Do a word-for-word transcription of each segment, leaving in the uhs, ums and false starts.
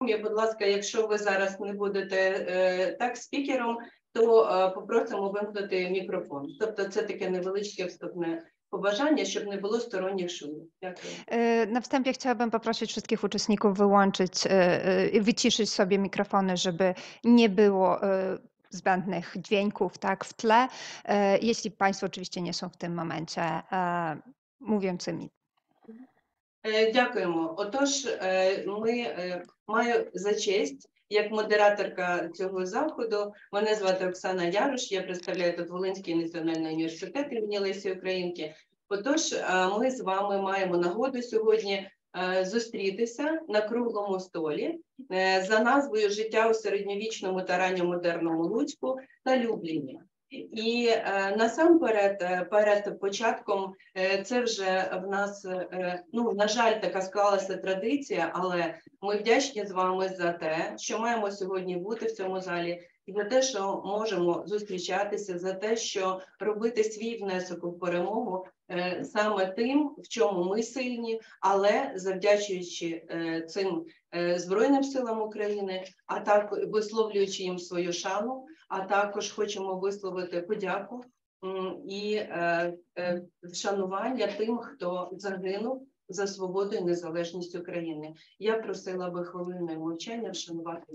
Будь ласка, якщо ви зараз не будете е, так спікером, то е, попросимо вимкнути мікрофон. Тобто це таке невеличке wstępne побажання, щоб nie było сторонніх szumów. Dziękuję. Na wstępie chciałabym poprosić wszystkich uczestników wyłączyć, wyciszyć sobie mikrofony, żeby nie było zbędnych dźwięków tak w tle, jeśli Państwo oczywiście nie są w tym momencie mówiącymi. Е, Дякуємо. Отож, е, ми е, маю за честь, як модераторка цього заходу, мене звати Оксана Ярош, я представляю тут Волинський національний університет імені Лесі Українки. Отож, е, ми з вами маємо нагоду сьогодні е, зустрітися на круглому столі е, за назвою «Життя у середньовічному та ранньомодерному Луцьку та Любліні». І е, насамперед, е, перед початком, е, це вже в нас, е, ну, на жаль, така склалася традиція, але ми вдячні з вами за те, що маємо сьогодні бути в цьому залі, і за те, що можемо зустрічатися, за те, що робити свій внесок у перемогу е, саме тим, в чому ми сильні, але завдячуючи е, цим е, Збройним силам України, а так висловлюючи їм свою шану, а також хочемо висловити подяку і е, е, вшанування тим, хто загинув за свободу і незалежність України. Я просила би хвилиною мовчання вшанувати.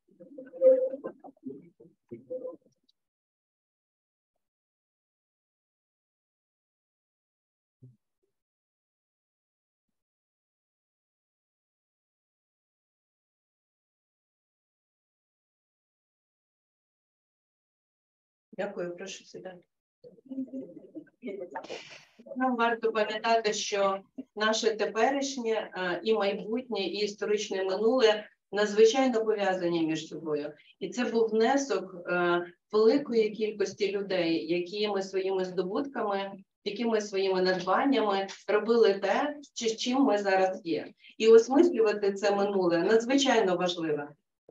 Дякую, прошу сідати. Нам варто пам'ятати, що наше теперішнє і майбутнє, і історичне минуле надзвичайно пов'язані між собою. І це був внесок великої кількості людей, які ми своїми здобутками, якими своїми надбаннями робили те, з чим ми зараз є. І осмислювати це минуле надзвичайно важливо.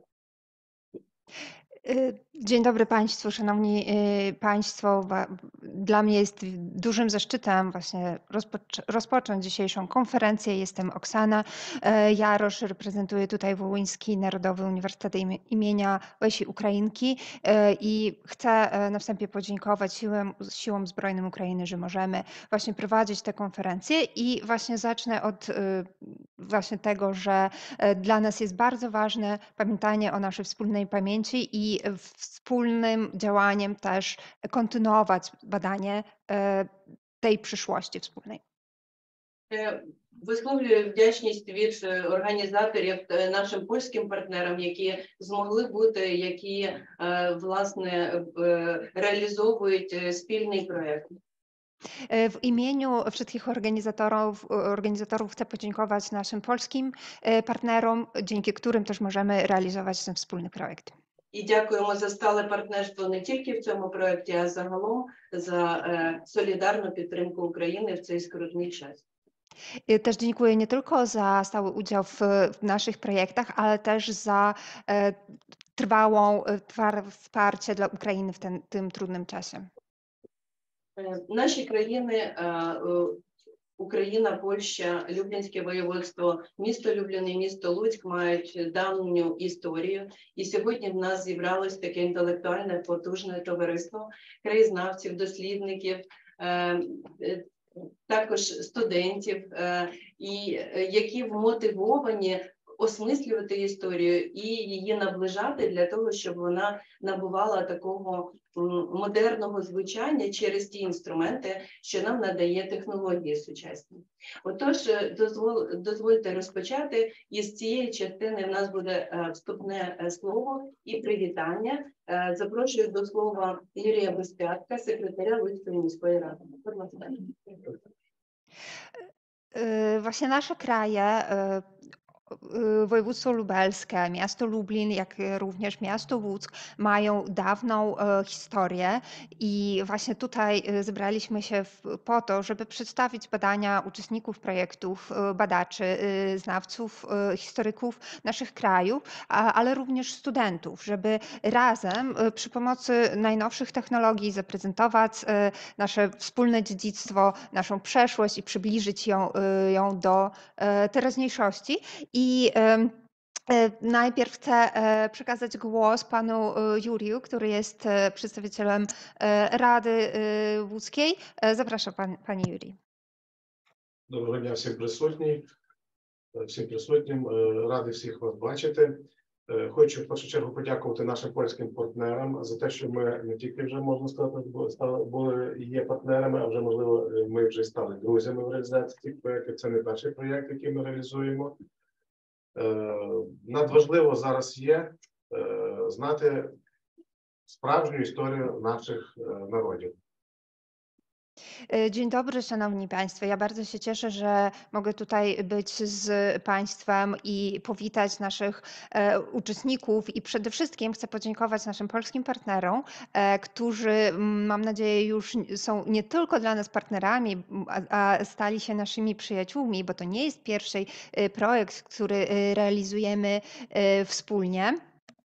Dzień dobry Państwu, Szanowni Państwo. Dla mnie jest dużym zaszczytem właśnie rozpoc rozpocząć dzisiejszą konferencję. Jestem Oksana Jarosz, reprezentuję tutaj Wołyński Narodowy Uniwersytet imienia Łesi Ukrainki i chcę na wstępie podziękować siłom, siłom zbrojnym Ukrainy, że możemy właśnie prowadzić tę konferencję i właśnie zacznę od właśnie tego, że dla nas jest bardzo ważne pamiętanie o naszej wspólnej pamięci i wspólnym działaniem też kontynuować badanie tej przyszłości wspólnej. Висловлюю вдячність від організаторів нашим польським партнерам, які змогли бути, які, власне, реалізовують спільний проєкт. W imieniu wszystkich organizatorów, organizatorów chcę podziękować naszym polskim partnerom, dzięki którym też możemy realizować ten wspólny projekt. І дякуємо за стале партнерство не тільки в цьому проєкті, а загалом за е, солідарну підтримку України в цей скрутний час. Też dziękuję nie tylko za stały udział w, w naszych projektach, ale też za e, trwałą e, wsparcie dla Ukrainy w ten, tym trudnym czasie. Е, Наші країни, е, е, Україна, Польща, Люблінське воєводство, місто Люблін, місто Луцьк мають давню історію. І сьогодні в нас зібралось таке інтелектуальне потужне товариство краєзнавців, дослідників, е, е, також студентів, е, і, які вмотивовані осмислювати історію і її наближати для того, щоб вона набувала такого модерного звучання через ті інструменти, що нам надає технології сучасні. Отож, дозвол, дозвольте розпочати, із цієї частини в нас буде вступне слово і привітання. Запрошую до слова Юрія Безпятка, секретаря Луцької міської ради. Właśnie nasze kraje, województwo lubelskie, miasto Lublin, jak również miasto Łuck mają dawną historię i właśnie tutaj zebraliśmy się po to, żeby przedstawić badania uczestników projektów, badaczy, znawców, historyków naszych krajów, ale również studentów, żeby razem przy pomocy najnowszych technologii zaprezentować nasze wspólne dziedzictwo, naszą przeszłość i przybliżyć ją, ją do teraźniejszości. I E, Najpierw chcę e, przekazać głos panu e, Juriju, który jest e, przedstawicielem e, Rady e, Łódzkiej. E, Zapraszam pan, panie Juri. Доброго дня всім присутнім, всім присутнім. Е, Радий всіх вас бачити. Е, Хочу в першу чергу подякувати нашим польським партнерам за те, що ми не тільки вже можна сказати, бу- стали були і є партнерами, а вже можливо е, ми вже стали друзями в реалізації цих проєктів. Це не перший проєкт, який ми реалізуємо. Е, Надважливо зараз є е, знати справжню історію наших е, народів. E, Dzień dobry, szanowni państwo. Ja bardzo się cieszę, że mogę tutaj być z państwem i powitać naszych e, uczestników i przede wszystkim chcę podziękować naszym polskim partnerom, e, którzy mm, mam nadzieję już n- są nie tylko dla nas partnerami, m, a, a stali się naszymi przyjaciółmi, bo to nie jest pierwszy e, projekt, który e, realizujemy e, wspólnie.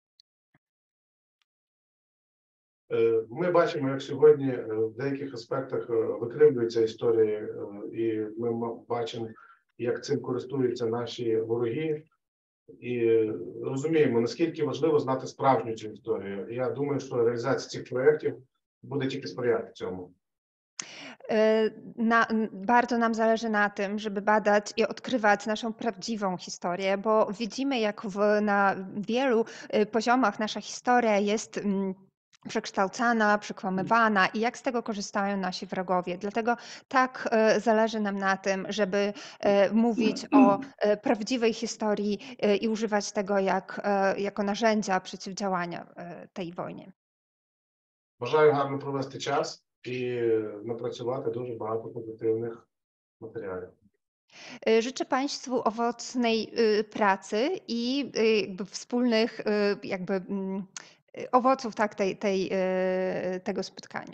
Е, Ми бачимо, як сьогодні е, в деяких аспектах е, викривлюються історії, е, і ми м- бачимо, як цим користуються наші вороги, і е, розуміємо, наскільки важливо знати справжню цю історію. І я думаю, що реалізація цих проєктів буде тільки сприяти цьому. E, Na, n- bardzo nam zależy na tym, żeby badać i odkrywać naszą prawdziwą historię, bo widzimy, jak w, na wielu e, poziomach nasza historia jest mm, przekształcana, przekłamywana i jak z tego korzystają nasi wrogowie. Dlatego tak e, zależy nam na tym, żeby e, mówić o e, prawdziwej historii e, i używać tego jak, e, jako narzędzia przeciwdziałania e, tej wojnie. Бажаю гарно провести час і е, напрацювати дуже багато позитивних матеріалів. Y, Życzę Państwu owocnej y, pracy i y, jakby wspólnych y, jakby mm, y, owoców tak, tej, tej, y, tego spotkania.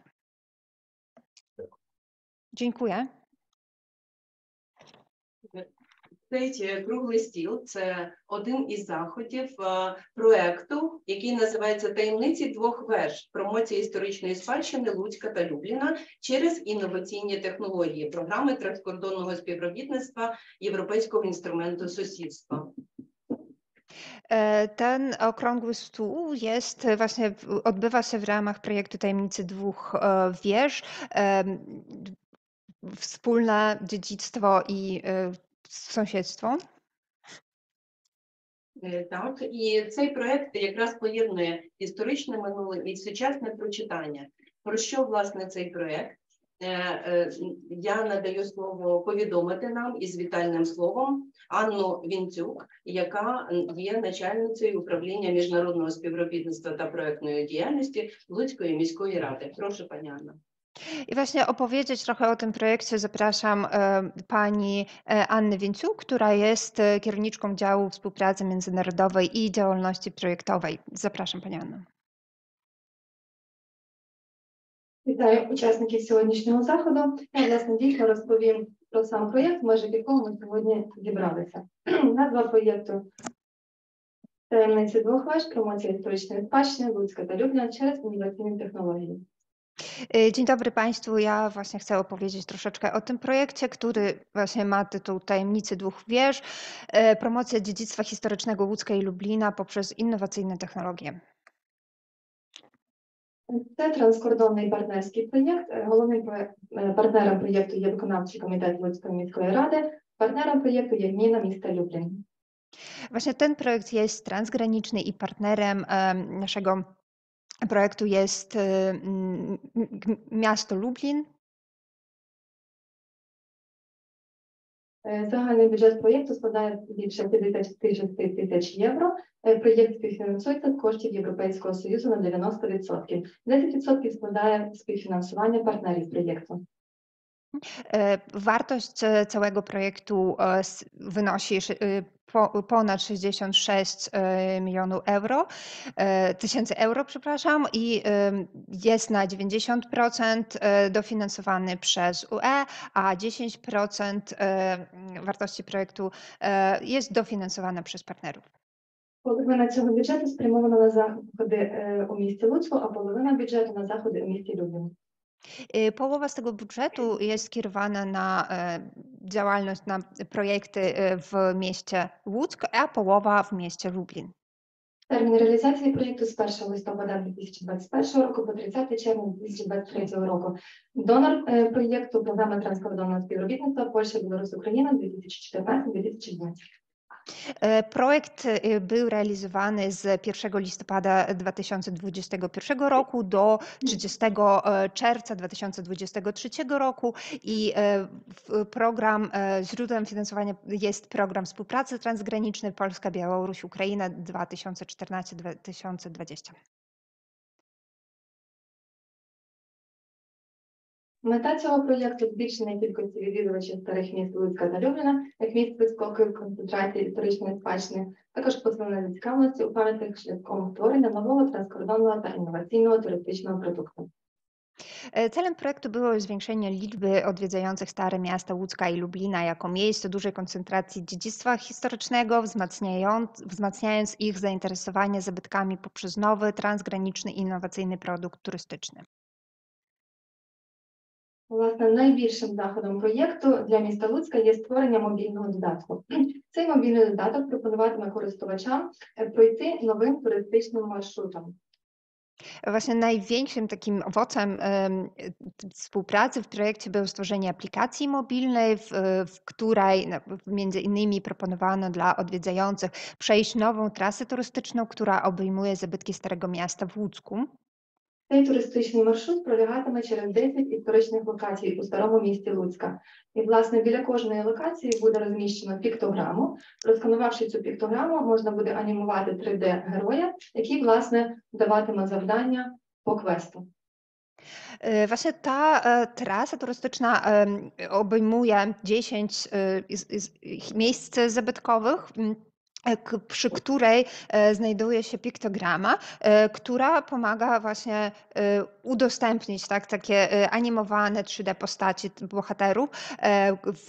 Dziękuję. Цей е, круглий стіл – це один із заходів е, проекту, який називається «Таємниці двох веж. Промоція історичної спадщини Луцька та Любліна через інноваційні технології» програми транскордонного співробітництва Європейського інструменту сусідства. E, Ten okrągły stół jest e, właśnie, w- odbywa się w ramach projektu Tajemnicy Dwóch e, Wież. Em, Wspólne dziedzictwo i e, sąsiedztwo. Е, Так, і цей проект якраз поєднує історичне минуле і сучасне прочитання. Про що, власне, цей проект? Е, е, Я надаю слово повідомити нам із вітальним словом Анну Вінцюк, яка є начальницею управління міжнародного співробітництва та проектної діяльності Луцької міської ради. Прошу, пані Анна. I właśnie opowiedzieć trochę o tym projekcie zapraszam e, pani e, Annę Więciuk, która jest e, kierowniczką działu współpracy międzynarodowej i działalności projektowej. Zapraszam pani Anno. Вітаю учасників сьогоднішнього заходу. Я, власне, дійсно розповім про сам проєкт, в межах якого ми сьогодні зібралися. Назва проєкту «Таємниці двох веж. Промоція історичної спадщини Луцька та Любліна через інноваційні технології». E, Dzień dobry Państwu. Ja właśnie chcę opowiedzieć troszeczkę o tym projekcie, który właśnie ma tytuł Tajemnicy Dwóch Wież. e, Promocja dziedzictwa historycznego Łódzka i Lublina poprzez innowacyjne technologie. Це транскордонний партнерський проєкт. Е, Головним проєк- е, партнером проєкту є виконавчий комітет Луцької міської ради. Партнером проєкту є гміна міста Люблін. Właśnie ten projekt jest transgraniczny i partnerem em, naszego projektu jest e, m, m, miasto Lublin. Е, Загальний бюджет проєкту складає більше п'ятдесят шість тисяч євро. Е, Проєкт співфінансується з коштів Європейського Союзу на дев'яносто відсотків. десять відсотків складає співфінансування партнерів проєкту. E, Wartość e, całego projektu e, s- wynosi szy- e, po, ponad sześćdziesiąt sześć e, milionów euro, e, tysięcy euro, przepraszam, i em, jest na dziewięćdziesiąt procent e, dofinansowany przez U E, a dziesięć procent e, wartości projektu e, jest dofinansowane przez partnerów. Половина цього бюджету спрямована на заходи е, у місті Луцьку, а половина бюджету на заходи у місті Люблін. Y, Połowa z tego budżetu jest skierowana na e, działalność, na projekty e, w mieście Łódzk, a połowa w mieście Lublin. Термін реалізації проєкту з першого листопада дві тисячі двадцять першого року по тридцяте червня дві тисячі двадцять третього року. Донор е, проєкту програма транскордонного співробітництва Польща, Білорусь, Україна дві тисячі чотирнадцять - дві тисячі двадцять. E, Projekt e, był realizowany z pierwszego listopada dwa tysiące dwudziestego pierwszego roku do trzydziestego czerwca dwa tysiące dwudziestego trzeciego roku i e, w- program, e, źródłem finansowania jest program współpracy transgranicznej Polska, Białoruś, Ukraina dwa tysiące czternaście do dwa tysiące dwudziestego. Мета цього проєкту збільшення кількості відвідувачів старих міст Луцька та Любліна, як місць високої концентрації історичної спадщини, також посилення зацікавленості у пам'ятних шляхом створення нового транскордонного та інноваційного туристичного продукту. E, Celem projektu było zwiększenie liczby odwiedzających stare miasta Łódzka i Lublina jako miejsce dużej koncentracji dziedzictwa historycznego, wzmacniając, wzmacniając ich zainteresowanie zabytkami poprzez nowy, transgraniczny i innowacyjny produkt turystyczny. Власне, найбільшим заходом проєкту для міста Луцька є створення мобільного додатку. Цей мобільний додаток пропонуватиме користувачам е, пройти новим туристичним маршрутом. Właśnie największym takim owocem em, t- współpracy w projekcie było stworzenie aplikacji mobilnej, w, w której no, między innymi proponowano dla odwiedzających przejść nową trasę turystyczną, która obejmuje zabytki Starego Miasta w Łódzku. Цей туристичний маршрут пролягатиме через десять історичних локацій у старому місті Луцька. І, власне, біля кожної локації буде розміщено піктограму. Розсканувавши цю піктограму, можна буде анімувати три де-героя, який, власне, даватиме завдання по квесту. E, Właśnie ta e, trasa turystyczna em, obejmuje dziesięć e, is- is- miejsc zabytkowych, m, e, k- przy której e, znajduje się piktograma, e, która pomaga właśnie e, udostępnić tak, takie e, animowane trzy D postaci t- bohaterów, e, w,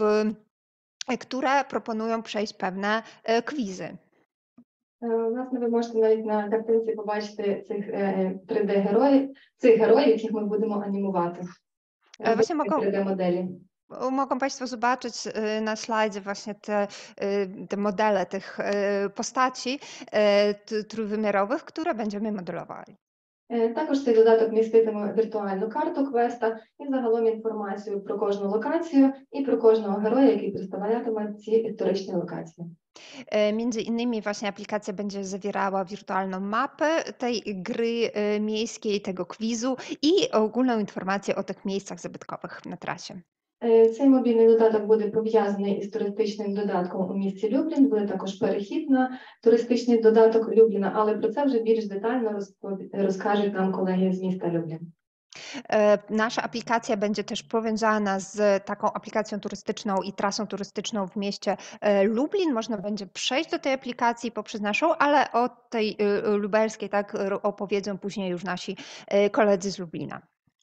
e, które proponują przejść pewne e, kwizy. Е, Власне, ви можете навіть на картинці побачити цих е, три де-героїв, цих героїв, яких ми будемо анімувати. E, Робити Właśnie mogą, три де-моделі. O, Mogą Państwo zobaczyć y, na slajdzie właśnie te, y, te modele tych y, postaci y, t- trójwymiarowych, które będziemy modelowali. Е, Також цей додаток міститиме віртуальну карту квеста і загалом інформацію про кожну локацію і про кожного героя, який представлятиме ці історичні локації. E, Między innymi właśnie aplikacja będzie zawierała wirtualną mapę tej gry y, miejskiej, tego kwizu i ogólną informację o tych miejscach zabytkowych na trasie. Е, Цей мобільний додаток буде пов'язаний із туристичним додатком у місті Люблін. Буде також перехід на туристичний додаток Любліна, але про це вже більш детально розпов- розкажуть нам колеги з міста Люблін. E, Nasza aplikacja będzie też powiązana z taką aplikacją turystyczną i trasą turystyczną w mieście e, Lublin. Można będzie przejść do tej aplikacji poprzez naszą, ale o tej e, lubelskiej tak ro- opowiedzą później już nasi e, koledzy z Lublina.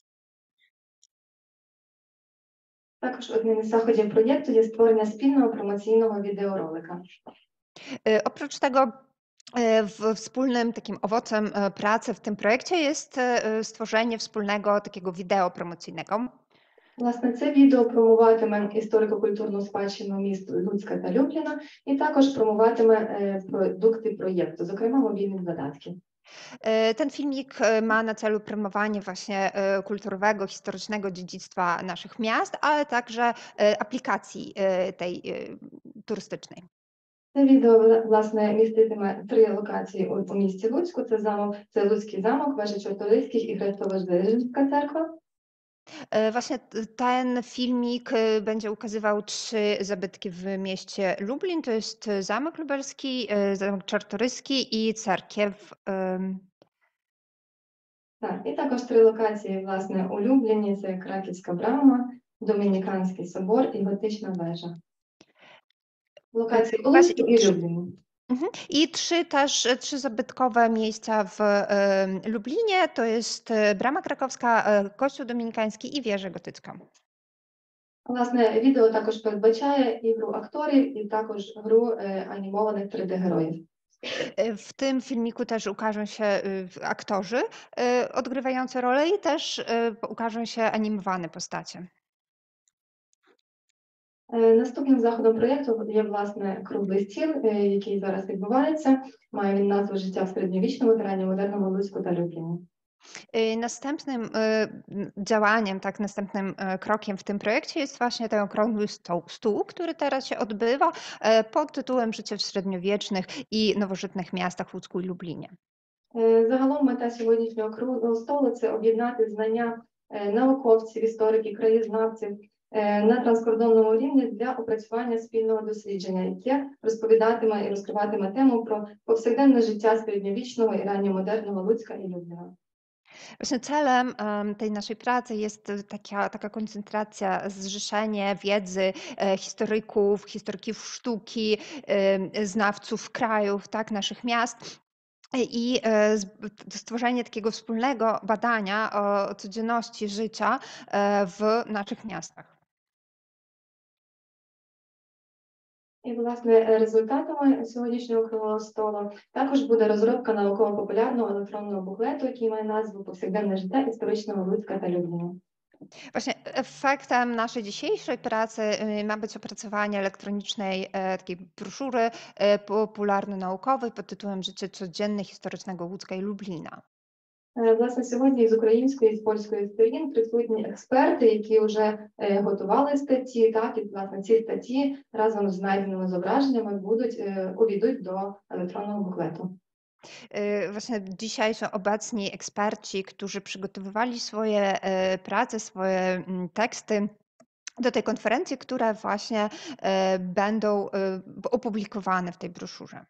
Також одним із заходів проєкту є створення спільного промоційного відеоролика. E, Oprócz tego e, w- wspólnym takim owocem e, pracy w tym projekcie jest e, stworzenie wspólnego takiego wideo promocyjnego. Власне, це відео промуватиме історико-культурну спадщину міст Луцька та Любліна і також промуватиме е, продукти проєкту, зокрема мобільних додатків. E, Ten filmik e, ma na celu promowanie właśnie e, kulturowego, historycznego dziedzictwa naszych miast, ale także e, aplikacji e, tej e, turystycznej. Це відео, власне, міститиме три локації у, у місті Луцьку. Це замок, це Луцький замок, вежа Чорторийських і Хрестово-Здвиженська церква. E, Właśnie t- ten filmik e, będzie ukazywał trzy zabytki w mieście Lublin. To jest e, Zamek Lubelski, e, Zamek Czartoryski i cerkiew. em, Так, і також три локації, власне, у Любліні. Це Краківська брама, Домініканський собор і Готична вежа. Локації у Właśnie Луцьку і Любліні. Mhm. I trzy też, e, trzy zabytkowe miejsca w em, Lublinie, to jest e, Brama Krakowska, e, Kościół Dominikański i Wieża Gotycka. Власне, відео також передбачає ігру акторів і також гру е, анімованих три де-героїв. W tym filmiku też ukażą się y, aktorzy y, odgrywający rolę i też y, ukażą się animowane postacie. Е, Наступним заходом проєкту є, власне, круглий стіл, е, який зараз відбувається. Має він назву «Життя в середньовічному та ранньомодерному Луцьку та Любліні». Y, Następnym y, m, działaniem, tak, następnym y, krokiem w tym projekcie jest właśnie ten okrągły stół, stół, który teraz się odbywa e, pod tytułem Życie w średniowiecznych i nowożytnych miastach w Łódzku i Lublinie. Е, Загалом мета сьогоднішнього круглого столу – це об'єднати знання е, науковців, істориків, краєзнавців е, на транскордонному рівні для опрацювання спільного дослідження, яке розповідатиме і розкриватиме тему про повсякденне життя середньовічного і ранньомодерного Луцька і Любліна. Właśnie celem em, tej naszej pracy jest y, taka, taka koncentracja, zrzeszenie wiedzy e, historyków, historyków sztuki, em, znawców krajów, tak, naszych miast. I e, z- stworzenie takiego wspólnego badania o codzienności życia e, w naszych miastach. І, власне, результатами сьогоднішнього круглого столу також буде розробка науково-популярного електронного буклету, який має назву «Повсякденне життя історичного Луцька та Любліна». Właśnie efektem naszej dzisiejszej pracy y, ma być opracowanie elektronicznej e, takiej broszury e, popularno-naukowej pod tytułem Życie codzienne historycznego Łódzka i Lublina. Е, Власне, сьогодні з української і з польської сторін присутні експерти, які вже е, готували статті, так, і, власне, ці статті разом з знайденими зображеннями будуть, е, увійдуть до електронного буклету. Y, Właśnie dzisiaj są obecni eksperci, którzy przygotowywali swoje e, prace, swoje mm, teksty do tej konferencji, które właśnie e, będą e, opublikowane w tej broszurze.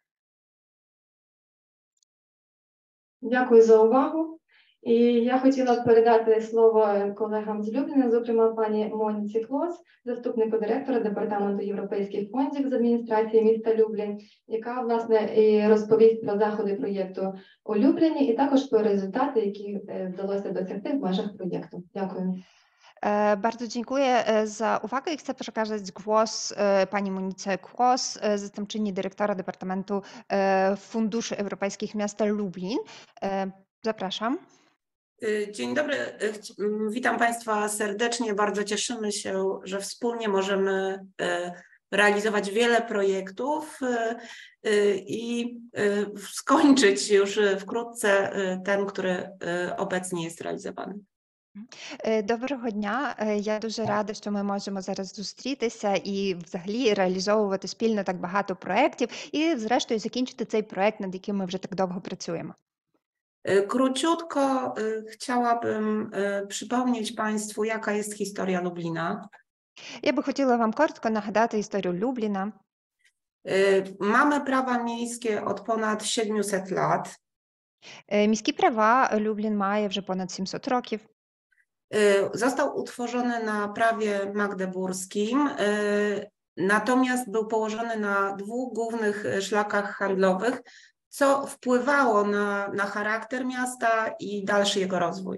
Дякую за увагу. І я хотіла б передати слово колегам з Любліна, зокрема пані Моніці Клос, заступнику директора Департаменту європейських фондів з адміністрації міста Люблін, яка, власне, і розповість про заходи проєкту у Любліні і також про результати, які е, вдалося досягти в межах проєкту. Дякую. E, Bardzo dziękuję e, za uwagę i chcę przekazać głos e, pani Monice Kłos, e, zastępczyni dyrektora Departamentu e, Funduszy Europejskich Miasta Lublin. E, Zapraszam. Y, Dzień dobry, y, chci- m, witam Państwa serdecznie. Bardzo cieszymy się, że wspólnie możemy y, realizować wiele projektów y, y, i y, skończyć już y, wkrótce y, ten, który y, obecnie jest realizowany. Е, Доброго дня. Е, Я дуже рада, що ми можемо зараз зустрітися і взагалі реалізовувати спільно так багато проєктів і, зрештою, закінчити цей проєкт, над яким ми вже так довго працюємо. Y, Króciutko y, chciałabym y, przypomnieć Państwu, jaka jest historia Lublina. Я би хотіла вам коротко нагадати історію Любліна. Y, Mamy prawa miejskie od ponad siedmiuset lat. Е, Міські права Люблін має вже понад сімсот років. Y, Został utworzony na prawie magdeburskim, y, natomiast był położony na dwóch głównych y, szlakach handlowych, co wpływało na, na charakter miasta i dalszy jego rozwój.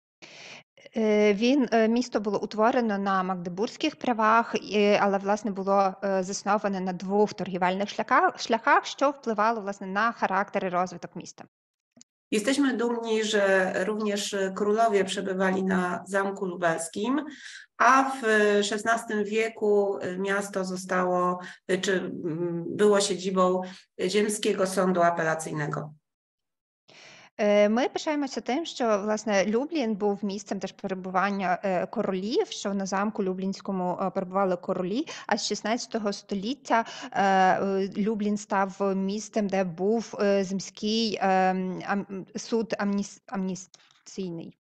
Е, Він е, місто було утворено на магдебурзьких правах, і- але власне було е, засноване на двох торгівельних шляхах, шляхах, що впливало власне на характер і розвиток міста. Jesteśmy dumni, że również y, królowie przebywali na Zamku Lubelskim, a w y, szesnastym wieku y, miasto zostało, y, czy mm, było siedzibą y, Ziemskiego Sądu Apelacyjnego. Е, Ми пишаємося тим, що власне Люблін був місцем теж перебування е, королів, що на замку Люблінському е, перебували королі. А з шістнадцятого століття е, е, Люблін став місцем, де був е, земський е, ам- суд амніс- амністійний.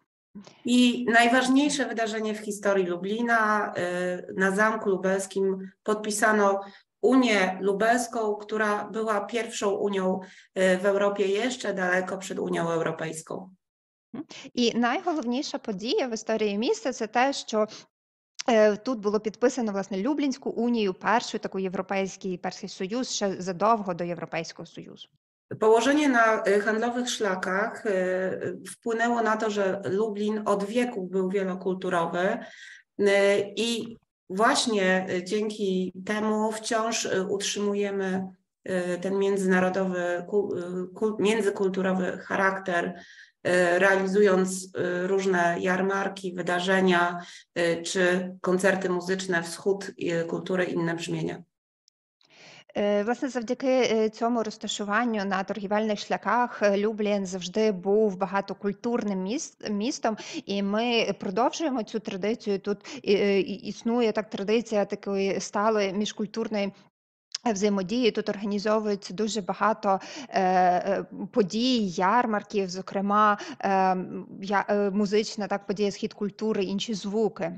I najważniejsze wydarzenie w historii Lublina, y, na Zamku Lubelskim podpisano Unię Lubelską, która była pierwszą Unią y, w Europie jeszcze daleko przed Unią Europejską. І найголовніша подія в історії міста це те, що е, тут було підписано власне Люблінську унію, першу таку європейський перший союз ще задовго до Європейського Союзу. Położenie na y, handlowych szlakach y, wpłynęło na to, że Lublin od wieków był wielokulturowy y, i właśnie y, dzięki temu wciąż y, utrzymujemy ten międzynarodowy, międzykulturowy charakter, realizując różne jarmarki, wydarzenia czy koncerty muzyczne Wschód kultury, inne brzmienia. Власне, завдяки цьому розташуванню на торгівельних шляхах Люблін завжди був багатокультурним міст, містом, і ми продовжуємо цю традицію. Тут і- і- існує так традиція такої сталої міжкультурної взаємодії. Тут організовується дуже багато е, е, подій, ярмарків, зокрема е, м, я, е, музична так подія Схід культури, інші звуки.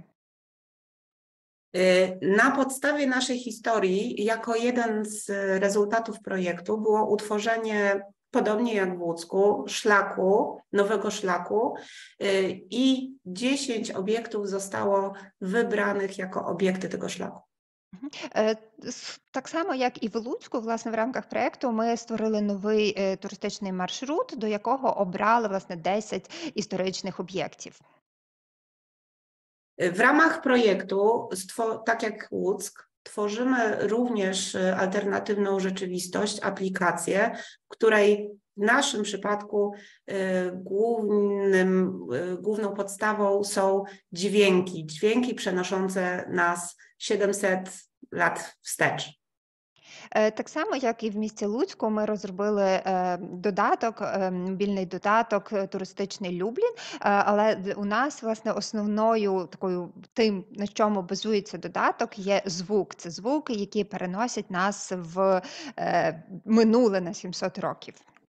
Na podstawie naszej historii, jako jeden z rezultatów projektu było utworzenie, podobnie jak w Łódzku, szlaku, nowego szlaku i dziesięć obiektów zostało wybranych jako obiekty tego szlaku. Е, с- Так само, як і в Луцьку, власне, в рамках проєкту ми створили новий е, туристичний маршрут, до якого обрали власне десять історичних об'єктів. W ramach projektu, stwo- tak jak Łuck, tworzymy również e, alternatywną rzeczywistość, aplikację, w której w naszym przypadku e, głównym, e, główną podstawą są dźwięki, dźwięki przenoszące nas siedemset lat wstecz. Е, Так само, як і в місті Луцьку, ми розробили е, додаток, е, мобільний додаток е, туристичний Люблін. Е, Але д- у нас, власне, основною такою тим, на чому базується додаток, є звук. Це звуки, які переносять нас в е, минуле на сімсот років.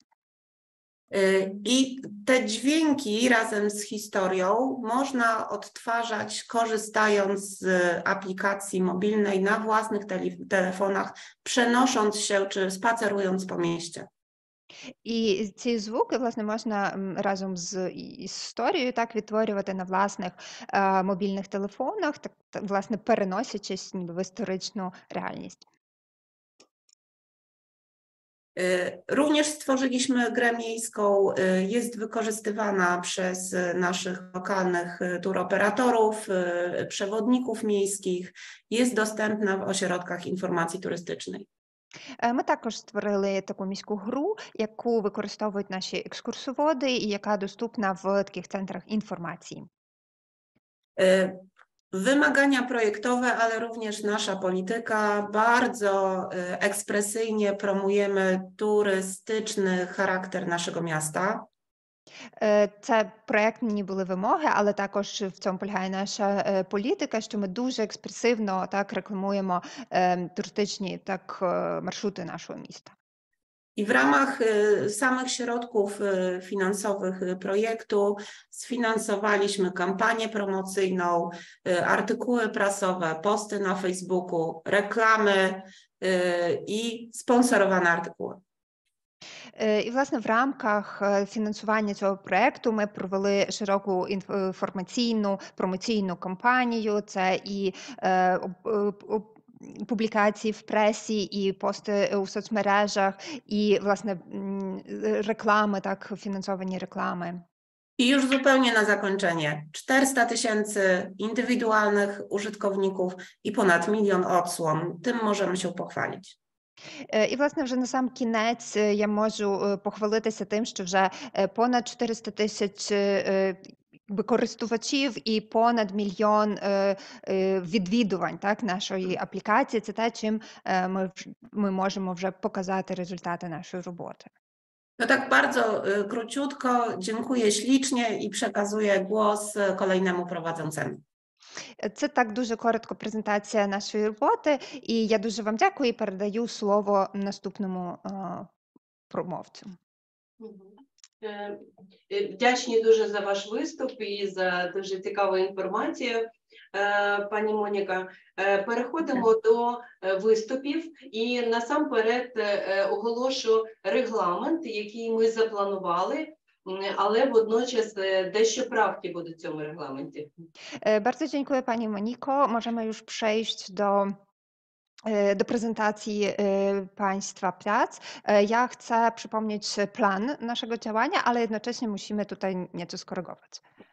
Y, I te dźwięki razem z historią można odtwarzać, korzystając z aplikacji mobilnej na własnych tele- telefonach, przenosząc się czy spacerując po mieście. І ці звуки, власне, можна м, разом з і- історією так відтворювати на власних е, мобільних телефонах, так, та, власне, переносячись ніби в історичну реальність. Y, Również stworzyliśmy grę miejską, y, jest wykorzystywana przez y, naszych lokalnych y, turoperatorów, y, przewodników miejskich, jest dostępna w ośrodkach informacji turystycznej. Е, Ми також створили таку міську гру, яку використовують наші екскурсоводи і яка доступна в таких центрах інформації. Y, Wymagania projektowe, ale również nasza polityka. Bardzo y, ekspresyjnie promujemy turystyczny charakter naszego miasta. Е, Це проектні були вимоги, але також в цьому полягає наша е, політика, що ми дуже експресивно так рекламуємо е, туристичні так е, маршрути нашого міста. I w ramach y, samych środków y, finansowych y, projektu sfinansowaliśmy kampanię promocyjną, y, artykuły prasowe, posty na Facebooku, reklamy y, i sponsorowane artykuły. Е, І, власне, в рамках е, фінансування цього проекту ми провели широку інф- інформаційну промоційну кампанію. Це і е, об- об- об- публікації в пресі, і пости у соцмережах, і, власне, м, е, реклами, так, фінансовані реклами. I już zupełnie na zakończenie, czterysta tysięcy indywidualnych użytkowników i ponad milion odsłon. Tym możemy się pochwalić. Е, І, власне, вже на сам кінець е, я можу е, похвалитися тим, що вже е, понад чотириста тисяч е, якби користувачів і понад мільйон е, е, відвідувань так, нашої аплікації. Це те, чим е, ми, вж- ми можемо вже показати результати нашої роботи. No tak bardzo y, króciutko, dziękuję ślicznie i przekazuję głos y, kolejnemu prowadzącemu. Е, Це так дуже коротко презентація нашої роботи, і я дуже вам дякую і передаю слово наступному е, промовцю. Мгм. Е, е, Вдячні дуже за ваш виступ і за дуже цікаву інформацію, е, пані Моніка. Е, Переходимо до е, виступів і насамперед е, оголошу регламент, який ми запланували, м, але водночас е, дещо правки будуть в цьому регламенті. E, Bardzo dziękuję Pani Moniko. Możemy już przejść do, e, do prezentacji e, Państwa prac. E, Ja chcę przypomnieć plan naszego działania, ale jednocześnie musimy tutaj nieco skorygować.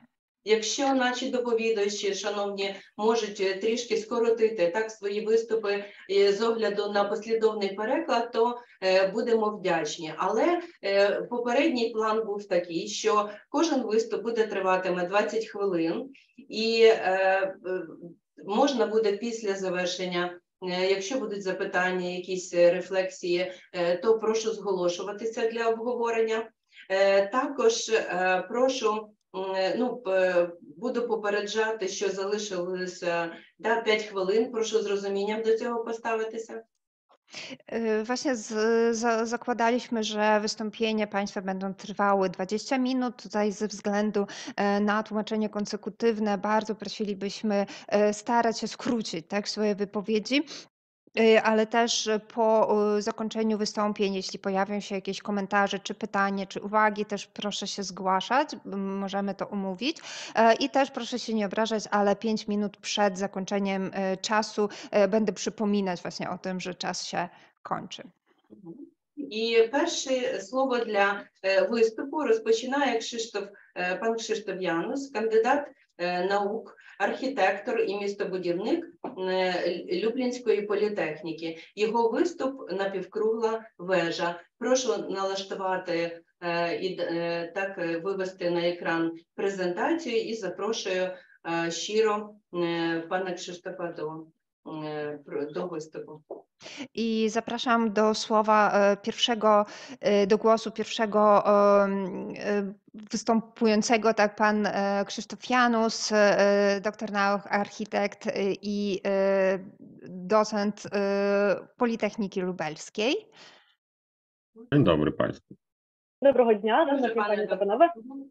Якщо наші доповідачі, шановні, можуть трішки скоротити так свої виступи е, з огляду на послідовний переклад, то е, будемо вдячні. Але е, попередній план був такий, що кожен виступ буде триватиме двадцять хвилин, і е, е, можна буде після завершення, е, якщо будуть запитання, якісь рефлексії, е, то прошу зголошуватися для обговорення. Е, також е, прошу Ну, буду попереджати, що залишилося да, п'ять хвилин. Прошу z rozumieniem do цього поставитися. Właśnie z, za, zakładaliśmy, że wystąpienia Państwa będą trwały dwadzieścia minut. Tutaj ze względu na tłumaczenie konsekutywne bardzo prosilibyśmy starać się skrócić tak, swoje wypowiedzi. Ale też po zakończeniu wystąpień, jeśli pojawią się jakieś komentarze, czy pytania, czy uwagi, też proszę się zgłaszać, możemy to umówić. I też proszę się nie obrażać, ale pięć minut przed zakończeniem czasu będę przypominać właśnie o tym, że czas się kończy. І перше слово для виступу розпочинає Кшиштоф, пан Кшиштоф Янус, кандидат наук, архітектор і містобудівник Люблінської політехніки. Його виступ напівкругла вежа. Прошу налаштувати і так вивести на екран презентацію і запрошую щиро пана Кшиштофа до, до виступу. I zapraszam do słowa pierwszego, do głosu pierwszego występującego, tak, pan Krzysztof Janus, doktor nauk, architekt i docent Politechniki Lubelskiej. Dzień dobry Państwu. Доброго дня, шановні пані та панове.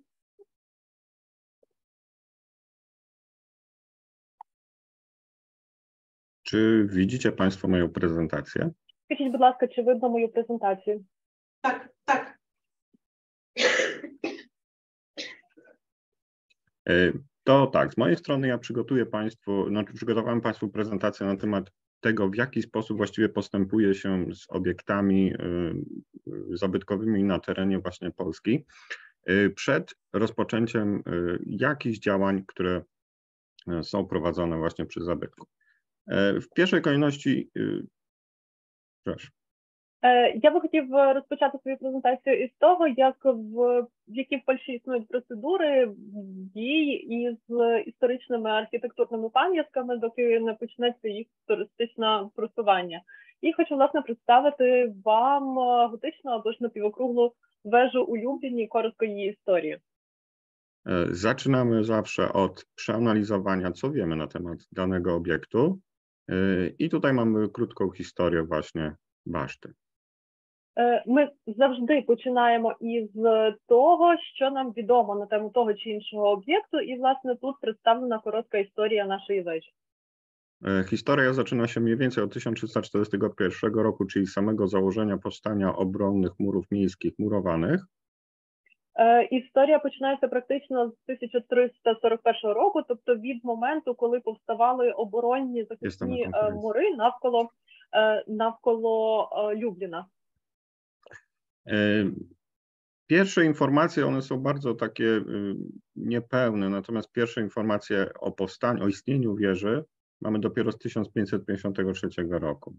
Czy widzicie Państwo moją prezentację? Скажіть, будь ласка, чи видно мою презентацію? Так, так. To tak, z mojej strony ja przygotuję Państwu, znaczy przygotowałem Państwu prezentację na temat tego, w jaki sposób właściwie postępuje się z obiektami zabytkowymi na terenie właśnie Polski przed rozpoczęciem jakichś działań, które są prowadzone właśnie przy zabytku. W pierwszej kolejności, proszę. Я би хотів розпочати свою презентацію із того, як в, які в Польщі існують процедури дій із історичними архітектурними пам'ятками, доки не почнеться їх туристичне просування. І хочу, власне, представити вам готичну або ж напівокруглу wężu u Lublin i korotko jej historię. Zaczynamy zawsze od przeanalizowania, co wiemy na temat danego obiektu. I tutaj mamy krótką historię właśnie baszty. Ми завжди починаємо із того, що нам відомо на тему того чи іншого об'єкту, і, власне, тут представлена коротка історія нашої вежі. Historia zaczyna się mniej więcej od tysiąc trzysta czterdziestego pierwszego roku, czyli samego założenia powstania obronnych murów miejskich murowanych. Історія починається практично з тисяча триста сорок першого року, тобто від моменту, коли повставали оборонні захисні мури навколо, навколо Любліна. Pierwsze informacje, one są bardzo takie niepełne, natomiast pierwsze informacje o powstaniu, o istnieniu wieży mamy dopiero z tysiąc pięćset pięćdziesiątego trzeciego roku.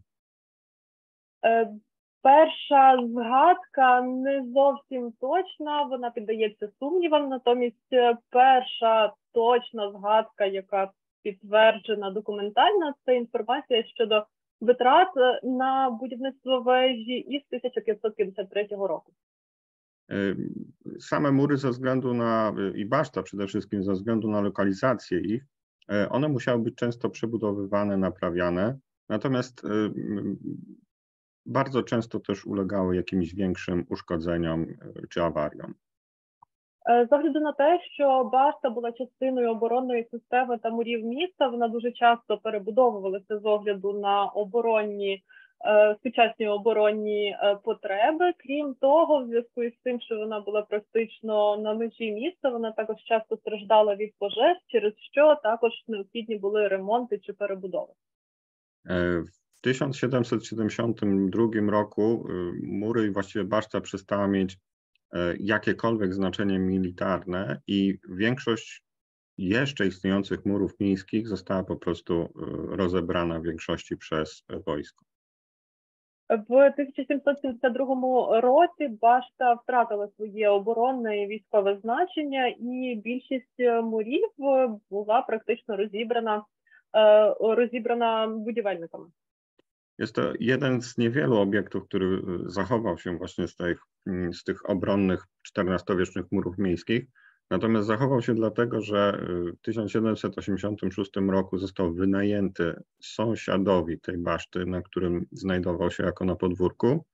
Перша згадка не зовсім точна, вона піддається сумнівам, натомість перша точна згадка, яка підтверджена документально, це інформація щодо витрат на будівництво вежі із тисяча п'ятсот п'ятдесят третього року. Same mury ze względu na, i baszta przede wszystkim ze względu na lokalizację ich, one musiały być często przebudowywane, naprawiane, natomiast bardzo często też ulegały jakimś większym uszkodzeniom czy awariom. З огляду на те, що башта була частиною оборонної системи та мурів міста, вона дуже часто перебудовувалася з огляду на оборонні, сучасні оборонні потреби. Крім того, в зв'язку із тим, що вона була практично на межі міста, вона також часто страждала від пожеж, через що також необхідні були ремонти чи перебудови. W tysiąc siedemset siedemdziesiątym drugim roku mury i właściwie baszta przestała mieć jakiekolwiek znaczenie militarne i większość jeszcze istniejących murów miejskich została po prostu rozebrana w większości przez wojsko. В тисяча сімсот сімдесят другому році башта втратила своє оборонне і військове значення, і більшість мурів була практично розібрана, розібрана будівельниками. Jest to jeden z niewielu obiektów, który zachował się właśnie z tych, z tych obronnych czternastowiecznych murów miejskich. Natomiast zachował się dlatego, że w tysiąc siedemset osiemdziesiątym szóstym roku został wynajęty sąsiadowi tej baszty, na którym znajdował się jako na podwórku.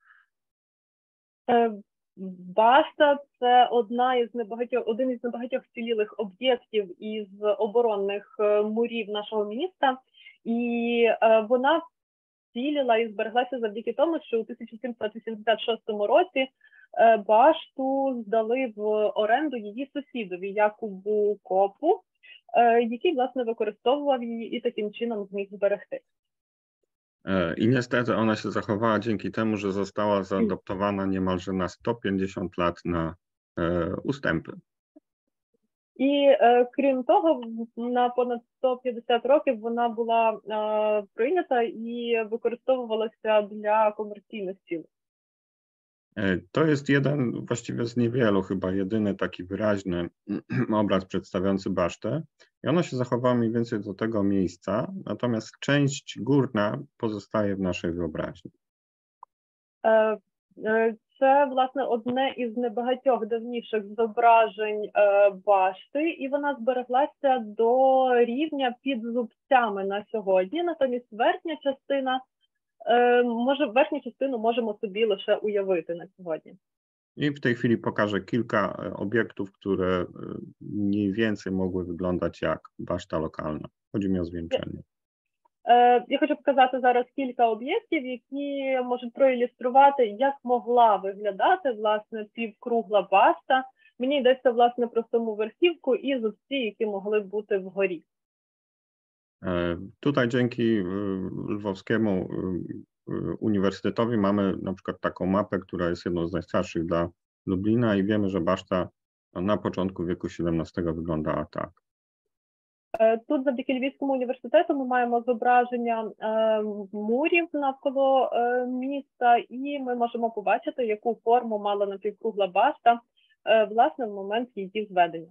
Башта – це одна із небагатьох, один із небагатьох вцілілих об'єктів із оборонних мурів нашого міста. І вона вціліла і збереглася завдяки тому, що у тисяча сімсот вісімдесят шостому році башту здали в оренду її сусідові Якубу Копу, який, власне, використовував її і таким чином зміг зберегти. I niestety ona się zachowała dzięki temu, że została zaadoptowana niemalże na sto pięćdziesiąt lat na e, ustępy. І е, крім того, на понад сто п'ятдесят років вона була е, прийнята і використовувалася для комерційних цілей. To jest jeden właściwie z niewielu, chyba jedyny taki wyraźny obraz przedstawiający basztę. I ona się zachowała mniej więcej do tego miejsca, natomiast część górna pozostaje w naszej wyobraźni. Е, е, Це, власне, одне із небагатьох давніших зображень е, башти, і вона збереглася до рівня під зубцями на сьогодні. Натомість верхня частина, е, може, верхню частину можемо собі лише уявити на сьогодні. I w tej chwili pokażę kilka obiektów, które mniej więcej mogły wyglądać jak baszta lokalna. Chodzi mi o zwieńczenie. Я хочу показати зараз кілька об'єктів, які можуть проілюструвати, як могла виглядати, власне, півкругла башта. Мені йдеться, власне, про саму верхівку і зубці, які могли бути вгорі. Tutaj dzięki Lwowskiemu Uniwersytetowi mamy na przykład taką mapę, która jest jedną z najstarszych dla Lublina i wiemy, że baszta na początku wieku siedemnastego wyglądała tak. Тут завдяки Львівському університету ми маємо зображення е, мурів навколо е, міста, і ми можемо побачити, яку форму мала напівкругла башта, е, власне, в момент її зведення.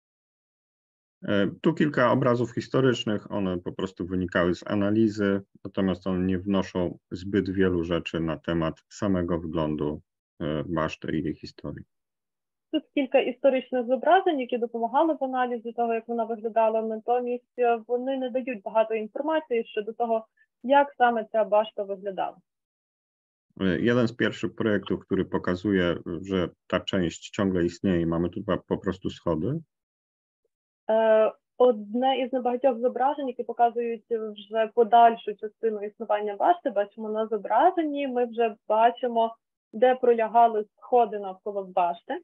Tu kilka obrazów historycznych, one po prostu wynikały z analizy, natomiast one nie wnoszą zbyt wielu rzeczy na temat samego wyglądu baszty i jej historii. Тут кілька історичних зображень, які допомагали в аналізі того, як вона виглядала, натомість вони не дають багато інформації щодо того, як саме ця башта wyglądała. Jeden z pierwszych projektów, który pokazuje, że ta część ciągle istnieje i mamy tu po prostu schody. Одне із небагатьох зображень, які показують вже подальшу частину існування башти, бачимо на зображенні, ми вже бачимо, де пролягали сходи навколо башти.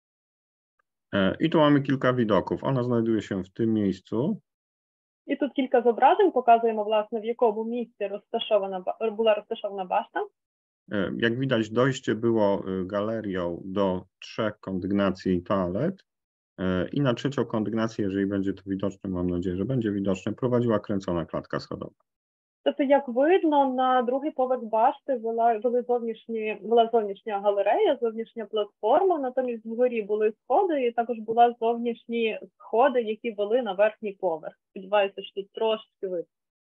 I tu mamy kilka widoków. Ona znajduje się w tym miejscu. І тут кілька зображень, показуємо, власне, в якому місці розташована, була розташована башта. Jak widać, dojście było galerią do trzech kondygnacji i toalet. I na trzecią kondygnację, jeżeli będzie to widoczne, mam nadzieję, że będzie widoczne, prowadziła kręcona klatka schodowa. Тобто, як видно, на другий поверх башти була, були зовнішні, була зовнішня галерея, зовнішня платформа, натомість вгорі були сходи, і також були зовнішні сходи, які вели на верхній поверх. Сподіваюся, що тут трошки видно.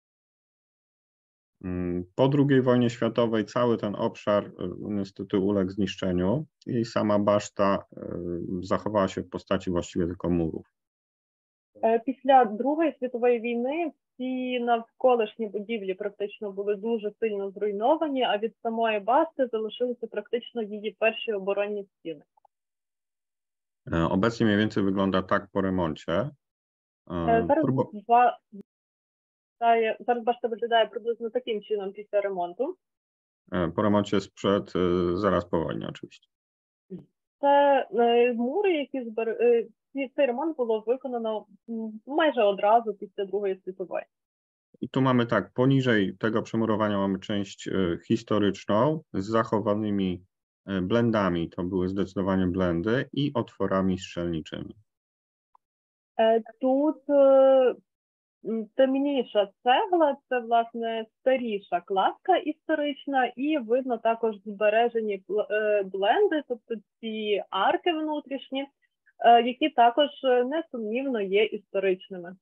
Po drugiej wojnie światowej cały ten obszar niestety uległ zniszczeniu i sama baszta zachowała się w postaci właściwie tylko murów. Після Другої світової війни всі навколишні будівлі практично були дуже сильно зруйновані, а від самої башти залишилися практично її перші оборонні стіни. Obecnie mniej więcej wygląda tak po remoncie. Зараз, Próbu... ba... Зараз башта wygląda приблизно таким чином після ремонту. Po remoncie sprzed, zaraz po wojnie oczywiście. Це мури, які збер... Цей ремонт було виконано майже одразу після Другої світової. I tu mamy tak, poniżej tego przemurowania mamy część historyczną z zachowanymi blendami, to były zdecydowanie blendy, i otworami strzelniczymi. Е, Тут е, м, темніша цегла, це, власне, старіша кладка історична, і видно також збережені пл- е, бленди, тобто ці арки внутрішні, е, які також е, несумнівно є історичними.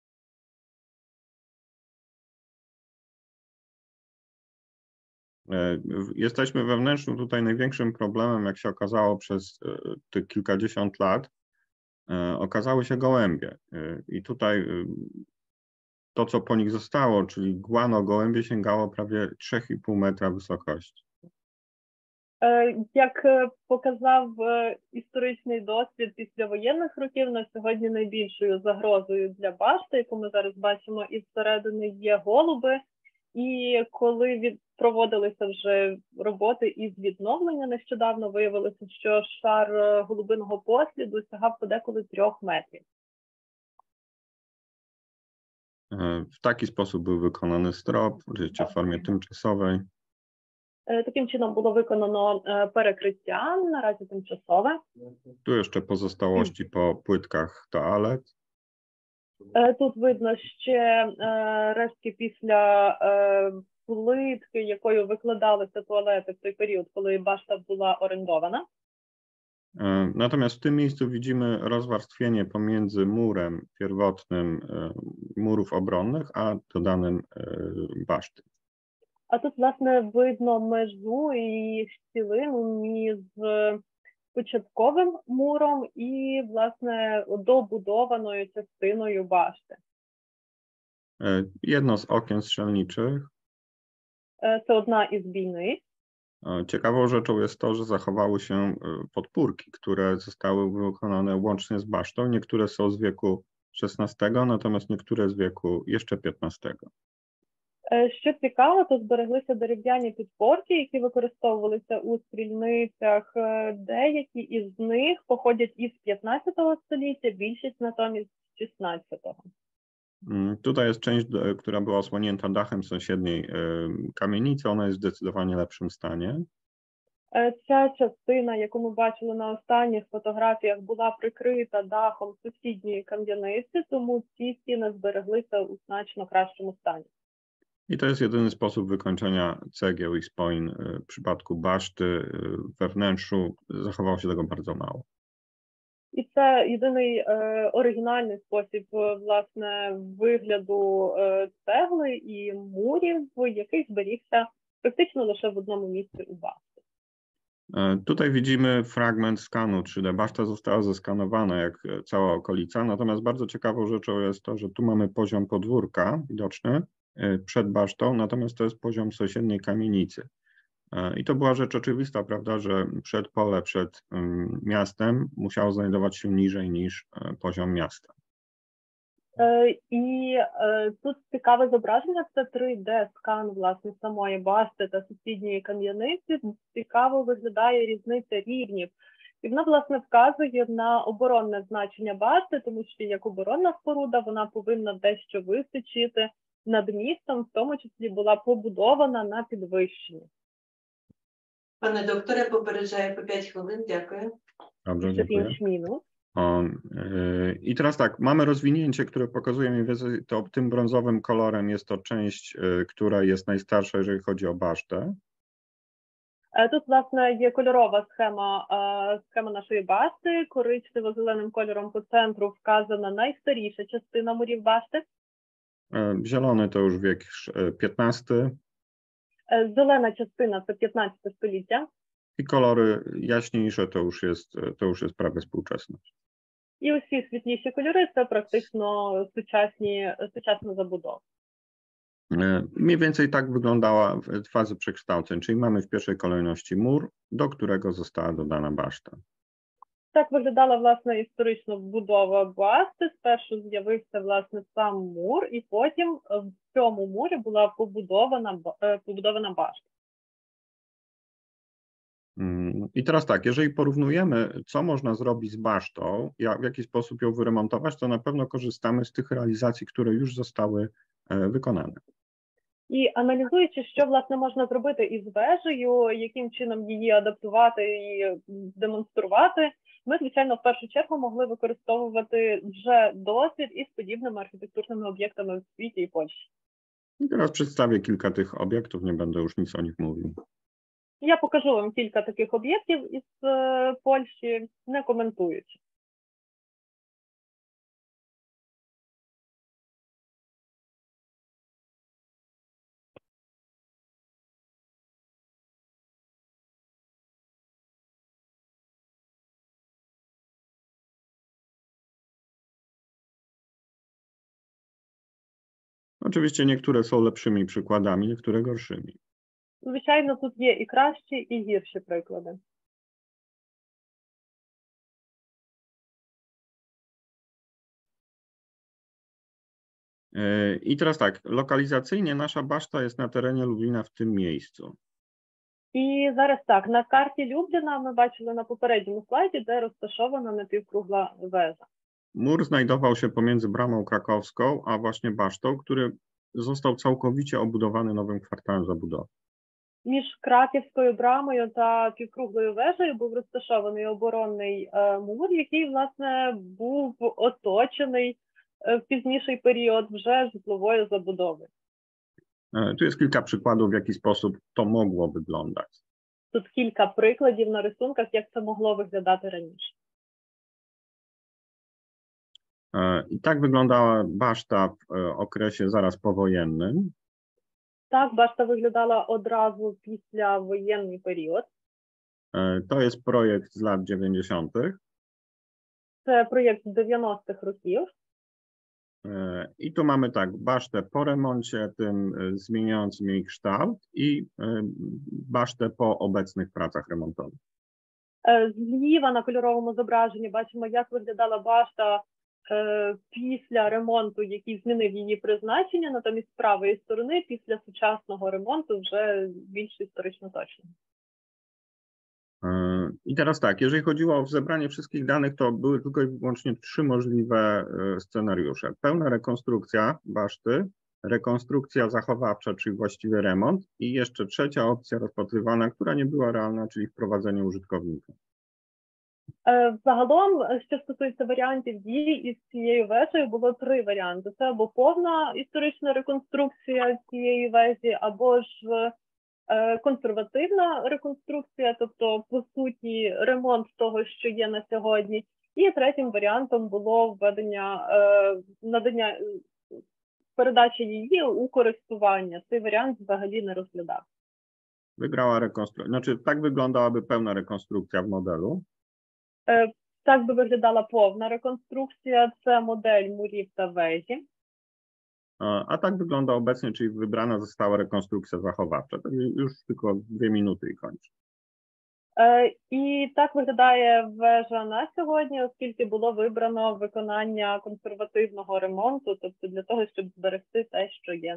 E, w- Jesteśmy wewnętrznym tutaj największym problemem, jak się okazało przez e, te kilkadziesiąt lat, e, okazały się gołębie. E, I tutaj e, to, co po nich zostało, czyli guano gołębie, sięgało prawie trzy i pół metra wysokości. Е, Як е, показав е, історичний досвід післявоєнних років, на сьогодні найбільшою загрозою для башти, яку ми зараз бачимо із середини, є голуби. І коли від... проводилися вже роботи із відновлення нещодавно, виявилося, що шар е, голубиного посліду сягав подеколи трьох метрів. E, W taki sposób był wykonany strop, oczywiście w formie tymczasowej. Е, Таким чином було виконано е, перекриття, наразі тимчасове. Tu jeszcze pozostałości po płytkach toalet. Е, Тут видно ще е, рештки після е, плитки, якою викладалися туалети в той період, коли башта була орендована. E, Natomiast w tym miejscu widzimy rozwarstwienie pomiędzy murem pierwotnym e, murów obronnych, a dodanym e, baszty. А тут, власне, видно межу і щілину між початковим муром і, власне, добудованою частиною башти. E, Jedno z okien strzelniczych. Е, Це одна із бійниць. E, Ciekawą rzeczą jest to, że zachowały się e, podpórki, które zostały wykonane łącznie z basztą. Niektóre są z wieku szesnastego, natomiast niektóre z wieku jeszcze piętnastego. Е, Що цікаво, то збереглися дерев'яні підпорки, які використовувалися у стрільницях. Е, Деякі із них походять із п'ятнадцятого століття, більшість натомість з шістнадцятого. Mm, Tutaj jest część, do- która była osłonięta dachem sąsiedniej e, kamienicy. Ona jest w zdecydowanie lepszym stanie. Е, Ця частина, яку ми бачили на останніх фотографіях, була прикрита дахом сусідньої кам'яниці, тому ці стіни збереглися у значно кращому стані. I to jest jedyny sposób wykończenia cegieł i spoin. E, W przypadku baszty e, we wnętrzu zachowało się tego bardzo mało. І це єдиний е, оригінальний спосіб, е, власне, вигляду е, цегли і мурів, який зберігся практично лише в одному місці у башті. E, Tutaj widzimy fragment skanu trzy D. Baszta została zeskanowana jak e, cała okolica, natomiast bardzo ciekawą rzeczą jest to, że tu mamy poziom podwórka widoczny e, przed basztą, natomiast to jest poziom sąsiedniej kamienicy. E, I to była rzecz oczywista, prawda, że przedpole przed mm, miastem musiało znajdować się niżej niż e, poziom miasta. Е, І е, тут цікаве зображення, це три Д скан, власне, самої башти та сусідньої кам'яниці. Цікаво виглядає різниця рівнів. І вона, власне, вказує на оборонне значення башти, тому що як оборонна споруда вона повинна дещо височити над містом, в тому числі була побудована на підвищенні. Пане докторе, попереджаю по п'ять хвилин. Дякую. Dobrze, Це dziękuję. інш мінус. O, yy, I teraz tak, mamy rozwinięcie, które pokazuje mniej więcej, to tym brązowym kolorem jest to część, yy, która jest najstarsza, jeżeli chodzi o basztę. Е, Тут, власне, є кольорова схема, е, схема нашої башти. Коричнево-зеленим кольором по центру вказана найстаріша частина мурів башти. Yy, Zielony to już wiek yy, piętnasty Е, Зелена частина – це п'ятнадцяте століття. i kolory jaśniejsze to już jest, yy, to już jest prawie współczesność. І усі світліші кольори – це практично сучасні, сучасна забудова. Yy, Mniej więcej tak wyglądała w- faza przekształceń, czyli mamy w pierwszej kolejności mur, do którego została dodana baszta. Так виглядала, власне, історична вбудова башти. Спершу з'явився, власне, сам мур, і потім в цьому мурі була побудована, ба- е, побудована башта. Mm, I teraz tak, jeżeli porównujemy, co można zrobić z basztą, jak, w jaki sposób ją wyremontować, to na pewno korzystamy z tych realizacji, które już zostały e, wykonane. І аналізуючи, що, власне, можна зробити із вежею, яким чином її адаптувати і демонструвати, ми, звичайно, звичайно, в першу чергу могли використовувати вже досвід із подібними архітектурними об'єктами в світі і Польщі. I teraz przedstawię kilka tych obiektów, nie będę już nic o nich mówił. Я покажу вам кілька таких об'єктів із е, Польщі, не коментуючи. Oczywiście niektóre są lepszymi przykładami, niektóre gorszymi. Звичайно, тут є і кращі, і гірші приклади. E, I teraz tak, lokalizacyjnie nasza baszta jest na terenie Lublina w tym miejscu. І зараз так, на карті Любліна ми бачили на попередньому слайді, де розташована напівкругла вежа. Mur znajdował się pomiędzy Bramą Krakowską, a właśnie basztą, który został całkowicie obudowany nowym kwartałem zabudowy. Між Краківською брамою та півкруглою вежею був розташований оборонний е, мур, який, власне, був оточений е, в пізніший період вже житловою забудовою. E, Tu jest kilka przykładów, w jaki sposób to mogło wyglądać. Тут кілька прикладів на рисунках, як це могло виглядати раніше. E, I tak wyglądała baszta w e, okresie zaraz powojennym. Так, башта виглядала одразу після воєнний період. E, To jest projekt z lat dziewięćdziesiątych. Це проєкт з дев'яностих років. E, I tu mamy tak, basztę po remoncie, tym e, zmieniającym jej kształt i e, basztę po obecnych pracach remontowych. Е, Зліва на кольоровому зображенні бачимо, як виглядала башта е, після ремонту, який змінив її призначення, натомість з правої сторони, після сучасного ремонту, вже більш історично точно. E, I teraz tak, jeżeli chodziło o zebranie wszystkich danych, to były tylko i wyłącznie trzy możliwe e, scenariusze. Pełna rekonstrukcja baszty, rekonstrukcja zachowawcza, czyli właściwy remont i jeszcze trzecia opcja rozpatrywana, która nie była realna, czyli wprowadzenie użytkownika. Е, Загалом, що стосується варіантів дій із цією вежею, було три варіанти. Це або повна історична реконструкція цієї вежі, або ж е, консервативна реконструкція, тобто, по суті, ремонт того, що є на сьогодні. І третім варіантом було введення, е, надання, е, передачі її у користування. Цей варіант взагалі не розглядав. Wygrała rekonstrukcja, znaczy tak wyglądałaby pełna rekonstrukcja w modelu. Е, Так би виглядала повна реконструкція, це модель мурів та вежі. A a tak wygląda obecnie, czyli wybrana została rekonstrukcja zachowawcza. To już tylko dwie minuty i kończę. Е, І так виглядає вежа на сьогодні, оскільки було вибрано виконання консервативного ремонту, тобто для того, щоб зберегти те, що є.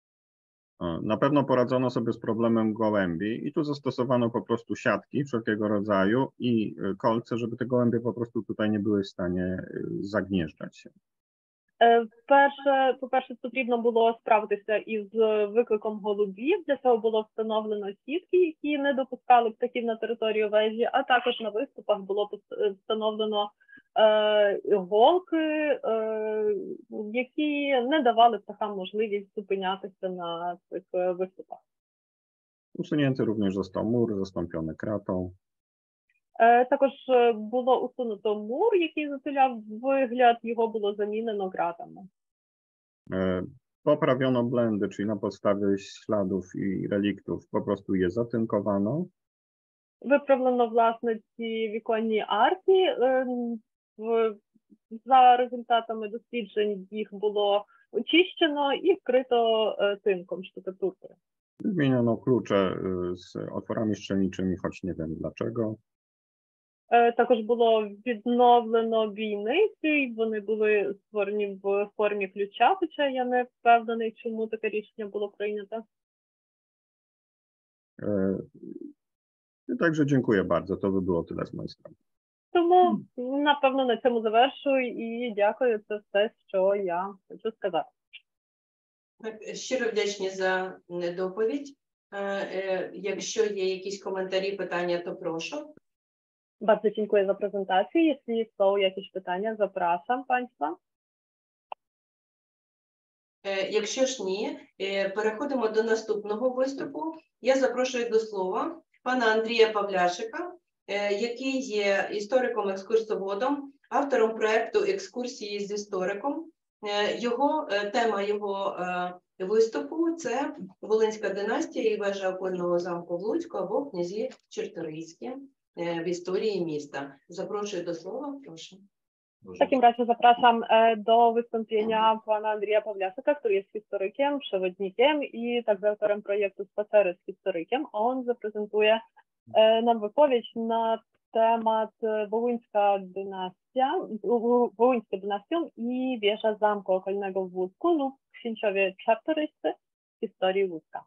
E, Na pewno poradzono sobie z problemem gołębi i tu zastosowano po prostu siatki wszelkiego rodzaju i e, kolce, żeby te gołębie po prostu tutaj nie były w stanie e, zagnieżdżać się. Е, Перше, по-перше, потрібно було справитися із викликом голубів. Для цього було встановлено сітки, які не допускали птахів на територію вежі, а також на виступах було пос- встановлено е, голки, е, які не давали птахам можливість зупинятися на цих е, виступах. Usunięty również został mur, zastąpiony kratą. Е, Також е, було усунуто мур, який затуляв вигляд, його було замінено ґратами. E, Poprawiono blendy, czyli na podstawie śladów i reliktów po prostu je zatynkowano. Виправлено, власне, ці віконні арки. Е, в- За результатами досліджень їх було очищено і вкрито е, тинком, штукатуркою. Zmieniono klucze e, z otworami strzelniczymi, choć nie wiem dlaczego. Е, Також було відновлено бійниці, і вони були створені в формі ключа, хоча я не впевнений, чому таке рішення було прийнято. E, i Także dziękuję bardzo. To by było tyle z mojej strony. Тому, напевно, на цьому завершую і дякую. Це все, що я хочу сказати. Так, щиро вдячні за м, доповідь. Е, е, Якщо є якісь коментарі, питання, то прошу. Bardzo dziękuję za prezentację. Jeśli są jakieś pytania, zapraszam Państwa. Якщо ж ні, переходимо до наступного виступу. Я запрошую до слова пана Андрія Павляшика, який є істориком-екскурсоводом, автором проєкту «Екскурсії з істориком». Його, тема його виступу – це Волинська династія і вежа окольного замку в Луцьку або князі Чорторийські в історії міста. Запрошую до слова, прошу. W takim razie zapraszam do wystąpienia pana Andrija Pawliaszyka, który jest historykiem, przewodnikiem i także autorem projektu Spacery z historykiem. On zaprezentuje nam wypowiedź na temat Wołyńska dynastia, Wołyńska dynastią i wieża zamku okolnego w Łódzku lub księciowie czartoryscy w historii Łódzka.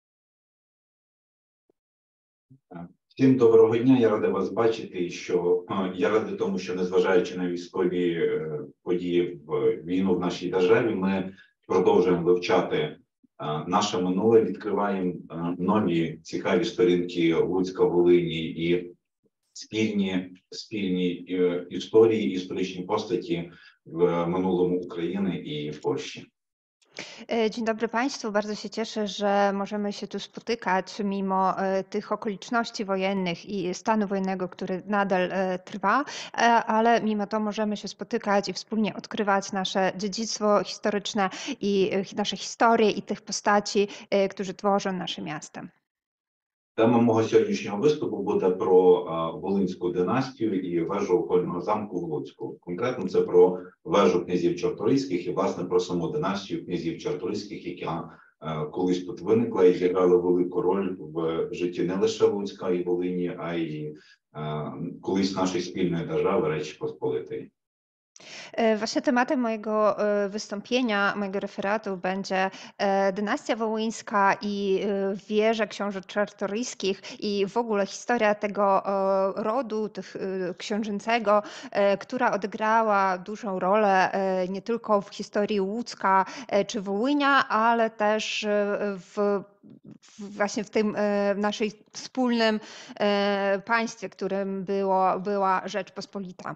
Всім доброго дня, я радий вас бачити, що я радий тому, що незважаючи на військові події в війну в нашій державі, ми продовжуємо вивчати наше минуле, відкриваємо нові цікаві сторінки Луцька, Волині і спільні, спільні історії, історичні постаті w minulому України і Польщі. Dzień dobry Państwu, bardzo się cieszę, że możemy się tu spotykać mimo tych okoliczności wojennych i stanu wojennego, który nadal trwa, ale mimo to możemy się spotykać i wspólnie odkrywać nasze dziedzictwo historyczne i nasze historie i tych postaci, którzy tworzą nasze miasto. Тема мого сьогоднішнього виступу буде про Волинську династію і вежу окольного замку в Луцьку. Конкретно це про вежу князів Чорторийських і, власне, про саму династію князів Чорторийських, яка колись тут виникла і зіграла велику роль в житті не лише Луцька і Волині, а й колись нашої спільної держави Речі Посполитої. Właśnie tematem mojego wystąpienia, mojego referatu będzie dynastia wołyńska i wieża książąt czartoryjskich i w ogóle historia tego rodu, tych książęcego, która odegrała dużą rolę nie tylko w historii Łódzka czy Wołynia, ale też w właśnie w tym naszej wspólnym państwie, którym było, była Rzeczpospolita.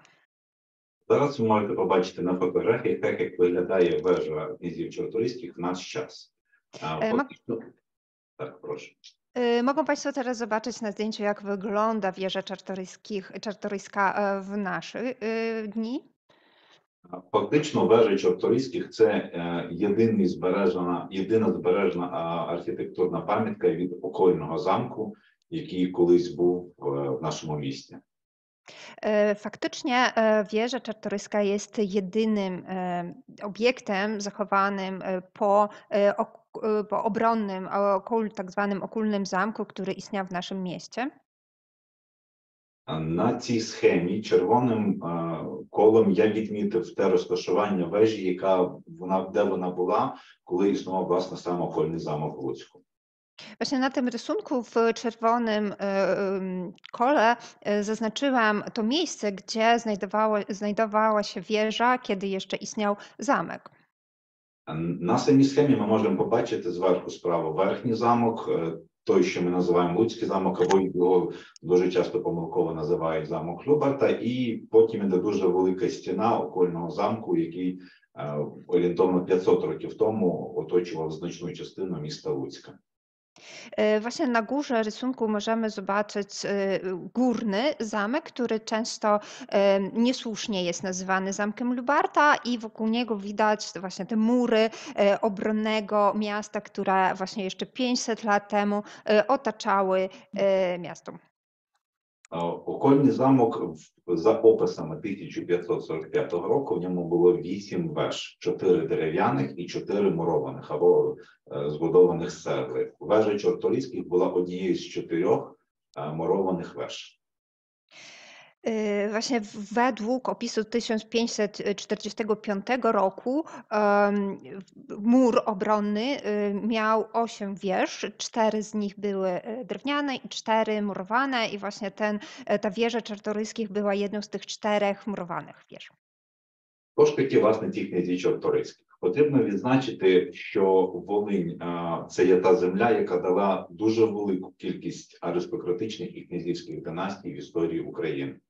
Зараз ви можете побачити на фотографіях, так як виглядає вежа князів Чорторийських в наш час. Фактично... Так, прошу. Mogą Państwo teraz zobaczyć na zdjęciu, jak wygląda wieża czartoryjska w nasze dni. Фактично вежа Чорторийських – це єдиний збережена, єдина збережена архітектурна пам'ятка від окольного замку, який колись був в нашому місті. Faktycznie wieża czartoryska jest jedynym obiektem zachowanym po, po obronnym, tak zwanym okulnym zamku, który istniał w naszym mieście. На цій схемі червоним колом я відмітив те розташування вежі, яка вона, де вона була, коли існував, власне, сам окольний замок в Луцьку. Właśnie na tym rysunku w czerwonym kole zaznaczyłam to miejsce, gdzie znajdowała, znajdowała się wieża, kiedy jeszcze istniał zamek. На самій схемі ми можемо побачити зверху справа верхній замок, той, що ми називаємо Луцький замок, або його дуже часто помилково називають замок Любарта, і потім іде дуже велика стіна окольного замку, який орієнтовно п'ятсот років тому оточував значну частину міста Луцька. Właśnie na górze rysunku możemy zobaczyć górny zamek, który często niesłusznie jest nazywany zamkiem Lubarta i wokół niego widać właśnie te mury obronnego miasta, które właśnie jeszcze pięćset lat temu otaczały miasto. Окольний замок за описами тисяча п'ятсот сорок п'ятого року в ньому було вісім веж, чотири дерев'яних і чотири мурованих або збудованих з цегли. Вежа Чорторийських була однією з чотирьох мурованих веж. Właśnie według opisu tysiąc pięćset czterdziestego piątego roku mur obronny miał osiem wież, cztery z nich były drewniane i cztery murowane i właśnie ten, ta wieża Czartoryskich była jedną z tych czterech murowanych wież. Хто ж такі, власне, ті князі Чорторийських? Потрібно відзначити, що Волинь – це є та земля, яка дала дуже велику кількість аристократичних і князівських династій в історії України.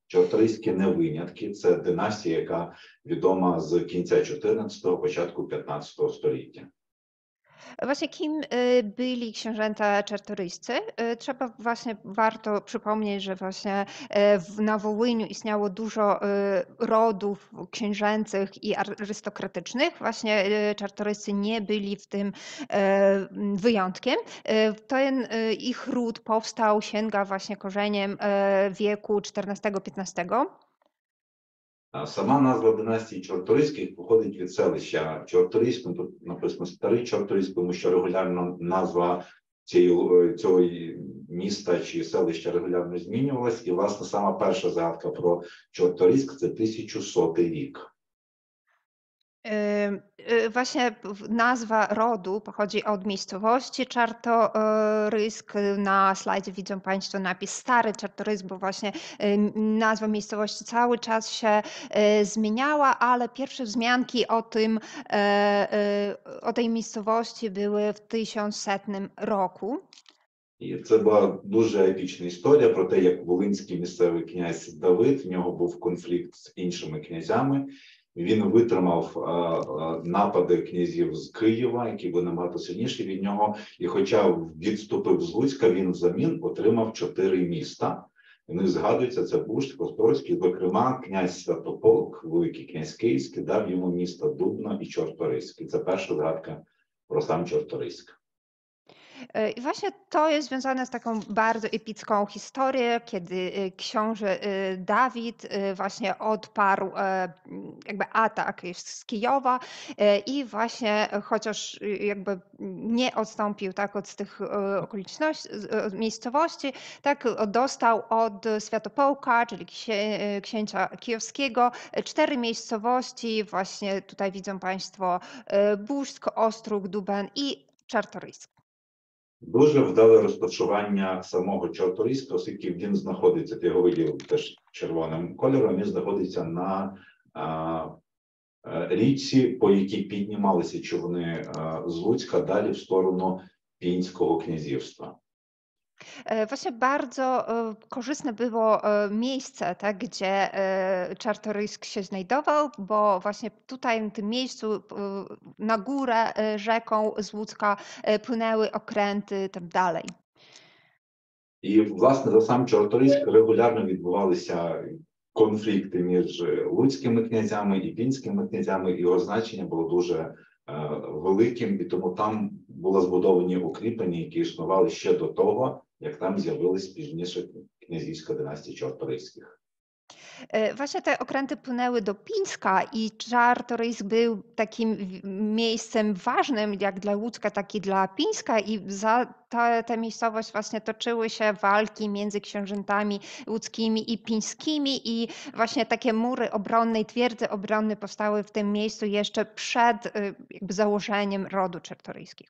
Чорторийські не винятки, це династія, яка відома з кінця чотирнадцятого, початку п'ятнадцятого століття. Właśnie kim y, byli książęta czartoryjscy? Y, Trzeba właśnie, warto przypomnieć, że właśnie y, w- na Wołyniu istniało dużo y, rodów księżęcych i arystokratycznych. Właśnie y, czartoryjscy nie byli w tym y, m, wyjątkiem. Y, Ten y, ich ród powstał, sięga właśnie korzeniem y, wieku czternastego-piętnastego. А Сама назва династії Чорторийських походить від селища Чорторийськ. Ну, тут написано Старий Чорторийськ, тому що регулярно назва цієї, цього міста чи селища регулярно змінювалась. І, власне, сама перша згадка про Чорторийськ – це тисяча сотий рік. Y, y, Właśnie w- nazwa rodu pochodzi od miejscowości Czartorysk. Na slajdzie widzą Państwo napis Stary Czartorysk, bo właśnie y, m, nazwa miejscowości cały czas się y, zmieniała, ale pierwsze wzmianki o tym, e, y, o tej miejscowości były w tysiącsetnym roku. І це була дуже епічна історія про те, як волинський місцевий князь Давид, в нього був конфлікт з іншими князями. Він витримав а, а, напади князів з Києва, які були набагато сильніші від нього. І хоча відступив з Луцька, він взамін отримав чотири міста. В них згадується, це Бужськ, Острозький, зокрема, князь Святополк, великий князь Київський, дав йому міста Дубно і Чорторийськ. І це перша згадка про сам Чорторийськ. Y, I właśnie to jest związane z taką bardzo epicką historią, kiedy y, książę y, Dawid y, właśnie odparł e, m, jakby atak z Kijowa y, i właśnie e, chociaż y, jakby nie odstąpił tak od tych e, okoliczności, z- od miejscowości, tak dostał od Światopołka, czyli księ, y, księcia kijowskiego, e, cztery miejscowości. Właśnie tutaj widzą Państwo e, Bużsk, Ostróg, Duben i Czartorysk. Дуже вдале розташування самого Чорторийська, оскільки він знаходиться, ти його виділив теж червоним кольором, він знаходиться на а, е, річці, по якій піднімалися човни а, з Луцька далі в сторону Пінського князівства. E, Właśnie bardzo e, korzystne było e, miejsce, tak, gdzie e, Czartorysk się znajdował, bo właśnie tutaj w tym miejscu e, na górę e, rzeką z Łódzka e, płynęły okręty tam dalej. І, власне, за сам Чорторийськ регулярно відбувалися конфлікти між луцькими князями і пінськими князями, і його значення було дуже е, великим, і тому там були збудовані укріплення, які існували ще до того, як там з'явилась пізніше князівська династія Чорторийських. E, Właśnie te okręty płynęły do Pińska i Czartorysk był takim w- miejscem ważnym jak dla Łódzka, tak i dla Pińska i za tę tę miejscowość właśnie toczyły się walki między książętami łódzkimi i pińskimi i właśnie takie mury obronne i twierdze obronne powstały w tym miejscu jeszcze przed y, jakby założeniem rodu czartoryskich.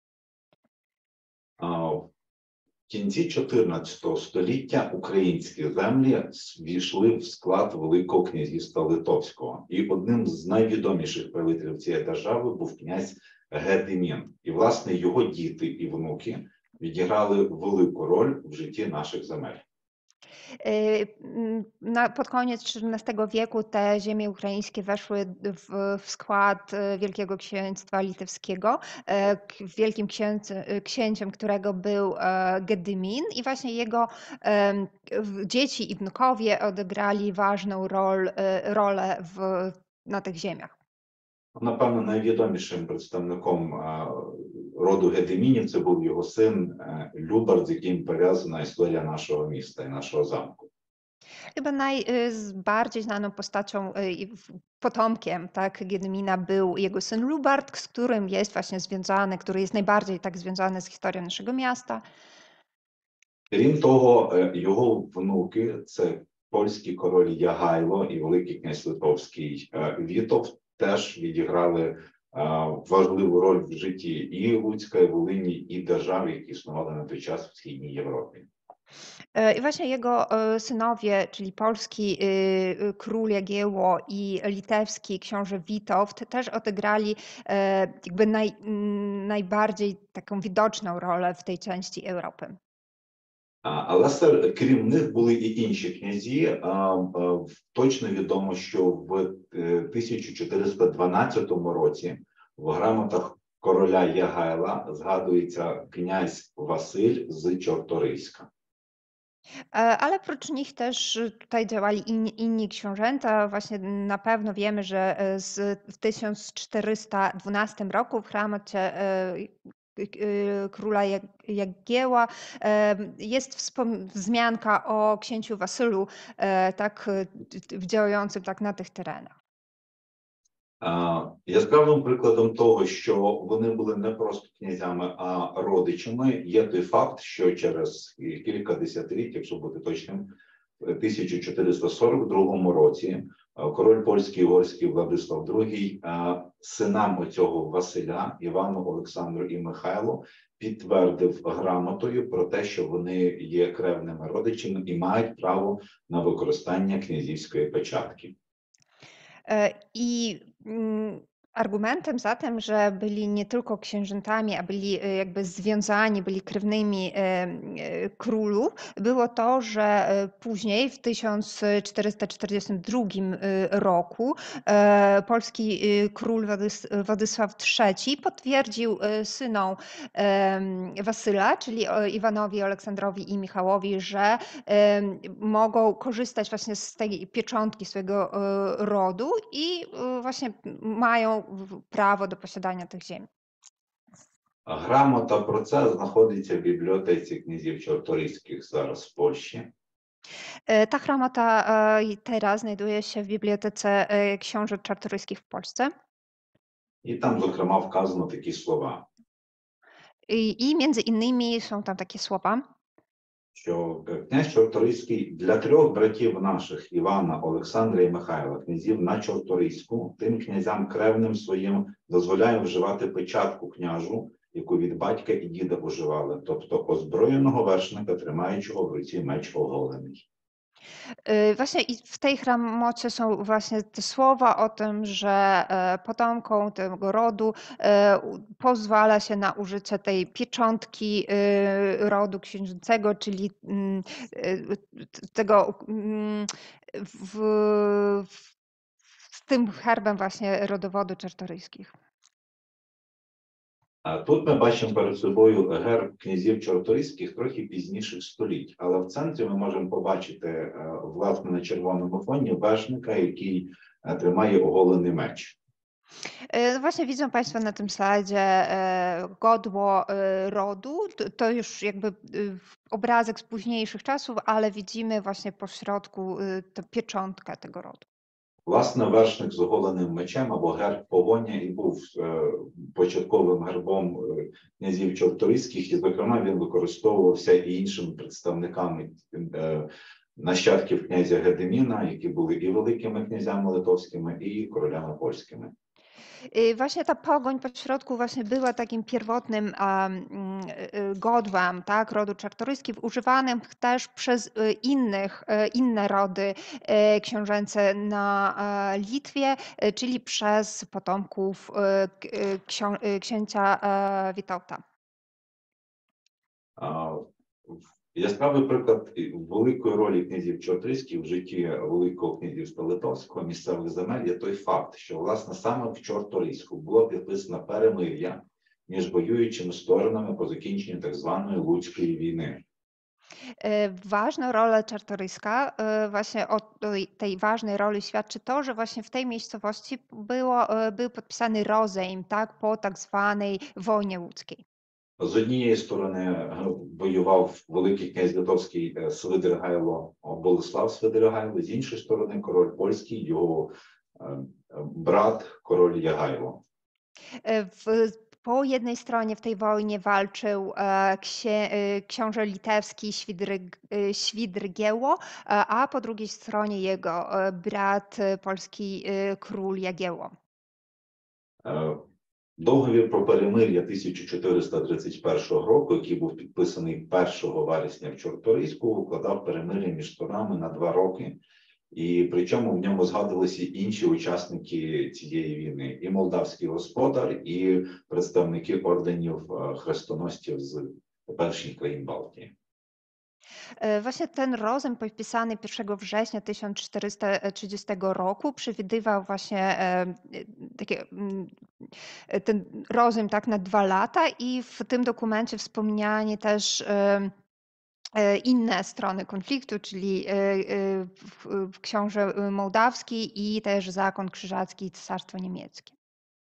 А, В кінці чотирнадцятого століття українські землі ввійшли в склад Великого князівства Литовського. І одним з найвідоміших правителів цієї держави був князь Гедимін. І, власне, його діти і внуки відіграли велику роль в житті наших земель. Y, m, Na, pod koniec czternastego wieku te ziemie ukraińskie weszły w, w skład e, Wielkiego Księstwa Litewskiego. E, k- Wielkim księciem, księciem, którego był e, Gedymin i właśnie jego em, w- dzieci i wnukowie odegrali ważną rol, e, rolę w, na tych ziemiach. Напевно, найвідомішим представником а, роду Гедимінів це був його син е, Любард, з яким пов'язана історія нашого міста і нашого замку. Chyba najbardziej znaną postacią, y, i w- potomkiem tak, Gedymina był jego syn Lubart, z którym jest właśnie związany, który jest najbardziej tak związany z historią naszego miasta. Крім того, е, його внуки – це польський король Ягайло і великий князь Литовський е, Вітовт, теж відіграли е, важливу роль в житті і Луцька, і Волині, і держав, які існували на той час в Східній Європі. E, I właśnie jego e, synowie, czyli polski y, y, król Jagiełło i litewski książę Witold też odegrali e, jakby naj, m, najbardziej taką widoczną rolę w tej części Europy. Але серед, крім них були і інші князі. Точно відомо, що в тисяча чотириста дванадцятому році в грамотах короля Ягайла згадується князь Василь з Czartoryska. Ale prócz nich też tutaj działali inni, inni książęta. Właśnie na pewno wiemy, że z, w tysiąc czterysta dwunastym roku w hramocie króla Jagieła jest wspom- wzmianka o księciu Wasylu, tak, działającym tak na tych terenach. Яскравим прикладом того, що вони були не просто князями, а родичами, є той факт, що через кілька десятиліть, якщо бути точним, в тисяча чотириста сорок другому році король польський і угорський Владислав другий синам оцього Василя, Івану, Олександру і Михайлу, підтвердив грамотою про те, що вони є кревними родичами і мають право на використання князівської печатки. I argumentem za tym, że byli nie tylko księżętami, a byli jakby związani, byli krewnymi królu, było to, że później w tysiąc czterysta czterdziestym drugim roku polski król Władysław trzeci potwierdził synom Wasyla, czyli Iwanowi, Aleksandrowi i Michałowi, że mogą korzystać właśnie z tej pieczątki swojego rodu i właśnie mają prawo do posiadania tych ziem. Грамота про це знаходиться в бібліотеці князів Czartoryskich зараз в Польщі. Ta gramota teraz znajduje się w bibliotece książąt czartoryskich w Polsce. І там, зокрема, вказано такі слова. I, i między innymi są tam takie słowa, що князь Czartoryski для трьох братів наших, Івана, Олександра і Михайла, князів на Czartoryську, тим князям кревним своїм дозволяє вживати печатку княжу, яку від батька і діда уживали, тобто озброєного вершника, тримаючого в руці меч оголений. Właśnie i w tej gramocie są właśnie te słowa o tym, że potomkom tego rodu pozwala się na użycie tej pieczątki rodu księżniczego, czyli tego w, w, z tym herbem właśnie rodowodu Czartoryskich. Тут ми бачимо перед собою герб князів Czartoryskich трохи пізніших століть, але в центрі ми можемо побачити, власне, на червоному фоні вершника, який тримає оголений меч. Właśnie widzą Państwo na tym slajdzie godło rodu. To już jakby obrazek z późniejszych czasów, ale widzimy właśnie po środku tę pieczątkę tego rodu. Власне, вершник з оголеним мечем або герб погоня і був початковим гербом князів Czartoryskich, і, зокрема, він використовувався і іншими представниками нащадків князя Гедеміна, які були і великими князями литовськими, і королями польськими. Właśnie ta pogoń po środku właśnie była takim pierwotnym um, godłem, tak, rodu Czartoryskich, używanym też przez innych, inne rody książęce na Litwie, czyli przez potomków ksią, księcia Witolda. Яскравий приклад великої ролі князів Czartoryskich в житті Великого князівства Литовського місцевих земель є той факт, що, власне, саме в Czartoryську було підписано перемир'я між воюючими сторонами по закінченню так званої Луцької війни. Ważną rolę Czartoryska, właśnie o tej ważnej roli świadczy to, że właśnie w tej miejscowości było, był podpisany rozejm, tak, po tak zwanej wojnie łódzkiej. З однієї сторони воював великий князь литовський Свидригайло Болеслав Свидригайло, з іншої сторони король польський, його брат, король Ягайло. W, po jednej stronie w tej wojnie walczył księ, książę litewski Świdryg, Świdrygieło, a po drugiej stronie jego brat polski król Jagiełło. Договір про перемир'я тисяча чотириста тридцять першого року, який був підписаний першого вересня в Czartoryську, укладав перемир'я між сторонами на два роки. І причому в ньому згадувалися інші учасники цієї війни. І молдавський господар, і представники орденів хрестоносців з теперішніх країн Балтії. E, Właśnie ten rozejm podpisany pierwszego września tysiąc czterysta trzydziestego roku przewidywał właśnie e, e, takie, mm, e, ten rozejm tak na dwa lata i w tym dokumencie wspomniani też e, e, inne strony konfliktu, czyli e, e, w- w książę mołdawski i też zakon krzyżacki i cesarstwo niemieckie.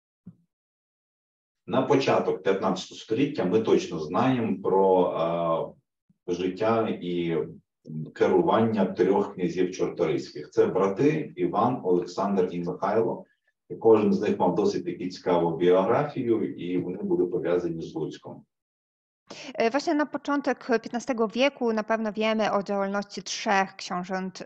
На початок п'ятнадцятого століття ми точно знаємо про е, життя і керування трьох князів чорторийських. Це брати Іван, Олександр і Михайло. І кожен з них мав досить таки цікаву біографію, і вони були пов'язані з Луцьком. E, Właśnie na początek piętnastego wieku na pewno wiemy o działalności trzech książąt y,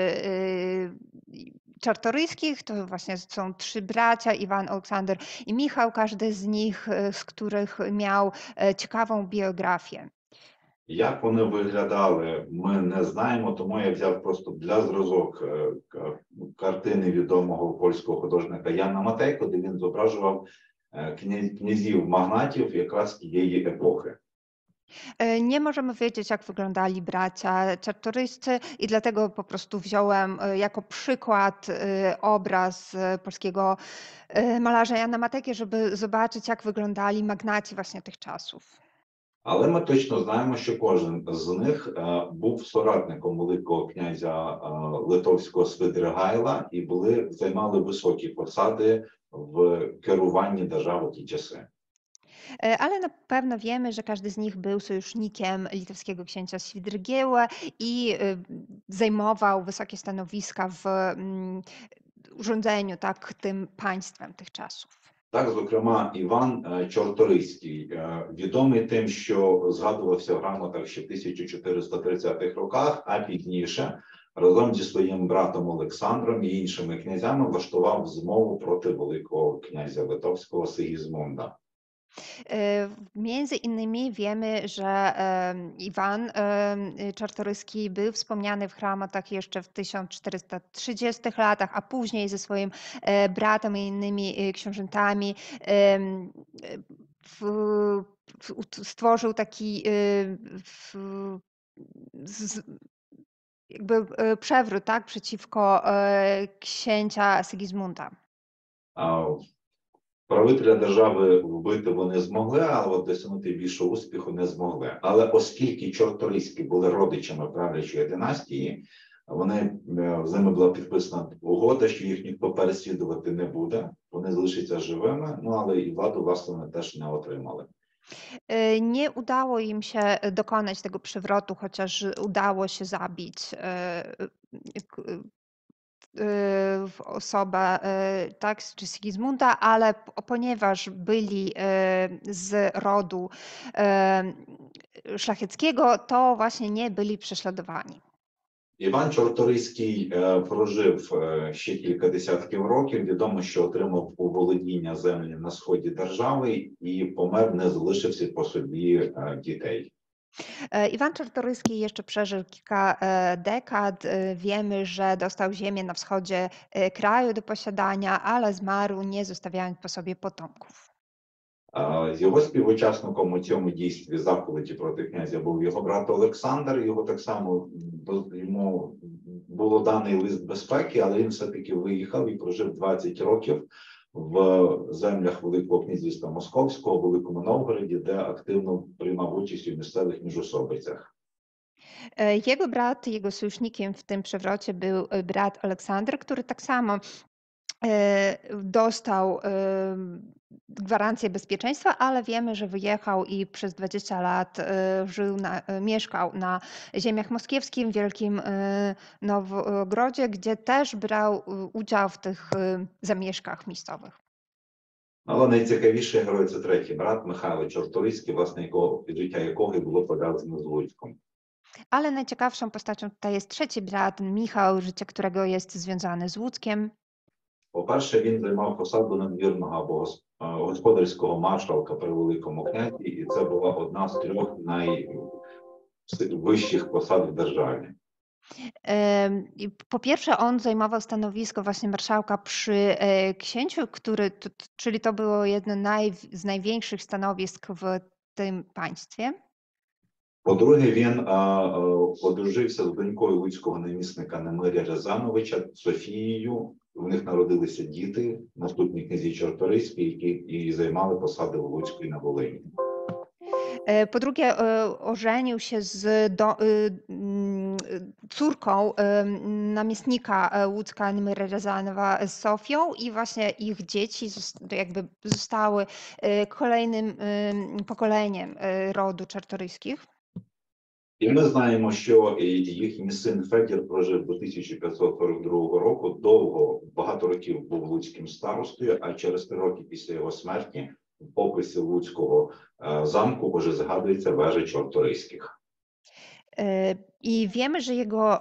y, czartoryskich. To właśnie są trzy bracia, Iwan, Aleksander i Michał, każdy z nich, y, z których miał e, ciekawą biografię. Як вони виглядали, ми не знаємо, тому я взяв просто для зразок е, к- картини відомого польського художника Яна Матейко, де він зображував е, кня- князів-магнатів якраз тієї епохи. E, Nie możemy wiedzieć, jak wyglądali bracia czartoryscy i dlatego po prostu wziąłem e, jako przykład e, obraz e, polskiego e, malarza Jana Matejki, żeby zobaczyć, jak wyglądali magnaci właśnie tych czasów. Але ми точно знаємо, що кожен з них е, був соратником Великого князя е, Литовського Свидригайла і були, займали високі посади в керуванні держави в ті часи. E, Ale na pewno wiemy, że każdy z nich był sojusznikiem litewskiego księcia Świdrygieła i e, zajmował wysokie stanowiska w mm, urządzeniu tak, tym państwem tych czasów. Так, зокрема, Іван е, Чорторийський, е, відомий тим, що згадувався в грамотах ще в тисяча чотириста тридцятих роках, а пізніше разом зі своїм братом Олександром і іншими князями влаштував змову проти Великого князя Литовського Сигізмунда. E, Między innymi wiemy, że em, Iwan em, Czartoryski był wspomniany w Chramatach jeszcze w tysiąc czterysta trzydziestych latach, a później ze swoim e, bratem i innymi e, książętami em, e, w, w, ut- stworzył taki e, w, z, jakby e, przewrót, tak, przeciwko e, księcia Sigismunda. А, Правителя держави вбити вони змогли, але от досягнути більшого успіху не змогли. Але оскільки чорторийські були родичами правлячої династії, вони, е, з ними була підписана угода, що їх ніхто переслідувати не буде, вони залишаться живими, ну але і владу, власне, вони теж не отримали. E, Nie udało im się dokonać tego przewrotu, chociaż udało się zabić e, k- e, w osobę e, tak, czy Sigismunda, ale p- ponieważ byli e, z rodu e, szlacheckiego, to właśnie nie byli prześladowani. Іван Чорторийський е, прожив е, ще кілька десятків років. Відомо, що отримав у володіння землі на сході держави і помер, не залишився по собі е, дітей. E, Iwan Czartoryski jeszcze przeżył kilka e, dekad. E, Wiemy, że dostał ziemię na wschodzie e, kraju do posiadania, ale zmarł, nie zostawiając po sobie potomków. Е, З його співучасником у цьому дійстві заповіді проти князя був його брат Олександр. Його так само до- йому було даний лист безпеки, але він все-таки виїхав і прожив двадцять років в землях Великого князівства Московського, в Великому Новгороді, де активно приймав участь у місцевих міжусобицях. E, Jego brat, jego sojusznikiem w tym przewrocie był e, brat Aleksander, który tak samo e, dostał em, gwarancję bezpieczeństwa, ale wiemy, że wyjechał i przez dwadzieścia lat e, żył na, e, mieszkał na ziemiach moskiewskim, w Wielkim e, Nowogrodzie, gdzie też brał e, udział w tych e, zamieszkach miejscowych. Але найцікавіший герой – це третій брат Михайло Чорторийський, власне, якого, життя якого і було пов'язане з Луцьком. Ale najciekawszą postacią tutaj jest trzeci brat, Michał, życie którego jest związane z Łódzkiem. По-перше, він займав посаду надвірного або гос- е, господарського маршалка при Великому князі, і це була одна з трьох найвищих посад в державі. Em, i Po pierwsze, on zajmował stanowisko właśnie marszałka przy e, księciu, który, t- t- czyli to było jedno naj, z największych stanowisk w tym państwie. По-друге, він а, а, одружився з донькою луцького намісника Немиря Рязановича Софією. У них народилися діти, наступні князі Чорторийські, які і займали посади у Луцьку і на Волині. Po drugie, ożenił się z do, córką namiestnika Łódzka Nemira Rязанова z Sofią i właśnie ich dzieci jakby zostały kolejnym pokoleniem rodu Czartoryskich. І ми знаємо, що їхній син Федір прожив до тисяча п'ятсот сорок другого року, довго, багато років був луцьким старостою, а через три роки після його смерті в описі Луцького замку вже згадується вежа Чорторийських. I wiemy, że jego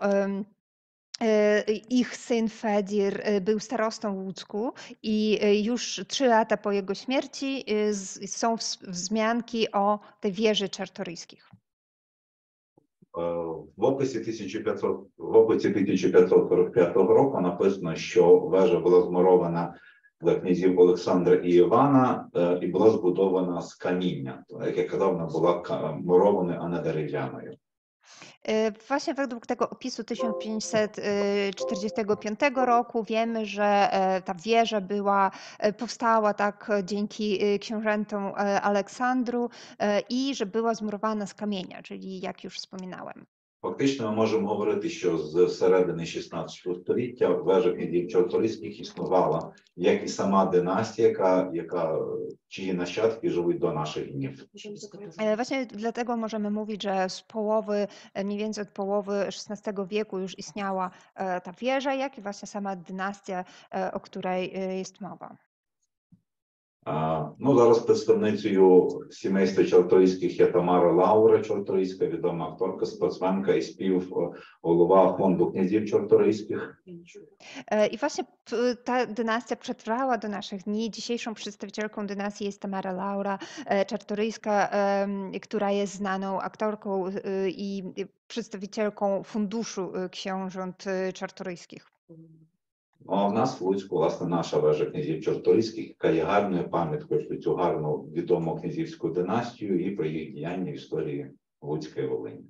ich syn Fedir był starostą w Łódzku i już trzy lata po jego śmierci są wzmianki o tej wieży Czartoryskich. В описі тисяча п'ятсот, в описі тисяча п'ятсот сорок п'ятого року написано, що вежа була змурована для князів Олександра і Івана і була збудована з каміння. Як я казав, вона була мурованою, а не дерев'яною. Właśnie według tego opisu tysiąc pięćset czterdziestego piątego roku wiemy, że ta wieża była, powstała tak dzięki książętom Aleksandru i że była zmurowana z kamienia, czyli jak już wspominałem. Фактично ми можемо говорити, що з середини шістнадцятого століття вежа князів Чорторийських існувала, як і сама династія, яка, яка чиї нащадки живуть до наших днів. Właśnie dlatego możemy mówić, że z połowy, mniej więcej od połowy szesnastego wieku już istniała ta wieża, jak i właśnie sama dynastia, o której jest mowa. А, ну, зараз представницею сімейства Чорторийських є Тамара Лаура Чорторийська, відома акторка, спортсменка і співголова фонду князів Чорторийських. I właśnie ta dynastia przetrwała do naszych dni. Dzisiejszą przedstawicielką dynastii jest Tamara Laura Czartoryjska, która jest znaną aktorką i przedstawicielką funduszu książąt czartoryjskich. А в нас в Луцьку, власне, наша вежа князів Чорторийських, яка є гарною пам'яткою про цю гарну відому князівську династію і про їх діяння в історії Луцької Волині.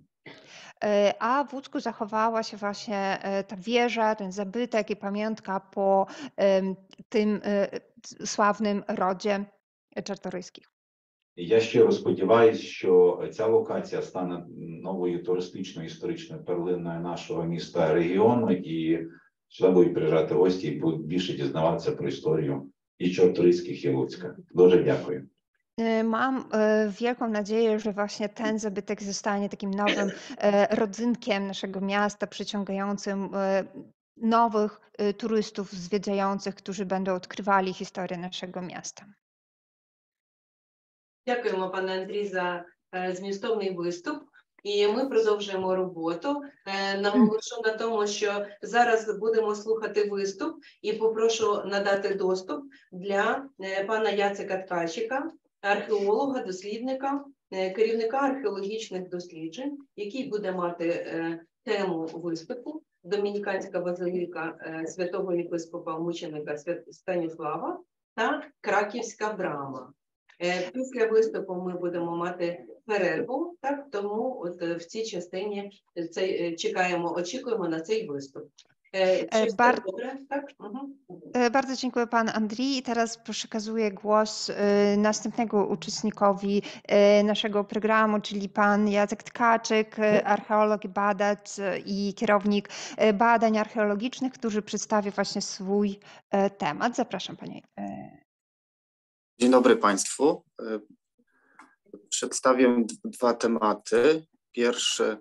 A w Łódzku zachowała się właśnie ta wieża, ten zabytek i pamiątka po tym sławnym rodzie Czartoryskich. Я щиро сподіваюся, що ця локація стане новою туристичною історичною перлиною нашого міста, регіону, і сюди будуть приїжджати гості і будуть більше дізнаватися про історію і Чорторийських, і Луцька. Дуже дякую. Mam wielką nadzieję, że właśnie ten zabytek zostanie takim nowym rodzynkiem naszego miasta, przyciągającym nowych turystów zwiedzających, którzy będą odkrywali historię naszego miasta. Дякуємо, пане Андрій, за змістовний виступ. І ми продовжуємо роботу. Наголошу на тому, що зараз будемо слухати виступ і попрошу надати доступ для пана Яцика Ткачика, археолога, дослідника, керівника археологічних досліджень, який буде мати тему виступу «Домініканська базиліка святого єпископа мученика Станіслава та Краківська брама». Після виступу ми будемо мати перерву, так, тому от в цій частині цей, чекаємо, очікуємо на цей виступ. Czy Bar- dobre? Tak? Mhm. Bardzo dziękuję pan Andrii i teraz przekazuję głos następnego uczestnikowi naszego programu, czyli pan Jacek Tkaczyk, archeolog i badacz i kierownik badań archeologicznych, który przedstawi właśnie swój temat. Zapraszam panie. Dzień dobry Państwu. Przedstawię dwa tematy. Pierwszy.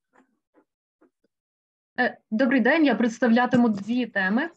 Добрий день, я представлятиму дві теми.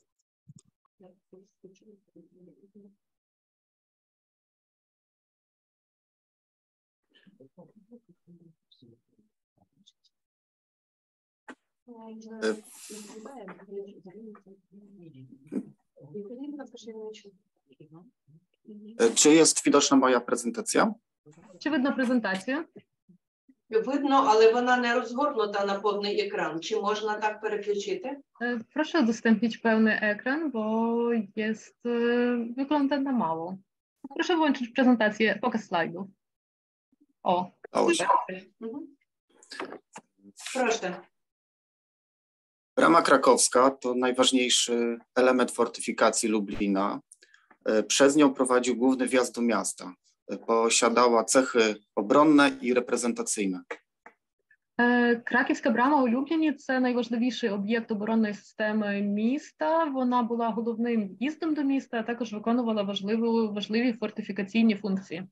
Czy jest widoczna moja prezentacja? Чи видно презентацію? Видно, але вона не розгорнута на повний екран. Чи можна так переключити? Proszę udostępnić pełny ekran, bo jest wygląda na mało. Proszę włączyć prezentację, pokaz slajdów. O, Dobrze. Mhm. Proszę. Brama krakowska to najważniejszy element fortyfikacji Lublina. Przez nią prowadził główny wjazd do miasta. Posiadała cechy obronne і reprezentacyjne. Краківська брама у Любліні – це найважливіший об'єкт оборонної системи міста. Вона була головним в'їздом до міста, а також виконувала важливі, важливі фортифікаційні функції.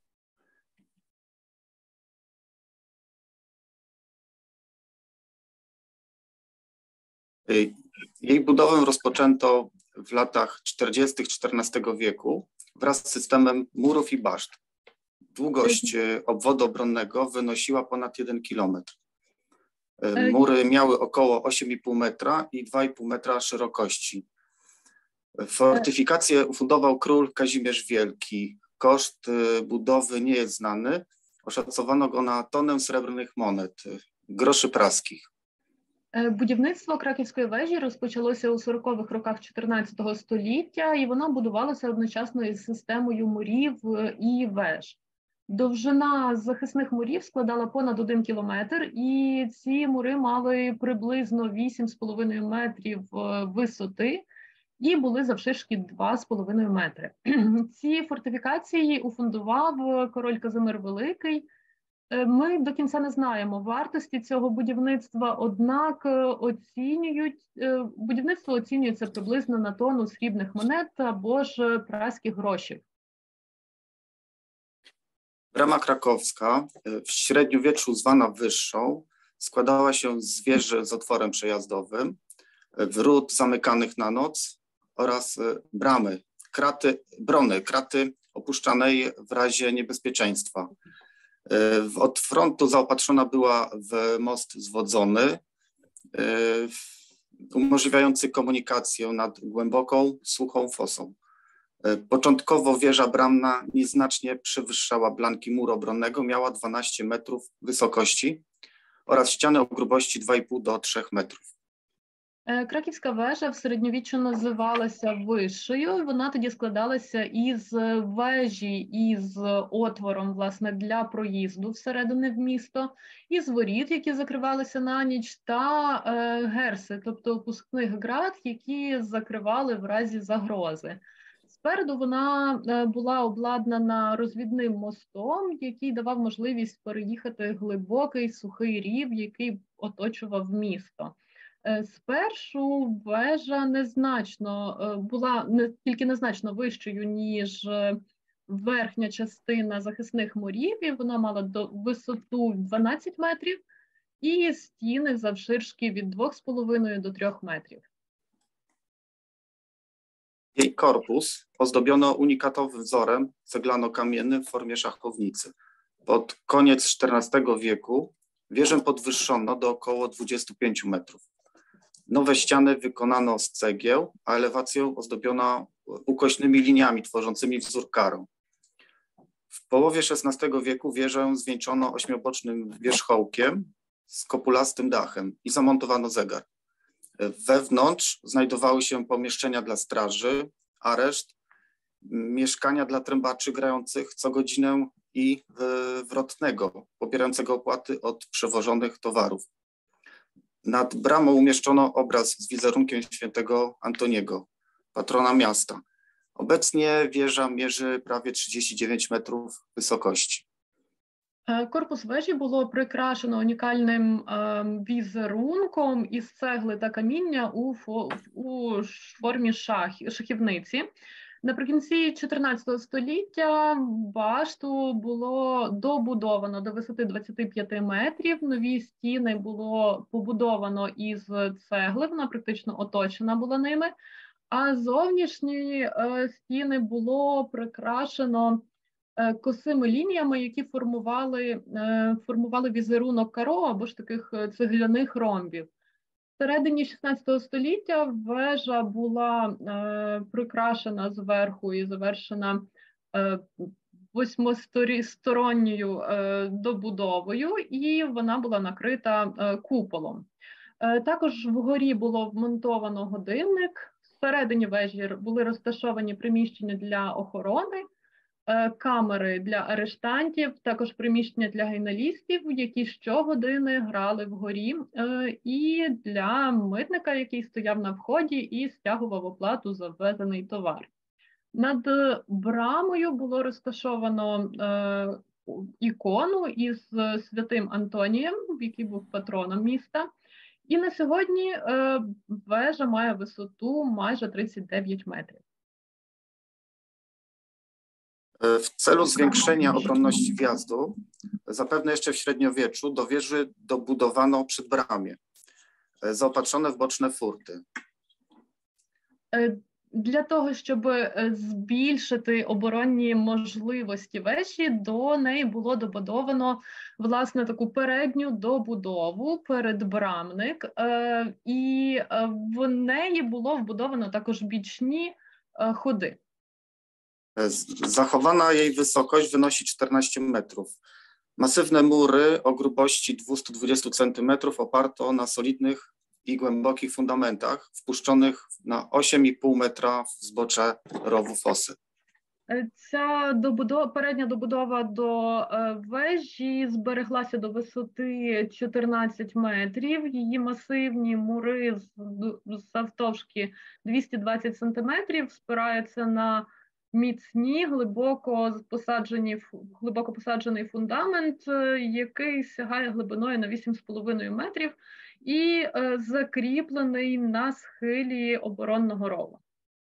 Jej budowę rozpoczęto w latach czterdziestych czternastego wieku wraz z systemem murów i baszt. Długość obwodu obronnego wynosiła ponad jeden kilometr. Mury miały około osiem i pół metra i dwa i pół metra szerokości. Fortyfikację ufundował król Kazimierz Wielki. Koszt budowy nie jest znany. Oszacowano go na tonę srebrnych monet, groszy praskich. Будівництво Краківської вежі розпочалося у сорокових роках чотирнадцятого століття, і воно будувалося одночасно із системою мурів і веж. Довжина захисних мурів складала понад один кілометр, і ці мури мали приблизно вісім з половиною метрів висоти і були завширшки два з половиною метри. Ці фортифікації уфундував король Казимир Великий. Ми до кінця не знаємо вартості цього будівництва, однак оцінюють, будівництво оцінюється приблизно на тонну срібних монет або ж праських грошів. Brama krakowska, w średniowieczu zwana Wyższą, składała się z wieży z otworem przejazdowym, wrót zamykanych na noc oraz bramy, kraty, brony, kraty opuszczanej w razie niebezpieczeństwa. Od frontu zaopatrzona była w most zwodzony, umożliwiający komunikację nad głęboką, suchą fosą. Początkowo wieża bramna nieznacznie przewyższała blanki muru obronnego, miała dwanaście metrów wysokości oraz ścianę o grubości dwa i pół до трьох metrów. Краківська вежа в середньовіччю називалася Вищою. Вона тоді складалася із вежі із отвором, власне, для проїзду всередини в місто, із воріт, які закривалися на ніч, та е, герси, тобто опускних град, які закривали в разі загрози. Спереду вона була обладнана розвідним мостом, який давав можливість переїхати глибокий сухий рів, який оточував місто. Спершу вежа незначно була не тільки незначно вищою, ніж верхня частина захисних мурів, і вона мала до висоту дванадцять метрів і стіни завширшки від двох з половиною до трьох метрів. Jej korpus ozdobiono unikatowym wzorem ceglano-kamiennym w formie szachownicy. Pod koniec czternastego wieku wieżę podwyższono do około dwudziestu pięciu metrów. Nowe ściany wykonano z cegieł, a elewację ozdobiono ukośnymi liniami tworzącymi wzór karą. W połowie szesnastego wieku wieżę zwieńczono ośmiobocznym wierzchołkiem z kopulastym dachem i zamontowano zegar. Wewnątrz znajdowały się pomieszczenia dla straży, areszt, mieszkania dla trębaczy grających co godzinę i wrotnego, pobierającego opłaty od przewożonych towarów. Nad bramą umieszczono obraz z wizerunkiem świętego Antoniego, patrona miasta. Obecnie wieża mierzy prawie trzydzieści dziewięć metrów wysokości. Корпус вежі було прикрашено унікальним е, візерунком із цегли та каміння у, фо, у формі шах, шахівниці. Наприкінці чотирнадцятого століття башту було добудовано до висоти двадцяти п'яти метрів. Нові стіни було побудовано із цегли, вона практично оточена була ними. А зовнішні е, стіни було прикрашено косими лініями, які формували, формували візерунок каро або ж таких цегляних ромбів. Всередині шістнадцятого століття вежа була е, прикрашена зверху і завершена е, восьмисторонньою е, добудовою, і вона була накрита е, куполом. Е, також вгорі було вмонтовано годинник, всередині вежі були розташовані приміщення для охорони, камери для арештантів, також приміщення для гейналістів, які щогодини грали вгорі, і для митника, який стояв на вході і стягував оплату за ввезений товар. Над брамою було розташовано ікону із святим Антонієм, який був патроном міста. І на сьогодні вежа має висоту майже тридцять дев'ять метрів. W celu zwiększenia obronności wjazdu, zapewne jeszcze w średniowieczu, do wieży dobudowano przedbramie, zaopatrzone w boczne furty. Для того, щоб збільшити оборонні можливості вежі, до неї було добудовано, власне, таку передню добудову, передбрамник, і в неї було вбудовано також бічні ходи. Zachowana jej wysokość wynosi czternaście metrów. Masywne mury o grubości dwieście dwadzieścia centymetrów oparto na solidnych i głębokich fundamentach wpuszczonych na osiem i pół metra w zbocze rowu fosy. Ця добудова, передня добудова до вежі збереглася до висоти чотирнадцять метрів. Її масивні мури завтовшки двісті двадцять сантиметрів спираються на міцні, глибоко посаджені, глибоко посаджений фундамент, який сягає глибиною на вісім з половиною метрів і закріплений на схилі оборонного rowu.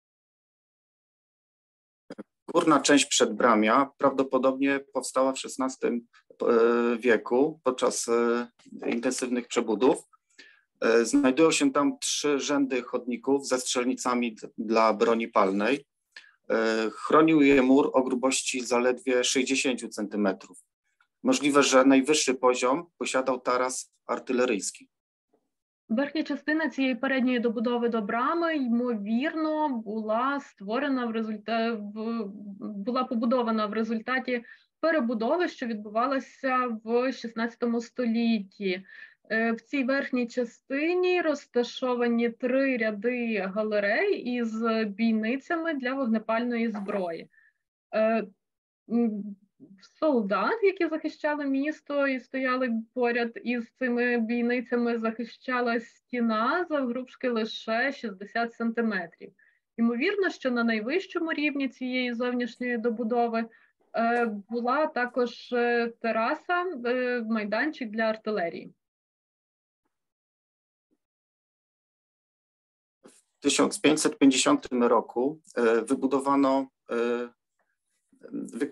Górna część przedbramia prawdopodobnie powstała w szesnastym wieku podczas intensywnych przebudów. Znajdują się tam trzy rzędy chodników ze strzelnicami dla broni palnej. Chronił je mur o grubości zaledwie sześćdziesiąt centymetrów. Możliwe, że najwyższy poziom posiadał taras artyleryjski. Верхня частина цієї передньої добудови до брами, ймовірно, була створена в результаті, була побудована в результаті перебудови, що відбувалася в шістнадцятому столітті. В цій верхній частині розташовані три ряди галерей із бійницями для вогнепальної зброї. Солдат, які захищали місто і стояли поряд із цими бійницями, захищала стіна завгрубшки лише шістдесят сантиметрів. Ймовірно, що на найвищому рівні цієї зовнішньої добудови була також тераса, майданчик для артилерії. W tysiąc pięćset pięćdziesiątym roku wybudowano Wy,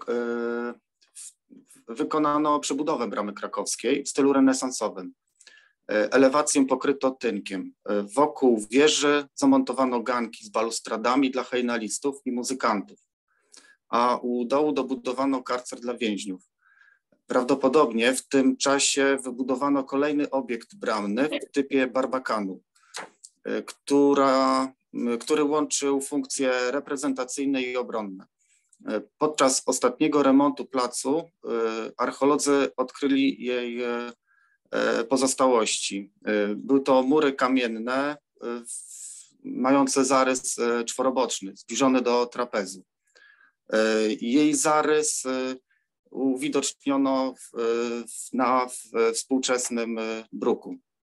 wykonano przebudowę bramy krakowskiej w stylu renesansowym. Elewację pokryto tynkiem. Wokół wieży zamontowano ganki z balustradami dla hejnalistów i muzykantów, a u dołu dobudowano karcer dla więźniów. Prawdopodobnie w tym czasie wybudowano kolejny obiekt bramny w typie barbakanu, która, który łączył funkcje reprezentacyjne i obronne. Podczas ostatniego remontu placu archeolodzy odkryli jej pozostałości. Były to mury kamienne mające zarys czworoboczny, zbliżony do trapezu. Jej zarys uwidoczniono na współczesnym bruku.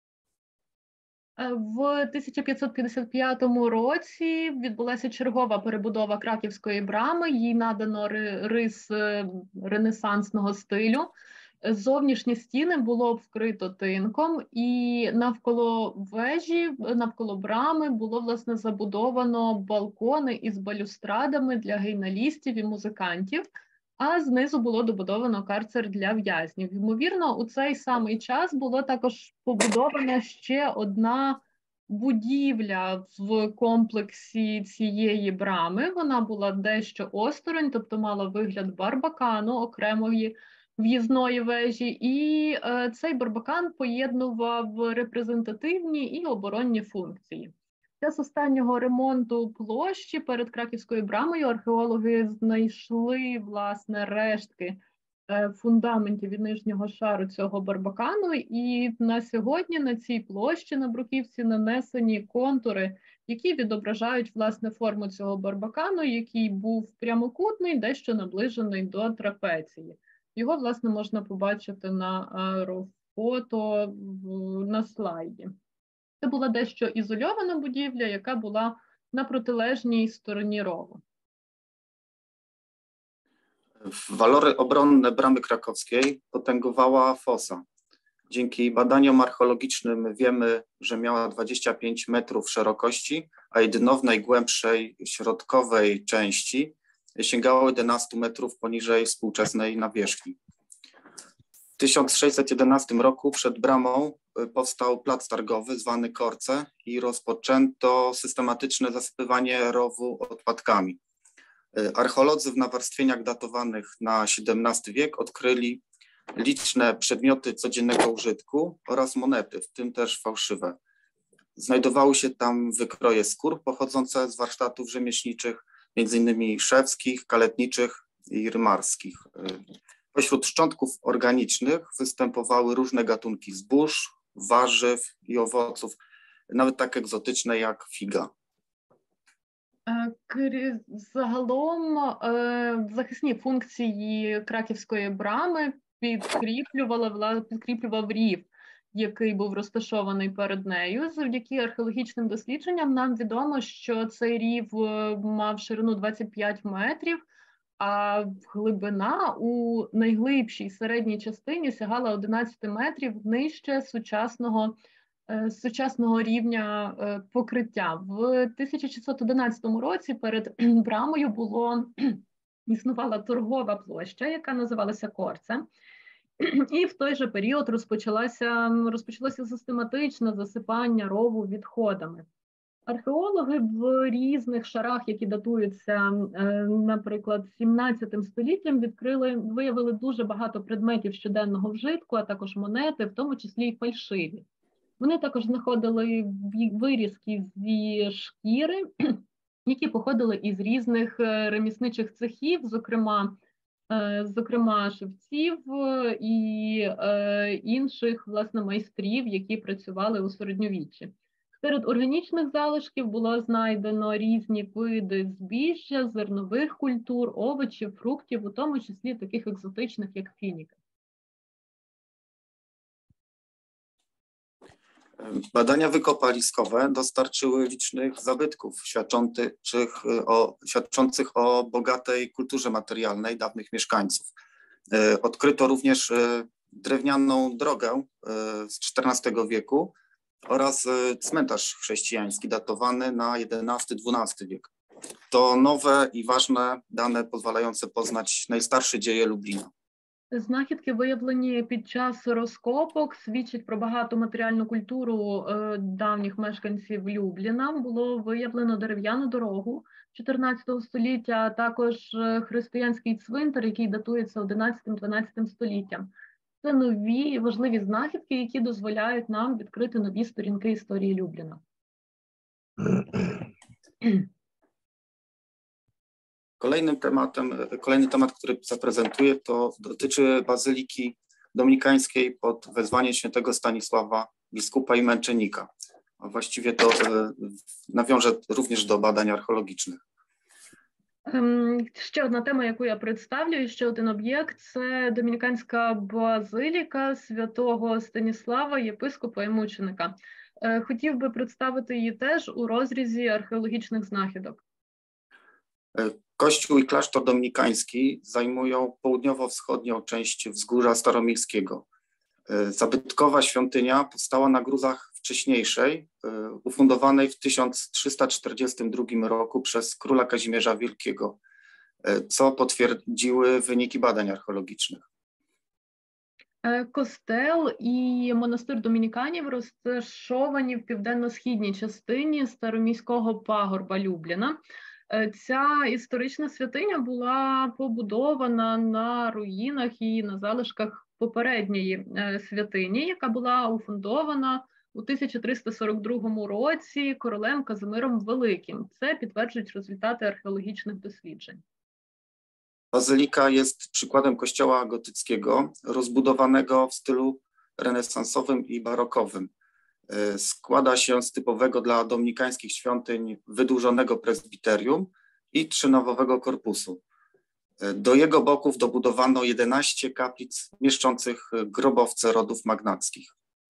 В тисяча п'ятсот п'ятдесят п'ятому році відбулася чергова перебудова Краківської брами, їй надано рис ренесансного стилю. Зовнішні стіни було вкрито тинком, і навколо вежі, навколо брами було, власне, забудовано балкони із балюстрадами для гейналістів і музикантів, а знизу було добудовано карцер для в'язнів. Ймовірно, у цей самий час було також побудована ще одна будівля в комплексі цієї брами. Вона була дещо осторонь, тобто мала вигляд барбакану, окремої в'їзної вежі, і е, цей барбакан поєднував репрезентативні і оборонні функції. З останнього ремонту площі перед Краківською брамою археологи знайшли, власне, рештки е, фундаментів від нижнього шару цього барбакану, і на сьогодні на цій площі на Бруківці нанесені контури які відображають власне форму цього барбакану, який був прямокутний, дещо наближений до трапеції. Його, власне, можна побачити на аерофото на слайді. Це була дещо ізольована будівля, яка була на протилежній стороні рову. Walory obronne bramy krakowskiej potęgowała fosa. Dzięki badaniom archeologicznym wiemy, że miała dwadzieścia pięć metrów szerokości, a jej dno w najgłębszej środkowej części sięgało jedenaście metrów poniżej współczesnej nawierzchni. W tysiąc sześćset jedenastym roku przed bramą powstał plac targowy zwany Korce i rozpoczęto systematyczne zasypywanie rowu odpadkami. Archeolodzy w nawarstwieniach datowanych na siedemnasty wiek odkryli liczne przedmioty codziennego użytku oraz monety, w tym też fałszywe. Znajdowały się tam wykroje skór pochodzące z warsztatów rzemieślniczych, między innymi szewskich, kaletniczych i rymarskich. Pośród szczątków organicznych występowały różne gatunki zbóż, warzyw i owoców, nawet tak egzotyczne jak figa. Загалом захисні функції Краківської брами підкріплювали, підкріплював рів, який був розташований перед нею. Завдяки археологічним дослідженням нам відомо, що цей рів мав ширину двадцять п'ять метрів, а глибина у найглибшій середній частині сягала одинадцять метрів нижче сучасного сучасного рівня покриття. В тисяча шістсот одинадцятому році перед брамою було, існувала торгова площа, яка називалася Корце. І в той же період розпочалося, розпочалося систематичне засипання рову відходами. Археологи в різних шарах, які датуються, наприклад, сімнадцятим століттям, відкрили, виявили дуже багато предметів щоденного вжитку, а також монети, в тому числі й фальшиві. Вони також знаходили вирізки зі шкіри, які походили із різних ремісничих цехів, зокрема, зокрема шевців і інших, власне, майстрів, які працювали у середньовіччі. Серед органічних залишків було знайдено різні види збіжжя, зернових культур, овочів, фруктів, у тому числі таких екзотичних, як фініки. Badania wykopaliskowe dostarczyły licznych zabytków świadczących o, świadczących o bogatej kulturze materialnej dawnych mieszkańców. Odkryto również drewnianą drogę z czternastego wieku oraz cmentarz chrześcijański datowany na jedenasty dwunasty wiek. To nowe i ważne dane pozwalające poznać najstarsze dzieje Lublina. Знахідки, виявлені під час розкопок, свідчать про багату матеріальну культуру е, давніх мешканців Любліна. Було виявлено дерев'яну дорогу чотирнадцятого століття, а також християнський цвинтар, який датується одинадцятим-дванадцятим століттям. Це нові і важливі знахідки, які дозволяють нам відкрити нові сторінки історії Любліна. Kolejnym tematem, kolejny temat, który zaprezentuję, to dotyczy Bazyliki Dominikańskiej pod wezwaniem świętego Stanisława, biskupa i męczennika. A właściwie to nawiąże również do badań archeologicznych. Ще одна тема, яку я представлю, і ще один об'єкт – це Домініканська базиліка святого Станіслава, єпископа і мученика. Хотів би представити її теж у розрізі археологічних знахідок. Kościół i klasztor dominikański zajmują południowo-wschodnią część wzgórza staromiejskiego. Zabytkowa świątynia powstała na gruzach wcześniejszej, ufundowanej w tysiąc trzysta czterdziestym drugim roku przez króla Kazimierza Wielkiego, co potwierdziły wyniki badań archeologicznych. Костел і монастир домініканів розташовані в південно-східній частині староміського пагорба Любліна. Ця історична святиня була побудована на руїнах і на залишках попередньої святині, яка була уфундована у тисяча триста сорок другому році королем Казимиром Великим. Це підтверджують результати археологічних досліджень. Bazylika jest przykładem kościoła gotyckiego, rozbudowanego w stylu renesansowym i barokowym. Składa się z typowego dla dominikańskich świątyń wydłużonego prezbiterium i trzynawowego korpusu. Do jego boków dobudowano jedenaście kaplic mieszczących grobowce rodów magnackich.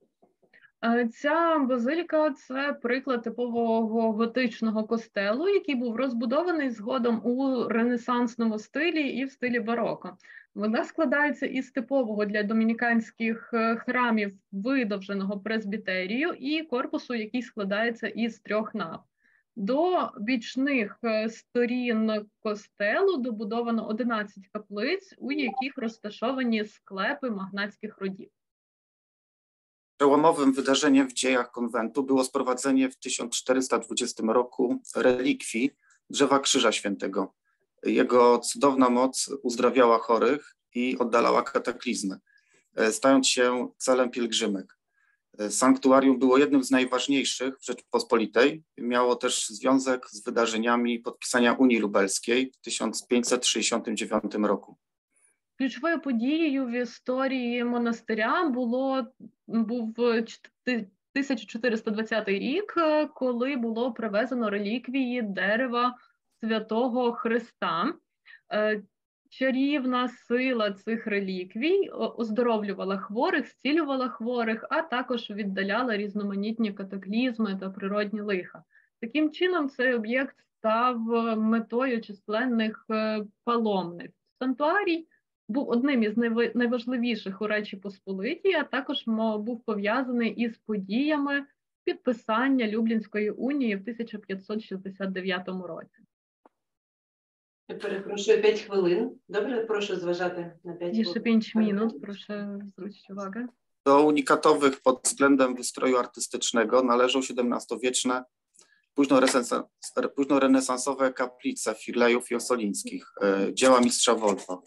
Ця базиліка – це приклад типового готичного костелу, який був розбудований згодом у ренесансному стилі і в стилі бароко. Вона складається із типового для домініканських храмів видовженого презбітерію і корпусу, який складається із трьох нав. До бічних сторін костелу добудовано одинадцять каплиць, у яких розташовані склепи магнатських родів. Przełomowym wydarzeniem w dziejach konwentu było sprowadzenie w tysiąc czterysta dwudziestym roku relikwii drzewa Krzyża Świętego. Jego cudowna moc uzdrawiała chorych i oddalała kataklizmy, stając się celem pielgrzymek. Sanktuarium było jednym z najważniejszych w Rzeczypospolitej. Miało też związek z wydarzeniami podpisania Unii Lubelskiej w tysiąc pięćset sześćdziesiątym dziewiątym roku. Ключовою подією в історії монастиря було, був тисяча чотириста двадцятий рік, коли було привезено реліквії дерева Святого Христа. Чарівна сила цих реліквій оздоровлювала хворих, зцілювала хворих, а також віддаляла різноманітні катаклізми та природні лиха. Таким чином, цей об'єкт став метою численних паломниць. Санктуарій був одним із найважливіших у Речі Посполитій, а також був пов'язаний із подіями підписання Люблінської унії в тисяча п'ятсот шістдесят дев'ятому році. Я перепрошую, п'ять хвилин. Добре, прошу зважати на п'ять хвилин. Jeszcze pięć minut, proszę zwrócić uwagę. Do unikatowych pod względem wystroju artystycznego należą siedemnastowieczne późnorenesansowe kaplice Firlejów i Osolińskich, dzieła mistrza Wolfa.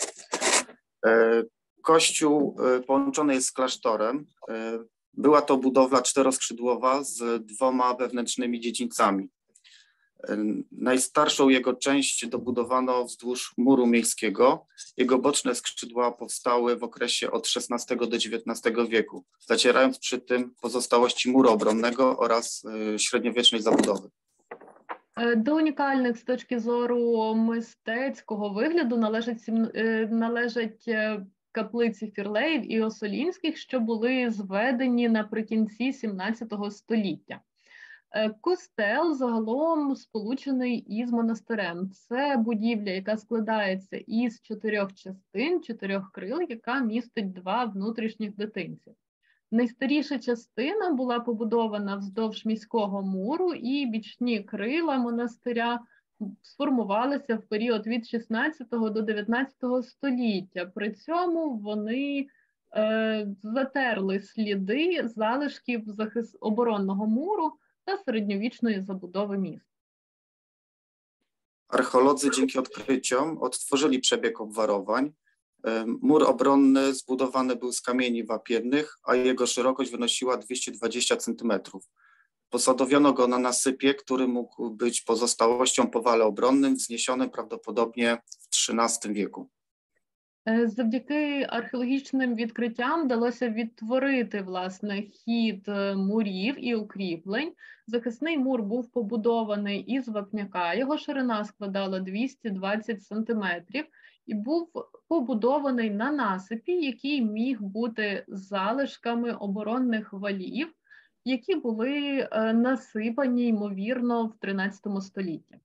Kościół połączony jest z klasztorem. Była to budowla czteroskrzydłowa z dwoma wewnętrznymi dziedzińcami. Najstarszą jego część dobudowano wzdłuż muru miejskiego. Jego boczne skrzydła powstały w okresie od szesnastego do dziewiętnastego wieku, zacierając przy tym pozostałości muru obronnego oraz średniowiecznej zabudowy. До унікальних з точки зору мистецького вигляду належать, належать каплиці Фірлеїв і Осолінських, що були зведені наприкінці сімнадцятого століття. Костел загалом сполучений із монастирем. Це будівля, яка складається із чотирьох частин, чотирьох крил, яка містить два внутрішніх дитинці. Найстаріша частина була побудована вздовж міського муру, і бічні крила монастиря сформувалися в період від шістнадцятого до дев'ятнадцятого століття. При цьому вони е, затерли сліди залишків захис... оборонного муру та середньовічної забудови міста. Archeolodzy dzięki odkryciom odtworzyli przebieg obwarowań. Mur obronny zbudowany był z kamieni wapiennych, a jego szerokość wynosiła dwieście dwadzieścia centymetrów. Posadowiono go na nasypie, który mógł być pozostałością po wale obronnym wzniesionym prawdopodobnie w trzynastym wieku. Завдяки археологічним відкриттям вдалося відтворити, власне, хід мурів і укріплень. Захисний мур був побудований із вапняка, його ширина складала двісті двадцять сантиметрів і був побудований на насипі, який міг бути залишками оборонних валів, які були насипані, ймовірно, в тринадцятому столітті.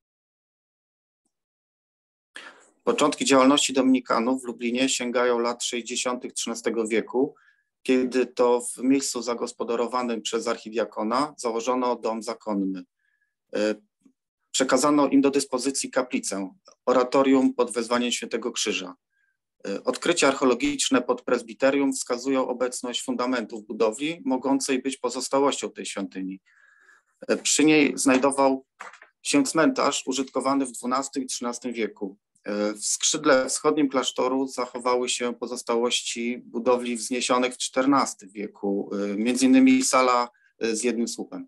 Początki działalności dominikanów w Lublinie sięgają lat sześćdziesiątych trzynastego wieku, kiedy to w miejscu zagospodarowanym przez archidiakona założono dom zakonny. Przekazano im do dyspozycji kaplicę, oratorium pod wezwaniem Świętego Krzyża. Odkrycia archeologiczne pod prezbiterium wskazują obecność fundamentów budowli mogącej być pozostałością tej świątyni. Przy niej znajdował się cmentarz użytkowany w dwunastym i trzynastym wieku. W skrzydle wschodnim klasztoru zachowały się pozostałości budowli wzniesionych w czternastym wieku, między innymi sala z jednym słupem.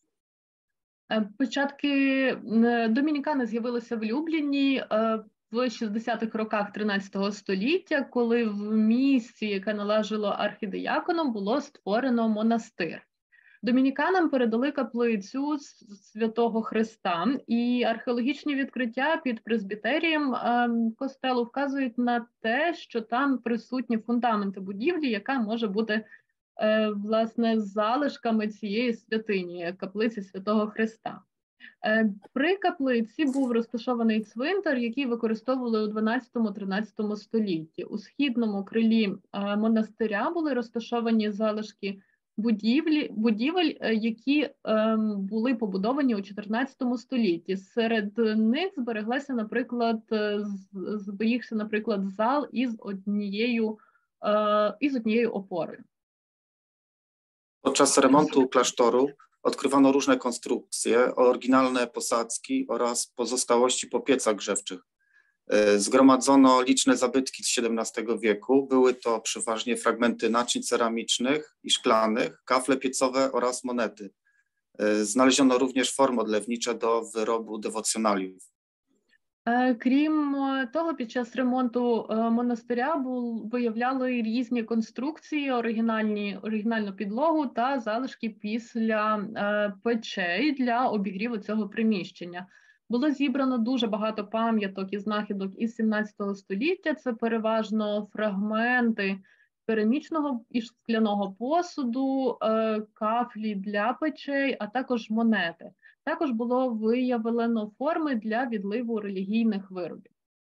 Початки домінікани з'явилися в Любліні в шістдесятих роках тринадцятого століття, коли в місці, яке належало архідіяконам, було створено монастир. Домініканам передали каплицю Святого Христа, і археологічні відкриття під презбітерієм костелу вказують на те, що там присутні фундаменти будівлі, яка може бути власне залишками цієї святині, каплиці Святого Христа. При каплиці був розташований цвинтар, який використовували у дванадцятому-тринадцятому столітті. У східному крилі монастиря були розташовані залишки будівлі, будівель, які ем, були побудовані у чотирнадцятому столітті. Серед них збереглася, наприклад, зберігся, наприклад, зал із однією, е, із однією опорою. Podczas remontu klasztoru odkrywano różne konstrukcje, oryginalne posadzki oraz pozostałości po piecach grzewczych. Zgromadzono liczne zabytki z siedemnastego wieku. Były to przeważnie fragmenty naczyń ceramicznych i szklanych, kafle piecowe oraz monety. Znaleziono również formy odlewnicze do wyrobu dewocjonaliów. Крім того, під час ремонту монастиря був, виявляли різні конструкції, оригінальні, оригінальну підлогу та залишки після е, печей для обігріву цього приміщення. Було зібрано дуже багато пам'яток і знахідок із сімнадцятого століття. Це переважно фрагменти керамічного і скляного посуду, е, кафлі для печей, а також монети. Також було виявлено форми для відливу релігійних виробів.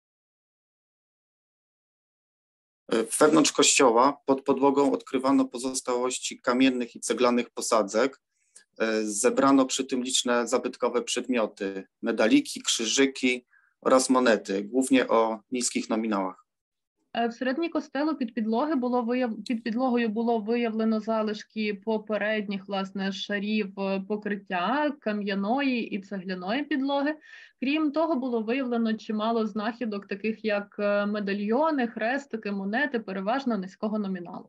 Wewnątrz kościoła pod podłogą odkrywano pozostałości kamiennych i ceglanych posadzek. Zebrano przy tym liczne zabytkowe przedmioty, medaliki, krzyżyki oraz monety, głównie o niskich nominałach. Всередині костелу під підлоги було вияв... під підлогою було виявлено залишки попередніх, власне, шарів покриття кам'яної і цегляної підлоги. Крім того, було виявлено чимало знахідок, таких як медальйони, хрестики, монети, переважно низького номіналу.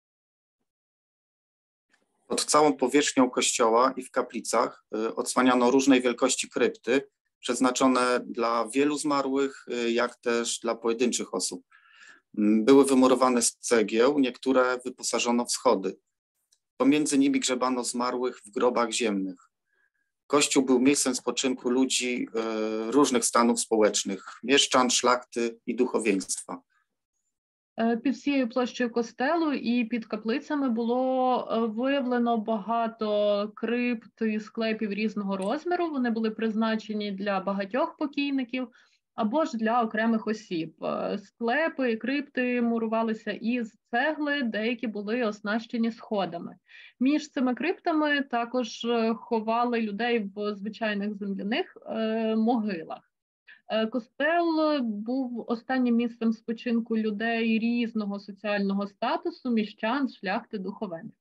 Pod całą powierzchnią kościoła i w kaplicach odsłaniano różnej wielkości krypty, przeznaczone dla wielu zmarłych, jak też dla pojedynczych osób. Były wymurowane z cegieł, niektóre wyposażono w schody. Pomiędzy nimi grzebano zmarłych w grobach ziemnych. Kościół był miejscem spoczynku ludzi różnych stanów społecznych, mieszczan, szlachty i duchowieństwa. Під всією площею костелу і під каплицями було виявлено багато крипт і склепів різного розміру. Вони були призначені для багатьох покійників або ж для окремих осіб. Склепи і крипти мурувалися із цегли, деякі були оснащені сходами. Між цими криптами також ховали людей в звичайних земляних е, могилах. Костел був останнім місцем спочинку людей різного соціального статусу, міщан, szlachty, duchowieństwa.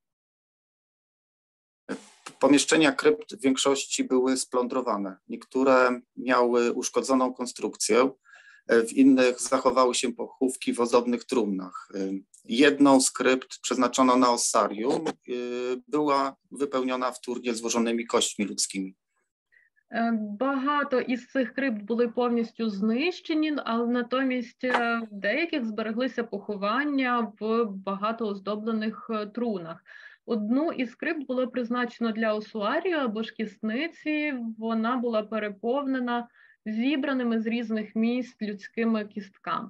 Pomieszczenia krypt w większości były splądrowane. Niektóre miały uszkodzoną konstrukcję, w innych zachowały się pochówki w ozdobnych trumnach. Jedną z krypt przeznaczono na ossarium, była wypełniona wtórnie złożonymi kośćmi ludzkimi. Багато із цих крипт були повністю знищені, але натомість в деяких збереглися поховання в багато оздоблених трунах. Одну із крипт було призначено для осуарію або ж кісниці, вона була переповнена зібраними з різних місць людськими кістками.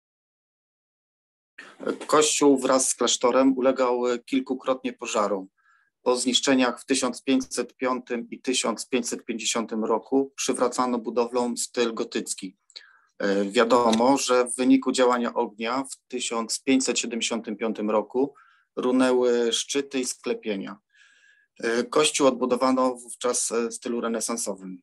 Kościół wraz z klasztorem ulegał kilkukrotnie pożarom. Po zniszczeniach w tysiąc pięćset piątym i tysiąc pięćset pięćdziesiątym roku przywracano budowlom styl gotycki. Wiadomo, że w wyniku działania ognia w tysiąc pięćset siedemdziesiątym piątym roku runęły szczyty i sklepienia. Kościół odbudowano wówczas w stylu renesansowym.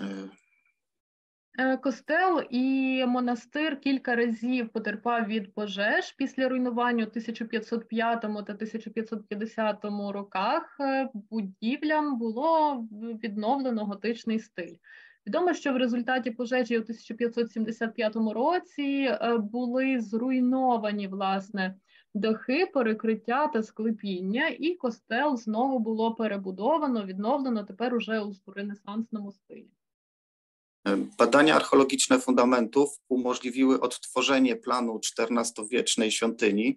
Костел і монастир кілька разів потерпав від пожеж. Після руйнування у тисяча п'ятсот п'ятому та тисяча п'ятсот п'ятдесятому роках будівлям було відновлено готичний стиль. Відомо, що в результаті пожежі у тисяча п'ятсот сімдесят п'ятому році були зруйновані, власне, дахи, перекриття та склепіння, і костел знову було перебудовано, відновлено тепер уже у ренесансному стилі. Badania archeologiczne fundamentów umożliwiły odtworzenie planu czternastowiecznej świątyni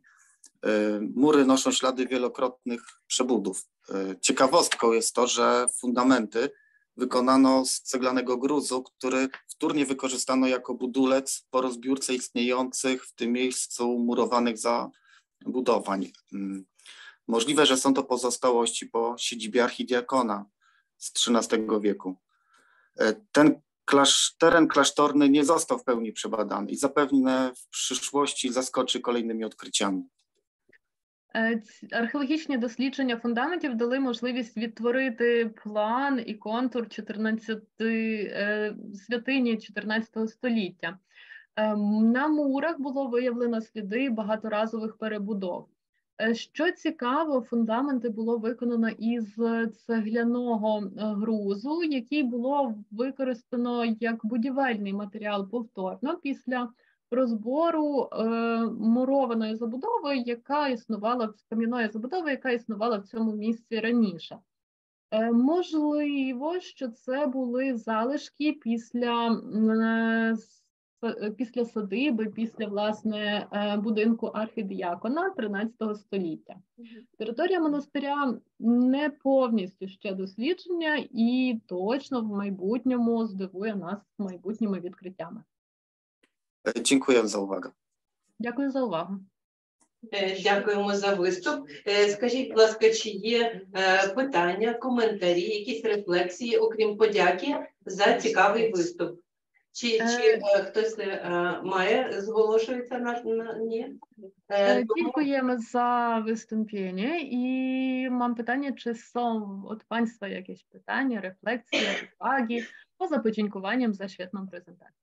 Mury noszą ślady wielokrotnych przebudów. Ciekawostką jest to, że fundamenty wykonano z ceglanego gruzu, który wtórnie wykorzystano jako budulec po rozbiórce istniejących w tym miejscu murowanych zabudowań. Możliwe, że są to pozostałości po siedzibie archidiakona z trzynastego wieku. Ten klasz, teren klasztorny nie został w pełni przebadany i zapewne w przyszłości zaskoczy kolejnymi odkryciami. Археологічні дослідження фундаментів дали можливість відтворити план і контур чотирнадцяти святині чотирнадцятого століття. На мурах було виявлено сліди багаторазових перебудов. Що цікаво, фундаменти було виконано із цегляного грузу, який було використано як будівельний матеріал повторно після розбору е, мурованої забудови, яка існувала, кам'яної забудови, яка існувала в цьому місці раніше. Е, можливо, що це були залишки після, е, після садиби, після, власне, е, будинку архідіакона тринадцятого століття. Територія монастиря не повністю ще дослідження і точно в майбутньому здивує нас майбутніми відкриттями. Dziękuję za uwagę. Дякую за увагу. Дякуємо за виступ. Скажіть, будь ласка, чи є питання, коментарі, якісь рефлексії, окрім подяки за цікавий виступ? Чи, чи хтось має, зголошується на, на ні? Дякуємо за виступлення і mam питання, чи są od Państwa jakieś питання, рефлексії, уваги поза подякуванням за świetną презентацію?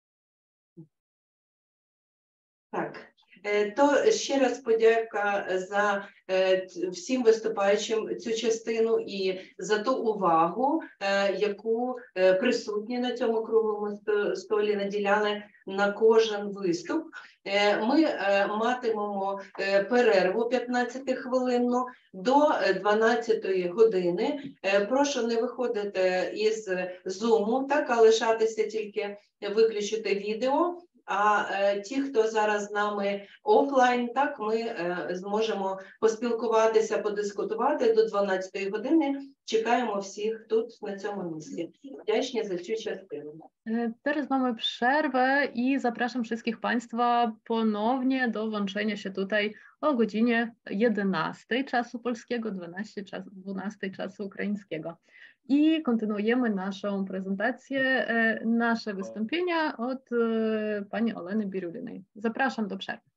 Так, то ще раз подяка за всім виступаючим цю частину і за ту увагу, яку присутні на цьому круглому столі наділяли на кожен виступ. Ми матимемо перерву п'ятнадцятихвилинну до дванадцятої години. Прошу не виходити із Zoom, так, а лишатися тільки, виключити відео. А е, ті, хто зараз з нами офлайн, так, ми е, зможемо поспілкуватися, подискутувати до дванадцятої години. Чекаємо всіх тут, на цьому місці. Wdzięczni za цю частину. Teraz mamy przerwę i zapraszam wszystkich Państwa ponownie do włączenia się tutaj o godzinie jedenastej czasu polskiego, dwunastej czasu ukraińskiego. I kontynuujemy naszą prezentację, nasze wystąpienia od pani Oleny Birulinej. Zapraszam do przerwy.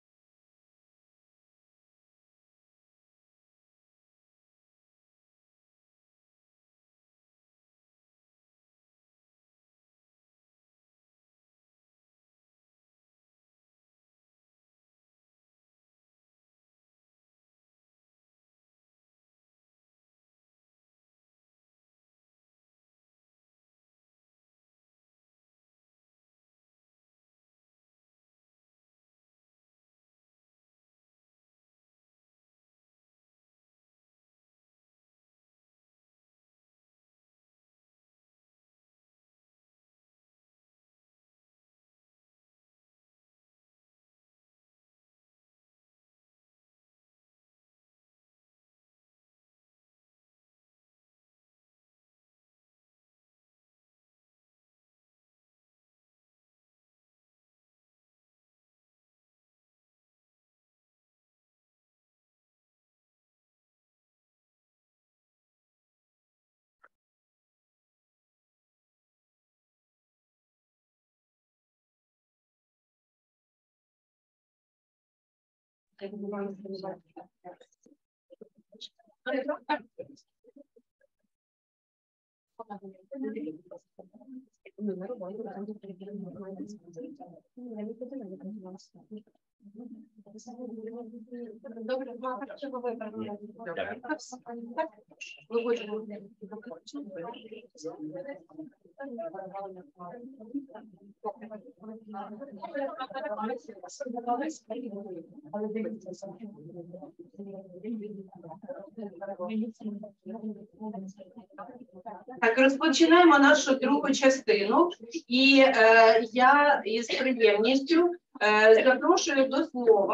Так, розпочинаємо нашу другу частину, і е, я із приємністю е, запрошую до слова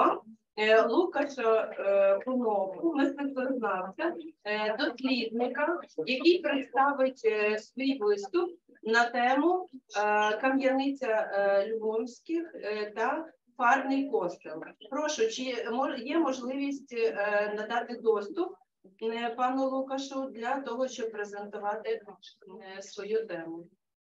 е, Лукаша е, Конопу, мистецтвознавця, е, дослідника, який представить е, свій виступ на тему е, Кам'яниця е, Любомських е, та Фарний костел. Прошу, чи мож- є можливість е, надати доступ е, пану Лукашу для того, щоб презентувати е, свою тему?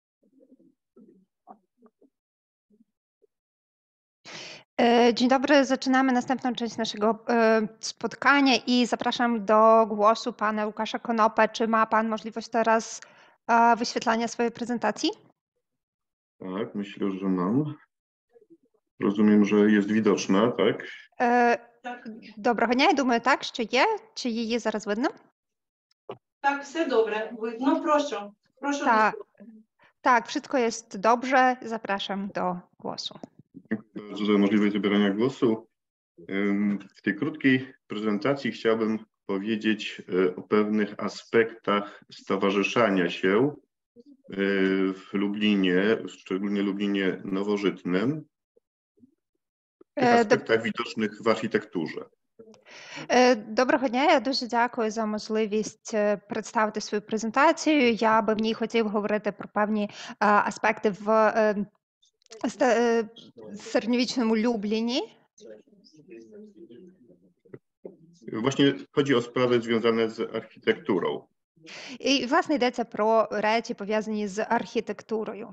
E, Dzień dobry, zaczynamy następną część naszego e, spotkania i zapraszam do głosu pana Łukasza Konopę. Czy ma pan możliwość teraz e, wyświetlania swojej prezentacji? Tak, myślę, że mam. Розумiem, że jest widoczna, tak? E, Так, Доброго дня, я думаю, так, що є. Чи її зараз видно? так, все добре. Видно, прошу. Прошу. Tak, tak, wszystko jest dobrze. Zapraszam do głosu. Dziękuję bardzo za możliwość zabierania głosu. Ym, W tej krótkiej prezentacji chciałbym powiedzieć y, o pewnych aspektach stowarzyszania się y, w Lublinie, szczególnie Lublinie Nowożytnym, tych E, do- aspektach widocznych w architekturze. Е, Доброго дня, я дуже дякую за можливість е, представити свою презентацію. Я би в ній хотів говорити про певні е, аспекти в е, ста- е, середньовічному Любліні. Właśnie chodzi o sprawy związane z architekturą. І, власне, йдеться про речі, пов'язані з архітектурою.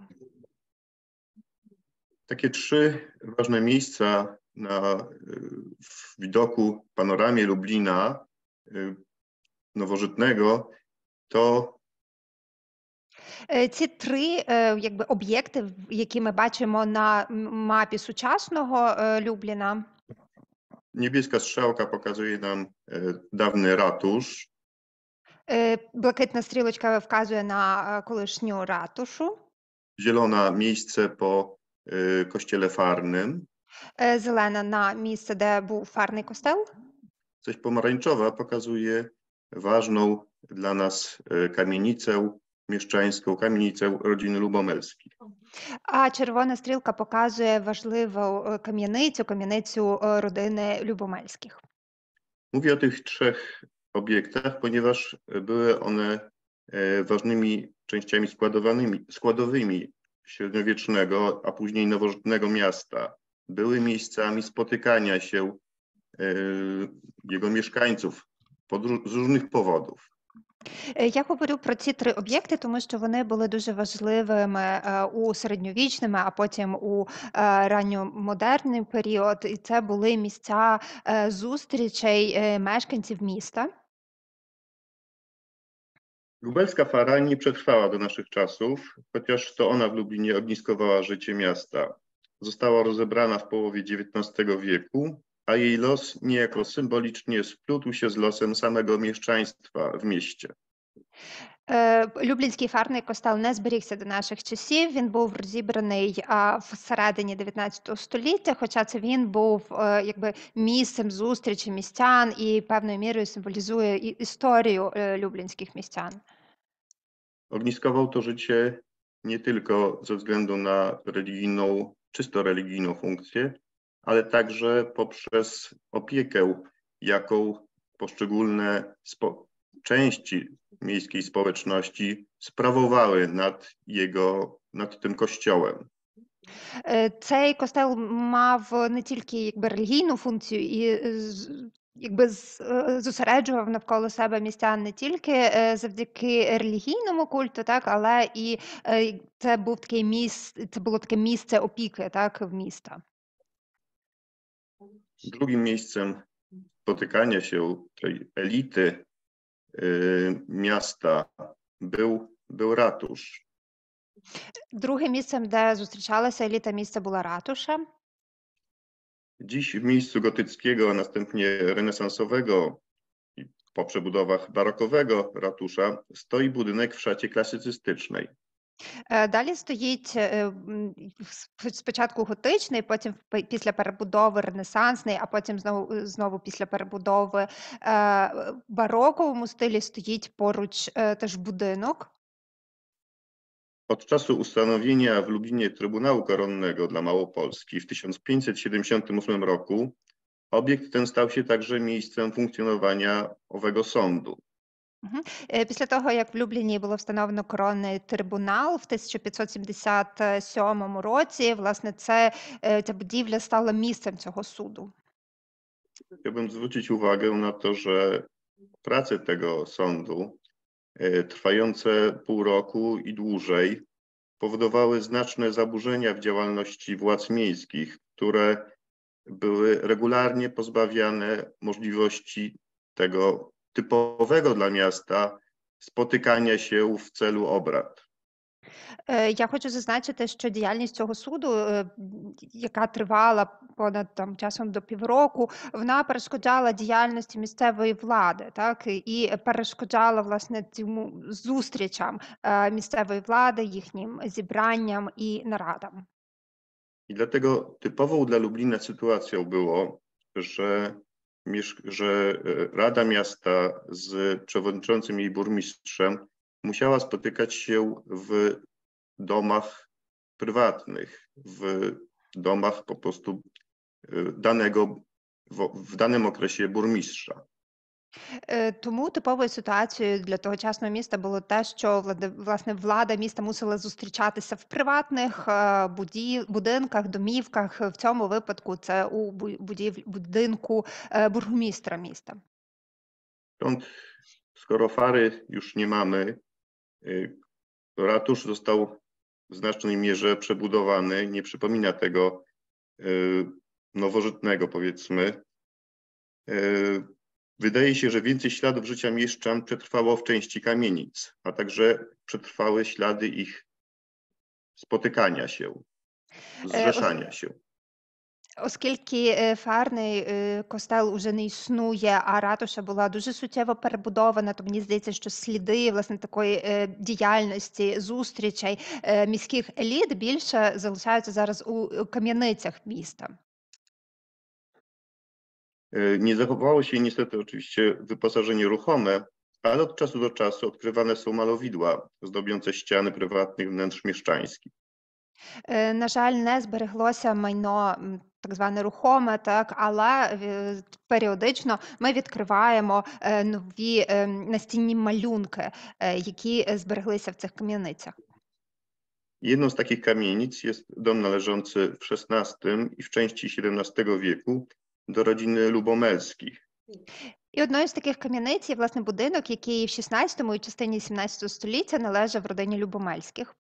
Takie trzy ważne miejsca na y, w widoku, panoramie Lublina y, nowożytnego to Е, Ці три е, якби, об'єкти, в- які ми бачимо на м- мапі сучасного е, Любліна. niebieska strzałka pokazuje nam y, dawny ratusz, Е, Блакитна стрілочка вказує на е, колишню ратушу. zielona miejsce po y, kościele farnym, Е, Зелена на місце, де був фарний костел. zaś pomarańczowa pokazuje ważną dla nas y, kamienicę mieszczańską, kamienicę rodziny Lubomelskich. А червона стрілка показує важливу е, кам'яницю, кам'яницю е, родини Любомельських. Mówię o tych trzech obiektach, ponieważ były one e, ważnymi częściami składowanymi, składowymi średniowiecznego, a później nowożytnego miasta. Były miejscami spotykania się e, jego mieszkańców podró- z różnych powodów. Е, Я говорю про ці три об'єкти, тому що вони були дуже важливими е, у середньовічному, а потім у е, ранньомодерний період. І це були місця е, зустрічей е, мешканців міста. Lubelska fara nie przetrwała do naszych czasów, chociaż to ona w Lublinie ogniskowała życie miasta. Została rozebrana w połowie dziewiętnastego wieku, a jej los niejako symbolicznie splótł się z losem samego mieszczaństwa w mieście. Е, Люблінський фарний костел не зберігся до наших часів. Він був розібраний а, всередині дев'ятнадцятого століття, хоча це він був е, якби місцем зустрічі містян і певною мірою символізує і- історію е, люблінських містян. Ogniskował to życie nie tylko ze względu na religijną, czysto religijną funkcję, ale także poprzez opiekę, jaką poszczególne spo- części miejskiej społeczności sprawowały nad jego, nad tym kościołem. Е, Цей костел мав не тільки якби релігійну функцію і е, з- якби з- е, зосереджував навколо себе містян не тільки е, завдяки релігійному культу, так, але і е, це був такий міс, це було таке місце опіки, так, в міста. Drugim miejscem spotykania się tej elity y, miasta był, był ratusz. Другим місцем, де зустрічалася еліта міста, була ратуша. Dziś w miejscu gotyckiego, a następnie renesansowego i po przebudowach barokowego ratusza stoi budynek w szacie klasycystycznej. Е, Далі стоїть е, м, с- спочатку готичний, потім пи- після перебудови ренесансний, а потім знову, знову після перебудови е, бароковому стилі стоїть поруч е, теж будинок. Od czasu ustanowienia w Lublinie Trybunału Koronnego dla Małopolski w tysiąc pięćset siedemdziesiątym ósmym roku Obiekt ten stał się także miejscem funkcjonowania owego sądu. Мгм. Е, Після того, як в Любліні було встановлено коронний трибунал в тисяча п'ятсот сімдесят сьомому році, власне, це, е, ця будівля стала місцем цього суду. Chciałbym zwrócić uwagę na to, że prace tego sądu, e, trwające pół roku i dłużej, powodowały znaczne zaburzenia w działalności władz miejskich, które były regularnie pozbawiane możliwości tego typowego dla miasta spotykania się w celu obrad. Е, Я хочу зазначити, що діяльність цього суду, е, м, яка тривала понад там часом до півроку, вона перешкоджала діяльності місцевої влади, так і перешкоджала власне цьому зустрічам е, місцевої влади, їхнім зібранням і нарадам. I dlatego typową dla Lublina sytuacją było, że, miesz- że e, Rada Miasta z przewodniczącym jej burmistrzem musiała spotykać się w domach prywatnych, w domach po prostu e, danego, w, w danym okresie burmistrza. Е, Тому типовою ситуацією для тогочасного міста було те, що влади- власне влада міста мусила зустрічатися в приватних е, буді- будинках, домівках. В цьому випадку це у бу- будів- будинку е, бургомістра міста. Stąd, skoro Fary już nie mamy, y, ratusz został w znacznej mierze przebudowany, nie przypomina tego y, nowożytnego, powiedzmy. Y, Wydaje się, że więcej śladów życia mieszczan przetrwało w części kamienic, a także przetrwały ślady ich spotykania się, zrzeszania się. Оскільки е, фарний е, костел уже не існує, а ратуша була дуже суттєво перебудована, то мені здається, що сліди власне такої е, діяльності, зустрічей е, міських еліт більше залишаються зараз у у кам'яницях міста. Y, Nie zachowało się niestety oczywiście wyposażenie ruchome, ale od czasu do czasu odkrywane są malowidła zdobiące ściany prywatnych wnętrz mieszczańskich. Е, На жаль, не збереглося майно м, так зване рухоме, так, але е, періодично ми відкриваємо е, нові е, настінні малюнки, е, які е, збереглися в цих кам'яницях. Jedną z takich kamienic jest dom należący w szesnastym i w części siedemnastego wieku do rodziny Lubomelskich. І одною з таких кам'яниць є власне будинок, який в шістнадцятому і частині сімнадцятого століття належав родині Любомельських.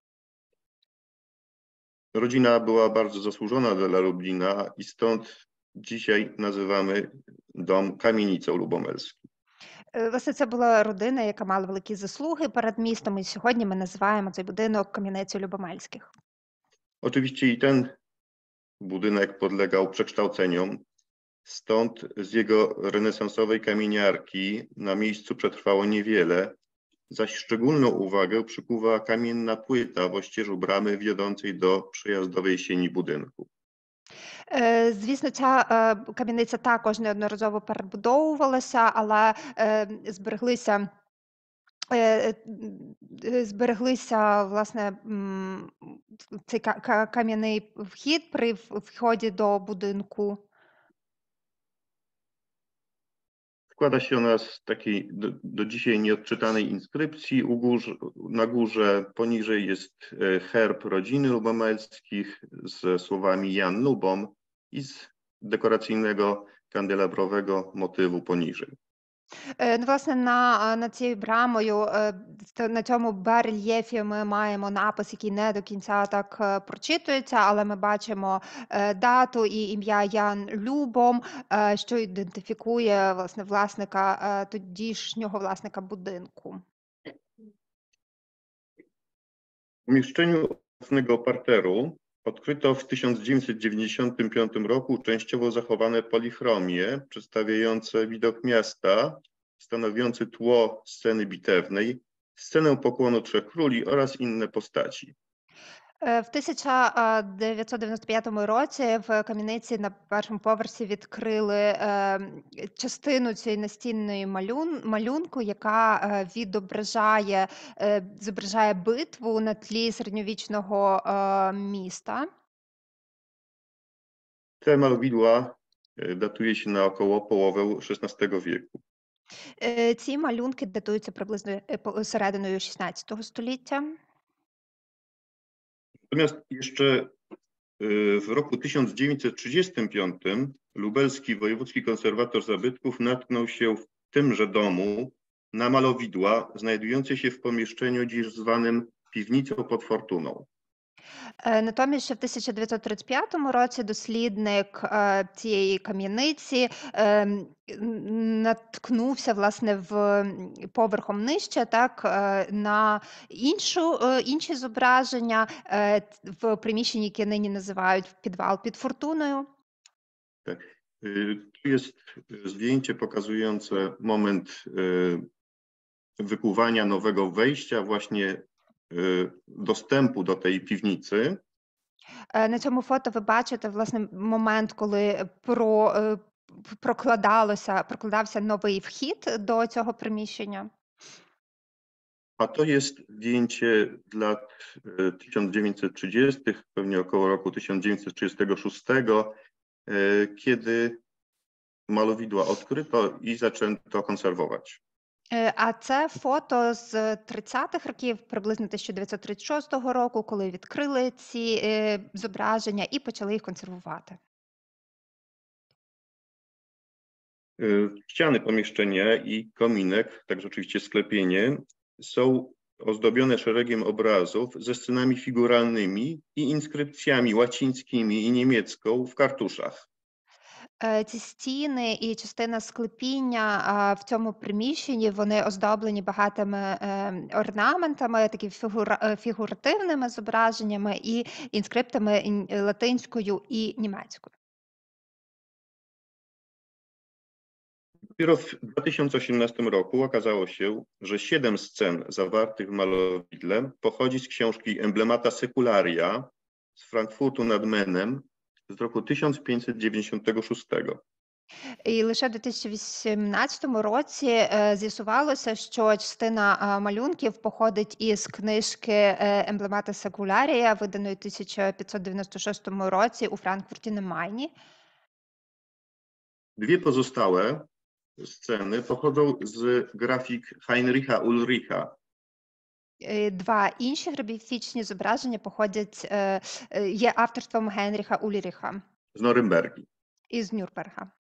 Rodzina była bardzo zasłużona dla Lublina i stąd dzisiaj nazywamy dom kamienicą lubomelską. Е, Власне, це була родина, яка мала великі заслуги перед містом, і сьогодні ми називаємо цей будинок кам'яницею Любомельських. Oczywiście i ten budynek podlegał przekształceniom, stąd z jego renesansowej kamieniarki na miejscu przetrwało niewiele, zaś szczególną uwagę przykuwa kamienna płyta w ościeżu bramy wiodącej do przejazdowej sieni budynku. Е, Звісно, ця е, кам'яниця також неодноразово перебудовувалася, але е, збереглися. е, м, е, Збереглися власне м, цей ка- ка- кам'яний вхід при в- вході до будинку. Składa się ona z takiej do, do dzisiaj nieodczytanej inskrypcji. U górze, na górze poniżej jest e, herb rodziny Lubomelskich ze słowami Jan Lubom i z dekoracyjnego kandelabrowego motywu poniżej. Е, Ну, власне, на, над цією брамою, е, ст- на цьому барельєфі ми маємо напис, який не до кінця так е, прочитується, але ми бачимо е, дату і ім'я Ян Любом, е, що ідентифікує власне власника, е, тодішнього власника будинку. W umieszczeniu obecnego parteru odkryto w tysiąc dziewięćset dziewięćdziesiątym piątym roku częściowo zachowane polichromie przedstawiające widok miasta, stanowiący tło sceny bitewnej, scenę pokłonu Trzech Króli oraz inne postaci. Е, В тисяча дев'ятсот дев'яносто п'ятому році в кам'яниці на першому поверсі відкрили е, частину цієї настінної малюн, малюнку, яка е, відображає, е, зображає битву на тлі середньовічного е, міста. Te malowidła datuje się na około połowę szesnastego wieku. Е, Ці малюнки датуються приблизно е, по- серединою шістнадцятого століття. Natomiast jeszcze y, w roku tysiąc dziewięćset trzydziestym piątym lubelski wojewódzki konserwator zabytków natknął się w tymże domu na malowidła znajdujące się w pomieszczeniu dziś zwanym piwnicą pod Fortuną. Е, Натомість ще в тисяча дев'ятсот тридцять п'ятому році дослідник е, цієї кам'яниці е, м, наткнувся власне в м, поверхом нижче, так, е, на іншу, е, інші зображення е, т- в приміщенні, яке нині називають підвал під Фортуною. Y, Tu jest zdjęcie pokazujące moment y, wykuwania nowego wejścia, właśnie y, dostępu do tej piwnicy. Е, На цьому фото ви бачите власне момент, коли про, е, п- прокладалося, прокладався новий вхід до цього приміщення. A to jest zdjęcie z lat y, tysiąc dziewięćset trzydziestych, pewnie około roku tysiąc dziewięćset trzydziestego szóstego, y, kiedy malowidła odkryto i zaczęto konserwować. Е, А це фото з тридцятих років, приблизно тисяча дев'ятсот тридцять шостого року, коли відкрили ці е, зображення і почали їх консервувати. Y, Ściany pomieszczenia i kominek, także oczywiście sklepienie, są ozdobione szeregiem obrazów ze scenami figuralnymi i inskrypcjami łacińskimi i niemiecką w kartuszach. Е, Ці стіни і частина склепіння а, в цьому приміщенні вони оздоблені багатими е, орнаментами, такі фігура, е, фігуративними зображеннями і інскриптами ін- латинською і німецькою. Dopiero w dwa tysiące osiemnastym roku okazało się, że siedem scen zawartych w malowidle pochodzi z książki Emblemata Secularia z Frankfurtu nad Menem z roku tysiąc pięćset dziewięćdziesiątego szóstego. І лише в дві тисячі вісімнадцятому році е, з'ясувалося, що частина а, малюнків походить із книжки е, Емблемата Секулярія, виданої в тисяча п'ятсот дев'яносто шостому році у Франкфурті на Майні. Dwie pozostałe sceny pochodzą z grafik Heinricha Ulricha. Е, Два інші графічні зображення походять, е, е, є авторством Генріха Ульріха z Norymbergi. із Нюрнберга.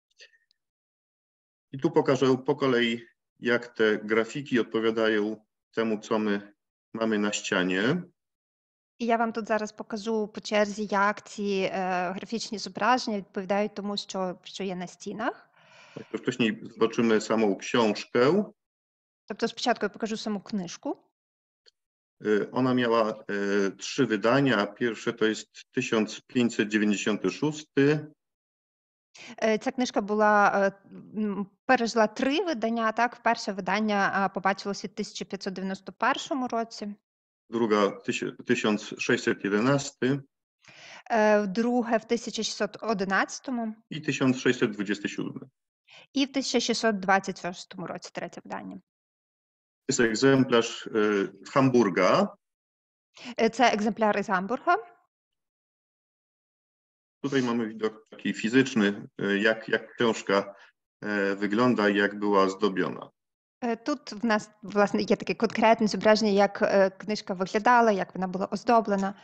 I tu pokażę po kolei, jak te grafiki odpowiadają temu, co my mamy na ścianie. І я вам тут зараз покажу по черзі, як ці е, графічні зображення відповідають тому, що, що є на стінах. To wcześniej zobaczymy samą książkę. Тобто спочатку я покажу саму книжку. Y, Ona miała y, trzy wydania. Pierwsze to jest tysiąc pięćset dziewięćdziesiąty szósty, Е, Ця книжка була е, м, пережила три видання. Так, перше видання а, побачилося в тисяча п'ятсот дев'яносто першому році, druga tysi- tysiąc sześćset jedenasty е, друге в тисяча шістсот одинадцятому i tysiąc sześćset dwudziesty siódmy. і в тисяча шістсот двадцять шостому році третє видання. Jest egzemplarz y, z Hamburga. Е, Це екземпляр із Гамбурга. Tutaj mamy widok taki fizyczny, y, jak, jak książka y, wygląda i jak była zdobiona. Е, Тут в нас власне є таке конкретне зображення, як е, книжка виглядала, як вона була оздоблена.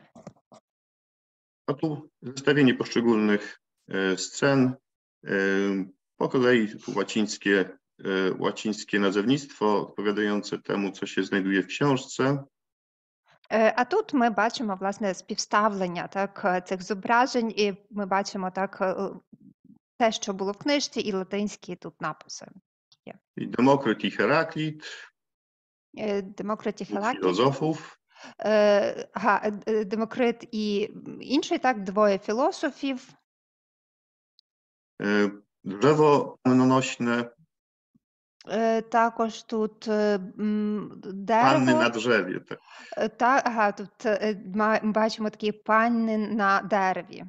A tu zestawienie poszczególnych y, scen. y, Po kolei tu łacińskie, y, łacińskie nazewnictwo odpowiadające temu, co się znajduje w książce. Е, А тут ми бачимо власне співставлення так е, цих зображень, і ми бачимо так е, те, що було в книжці, і латинські тут написи. I Demokryt i Heraklit, Е, Демокрит і dwóch Хелакій, filozofów. е, ага, е, е, Демокрит і інший, так, двоє філософів. y, Drzewo pannonośne, Е, Також тут е, м, panny дерево. na drzewie. Tak. Е, Та, ага, тут е, ма- ми бачимо такі панни на дереві.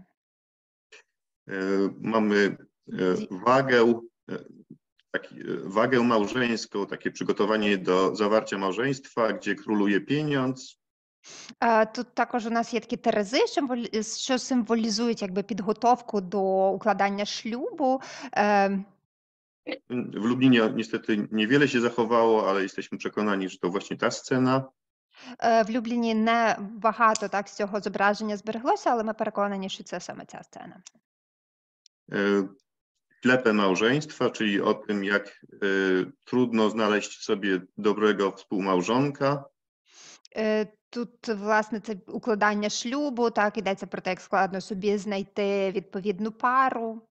Y, Mamy y, wagę, y, taki, y, wagę małżeńską, takie przygotowanie do zawarcia małżeństwa, gdzie króluje pieniądz. Е, Тут також у нас є такі терези, що символі- що символізують якби підготовку до укладання шлюбу. Е, W Lublinie niestety niewiele się zachowało, ale jesteśmy przekonani, że to właśnie ta scena. е, В Любліні не багато так з цього зображення збереглося, але ми переконані, що це саме ця сцена. e, Ślepe małżeństwa, czyli o tym, jak e, trudno znaleźć sobie dobrego współmałżonka. Е, Тут, власне, це укладання шлюбу, так, йдеться про те, як складно собі знайти відповідну пару.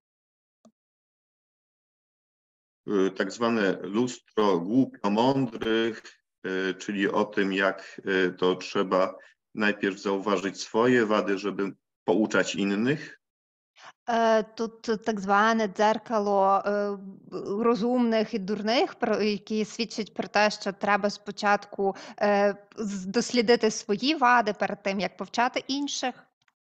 e, Tak zwane lustro głupio-mądrych, e, czyli o tym, jak e, to trzeba najpierw zauważyć swoje wady, żeby pouczać innych. Е, Тут так зване дзеркало е, розумних і дурних, про які свідчать про те, що треба спочатку е, з- дослідити свої вади перед тим, як повчати інших.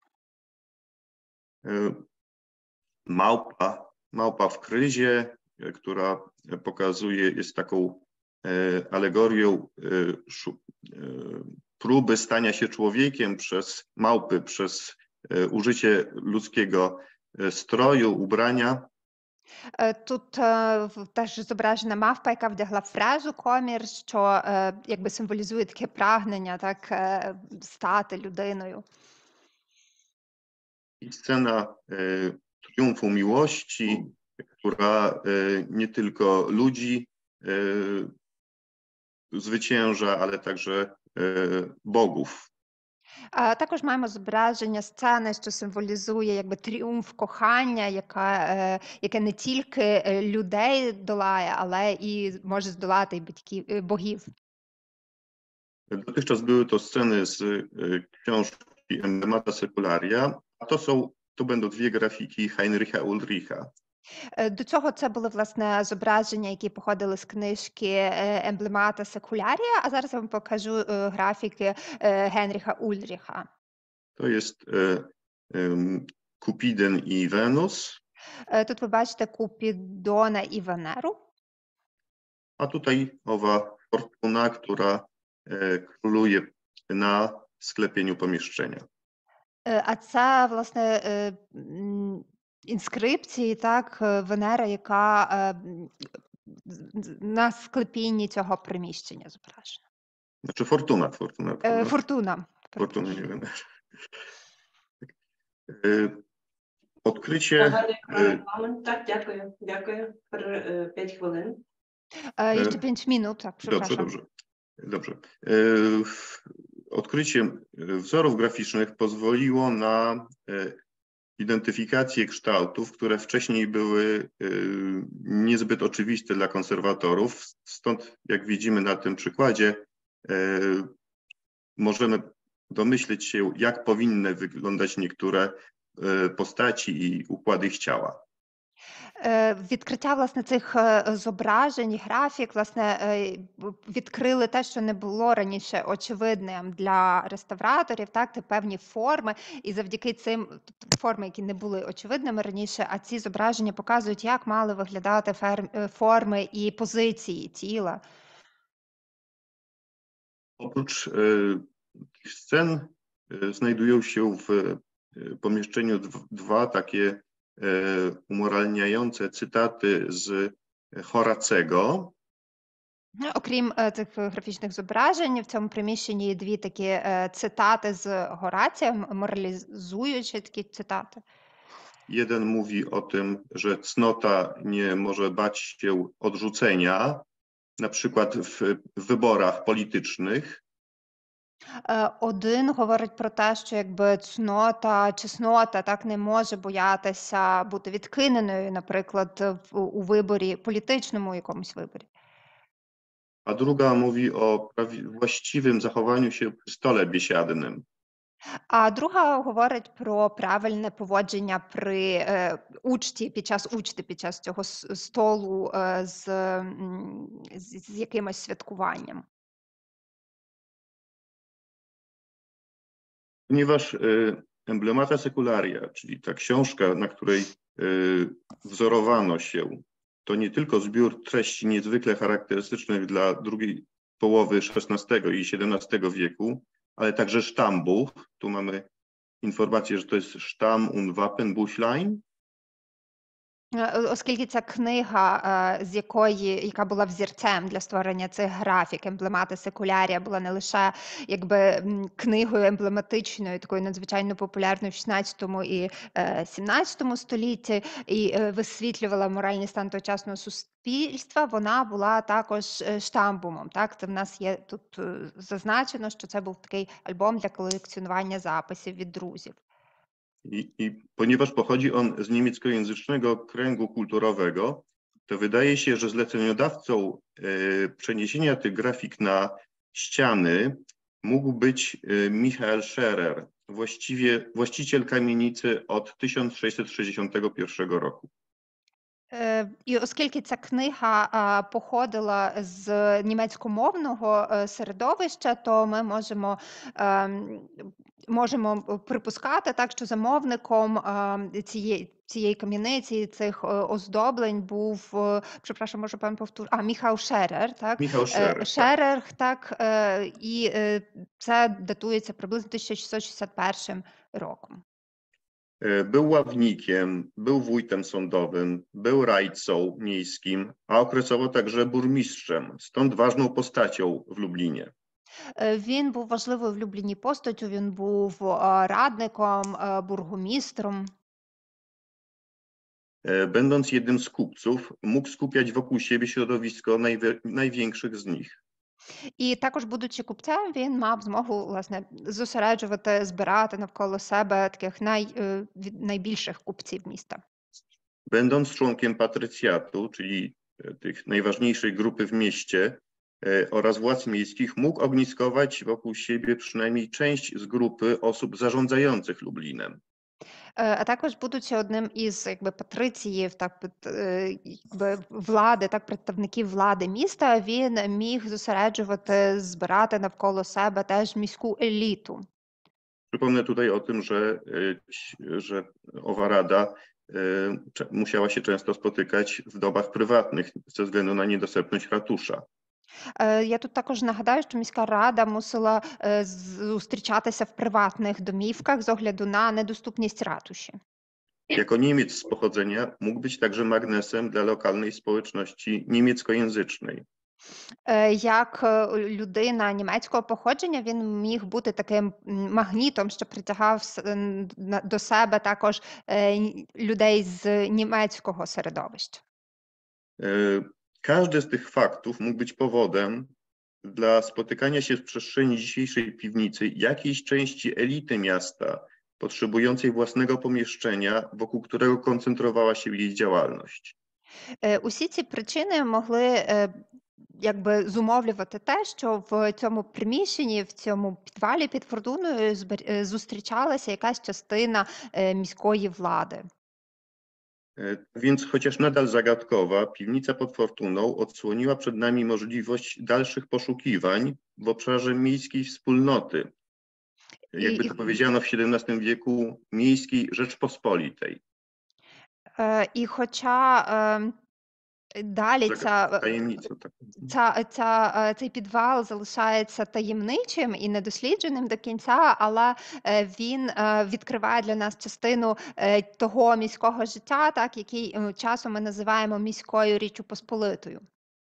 E, Małpa, małpa w kryzie, e, która pokazuje, jest taką e, alegorią e, szu- e, próby stania się człowiekiem przez małpy, przez e, użycie ludzkiego e, stroju, ubrania. Е, Тут е, в- теж зображена мавпа, яка вдягла фрезу, комір, що е, якби символізує таке прагнення, так, е, стати людиною. I scena e, triumfu miłości, która e, nie tylko ludzi e, zwycięża, ale także e, bogów. А також маємо зображення сцени, що символізує якби тріумф кохання, яка, е, яке не тільки е, людей долає, але і може здолати і батьків, е, богів. Dotychczas były to sceny z e, książki Emblemata Secularia, a to są, to będą dwie grafiki Heinricha Ulricha. Е, До цього це були власне зображення, які походили з книжки е, Емблемата Секулярія, а зараз я вам покажу е, графіки е, Генріха Ульріха. To jest e, em, Kupiden i Wenus, Е, Тут ви бачите Купідона і Венеру. a tutaj owa Fortuna, która e, króluje na sklepieniu pomieszczenia. Е, А це, власне, е, м, інскрипції, так, е, Венера, яка е, м, з- з- на склепінні цього приміщення зображена. Znaczy Fortuna, Fortuna, Е, prawda? Фортуна. Fortuna, nie wiem. E, Odkrycie, Поганий e, регламент. Так, дякую. Дякую. П'ять хвилин. Е, Е, Jeszcze pięć minut, tak, dobrze, przepraszam. dobrze, dobrze. E, Odkrycie wzorów graficznych pozwoliło na e, identyfikację kształtów, które wcześniej były e, niezbyt oczywiste dla konserwatorów. Stąd, jak widzimy na tym przykładzie, e, możemy domyśleć się, jak powinny wyglądać niektóre e, postaci i układy ich ciała. Е, Відкриття, власне, цих е, зображень, і графік, власне, е, б- відкрили те, що не було раніше очевидним для реставраторів, так, це певні форми, і завдяки цим тобто форми, які не були очевидними раніше, а ці зображення показують, як мали виглядати фер- е, форми і позиції тіла. Oprócz e, tych scen e, znajdują się w e, pomieszczeniu dw- dwa takie e, umoralniające cytaty z Horacego. Ну, Окрім е, цих графічних зображень, в цьому приміщенні є дві такі е, цитати з Горація, м- моралізуючі такі цитати. Jeden mówi o tym, że cnota nie może bać się odrzucenia, na przykład w wyborach politycznych. Е, Один говорить про те, що якби цнота, чеснота так не може боятися бути відкиненою, наприклад, в, у виборі, політичному якомусь виборі. A druga mówi o prawi- właściwym zachowaniu się przy stole biesiadnym. А друга говорить про правильне поводження при е, учті, під час учти, під час цього с- столу е, з, м, з, з якимось святкуванням. Ponieważ e, Emblemata Secularia, czyli ta książka, na której e, wzorowano się, to nie tylko zbiór treści niezwykle charakterystycznych dla drugiej połowy szesnastego i siedemnastego wieku, ale także sztambuch. Tu mamy informację, że to jest Stamm- und Wappenbuchlein. Е, Оскільки ця книга, е, з якої, яка була взірцем для створення цих графік, емблемати секулярія, була не лише якби м, книгою емблематичною, такою надзвичайно популярною в шістнадцятому і е, сімнадцятому столітті, і е, висвітлювала моральний стан тогочасного суспільства, вона була також е, штамбумом. Так, це в нас є тут е, зазначено, що це був такий альбом для колекціонування записів від друзів. I, I ponieważ pochodzi on z niemieckojęzycznego kręgu kulturowego, to wydaje się, że zleceniodawcą e, przeniesienia tych grafik na ściany mógł być e, Michael Scherer, właściwie właściciel kamienicy od tysiąc sześćset sześćdziesiątego pierwszego roku. Е, І оскільки ця книга а, походила з німецькомовного е, середовища, то ми можемо, ем, можемо припускати так, що замовником ем, цієї, цієї кам'яниці, цих е, оздоблень був, е, припрошую, може пан повтор, а Міхал Шерер, так? Michał Е, Scherer, tak. Шерер, так, е, і е, це датується приблизно тисяча шістсот шістдесят першим роком. E, Był ławnikiem, był wójtem sądowym, był rajcą miejskim, a okresowo także burmistrzem, stąd ważną postacią w Lublinie. Е, Він був важливою в Любліні постаттю, він був е, радником, е, бургомістром. E, Będąc jednym z kupców, mógł skupiać wokół siebie środowisko najwie- największych z nich. І також, будучи купцем, він мав змогу, власне, зосереджувати, збирати навколо себе таких най, е, від- найбільших купців міста. Będąc członkiem patrycjatu, czyli e, tych najważniejszej grupy w mieście e, oraz władz miejskich, mógł ogniskować wokół siebie przynajmniej część z grupy osób zarządzających Lublinem. Е, А також, будучи одним із якби патриціїв, так під- е, якби влади, так представників влади міста, він міг зосереджувати, збирати навколо себе теж міську еліту. Przypomnę tutaj o tym, że, e, ci- że owa rada e, cze- musiała się często spotykać w domach prywatnych ze względu na niedostępność ratusza. Е, Я тут також нагадаю, що міська рада мусила е, зустрічатися в приватних домівках з огляду на недоступність ратуші. Jako Niemiec z pochodzenia mógł być także magnesem dla lokalnej społeczności niemieckojęzycznej. Е, Як е, людина німецького походження, він міг бути таким м, магнітом, що притягав с- н- на- до себе також е, н- людей з німецького середовища. E, Każdy z tych faktów mógł być powodem dla spotykania się w przestrzeni dzisiejszej piwnicy jakiejś części elity miasta, potrzebującej własnego pomieszczenia, wokół którego koncentrowała się jej działalność. Е, Усі ці причини могли е, якби зумовлювати те, що в цьому приміщенні, в цьому підвалі під фортуною збер- е, зустрічалася якась частина е, міської влади. E, Więc chociaż nadal zagadkowa, piwnica pod Fortuną odsłoniła przed nami możliwość dalszych poszukiwań w obszarze miejskiej wspólnoty, jakby I- to powiedziano w siedemnastym wieku, miejskiej Rzeczpospolitej. Е, І хоча е, далі ця, Tajemnicą taką. ця, ця, е, цей підвал залишається таємничим і недослідженим до кінця, але е, він е, відкриває для нас частину е, того міського життя, так, який е, часом ми називаємо міською Річчю Посполитою.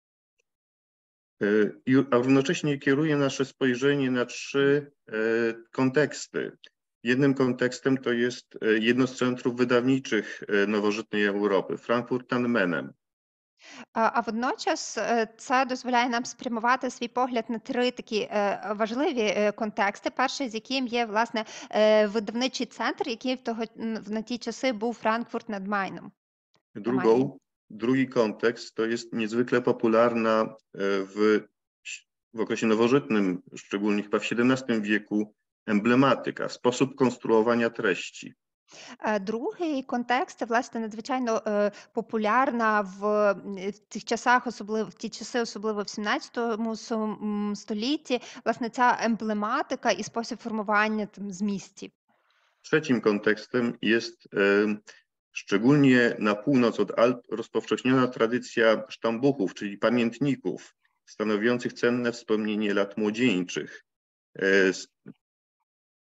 E, i- A równocześnie kieruje nasze spojrzenie na trzy e, konteksty. Jednym kontekstem to jest e, jedno z centrów wydawniczych e, nowożytnej Europy, Frankfurt am Menem. А а водночас е, це дозволяє нам спрямувати свій погляд на три такі е, важливі е, контексти. Перший з яким є власне е, видавничий центр, який в того н- на ті часи був Франкфурт над Майном. Drugą, drugi kontekst to jest niezwykle popularna e, w, w okresie nowożytnym, szczególnie chyba w siedemnastym wieku, emblematyka, sposób konstruowania treści. Е, Другий контекст це власне надзвичайно е, популярна в, м, в цих часах, особливо в ті часи, особливо в сімнадцятому сом- м, столітті, власне ця емблематика і спосіб формування там змістів. Trzecim kontekstem jest e, szczególnie na północ od Alp rozpowszechniona tradycja sztambuchów, czyli pamiętników stanowiących cenne wspomnienie lat młodzieńczych. E, s-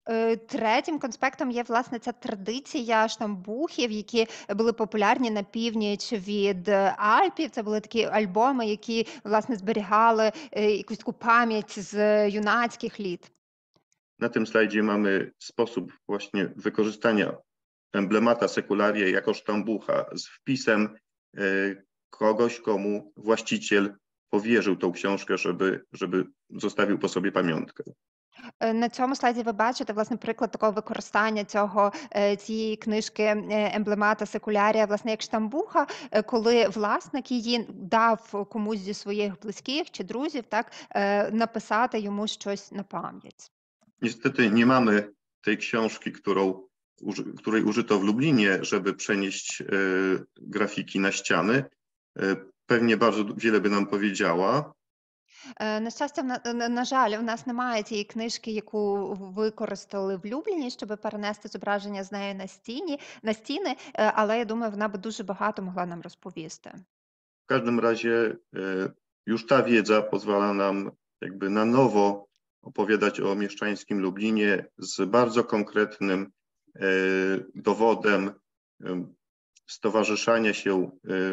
Е, Третім конспектом є, власне, ця традиція штамбухів, які були популярні на північ від е, Альпів. Це були такі альбоми, які, власне, зберігали е, якусь таку pamięć z юнацьких літ. Na tym slajdzie mamy sposób właśnie wykorzystania emblemata sekularii jako sztambucha z wpisem e, kogoś, komu właściciel powierzył tą książkę, żeby, żeby zostawił po sobie pamiątkę. Е, На цьому слайді ви бачите, власне, приклад такого використання цього, е, цієї книжки е, емблемата секулярія, власне, як штамбуха, е, коли власник її дав комусь зі своїх близьких чи друзів, так, е, написати йому щось на пам'ять. Niestety nie mamy tej książki, którą, uży- której użyto w Lublinie, żeby przenieść e, grafiki na ściany. E, Pewnie bardzo du- wiele by nam powiedziała. Е, На щастя, в на, на, на жаль, у нас немає цієї книжки, яку використали в Любліні, щоб перенести зображення з нею на стіні, на стіни, е, але я думаю, вона би дуже багато могла нам розповісти. W każdym razie e, już ta wiedza pozwala nam jakby na nowo opowiadać o mieszczańskim Lublinie z bardzo konkretnym e, dowodem e, stowarzyszania się e,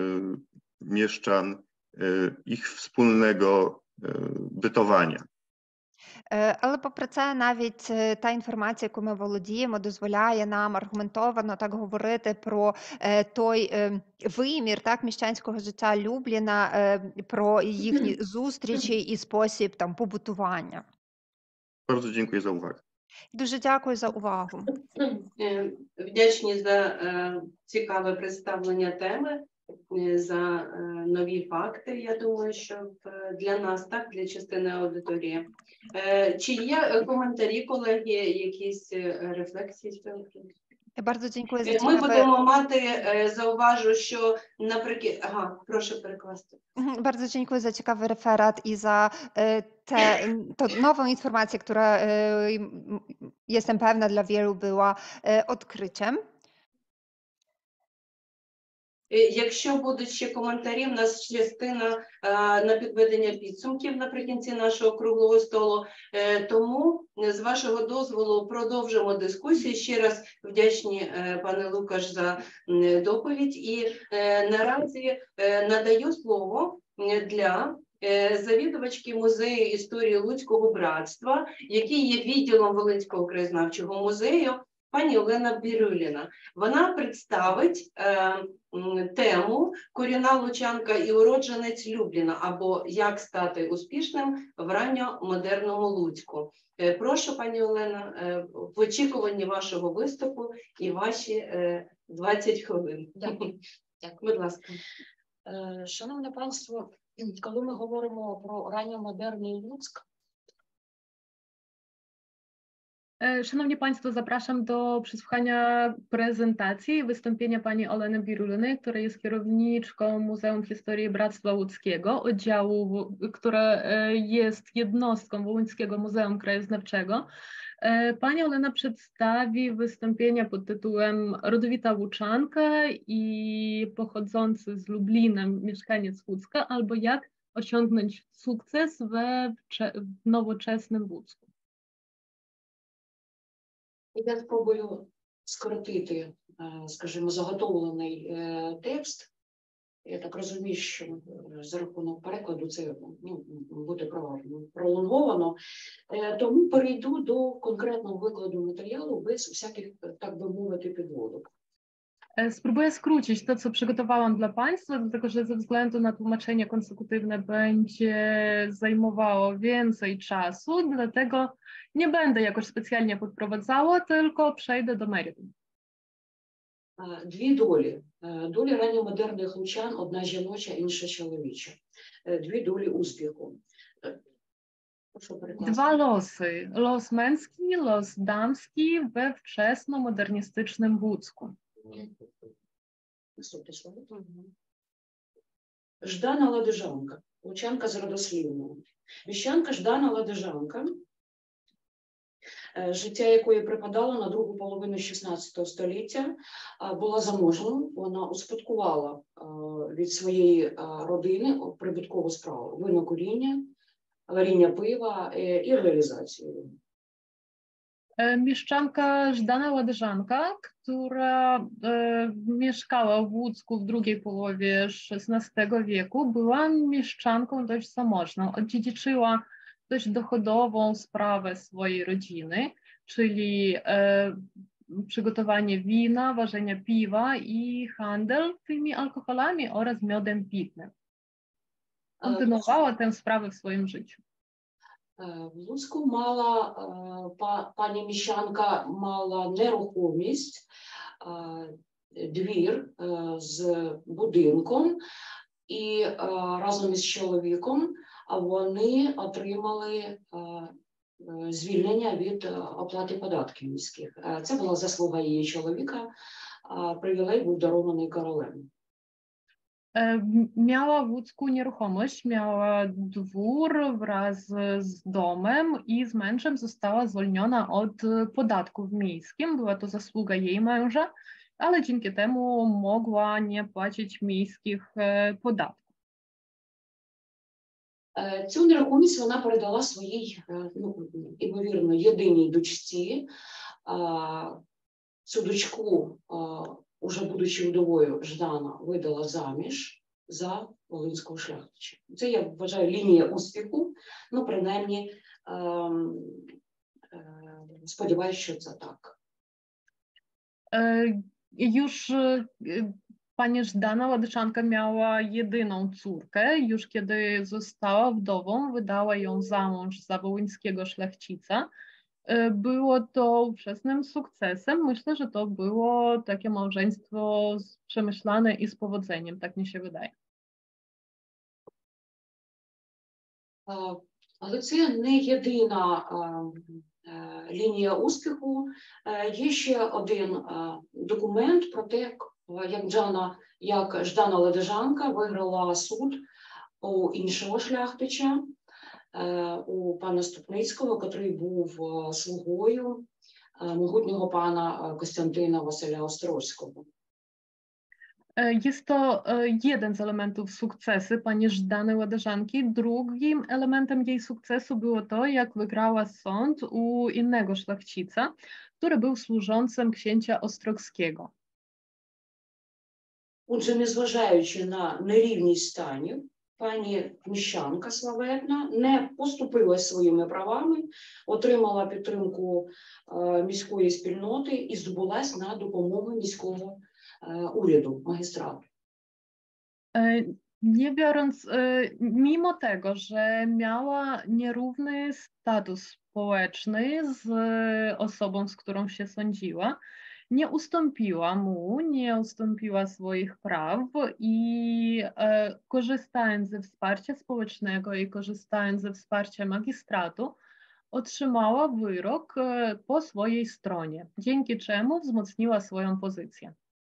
mieszczan, e, ich wspólnego e, bytowania. Е, Але попри це, навіть е, та інформація, яку ми володіємо, дозволяє нам аргументовано так говорити про е, той е, вимір так, міщанського життя Любліна, е, про їхні зустрічі і спосіб там побутування. Bardzo dziękuję za uwagę. Дуже дякую за увагу. Е, Вдячні за е, цікаве представлення теми, е, за е, нові факти. Я думаю, що е, для нас, так, для частини аудиторії. Е, Чи є е, коментарі, колеги, якісь е, рефлексії з цього приводу? Я bardzo dziękuję za Ми ciekawe... будемо мати, е, зауважу, що наприкінці... Ага, прошу перекласти. Mhm, Bardzo dziękuję za ciekawy referat i za e, tę to nową informację, która e, m- jestem pewna dla wielu była e, odkryciem. Е, Якщо будуть ще коментарі, в нас частина е, на підведення підсумків наприкінці нашого круглого столу. Е, Тому, е, з вашого дозволу, продовжимо дискусію. Ще раз вдячні, е, пане Лукаш, за м, доповідь. І е, наразі е, надаю слово е, для е, завідувачки музею історії Луцького братства, який є відділом Волинського краєзнавчого музею, пані Олена Бірюліна. Вона представить е, м, тему «Корінна лучанка і уродженець Любліна» або «Як стати успішним в ранньомодерному Луцьку». Е, Прошу, пані Олена, е, в очікуванні вашого виступу і ваші е, двадцять хвилин. Дякую. Дякую. Будь ласка. Е, Шановне панство, коли ми говоримо про ранньомодерний Луцьк, E, Szanowni Państwo, zapraszam do przesłuchania prezentacji i wystąpienia pani Oleny Birulyny, która jest kierowniczką Muzeum Historii Bractwa Łódzkiego, oddziału, w- które e, jest jednostką Wołyńskiego Muzeum Krajoznawczego. E, Pani Olena przedstawi wystąpienie pod tytułem Rodowita Łuczanka i pochodzący z Lublina mieszkaniec Łódzka, albo jak osiągnąć sukces we wcze- w nowoczesnym Łódzku. я спробую скоротити, е, скажімо, заготовлений е, текст. Я так розумію, що е, за рахунок перекладу це ну, буде про- пролонговано. Е, Тому перейду до конкретного викладу матеріалу без всяких, так би мовити, підводок. E, Spróbuję skrócić to, co przygotowałam dla Państwa, dlatego że ze względu na tłumaczenie konsekutywne będzie zajmowało więcej czasu, dlatego nie będę jakoś specjalnie podprowadzała, tylko przejdę do meritum. Е, Дві долі. Е, Долі ранньомодерних лучан, одна жіноча, інша чоловіча. Е, Дві долі успіху. Е, Прошу перекласти. Dwa losy. Los męski, los damski we wczesno-modernistycznym Łódzku. Наступне слово. Ждана Ладижанка, лучанка з родослівного. Міщанка Ждана Ладижанка, е, життя якої припадало на другу половину шістнадцятого століття, а, була заможною. Вона успадкувала а, від своєї а, родини прибуткову справу: винокуріння, варіння пива е, і реалізацію. Mieszczanka Żdana Ładyżanka, która e, mieszkała w Łódzku w drugiej połowie szesnastego wieku, była mieszczanką dość zamożną. Odziedziczyła dość dochodową sprawę swojej rodziny, czyli e, przygotowanie wina, ważenie piwa i handel tymi alkoholami oraz miodem pitnym. Kontynuowała tę sprawę w swoim życiu. В Луцьку мала па- пані Міщанка мала нерухомість, двір з будинком, і разом із чоловіком вони отримали звільнення від оплати податків міських. Це була заслуга її чоловіка, привілей був дарований королем. Miała w Łódzku nieruchomość, miała dwór wraz z domem i z mężem została zwolniona od podatków miejskich. Była to zasługa jej męża, ale dzięki temu mogła nie płacić miejskich podatków. Цю нерухомість вона передала своїй, ну, імовірно, єдиній дочці. Цю дочку, уже будучи вдовою, Ждана видала заміж за волинського шляхтича. Це, я вважаю, лінія успіху, ну, принаймні, е, е, сподіваюся, що це так. E, Już e, pani Żdana Ładyżanka miała jedyną córkę. Już kiedy została wdową, wydała ją za mąż za wołyńskiego szlachcica. Było to ówczesnym sukcesem. Myślę, że to było takie małżeństwo przemyślane i z powodzeniem, tak mi się wydaje. Але це не єдина лінія успіху. Є ще один документ про те, як Ждана, як Ждана Ладижанка виграла суд у іншого шляхтича, у пана Ступницького, який був слугою могутнього пана Костянтина Василя Острозького. Jest to jeden z elementów sukcesu pani Żdany Ładyżanki. Drugim elementem jej sukcesu było to, jak wygrała sąd u innego szlachcica, który był służącym księcia Ostrogskiego. Отже, незважаючи на нерівність станів, пані Міщанка славетна не поступилась своїми правами, отримала підтримку е, міської спільноти і здобулась на допомогу міського е, уряду, магістрату. Nie biorąc, mimo tego, że miała nierówny status społeczny z osobą, z którą się sądziła, nie ustąpiła mu, nie ustąpiła swoich praw i e, korzystając ze wsparcia społecznego i korzystając ze wsparcia magistratu, otrzymała wyrok e, po swojej stronie, dzięki czemu wzmocniła swoją pozycję.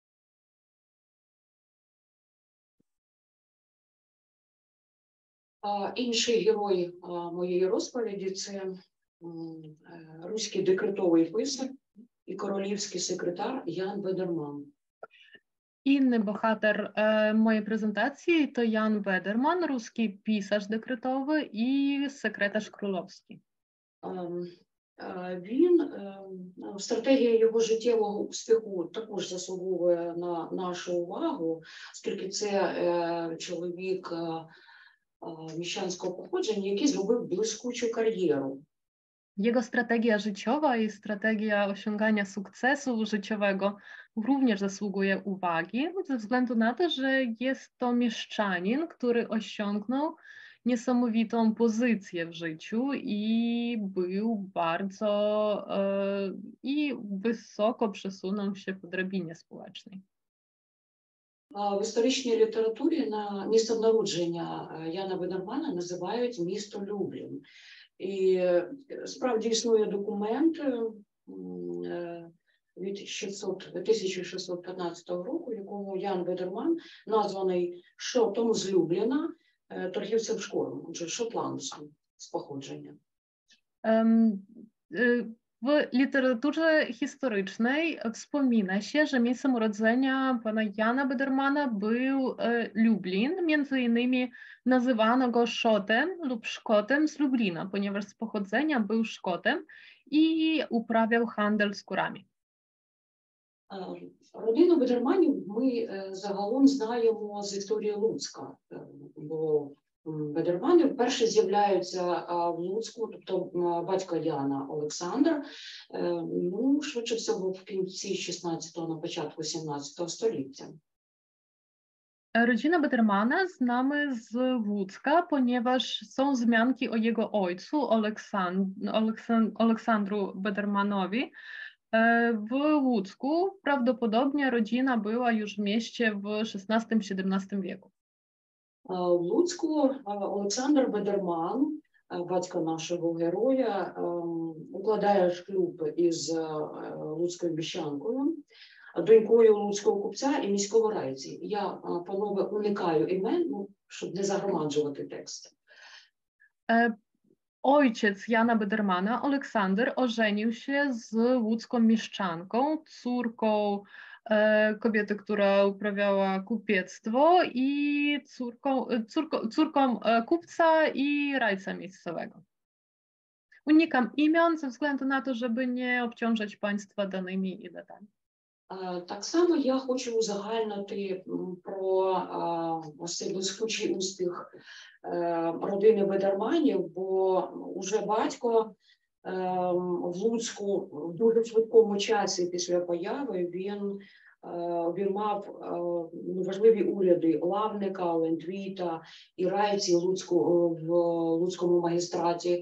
А, інший герой а, моєї розповіді – це м, е, руський декретовий писар і королівський секретар Ян Ведерман. Inny bohater e, mojej prezentacji to Jan Wederman, ruski pisarz dekretowy i sekretarz królewski. Ем, е, Він, е, стратегія його життєвого успіху також заслуговує на нашу увагу, оскільки це е, чоловік е, е, міщанського походження, який зробив блискучу кар'єру. Jego strategia życiowa i strategia osiągania sukcesu życiowego również zasługuje uwagi, ze względu na to, że jest to mieszczanin, który osiągnął niesamowitą pozycję w życiu i był bardzo e, i wysoko przesunął się po drabinie społecznej. В історичній літературі на місто народження Яна Ведермана називають місто Люблін. І справді існує документ від тисяча шістсот п'ятнадцятого року, в якому Ян Ведерман названий шотом з Любліна, торгівцем шкуром, отже, шотландцем з походження. Um, W literaturze historycznej wspomina się, że miejscem urodzenia pana Jana Wedermana był Lublin. Między innymi nazywano go Szotem lub Szkotem z Lublina, ponieważ z pochodzenia był Szkotem i uprawiał handel skórami. Родину Бедерманів ми загалом знаємо з історії Луцька, бо Бедермани вперше з'являються в Луцьку, тобто батько Яна Олександр, ну, швидше всього в кінці шістнадцятого, на початку сімнадцятого століття. Rodzina Bedermana znamy z Łódzka, ponieważ są wzmianki o jego ojcu, Oleksand Oleksand Oleksandru Bedermanowi. W Łódzku prawdopodobnie rodzina była już w mieście w szesnastym siedemnastym wieku. В Луцьку Олександр Бедерман, батько нашого героя, укладає шлюб із луцькою міщанкою, донькою луцького купця і міського райці. Я, панове, уникаю імен, ну, щоб не загромаджувати текст. Ojciec Jana Bedermana, Aleksander, ożenił się z łódzką mieszczanką, córką e, kobiety, która uprawiała kupiectwo i córką, córko, córką e, kupca i rajca miejscowego. Unikam imion ze względu na to, żeby nie obciążać Państwa danymi i datami. Так само я хочу узагальнити про ось цей блискучий успіх родини Бедерманів, бо уже батько в Луцьку в дуже швидкому часі після появи він, він мав важливі уряди Лавника, Лендвіта і райці Луцьку, в Луцькому магістраті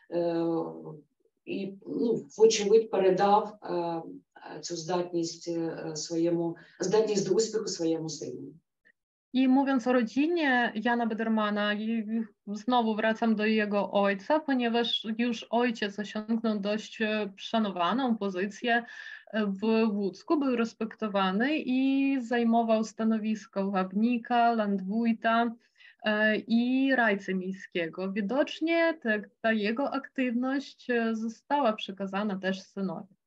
і, ну, вочевидь, передав цю здатність своєму, здатність до успіху своєму сину. I mówiąc o rodzinie Jana Bedermana, i znowu wracam do jego ojca, ponieważ już ojciec osiągnął dość szanowaną pozycję w Łódzku, był respektowany i zajmował stanowisko ławnika, landwójta i rajcy miejskiego. Widocznie te, ta jego aktywność została przekazana też synowi.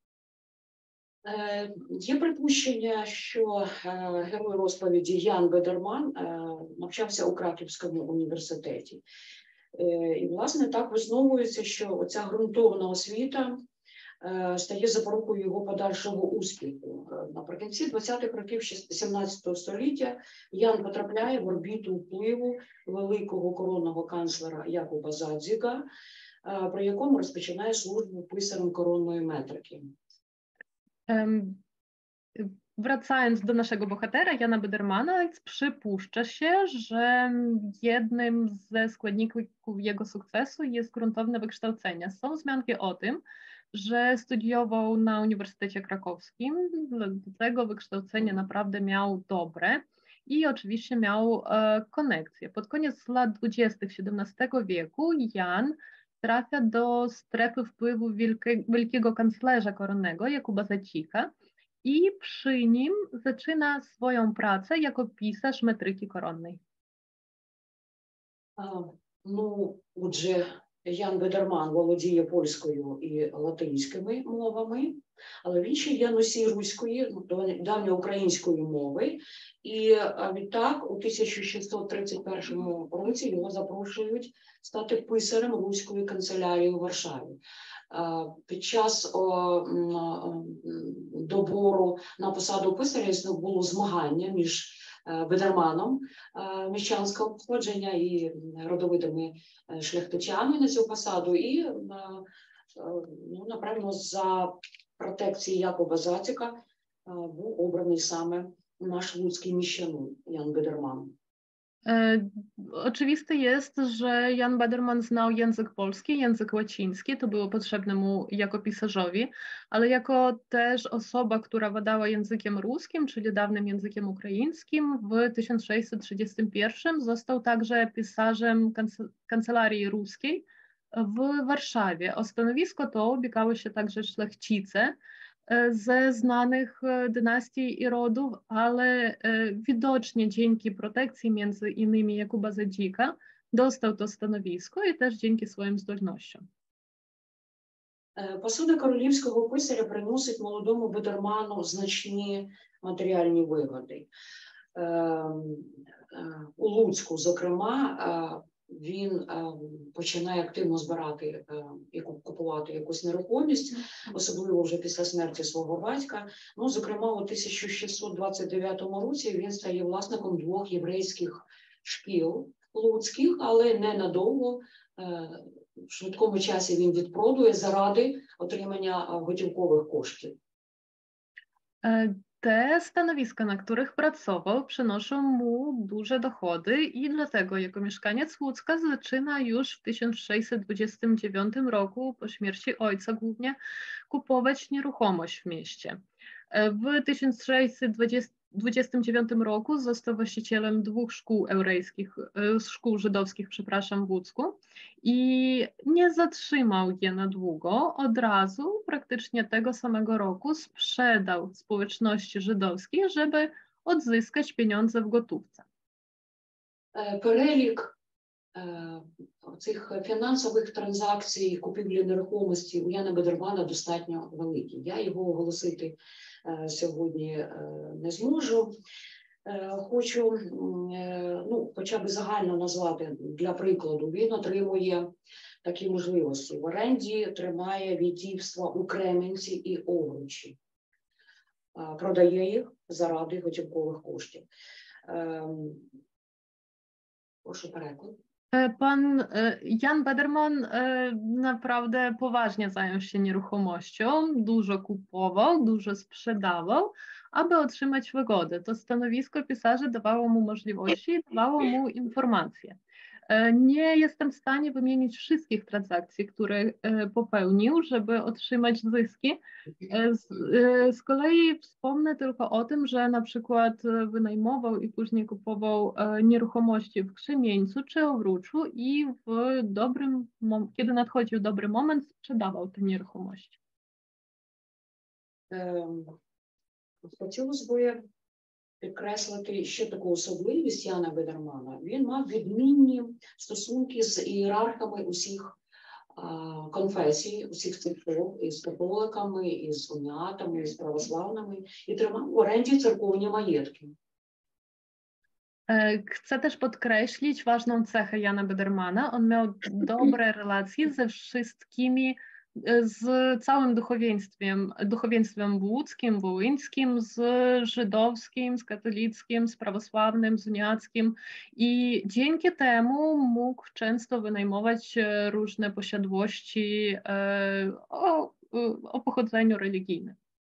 Є припущення, що герой розповіді Ян Бедерман навчався у Краківському університеті. І, власне, так висновується, що оця ґрунтовна освіта стає запорукою його подальшого успіху. Наприкінці двадцятих років сімнадцятого століття Ян потрапляє в орбіту впливу великого коронного канцлера Якуба Задзіга, при якому розпочинає службу писарем коронної метрики. Wracając do naszego bohatera, Jana Bedermana, przypuszcza się, że jednym ze składników jego sukcesu jest gruntowne wykształcenie. Są wzmianki o tym, że studiował na Uniwersytecie Krakowskim, dlatego wykształcenie naprawdę miał dobre i oczywiście miał e, konekcje. Pod koniec lat dwudziestych siedemnastego wieku Jan trafia do strefy wpływu wielkie, wielkiego kanclerza koronnego Jakuba Zacika i przy nim zaczyna swoją pracę jako pisarz metryki koronnej. А, ну, отже, Ян Бедерман володіє польською і латинськими мовами, але він ще є носій руської, давньоукраїнської мови, і відтак у тисяча шістсот тридцять першому році його запрошують стати писарем руської канцелярії у Варшаві. Під час о, добору на посаду писаря було змагання між Бедерманом міщанського походження і родовитими шляхтичами на цю посаду, і, ну, напевно, за протекції Якуба Зацика був обраний саме наш łódzki міщанин Jan Bederman. E, oczywiste jest, że Jan Bederman znał język polski, język łaciński, to było potrzebne mu jako pisarzowi, ale jako też osoba, która władała językiem ruskim, czyli dawnym językiem ukraińskim, w tysiąc sześćset trzydziestym pierwszym został także pisarzem kance- kancelarii ruskiej w Warszawie. O stanowisko to ubiegały się także szlachcice ze znanych dynastii i rodów, ale widocznie dzięki protekcji między innymi Jakuba Zadzika dostał to stanowisko і теж dzięki своїм здольностям. Посада королівського писаря приносить молодому Бедерману значні матеріальні вигоди. У Луцьку, зокрема, він починає активно збирати і купувати якусь нерухомість, особливо вже після смерті свого батька. Ну, зокрема, у тисяча шістсот двадцять дев'ятому році він стає власником двох єврейських шкіл луцьких, але ненадовго. В швидкому часі він відпродує заради отримання готівкових коштів. Te stanowiska, na których pracował, przynoszą mu duże dochody i dlatego jako mieszkaniec Łódzka zaczyna już w tysiąc sześćset dwudziestym dziewiątym roku, po śmierci ojca głównie, kupować nieruchomość w mieście. W tysiąc sześćset dwudziestym dziewiątym roku został właścicielem dwóch szkół eurejskich, szkół żydowskich, przepraszam, w Łódzku i nie zatrzymał je na długo. Od razu, praktycznie tego samego roku, sprzedał społeczności żydowskiej, żeby odzyskać pieniądze w gotówce. Перелік цих фінансових транзакцій, купівлі нерухомості у Яна Бедермана достатньо великий. Я його оголосити сьогодні не зможу. Хочу, ну, хоча б загально назвати для прикладу. Він отримує такі можливості. В оренді тримає віддівства у Кременці і Овручі. Продає їх заради готівкових коштів. Proszę переклад. Pan Jan Bederman naprawdę poważnie zajął się nieruchomością, dużo kupował, dużo sprzedawał, aby otrzymać wygodę. To stanowisko pisarzy dawało mu możliwości, dawało mu informacje. Nie jestem w stanie wymienić wszystkich transakcji, które popełnił, żeby otrzymać zyski. Z, z kolei wspomnę tylko o tym, że na przykład wynajmował i później kupował nieruchomości w Krzemieńcu czy Owruczu i w dobrym, kiedy nadchodził dobry moment, sprzedawał te nieruchomości. Хотілося б підкреслити ще таку особливість Яна Бедермана. Він мав відмінні стосунки з ієрархами усіх а, конфесій, усіх церков, із католиками, із унятами, із православними, і тримав в оренді церковні маєтки. Chcę też podkreślić ważną cechę Jana Bedermana. On miał dobre relacje ze wszystkimi, z całym duchowieństwem, duchowieństwem łódzkim, wołyńskim, z żydowskim, z katolickim, z prawosławnym, z uniackim i dzięki temu mógł często wynajmować różne posiadłości o, o pochodzeniu religijnym.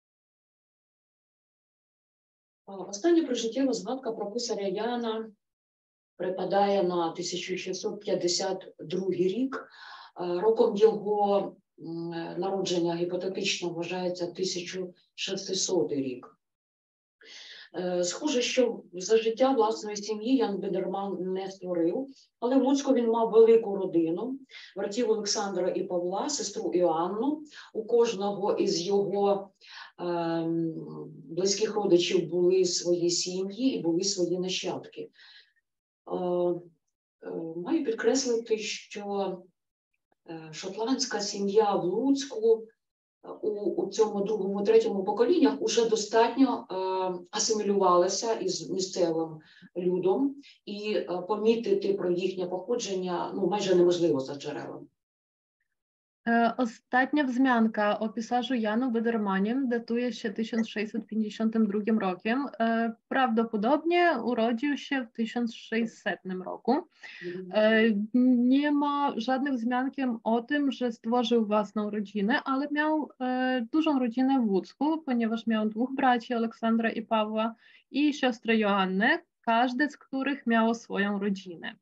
Остання прижиттєва згадка про писаря Яна припадає на тисяча шістсот п'ятдесят другий рік. Роком його народження гіпотетично вважається тисяча шестисотий рік. Схоже, що за життя власної сім'ї Ян Бедерман не створив, але в Луцьку він мав велику родину, братів Олександра і Павла, сестру Іоанну. У кожного із його е, близьких родичів були свої сім'ї і були свої нащадки. Е, е, маю підкреслити, що шотландська сім'я в Луцьку у, у цьому другому, третьому поколіннях уже достатньо е, асимілювалася із місцевим людом, і е, помітити про їхнє походження ну, майже неможливо за джерелами. Ostatnia wzmianka o pisarzu Janu Bedermanie datuje się tysiąc sześćset pięćdziesiątym drugim rokiem. Prawdopodobnie urodził się w tysiąc sześćsetnym roku. Nie ma żadnych wzmianki o tym, że stworzył własną rodzinę, ale miał dużą rodzinę w Łódzku, ponieważ miał dwóch braci, Aleksandra i Pawła, i siostrę Joannę, każde z których miało swoją rodzinę.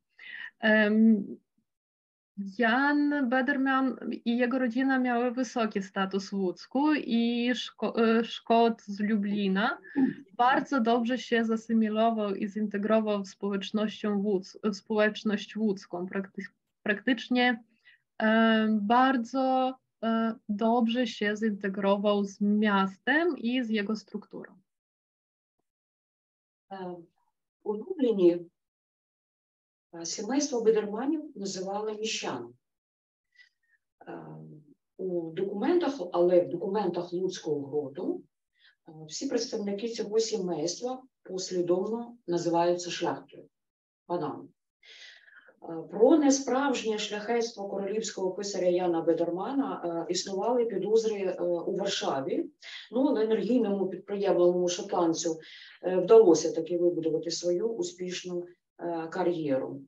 Jan Bederman i jego rodzina miały wysoki status w Łódzku i Szko Szkot z Lublina bardzo dobrze się zasymilował i zintegrował w, społecznością Łódz w społeczność łódzką. Prakty praktycznie e, bardzo e, dobrze się zintegrował z miastem i z jego strukturą. У Любліні сімейство Бедерманів називали міщани. У документах, але в документах Луцького гроду всі представники цього сімейства послідовно називаються шляхтою, панами. Про несправжнє шляхетство королівського писаря Яна Бедермана існували підозри у Варшаві, ну, але енергійному підприємленому шотландцю вдалося таки вибудувати свою успішну кар'єру.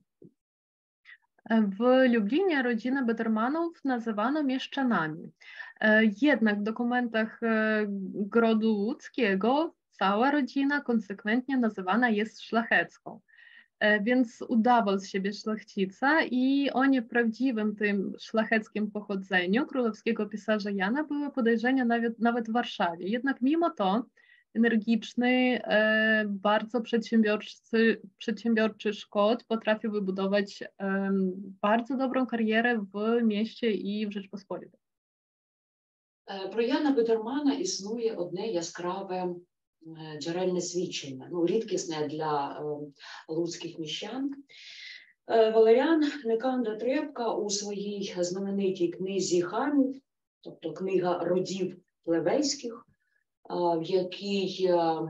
W Lublinie rodzinę Bedermanów nazywano mieszczanami. Jednak w dokumentach Grodu Łódzkiego cała rodzina konsekwentnie nazywana jest szlachecką. Więc udawał z siebie szlachcica i o nieprawdziwym tym szlacheckim pochodzeniu królewskiego pisarza Jana były podejrzenia nawet, nawet w Warszawie. Jednak mimo to energiczny, bardzo przedsiębiorczy, przedsiębiorczy Szkot potrafił wybudować bardzo dobrą karierę w mieście i w Rzeczpospolitej. Про Яна Бедермана існує одне яскраве джерельне свідчення, ну, рідкісне для луцьких міщан. Валеріан Неканда Трепка у своїй знаменитій книзі Ханів, тобто книга родів плебейських, в якій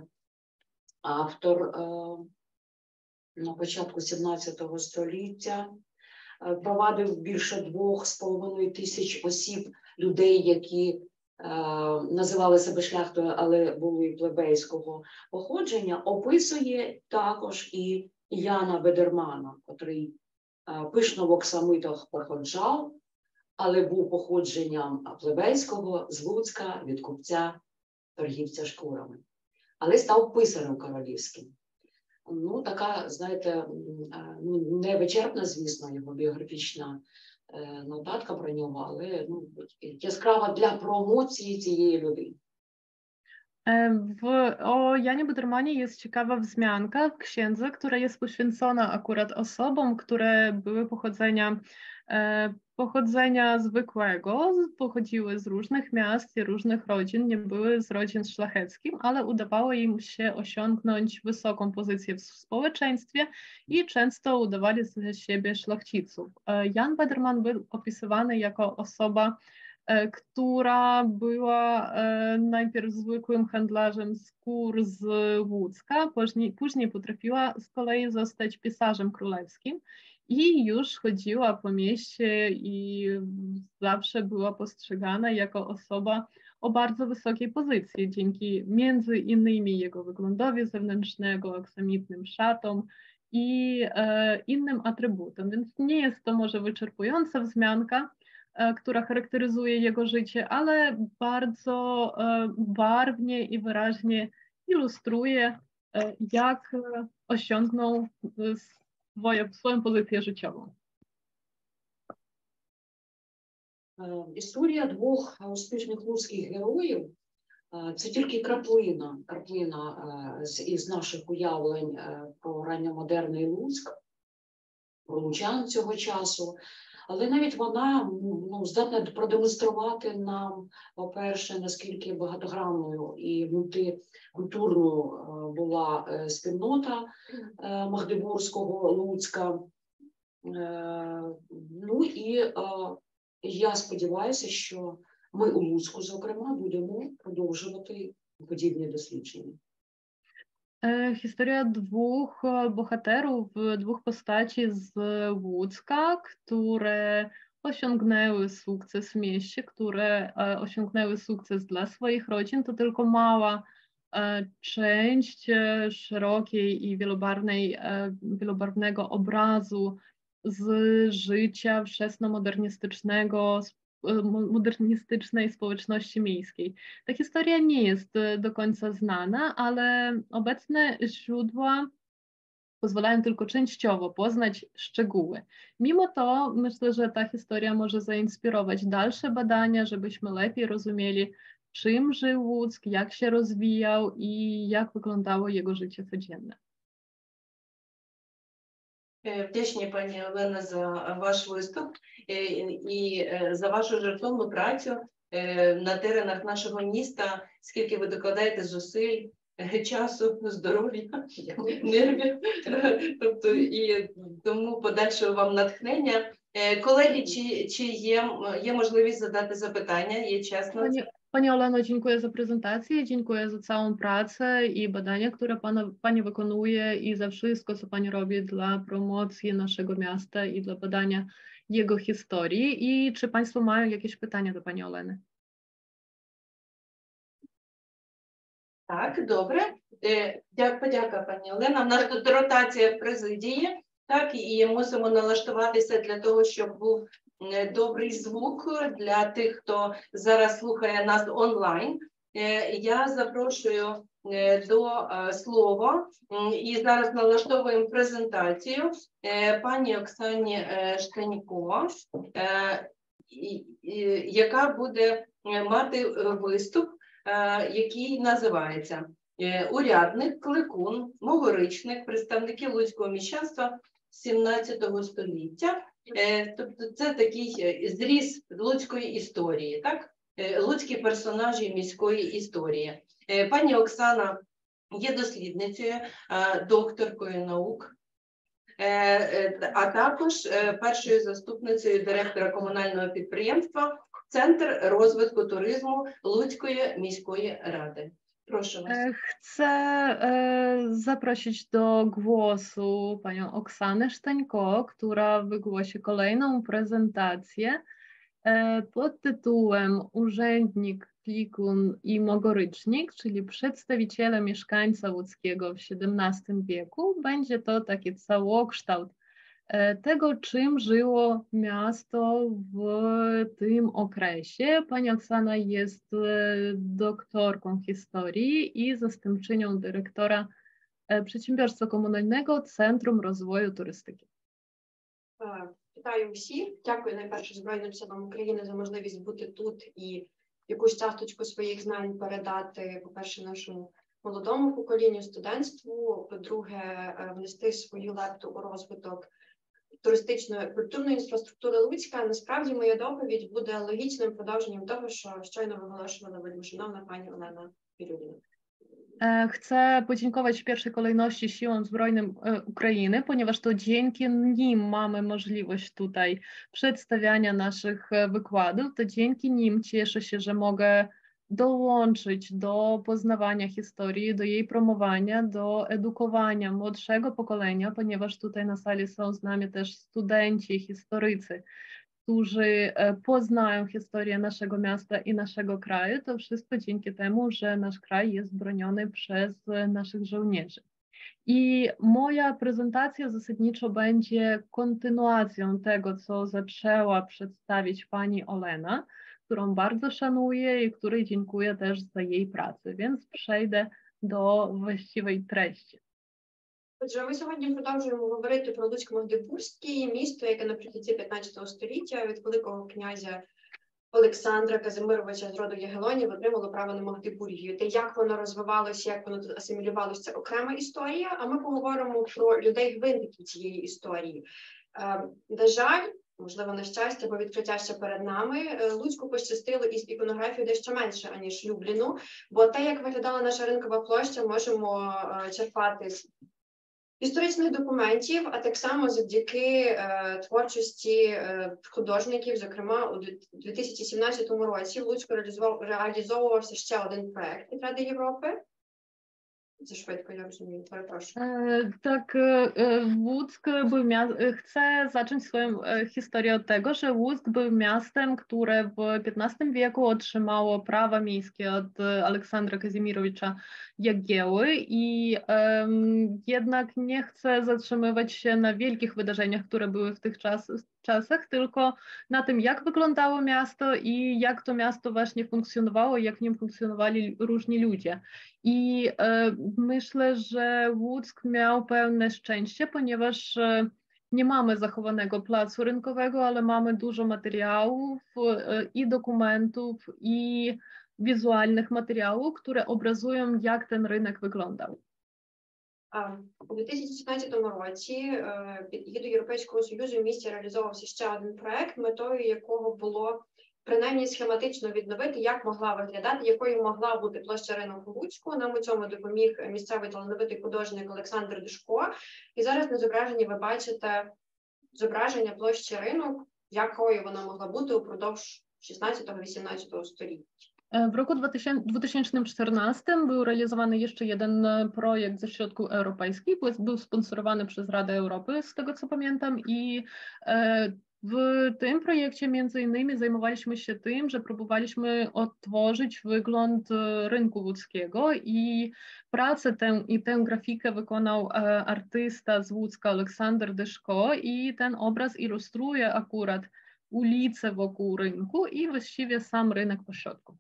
автор на початку сімнадцятого століття провадив більше двох з половиною тисяч осіб, людей, які називали себе шляхтою, але були плебейського походження, описує також і Яна Бедермана, який пишно в оксамитах походжав, але був походженням плебейського з Луцька від купця торгівця шкурами, але став писарем королівським. Ну, така, знаєте, ну, не вичерпна, звісно, його біографічна нотатка про нього, але ну, яскрава для промоції цієї людини. W, o Janie Bedermanie jest ciekawa wzmianka w księdze, która jest poświęcona akurat osobom, które były pochodzenia, e, pochodzenia zwykłego, pochodziły z różnych miast i różnych rodzin, nie były z rodzin szlacheckich, ale udawało im się osiągnąć wysoką pozycję w społeczeństwie i często udawali z siebie szlachciców. E, Jan Bederman był opisywany jako osoba, która była najpierw zwykłym handlarzem skór z Łódzka, później, później potrafiła z kolei zostać pisarzem królewskim i już chodziła po mieście i zawsze była postrzegana jako osoba o bardzo wysokiej pozycji, dzięki między innymi jego wyglądowi zewnętrznemu, aksamitnym szatom i e, innym atrybutom. Więc nie jest to może wyczerpująca wzmianka, która charakteryzuje jego życie, ale bardzo barwnie i wyraźnie ilustruje, jak osiągnął swoją, swoją pozycję życiową. Історія двох успішних луцьких героїв – це тільки краплина, краплина із наших уявлень про ранньомодерний Луцьк, про лучан цього часу. Але навіть вона ну, здатна продемонструвати нам, по-перше, наскільки багатогранною і мультикультурною була спільнота Магдебурзького Луцька. Ну і я сподіваюся, що ми у Луцьку, зокрема, будемо продовжувати подібні дослідження. Historia dwóch bohaterów, dwóch postaci z Łódzka, które osiągnęły sukces w mieście, które osiągnęły sukces dla swoich rodzin, to tylko mała część szerokiej i wielobarwnej, wielobarwnego obrazu z życia wczesnomodernistycznego, modernistycznej społeczności miejskiej. Ta historia nie jest do końca znana, ale obecne źródła pozwalają tylko częściowo poznać szczegóły. Mimo to myślę, że ta historia może zainspirować dalsze badania, żebyśmy lepiej rozumieli, czym żył Łódzk, jak się rozwijał i jak wyglądało jego życie codzienne. Вдячні, пані Олена, за ваш виступ і за вашу жертовну працю на теренах нашого міста, скільки ви докладаєте зусиль, часу, здоров'я, нервів, тобто і тому подальшого вам натхнення. Колеги, чи, чи є, є можливість задати запитання? Є час на це? Pani Oleno, dziękuję za prezentację, dziękuję za całą pracę i badania, które pana, Pani wykonuje i za wszystko, co Pani robi dla promocji naszego miasta i dla badania jego historii. I czy Państwo mają jakieś pytania do Pani Oleny? Так, добре. Е, дя- Подяка, пані Олена. У нас тут ротація в президії, так, і мусимо налаштуватися для того, щоб був е, добрий звук для тих, хто зараз слухає нас онлайн. Е, Я запрошую е, до е, слова м, і зараз налаштовуємо презентацію е, пані Оксані е, Штанько, е, і- і- яка буде е, мати е, виступ, е, який називається е, «Урядник, кликун, могоричник, представники луцького міщанства сімнадцятого століття». Е, Тобто це такий е, зріз луцької історії, так? Е, Луцькі персонажі міської історії. Е, Пані Оксана є дослідницею, е, докторкою наук, е, е, а також е, першою заступницею директора комунального підприємства Центр розвитку туризму Луцької міської ради. Proszę was. E, Chcę e, zaprosić do głosu panią Oksanę Sztańko, która wygłosi kolejną prezentację e, pod tytułem Urzędnik, Klikun i Mogorycznik, czyli przedstawiciele mieszkańca łódzkiego w siedemnastym wieku. Będzie to taki całokształt e, tego, czym żyło miasto w tym okresie. Pani Oksana jest e, doktorką historii i zastępczynią dyrektora e, Przedsiębiorstwa Komunalnego Centrum Rozwoju Turystyki. Е, Вітаю всіх. Дякую найперше Збройним силам України за можливість бути тут і якусь часточку своїх знань передати, по-перше, нашому молодому поколінню, студентству, по-друге, е, внести свою лепту у розвиток туристичної культурної інфраструктури Луцька. Насправді моя доповідь буде логічним продовженням того, що щойно виголошувала вельмишановна пані Олена Бірюліна. E, Chcę podziękować w pierwszej kolejności Siłom Zbrojnym e, Ukrainy, ponieważ to dzięki nim mamy możliwość tutaj przedstawiania naszych e, wykładów, to dzięki nim cieszę się, że mogę dołączyć do poznawania historii, do jej promowania, do edukowania młodszego pokolenia, ponieważ tutaj na sali są z nami też studenci, historycy, którzy e, poznają historię naszego miasta i naszego kraju. To wszystko dzięki temu, że nasz kraj jest broniony przez e, naszych żołnierzy. I moja prezentacja zasadniczo będzie kontynuacją tego, co zaczęła przedstawić pani Olena, którą bardzo szanuję i której dziękuję też za jej pracę, więc przejdę do właściwej treści. Отже, ми сьогодні продовжуємо говорити про Луцьк-Магдебурзький, місто, яке наприкінці п'ятнадцятого століття від великого князя Олександра Казимировича з роду Ягелонів отримало право на Магдебургію. Те, як воно розвивалося, як воно тут асимілювалося, це окрема історія, а ми поговоримо про людей-гвинтиків цієї історії. Е, на жаль, можливо, на щастя, бо відкриття ще перед нами, е, Луцьку пощастило із іконографією дещо менше, аніж Любліну, бо те, як виглядала наша ринкова площа, можемо е, черпати з історичних документів, а так само завдяки е, творчості е, художників. Зокрема, у дві тисячі сімнадцятому році в Луцьку реалізував, реалізовувався ще один проект від Ради Європи. Це швидко, я розумію, перепрошую. E, Tak, e, Łuck był mia- chcę zacząć swoją e, historię od tego, że Łuck był miastem, które w piętnastym wieku otrzymało prawa miejskie od e, Aleksandra Kazimierowicza Jagieły i em, jednak nie chcę zatrzymywać się na wielkich wydarzeniach, które były w tych czas, czasach, tylko na tym, jak wyglądało miasto i jak to miasto właśnie funkcjonowało, jak w nim funkcjonowali różni ludzie. I e, myślę, że Łuck miał pełne szczęście, ponieważ e, nie mamy zachowanego placu rynkowego, ale mamy dużo materiałów e, i dokumentów, i wizualnych materiałów, które obrazują, jak ten rynek wyglądał. А, У дві тисячі сімнадцятому році е, під егідою Європейського Союзу в місті реалізовувався ще один проект, метою якого було принаймні схематично відновити, як могла виглядати, якою могла бути площа ринок у Луцьку. Нам у цьому допоміг місцевий талановитий художник Олександр Дишко. І зараз на зображенні ви бачите зображення площі ринок, якою вона могла бути упродовж шістнадцятого-вісімнадцятого століття. W roku dwa tysiące czternastym był realizowany jeszcze jeden projekt ze środków europejskich, był sponsorowany przez Radę Europy, z tego co pamiętam, i w tym projekcie między innymi zajmowaliśmy się tym, że próbowaliśmy odtworzyć wygląd rynku łódzkiego i pracę tę i tę grafikę wykonał artysta z Łódzka Aleksander Dyszko i ten obraz ilustruje akurat ulice wokół rynku і właściwie сам ринок по środku.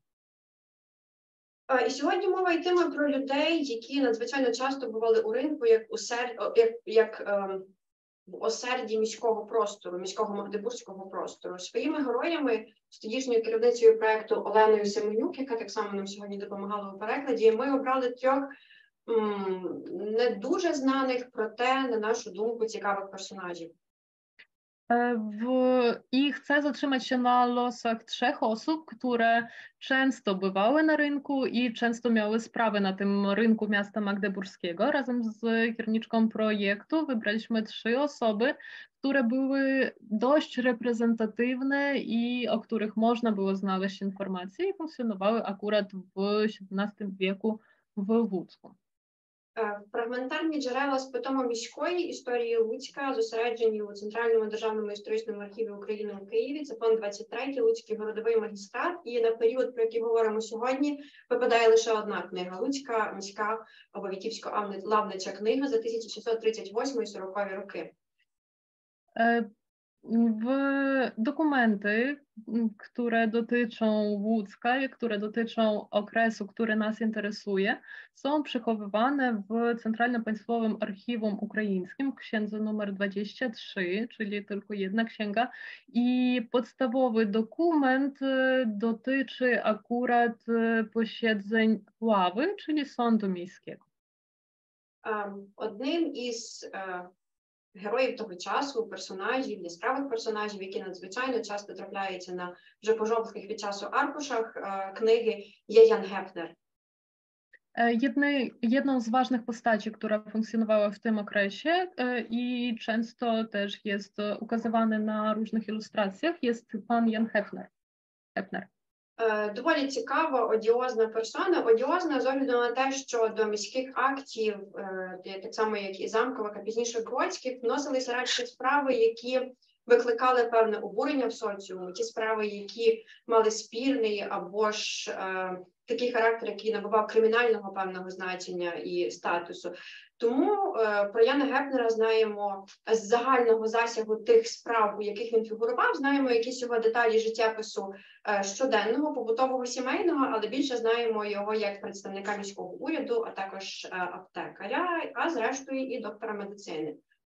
І сьогодні мова йтиме про людей, які надзвичайно часто бували у ринку як у сер... як, як ем, в осерді міського простору, міського магдебурзького простору. Своїми героями, з тодішньою керівницею проєкту Оленою Семенюк, яка так само нам сьогодні допомагала у перекладі, ми обрали трьох м, не дуже знаних, проте, на нашу думку, цікавих персонажів. W, I chcę zatrzymać się na losach trzech osób, które często bywały na rynku i często miały sprawy na tym rynku miasta magdeburskiego. Razem z kierowniczką projektu wybraliśmy trzy osoby, które były dość reprezentatywne i o których można było znaleźć informacje i funkcjonowały akurat w siedemnastym wieku w Łódzku. Фрагментарні джерела з питомо міської історії Луцька зосереджені у Центральному державному історичному архіві України у Києві. Це фонд двадцять третій, Луцький городовий магістрат. І на період, про який говоримо сьогодні, випадає лише одна книга – Луцька міська або Вітівсько-Лавнича книга за тисяча сімсот тридцять восьмий - сорокові роки. W dokumenty, które dotyczą Łódzka, które dotyczą okresu, który nas interesuje, są przechowywane w Centralnym Państwowym Archiwum Ukraińskim w księdze numer dwadzieścia trzy, czyli tylko jedna księga, i podstawowy dokument dotyczy akurat posiedzeń ławy, czyli sądu miejskiego. Одним із героїв того часу, персонажів, яскравих персонажів, які надзвичайно часто трапляються на вже пожовклих від часу аркушах книги, є Ян Гепнер. Jedny, jedną z ważnych postaci, która funkcjonowała w tym okresie i często też jest ukazywany na różnych ilustracjach, jest pan Jan Hepner. Hepner. Доволі цікава, одіозна персона. Одіозна з огляду на те, що до міських актів, так само як і замкових, а пізніше Бродських, вносилися радше справи, які викликали певне обурення в соціумі, ті справи, які мали спірний або ж е, такий характер, який набував кримінального певного значення і статусу. Тому е, про Яна Гепнера знаємо з загального засягу тих справ, у яких він фігурував, знаємо якісь його деталі життєпису е, щоденного, побутового, сімейного, але більше знаємо його як представника міського уряду, а також е, аптекаря, а зрештою і доктора медицини.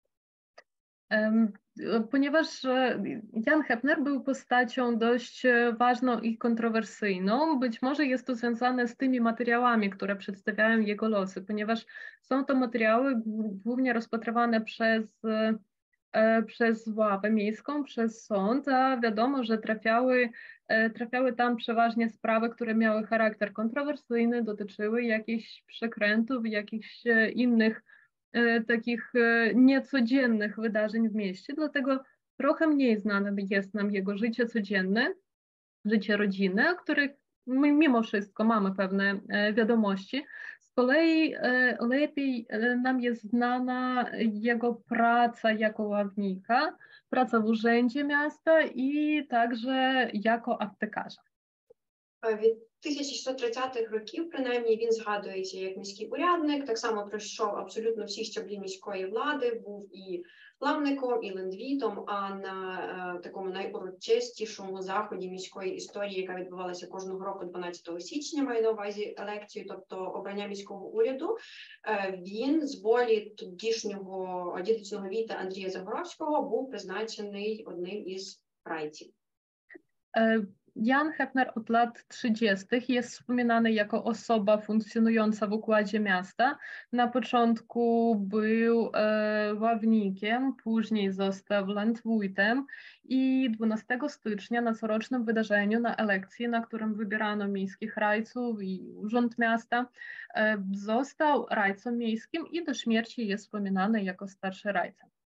Ponieważ Jan Hepner był postacią dość ważną i kontrowersyjną, być może jest to związane z tymi materiałami, które przedstawiają jego losy, ponieważ są to materiały głównie rozpatrywane przez, przez ławę miejską, przez sąd, a wiadomo, że trafiały, trafiały tam przeważnie sprawy, które miały charakter kontrowersyjny, dotyczyły jakichś przekrętów, jakichś innych takich niecodziennych wydarzeń w mieście, dlatego trochę mniej znane jest nam jego życie codzienne, życie rodziny, o których mimo wszystko mamy pewne wiadomości. Z kolei lepiej nam jest znana jego praca jako ławnika, praca w urzędzie miasta i także jako aptekarza. Від тисяча шістсот тридцятих років, принаймні, він згадується як міський урядник, так само пройшов абсолютно всі щаблі міської влади, був і лавником, і лендвітом, а на е, такому найурочистішому заході міської історії, яка відбувалася кожного року дванадцятого січня, маю на увазі елекцію, тобто обрання міського уряду, е, він з волі тодішнього дідичного віта Андрія Загоровського був призначений одним із райців. Jan Hepner od lat trzydziestych jest wspominany jako osoba funkcjonująca w układzie miasta. Na początku był e, ławnikiem, później został landwójtem i dwunastego stycznia na corocznym wydarzeniu, na elekcji, na którym wybierano miejskich rajców i urząd miasta, e, został rajcą miejskim i do śmierci jest wspominany jako starszy rajca.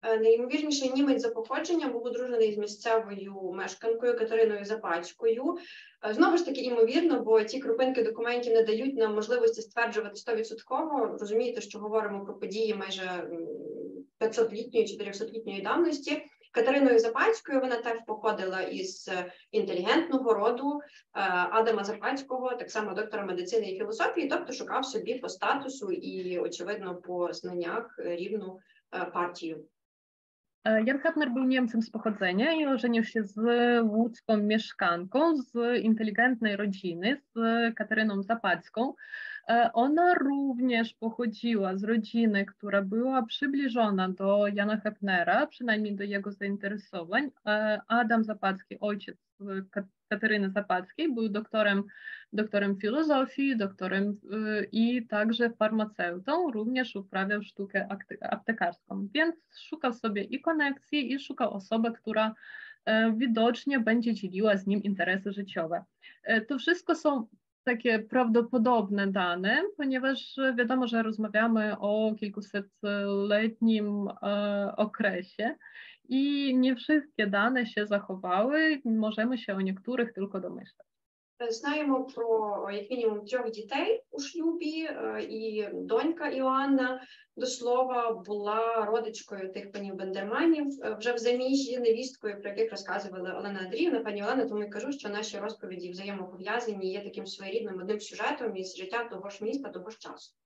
Найімовірніше, німець за походженням був одружений з місцевою мешканкою Катериною Запацькою. Знову ж таки, імовірно, бо ті крупинки документів не дають нам можливості стверджувати сто відсотків. Розумієте, що говоримо про події майже п'ятсотлітньої, чотирьохсотлітньої давності. Катериною Запацькою вона теж походила із інтелігентного роду Адама Запацького, так само доктора медицини і філософії, тобто шукав собі по статусу і, очевидно, по знаннях рівну партію. Jan Hepner był Niemcem z pochodzenia i ożenił się z łódzką mieszkanką z inteligentnej rodziny, z Kateryną Zapacką. Ona również pochodziła z rodziny, która była przybliżona do Jana Hepnera, przynajmniej do jego zainteresowań. Adam Zapacki, ojciec Kateryny Zapackiej, był doktorem, doktorem filozofii, doktorem i także farmaceutą, również uprawiał sztukę aptekarską, więc szukał sobie i konekcji, i szukał osoby, która widocznie będzie dzieliła z nim interesy życiowe. To wszystko są takie prawdopodobne dane, ponieważ wiadomo, że rozmawiamy o kilkusetletnim okresie i nie wszystkie dane się zachowały, możemy się o niektórych tylko domyślać. Знаємо про як мінімум трьох дітей у шлюбі, і донька Іоанна, до слова, була родичкою тих панів Бендерманів, вже в заміжжі, невісткою, про яких розказували Олена Андріївна, пані Олена, тому і кажу, що наші розповіді взаємопов'язані, є таким своєрідним одним сюжетом із життя того ж міста, того ж часу.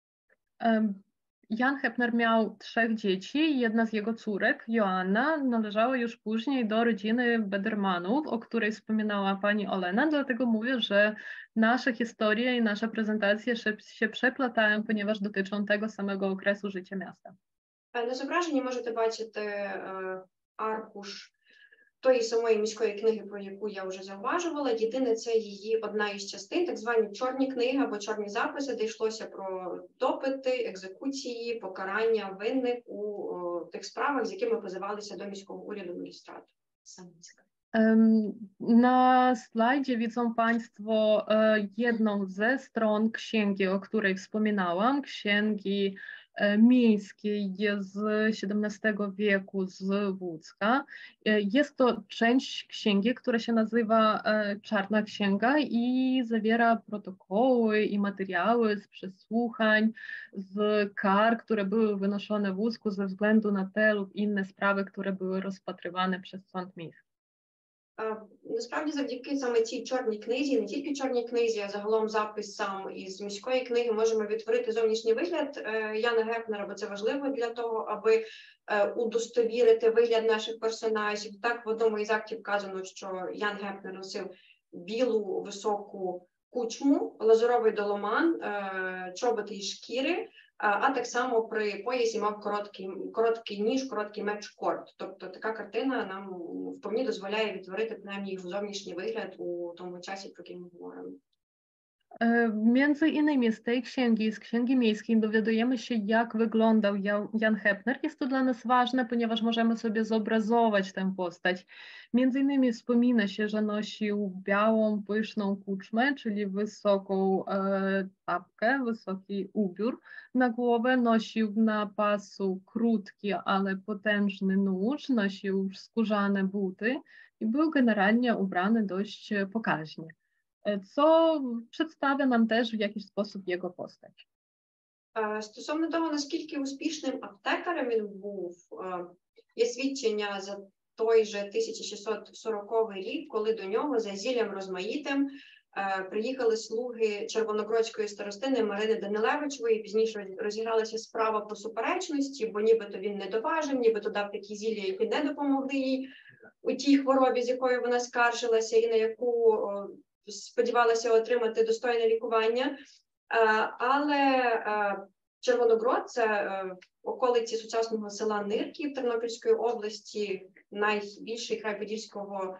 Um. Jan Hepner miał trzech dzieci. Jedna z jego córek, Joanna, należała już później do rodziny Bedermanów, o której wspominała pani Olena, dlatego mówię, że nasze historie i nasze prezentacje się przeplatają, ponieważ dotyczą tego samego okresu życia miasta. На зображенні можете бачити аркуш тої самої міської книги, про яку я вже зауважувала. Єдине, це її одна із частин, так звані чорні книги або чорні записи, де йшлося про допити, екзекуції, покарання винних у о, тих справах, з якими позивалися до міського уряду магістрату. Na slajdzie widzą Państwo jedną ze stron księgi, o której wspominałam, księgi miejskiej z siedemnastego wieku z Łódzka. Jest to część księgi, która się nazywa Czarna Księga i zawiera protokoły i materiały z przesłuchań, z kar, które były wynoszone w Łódzku ze względu na te lub inne sprawy, które były rozpatrywane przez Sąd Miejski. Насправді, завдяки саме цій чорній книзі, не тільки чорній книзі, а загалом запис сам із міської книги, можемо відтворити зовнішній вигляд Яна Гепнера, бо це важливо для того, аби удостовірити вигляд наших персонажів. Так, в одному із актів вказано, що Ян Гепнер носив білу високу кучму, лазуровий доломан, чоботи із шкіри, а так само при поясі мав короткий, короткий ніж, короткий меч корт. Тобто така картина нам вповні дозволяє відтворити принаймні його зовнішній вигляд у тому часі, про який ми говоримо. Między innymi z tej księgi, z Księgi Miejskiej dowiadujemy się, jak wyglądał Jan Hepner. Jest to dla nas ważne, ponieważ możemy sobie zobrazować tę postać. Między innymi wspomina się, że nosił białą, pyszną kuczmę, czyli wysoką e, czapkę, wysoki ubiór na głowę. Nosił na pasu krótki, ale potężny nóż, nosił skórzane buty i był generalnie ubrany dość pokaźnie, co przedstawia nam też w jakiś sposób jego postać. Стосовно того, наскільки успішним аптекарем він був, є свідчення за той же тисяча шістсот сороковий рік, коли до нього за зіллям розмаїтим приїхали слуги червоногродської старостини Марини Данилевичевої, пізніше розігралася справа по суперечності, бо нібито він не доважив, нібито дав такі зілля, які не допомогли їй у тій хворобі, з якою вона скаржилася і на яку сподівалася отримати достойне лікування. Але Червоногрод – це околиці сучасного села Нирків Тернопільської області, найбільший край Подільського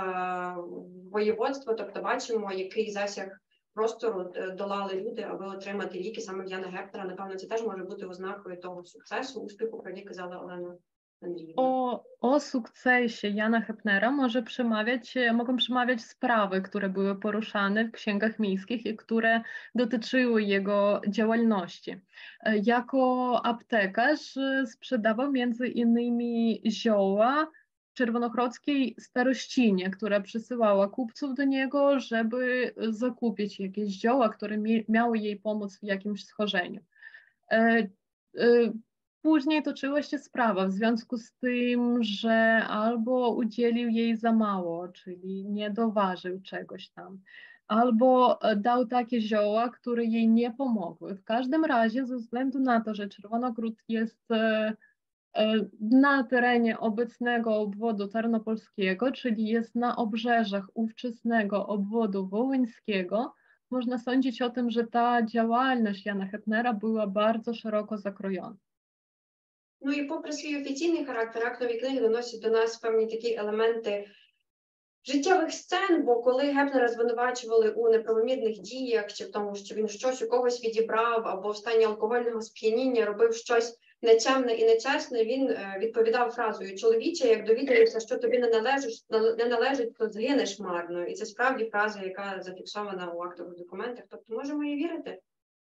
воєводства, тобто бачимо, який засяг простору долали люди, аби отримати ліки саме в Яна Гепнера. Напевно, це теж може бути ознакою того сукцесу, успіху, про який казала Олена. Андріївна. O, o sukcesie Jana Hepnera może przemawiać, mogą przemawiać sprawy, które były poruszane w księgach miejskich i które dotyczyły jego działalności. Jako aptekarz sprzedawał między innymi zioła czerwonochrodzkiej starościnie, która przysyłała kupców do niego, żeby zakupić jakieś zioła, które miały jej pomóc w jakimś schorzeniu. Później toczyła się sprawa w związku z tym, że albo udzielił jej za mało, czyli nie doważył czegoś tam, albo dał takie zioła, które jej nie pomogły. W każdym razie ze względu na to, że Czerwonogród jest na terenie obecnego obwodu tarnopolskiego, czyli jest na obrzeżach ówczesnego obwodu wołyńskiego, można sądzić o tym, że ta działalność Jana Hepnera była bardzo szeroko zakrojona. Ну і попри свій офіційний характер, актові книги доносять до нас певні такі елементи життєвих сцен, бо коли Гепнера звинувачували у неправомірних діях, чи в тому, що він щось у когось відібрав, або в стані алкогольного сп'яніння робив щось нечемне і нечесне, він відповідав фразою: «Чоловіче, як довідаєшся, що тобі не належить, не належить, то згинеш марно». І це справді фраза, яка зафіксована у актових документах. Тобто можемо їй вірити.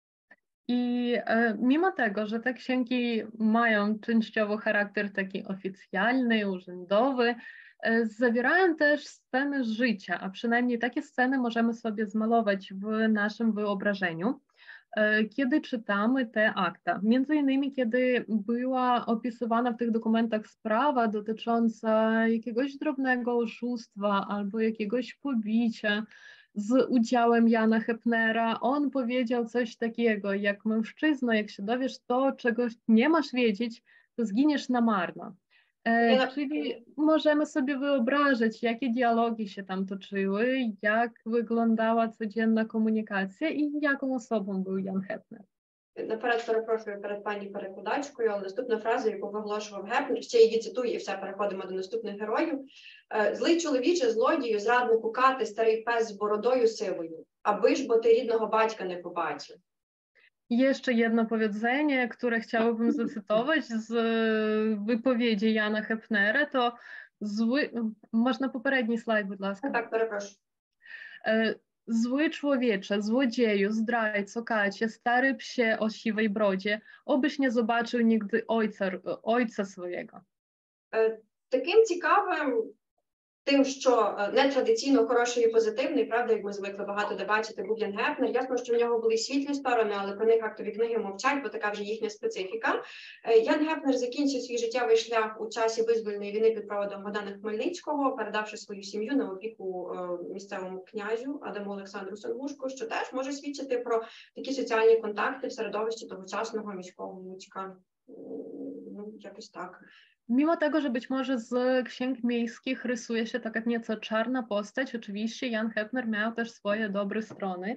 I e, mimo tego, że te księgi mają częściowo charakter taki oficjalny, urzędowy, e, zawierają też sceny życia, a przynajmniej takie sceny możemy sobie zmalować w naszym wyobrażeniu, e, kiedy czytamy te akta. Między innymi, kiedy była opisywana w tych dokumentach sprawa dotycząca jakiegoś drobnego oszustwa albo jakiegoś pobicia z udziałem Jana Hepnera, on powiedział coś takiego: jak mężczyzno, jak się dowiesz to, czego nie masz wiedzieć, to zginiesz na marno. E, Ja... Czyli możemy sobie wyobrazić, jakie dialogi się tam toczyły, jak wyglądała codzienna komunikacja i jaką osobą był Jan Hepner. Наперед перепрошую перед пані перекладачкою, але наступна фраза, яку виголошував Гепнер, ще її цитую, і все, переходимо до наступних героїв. «Злий чоловіче, злодію, зраднику кати, старий пес з бородою сивою, аби ж, бо ти рідного батька не побачив». Jeszcze jedno powiedzenie, które chciałabym zacytować z wypowiedzi Jana Hepnera, to zły... Można poprzedni slajd, будь ласка. Tak, перепрошую. Zły człowiecze, złodzieju, zdrajco, kacie, stary psie o siwej brodzie, obyś nie zobaczył nigdy ojca, ojca swojego. Таким цікавим, тим, що нетрадиційно хороший і позитивний, правда, як ми звикли багато де бачити, був Ян Гепнер. Ясно, що в нього були світлі сторони, але про них актові книги мовчать, бо така вже їхня специфіка. Ян Гепнер закінчив свій життєвий шлях у часі визвольної війни під проводом Богдана Хмельницького, передавши свою сім'ю на опіку місцевому князю Адаму Олександру Сангушку, що теж може свідчити про такі соціальні контакти в середовищі тогочасного міського Луцька. Ну, якось так. Mimo tego, że być może z księg miejskich rysuje się taka nieco czarna postać, oczywiście Jan Hepner miał też swoje dobre strony.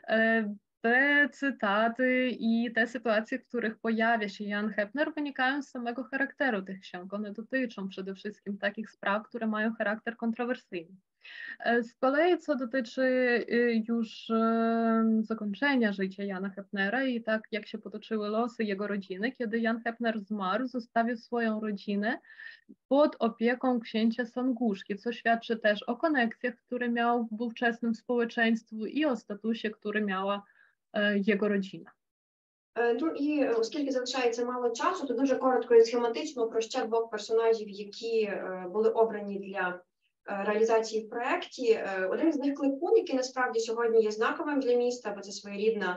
Te cytaty i te sytuacje, w których pojawia się Jan Hepner, wynikają z samego charakteru tych ksiąg. One dotyczą przede wszystkim takich spraw, które mają charakter kontrowersyjny. Z kolei co dotyczy już zakończenia życia Jana Hepnera i tak jak się potoczyły losy jego rodziny, kiedy Jan Hepner zmarł, zostawił swoją rodzinę pod opieką księcia Sanguszki, co świadczy też o koneksjach, które miał w ówczesnym społeczeństwu i o statusie, który miała jego rodzina. Ну і оскільки залишається мало часу, то дуже коротко і схематично про ще двох персонажів, які були обрані для реалізації в проєкті. Один з них Кликун, який насправді сьогодні є знаковим для міста, бо це своєрідна,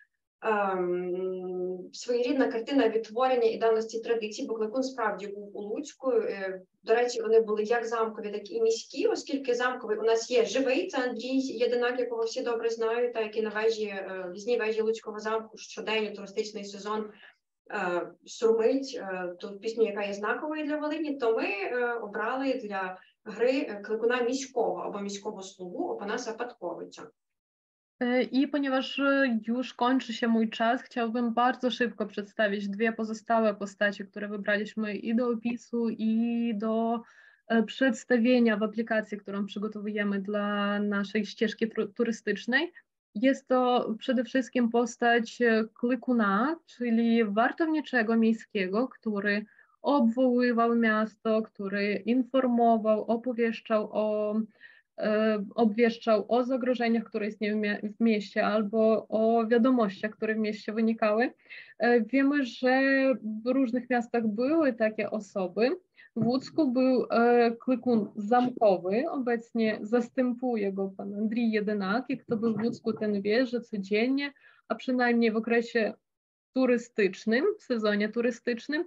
ем, своєрідна картина відтворення і давності традицій, бо Кликун справді був у Луцьку. До речі, вони були як замкові, так і міські, оскільки замковий у нас є живий, це Андрій Єдинак, якого всі добре знають, та який на вежі, в'їзній вежі Луцького замку щодень у туристичний сезон сурмить ту пісню, яка є знаковою для Волині, то ми обрали для gry Klykuna Miśkowo albo Miśkowo Sługu Opanasa Patkowicza. I ponieważ już kończy się mój czas, chciałbym bardzo szybko przedstawić dwie pozostałe postacie, które wybraliśmy i do opisu, i do przedstawienia w aplikacji, którą przygotowujemy dla naszej ścieżki turystycznej. Jest to przede wszystkim postać Klykuna, czyli wartowniczego miejskiego, który obwoływał miasto, który informował, opowieszczał o, obwieszczał o zagrożeniach, które istnieją w mieście, albo o wiadomościach, które w mieście wynikały. Wiemy, że w różnych miastach były takie osoby. W Łódzku był klykun zamkowy, obecnie zastępuje go pan Andrzej Jedynak, i kto był w Łódzku, ten wie, że codziennie, a przynajmniej w okresie turystycznym, w sezonie turystycznym,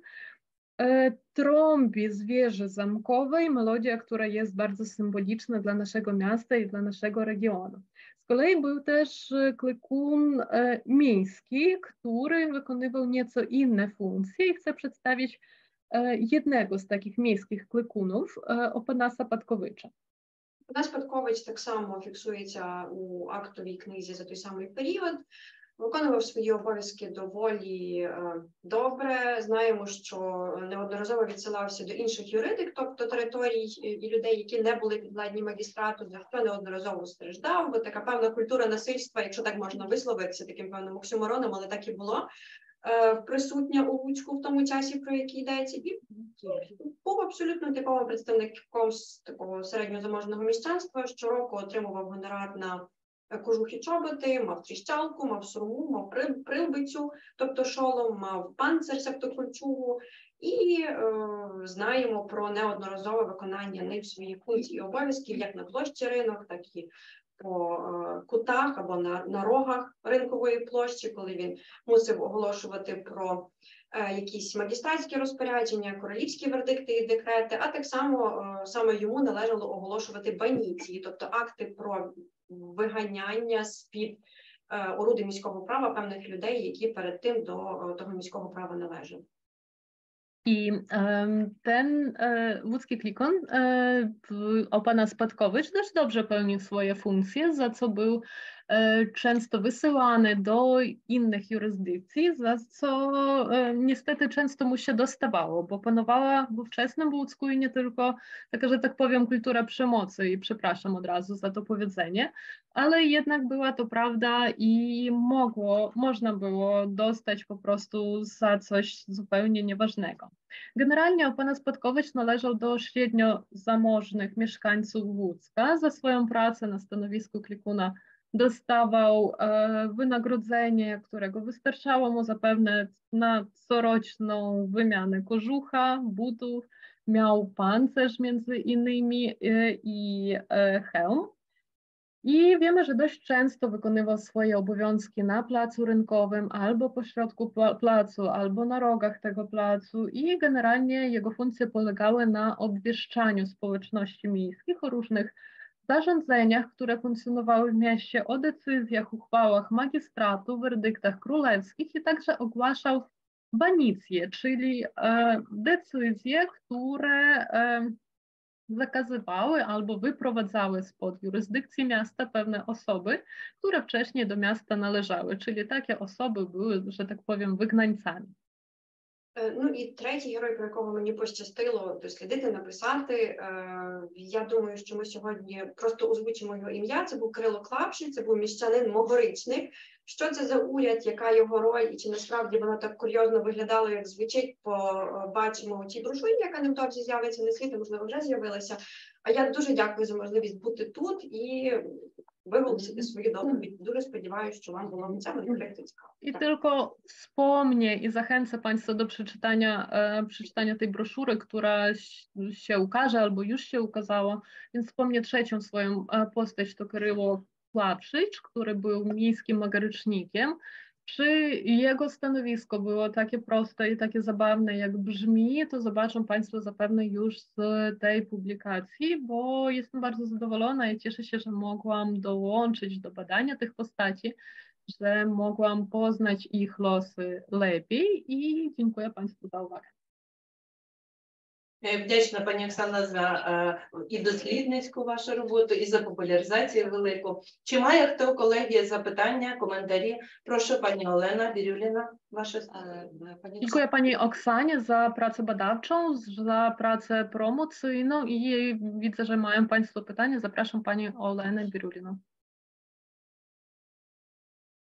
trąbi z wieży zamkowej melodia, która jest bardzo symboliczna dla naszego miasta i dla naszego regionu. Z kolei był też klykun miejski, który wykonywał nieco inne funkcje, i chcę przedstawić jednego z takich miejskich klikunów, Опанаса Паткowicza. Опанас Паткович так само фіксується у актовій книзі за той самий період. Виконував свої обов'язки доволі е, добре. Знаємо, що неодноразово відсилався до інших юридик, тобто територій і людей, які не були підвладні магістрату, за що неодноразово страждав, бо така певна культура насильства, якщо так можна висловитися, таким певним оксюмороном, але так і було, е, присутня у Луцьку в тому часі, про який йдеться, і був абсолютно типовим представником з такого середньозаможного міщанства, щороку отримував гонорар на кожухі чоботи, мав тріщалку, мав сурму, мав прилбицю, тобто шолом, мав панцир, себто кольчугу, і е, знаємо про неодноразове виконання ним своїх функцій і обов'язків, як на площі ринок, так і по е, кутах або на, на рогах ринкової площі, коли він мусив оголошувати про е, якісь магістратські розпорядження, королівські вердикти і декрети, а так само е, саме йому належало оголошувати баніції, тобто акти про виганяння з-під е, оруди міського права певних людей, які перед тим до е, того міського права належали. I ten łódzki klikon, Опанас Паткowicz, też dobrze pełnił swoje funkcje, za co był często wysyłany do innych jurysdykcji, za co niestety często mu się dostawało, bo panowała w ówczesnym Łódzku i nie tylko taka, że tak powiem, kultura przemocy, i przepraszam od razu za to powiedzenie, ale jednak była to prawda i mogło, można było dostać po prostu za coś zupełnie nieważnego. Generalnie Опанас Паткowicz należał do średnio zamożnych mieszkańców Łódzka. Za swoją pracę na stanowisku klikuna dostawał e, wynagrodzenie, którego wystarczało mu zapewne na coroczną wymianę kożucha, butów, miał pancerz między innymi e, i e, hełm. I wiemy, że dość często wykonywał swoje obowiązki na placu rynkowym, albo pośrodku placu, albo na rogach tego placu, i generalnie jego funkcje polegały na obwieszczaniu społeczności miejskich o różnych zarządzeniach, które funkcjonowały w mieście, o decyzjach, uchwałach magistratu, werdyktach królewskich, i także ogłaszał banicje, czyli e, decyzje, które e, zakazywały albo wyprowadzały spod jurysdykcji miasta pewne osoby, które wcześniej do miasta należały, czyli takie osoby były, że tak powiem, wygnańcami. Ну і третій герой, про якого мені пощастило дослідити, написати, я думаю, що ми сьогодні просто озвучимо його ім'я. Це був Кирило Клапший, це був міщанин Могоричник. Що це за уряд, яка його роль, і чи насправді вона так курйозно виглядала, як звучить, побачимо у цій брошурі, яка невдовзі з'явиться на світ, можливо, вже з'явилася. А я дуже дякую за можливість бути тут і wygłosić swoje doповідь. Дуже сподіваюся, що вам було цікаво і проєкту цікаво. I tylko wspomnę i zachęcę Państwa do przeczytania, e, przeczytania tej broszury, która się ukaże albo już się ukazała, więc wspomnę trzecią swoją e, postać, to Kryło Klapszycz, który był miejskim magarycznikiem. Czy jego stanowisko było takie proste i takie zabawne, jak brzmi, to zobaczą Państwo zapewne już z tej publikacji, bo jestem bardzo zadowolona i cieszę się, że mogłam dołączyć do badania tych postaci, że mogłam poznać ich losy lepiej, i dziękuję Państwu za uwagę. Вдячна пані Оксана за е, і дослідницьку вашу роботу, і за популяризацію велику. Чи має хто, колеги, запитання, коментарі? Прошу, пані Олена Бірюліна, ваше слово. Dziękuję Pani Oksanie za pracę badawczą, za pracę promocyjną, i widzę, że mają Państwo pytania. Zapraszam Pani Olenę Бірюліну.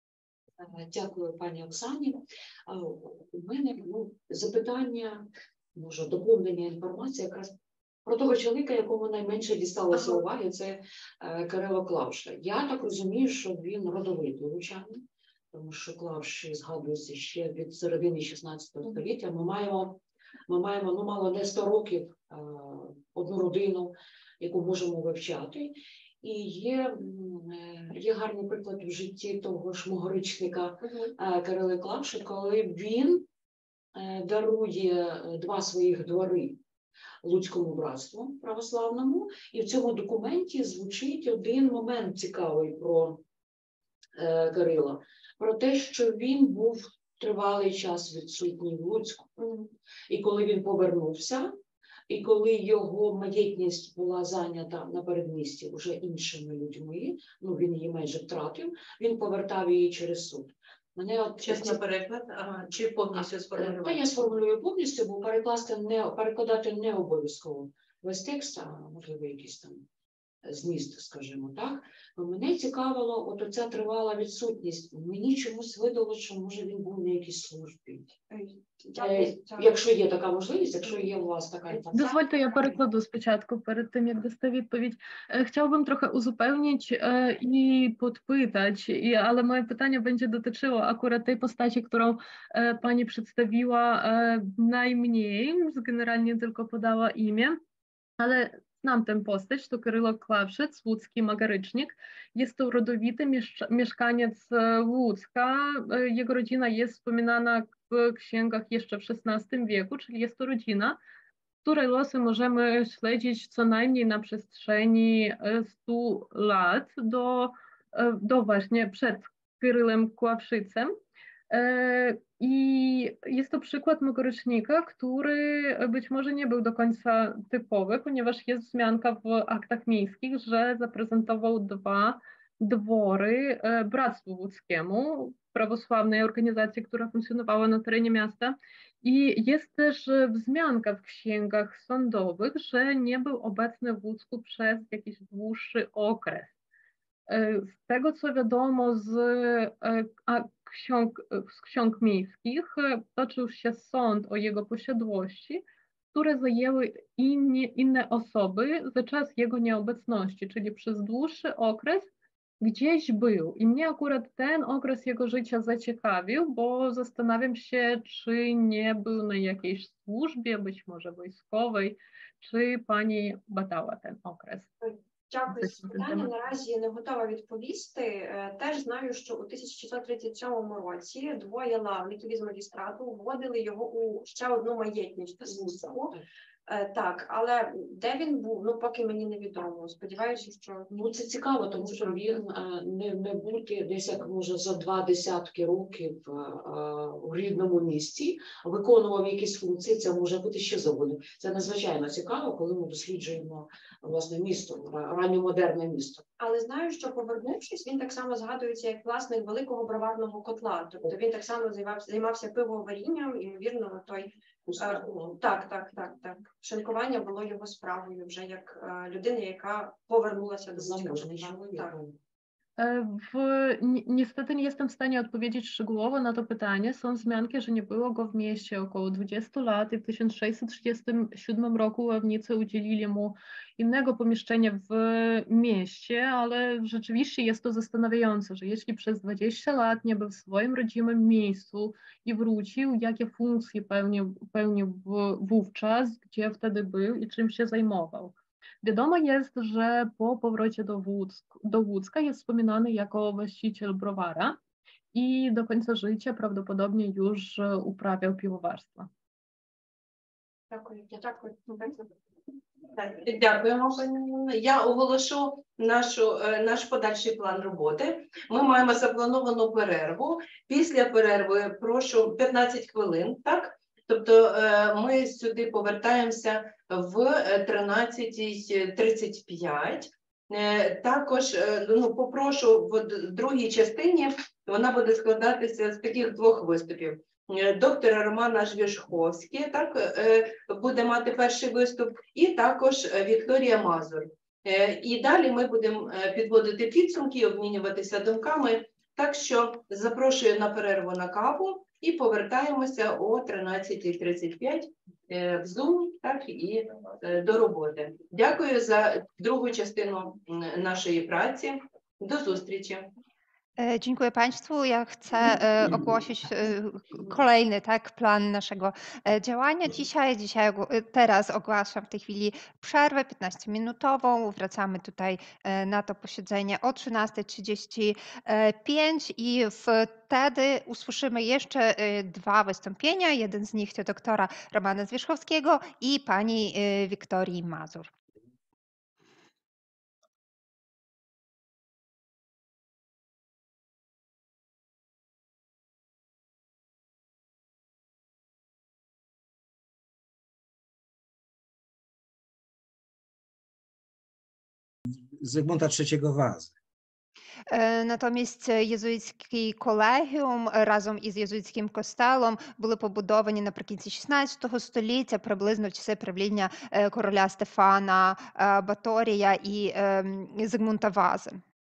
Дякую, пані Оксані. У мене ну, запитання може доповнення інформації якраз про того чоловіка, якому найменше дісталося уваги, це е, Кирило Клавша. Я так розумію, що він родовитий лучанин, тому що Клавші згадується ще від середини шістнадцятого століття. Ми маємо, ми маємо ну, мало не сто років е, одну родину, яку можемо вивчати. І є, є гарний приклад в житті того ж могоричника е, Кирила Клавші, коли він е, дарує два своїх двори Луцькому братству православному, і в цьому документі звучить один момент цікавий про е, Кирила, про те, що він був тривалий час відсутній в Луцьку. І коли він повернувся, і коли його маєтність була зайнята на передмісті вже іншими людьми, ну він її майже втратив, він повертав її через суд. Мене от Чесно переклад, ага, чи повністю сформулювати? Та я сформулюю повністю, бо перекласти не перекладати не обов'язково весь текст, а можливо якийсь там зміст, скажімо так. Мене цікавило, от оця тривала відсутність. Мені чомусь видало, що може він був на якійсь службі. Е, якщо є така можливість, якщо є у вас така інформація. Дозвольте, я перекладу спочатку, перед тим, як дасте відповідь. Е, Chciałbym trochę uzupełnić e, i podpytać, i, ale moje pytanie będzie dotyczyło akurat tej postaci, którą e, Pani przedstawiła e, najmniej, generalnie tylko podała imię, ale znam tę postać, to Krylo Klawszyc, łódzki magarycznik. Jest to rodowity mieszcz- mieszkaniec e, Łódzka. E, Jego rodzina jest wspominana w księgach jeszcze w szesnastym wieku, czyli jest to rodzina, której losy możemy śledzić co najmniej na przestrzeni e, stu lat do, e, do właśnie przed Kyrylem Kławszycem. E, I jest to przykład mogorycznika, który być może nie był do końca typowy, ponieważ jest wzmianka w aktach miejskich, że zaprezentował dwa dwory e, Bractwu Łódzkiemu, prawosławnej organizacji, która funkcjonowała na terenie miasta. I jest też e, wzmianka w księgach sądowych, że nie był obecny w Łódzku przez jakiś dłuższy okres. E, Z tego, co wiadomo z, e, a, ksiąg, z ksiąg miejskich, e, toczył się sąd o jego posiadłości, które zajęły inne, inne osoby za czas jego nieobecności, czyli przez dłuższy okres gdzieś był. I mnie akurat ten okres jego życia zaciekawił, bo zastanawiam się, czy nie był na jakiejś służbie, być może wojskowej, czy pani badała ten okres. Дякую за питання. Наразі не готова відповісти. Е, Теж знаю, що у тисяча шістсот тридцять сьомому році двоє лавників із магістрату вводили його у ще одну маєтність з Луцьку. Е, Так, але де він був, ну поки мені невідомо. Сподіваюся, що Ну, це цікаво, тому що він е, не, не бути десь як може за два десятки років е, е, у рідному місті, виконував якісь функції, це може бути ще завгодно. Це надзвичайно цікаво, коли ми досліджуємо власне місто, ранньомодерне місто. Але знаю, що повернувшись, він так само згадується як власник великого броварного котла. Тобто він так само займався, займався пивоварінням, і, ймовірно, той е, так, так, так, tak. Шинкування було його справою вже як е, людини, яка повернулася до Заможний Луцька. чоловік. Так. E, W, ni- niestety nie jestem w stanie odpowiedzieć szczegółowo na to pytanie. Są wzmianki, że nie było go w mieście około dwudziestu lat i w tysiąc sześćset trzydziestym siódmym roku ławnicy udzielili mu innego pomieszczenia w mieście, ale rzeczywiście jest to zastanawiające, że jeśli przez dwadzieścia lat nie był w swoim rodzimym miejscu i wrócił, jakie funkcje pełnił, pełnił w- wówczas, gdzie wtedy był i czym się zajmował. Wiadomo jest, że po powrocie do, Łódzk, do Łódzka jest wspominany jako właściciel browara i do końca życia prawdopodobnie już e, uprawiał piwowarstwo. Дякую. Я дякую. Так, дякуємо, пані Ніно. Я оголошу нашу, е, наш подальший план роботи. Ми маємо заплановану перерву. Після перерви прошу п'ятнадцять хвилин, так? Тобто е, ми сюди повертаємося в е, тринадцята тридцять п'ять. Е, Також е, ну, попрошу в д- другій частині, вона буде складатися з таких двох виступів. Е, Доктора Романа Жвєшковський, так, е, буде мати перший виступ, і також е, Вікторія Мазур. Е, І далі ми будемо е, підводити підсумки, обмінюватися думками. Так що запрошую на перерву на каву. і повертаємося о тринадцятій тридцять п'ять в Zoom, так і до роботи. Дякую за другу частину нашої pracy. Do zустрічі. Dziękuję Państwu. Ja chcę ogłosić kolejny tak, plan naszego działania dzisiaj. Dzisiaj, teraz ogłaszam w tej chwili przerwę piętnastominutową. Wracamy tutaj na to posiedzenie o trzynastej trzydzieści pięć i wtedy usłyszymy jeszcze dwa wystąpienia. Jeden z nich to doktora Romana Zwierzchowskiego i pani Wiktorii Mazur. Zygmunta trzeciego Wazy. Натомість єзуїтський колегіум разом із єзуїтським костелом були побудовані наприкінці шістнадцятого століття, приблизно в часи правління короля Стефана Баторія і Зигмунта Вази.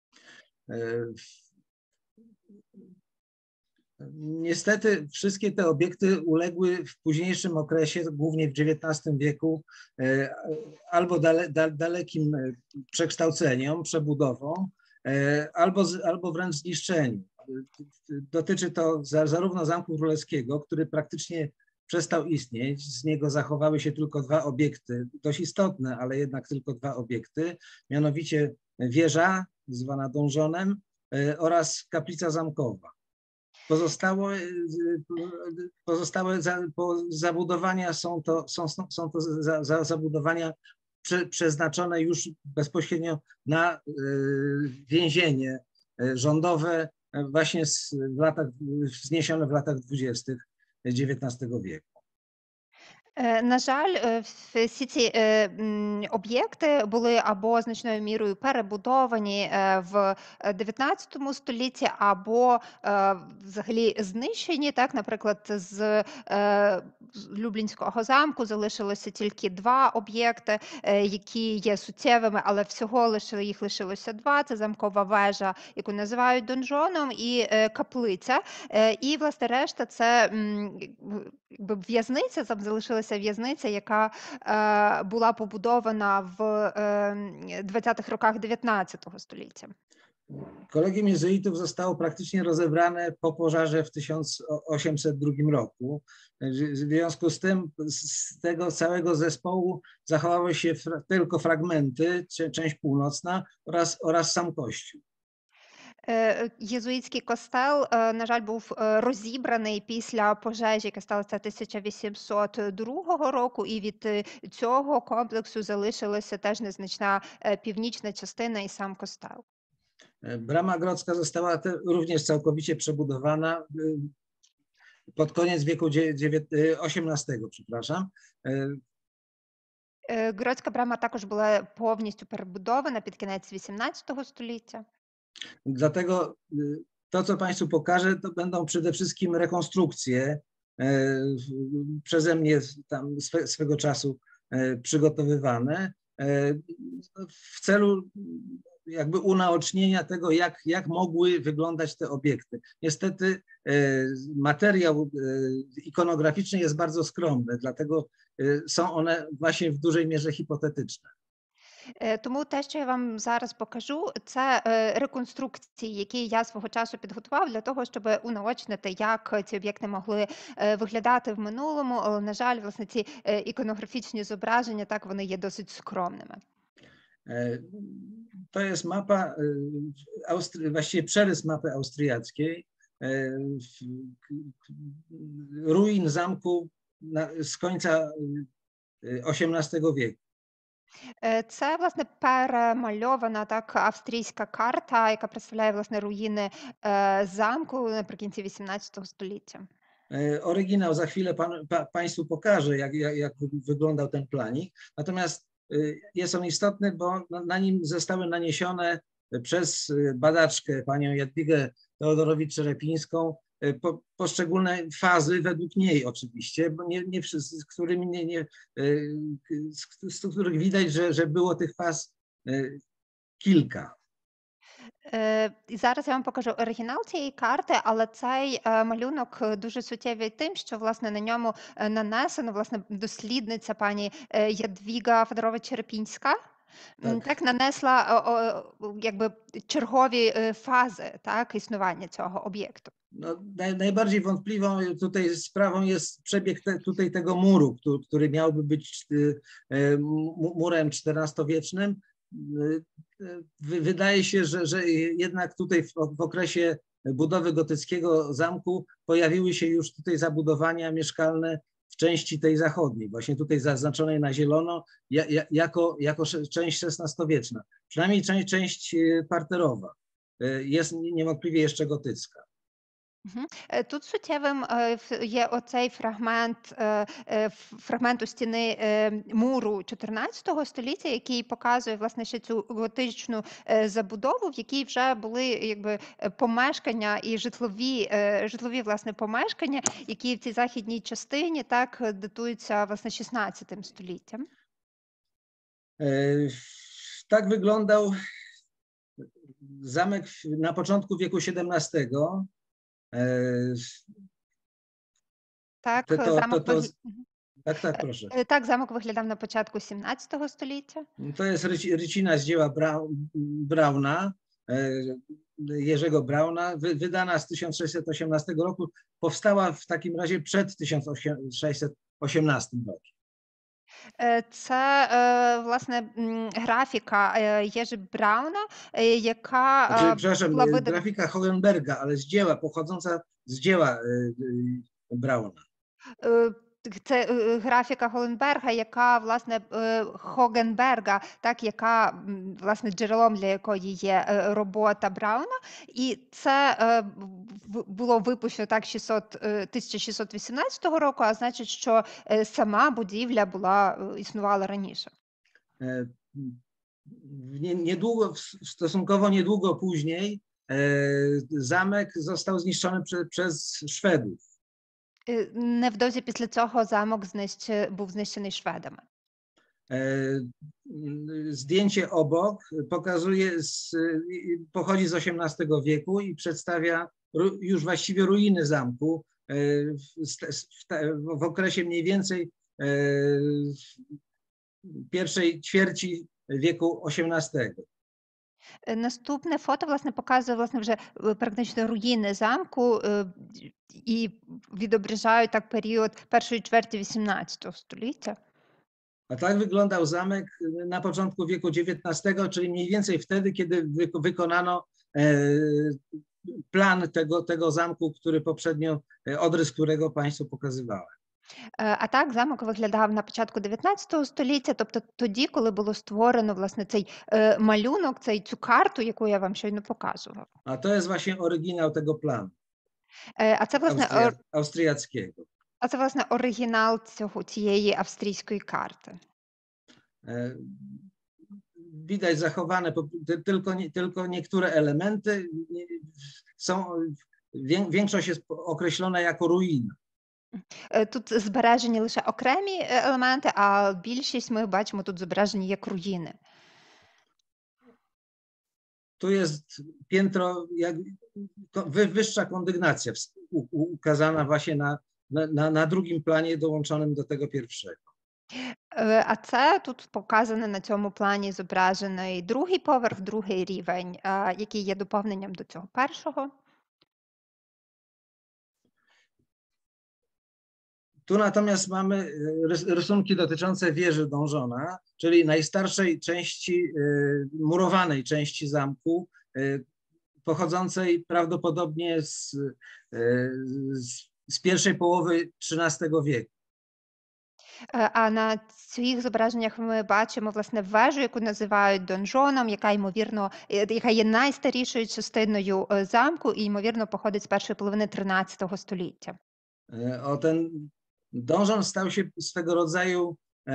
Niestety wszystkie te obiekty uległy w późniejszym okresie, głównie w dziewiętnastym wieku, albo dale, da, dalekim przekształceniom, przebudowom, albo, albo wręcz zniszczeniu. Dotyczy to zarówno Zamku Królewskiego, który praktycznie przestał istnieć, z niego zachowały się tylko dwa obiekty, dość istotne, ale jednak tylko dwa obiekty, mianowicie wieża zwana donżonem oraz kaplica zamkowa. Pozostałe, pozostałe zabudowania są to, są, są to za, za zabudowania prze, przeznaczone już bezpośrednio na więzienie rządowe, właśnie w latach, wzniesione w latach dwudziestych dziewiętnastego wieku. На жаль, всі ці об'єкти були або значною мірою перебудовані в дев'ятнадцятому столітті, або взагалі знищені. Так, наприклад, з Люблінського замку залишилося тільки два об'єкти, які є суттєвими, але всього лише їх лишилося два. Це замкова вежа, яку називають донжоном, і каплиця. І, власне, решта – це в'язниця, там залишилася в'язниця, яка е, була побудована в е, двадцятих роках дев'ятнадцятого століття. Kolegium jezuitów zostało praktycznie rozebrane po pożarze w tysiąc osiemset drugim roku. W związku z tym z tego całego zespołu zachowały się fra tylko fragmenty, część północna oraz, oraz sam kościół. Єзуїтський костел, на жаль, був розібраний після пожежі, яка сталася тисяча вісімсот другого року, і від цього комплексу залишилася теж незначна північна частина і сам костел. Brama Grodzka została te, również całkowicie przebudowana pod koniec wieku osiemnastego, przepraszam. Гродська брама також була повністю перебудована під кінець вісімнадцятого століття. Dlatego to, co Państwu pokażę, to będą przede wszystkim rekonstrukcje przeze mnie tam swe, swego czasu przygotowywane w celu jakby unaocznienia tego, jak, jak mogły wyglądać te obiekty. Niestety materiał ikonograficzny jest bardzo skromny, dlatego są one właśnie w dużej mierze hipotetyczne. Тому те, що я вам зараз покажу, це реконструкції, які я свого часу підготував для того, щоб унаочнити, як ці об'єкти могли виглядати в минулому. Але, на жаль, власне, ці іконографічні зображення, так, вони є досить скромними. To jest mapa, Austry, właściwie przerys mapy austriackiej, ruin zamku z końca osiemnastego wieku. Це, власне, перемальована так австрійська карта, яка представляє, власне, руїни е, замку наприкінці вісімнадцятого століття. Oryginał za chwilę pan, pa, Państwu pokażę, jak, jak, jak wyglądał ten planik. Natomiast jest on istotny, bo na nim zostały naniesione przez badaczkę, panią Jadwigę Teodorowicz-Czerepińską, po, poszczególne fazy według niej oczywiście, bo nie, nie wszyscy, z którymi nie, nie z, z których widać, że, że było tych faz kilka. Е, і зараз я вам покажу оригінал цієї карти, але цей е, малюнок е, дуже суттєвий тим, що власне на ньому е, нанесено власне дослідниця пані е, Ядвіга Федорова-Черепінська. м, Так. Так нанесла о, о, якби чергові е, фази так існування цього об'єкту. No, naj, najbardziej wątpliwą tutaj sprawą jest przebieg te, tutaj tego muru, który, który miałby być y, y, mu- murem czternastowiecznym. Y, y, wy- Wydaje się, że, że jednak tutaj w, w okresie budowy gotyckiego zamku pojawiły się już tutaj zabudowania mieszkalne w części tej zachodniej, właśnie tutaj zaznaczonej na zielono, ja, ja, jako, jako sze- część szesnastowieczna. Przynajmniej część, część y, parterowa y, jest niewątpliwie jeszcze gotycka. Мгм. Е, Тут суттєвим е, ф- є оцей фрагмент, е, е, ф- фрагменту стіни е, муру чотирнадцятого століття, який показує власне ще цю готичну е, забудову, в якій вже були якби е, помешкання і житлові, е, житлові власне помешкання, які в цій західній частині так е, датуються власне шістнадцятим століттям. E, Tak wyglądał zamek w- na początku wieku siedemnastego. E, Так, To, е, to, to, замок to, вигля- tak, tak, proszę. е, так, замок виглядав на початку сімнадцятого століття. To jest ryci- rycina z dzieła Brau- Brauna, e, Jerzego Brauna, wy- wydana z tysiąc sześćset osiemnastego roku. Powstała w takim razie przed tysiąc sześćset osiemnastym rokiem. Е, Це е, власне м, графіка е, Єжи Брауна, е, яка Znaczy, е, przepraszam, була e, видана. grafika Hohenberga, ale z dzieła, pochodząca z dzieła e, e, Brauna. Е, т- Це е, графіка Голенберга, яка власне е, Хогенберга, так яка м, власне джерелом для якої є е, робота Брауна, і це е, в- було випущено так шістсот, е, тисяча шістсот вісімнадцятого року, а значить, що е, сама будівля була е, існувала раніше. E, nie- Niedługo, w- stosunkowo niedługo później e, zamek został zniszczony prze, przez Szwedów. Е, Невдовзі після цього замок знищ... був знищений шведами. E, Zdjęcie obok pokazuje, z, pochodzi z osiemnastego wieku i przedstawia ru- już właściwie ruiny zamku e, w, st- w, te- w okresie mniej więcej e, pierwszej ćwierci wieku osiemnastego. Е, Наступне фото власне показує власне вже е, практично руїни замку е, і відображають так період першої чверті вісімнадцятого століття. A tak wyglądał zamek na początku wieku dziewiętnastego, czyli mniej więcej wtedy, kiedy wyko- wykonano e, plan tego, tego zamku, który poprzednio, e, odrys którego Państwu pokazywałem. Е, А так замок виглядав на початку дев'ятнадцятого століття, тобто тоді, коли було створено власне цей е, малюнок, цей цю карту, яку я вам щойно показував. A to jest właśnie oryginał tego planu Е, А це власне austria- ор- austriackiego. а це власне оригінал цього цієї австрійської карти. E, Widać zachowane po- ty- tylko, nie- tylko niektóre elementy nie- są, wię- większość jest określona jako ruina. Е, Тут збережені лише окремі е, елементи, а більшість ми бачимо тут зображені як руїни. Tu jest piętro, jak, ko- wy- wyższa kondygnacja ws- u- u- ukazana właśnie na, na, na, na drugim planie dołączonym do tego pierwszego. Е, А це тут показано на цьому плані зображений другий поверх, другий рівень, а, який є доповненням до цього першого. Tu natomiast mamy e, rys- rysunki dotyczące wieży dążona, czyli najstarszej części, e, murowanej części zamku, e, pochodzącej prawdopodobnie z, e, z, z pierwszej połowy trzynastego wieku. Е, А на цих зображеннях ми бачимо власне вежу, яку називають донжоном, яка ймовірно, е, яка є найстарішою частиною е, замку і ймовірно походить з першої половини тринадцятого століття. E, O ten dążon stał się swego rodzaju e,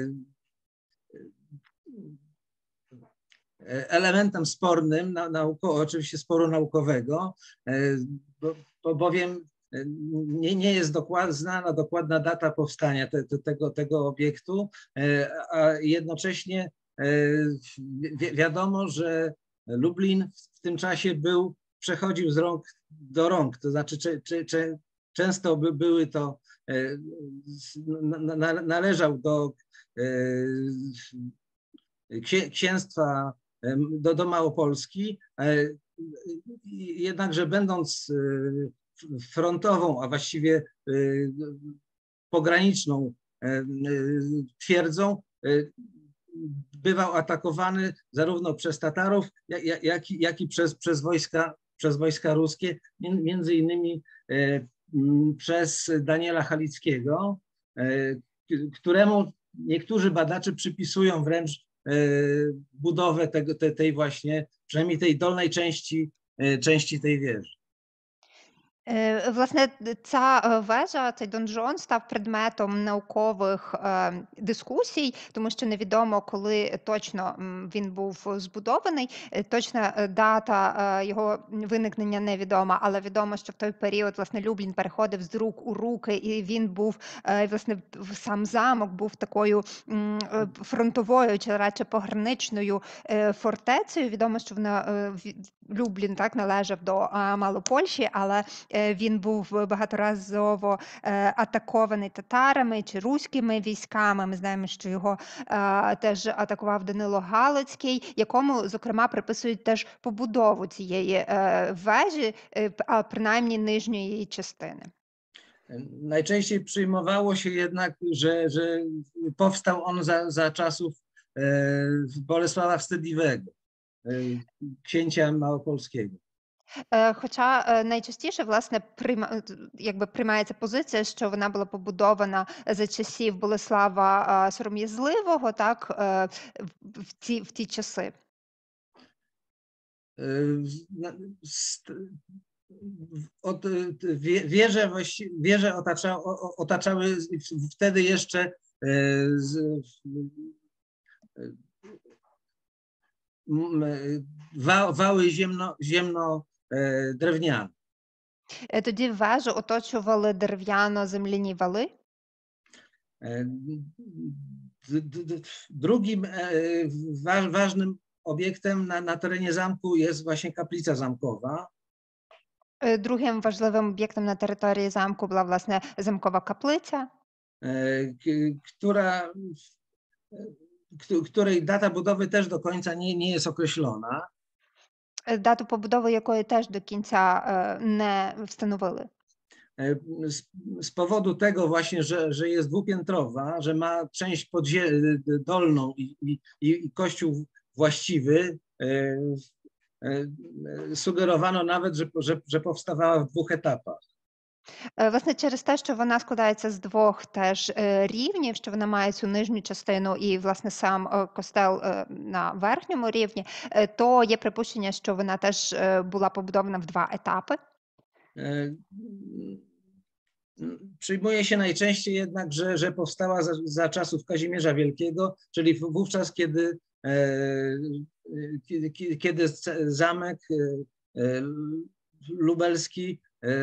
e, elementem spornym, na, nauko, oczywiście sporu naukowego, e, bo, bo bowiem e, nie, nie jest dokład, znana dokładna data powstania te, te, tego, tego obiektu, e, a jednocześnie e, wi wiadomo, że Lublin w tym czasie był, przechodził z rąk do rąk, to znaczy cze, cze, cze, często by były to, na, na, należał do księ, księstwa, do, do Małopolski, jednakże będąc frontową, a właściwie pograniczną twierdzą, bywał atakowany zarówno przez Tatarów, jak, jak, jak i przez, przez, wojska, przez wojska ruskie, między innymi przez Daniela Halickiego, któremu niektórzy badacze przypisują wręcz budowę tego, tej właśnie, przynajmniej tej dolnej części, części tej wieży. Власне, ця вежа, цей донжон став предметом наукових е, дискусій, тому що невідомо, коли точно він був збудований. Точна дата е, його виникнення невідома, але відомо, що в той період, власне, Люблін переходив з рук у руки, і він був, е, власне, сам замок був такою м, фронтовою, чи радше пограничною е, фортецею. Відомо, що вона, е, Люблін, так, належав до е, Малопольщі, але він був багаторазово атакований татарами чи руськими військами. Ми знаємо, що його теж атакував Данило Галицький, якому, зокрема, приписують теж побудову цієї вежі, а принаймні нижньої її частини. Najczęściej przyjmowało się jednak, że, że powstał on za, za czasów Bolesława Wstydliwego, księcia małopolskiego. Хоча найчастіше, власне, прийма, якби приймається позиція, що вона була побудована за часів Болеслава Сором'язливого, так, в ті, в ті часи. Od, wieże, wieże otacza, otaczały wtedy jeszcze z, wa, wały ziemno, ziemno drewniane. Тоді вежу оточували дерев'яно-земляні вали. Drugim ważnym obiektem na, na terenie zamku jest właśnie kaplica zamkowa. Другим важливим об'єктом на території замку була, власне, замкова каплиця, która, której data budowy też do końca nie, nie jest określona. Дату побудови якої теж до кінця не встановили. Z, z powodu tego właśnie, że, że jest dwupiętrowa, że ma część podzie- dolną i, i, i kościół właściwy, e, e, sugerowano nawet, że, że, że powstawała w dwóch etapach. Власне, через те, що вона складається з двох теж рівнів, що вона має цю нижню частину і, власне, сам костел на верхньому рівні, то є припущення, що вона теж була побудована в два етапи. Przyjmuje się najczęściej jednak, że, że powstała za, za czasów Kazimierza Wielkiego, czyli wówczas, kiedy, kiedy, kiedy zamek lubelski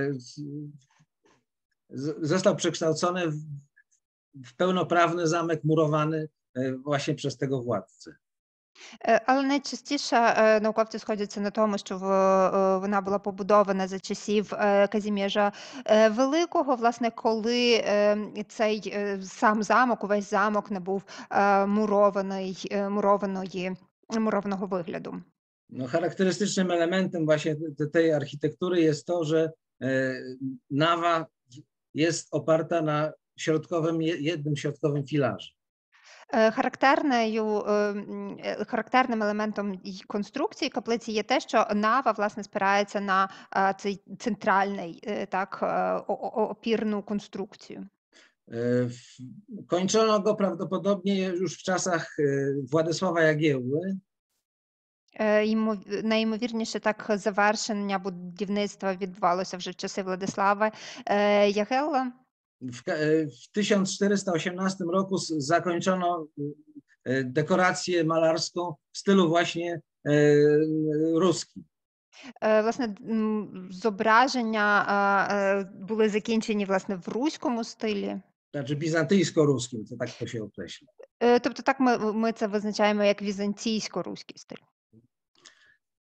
został przekształcony w, w pełnoprawny zamek murowany właśnie przez tego władcę. Але найчастіше науковці сходяться на тому, що вона була побудована за часів Казіміжа Великого, власне, коли цей сам замок, увесь замок не був мурований, мурованої, murownego wyglądu. No, charakterystycznym elementem właśnie tej architektury jest to, że nawa jest oparta na środkowym, jednym środkowym filarze. Характерною, характерним елементом конструкції каплиці є те, що нава, власне, спирається на цей центральний, так, опірну конструкцію. Kończono go prawdopodobnie już w czasach Władysława Jagiełły. Найімовірніше, так, завершення будівництва відбувалося вже в часи Владислава Ягелла. W, w tysiąc czterysta osiemnastym roku zakończono dekorację malarską w stylu właśnie ruskim. Власне, зображення були закінчені, власне, в руському стилі. Znaczy bizantyjsko-ruskim, to tak to się określa. Тобто так ми, ми це визначаємо як візантійсько-руський стиль.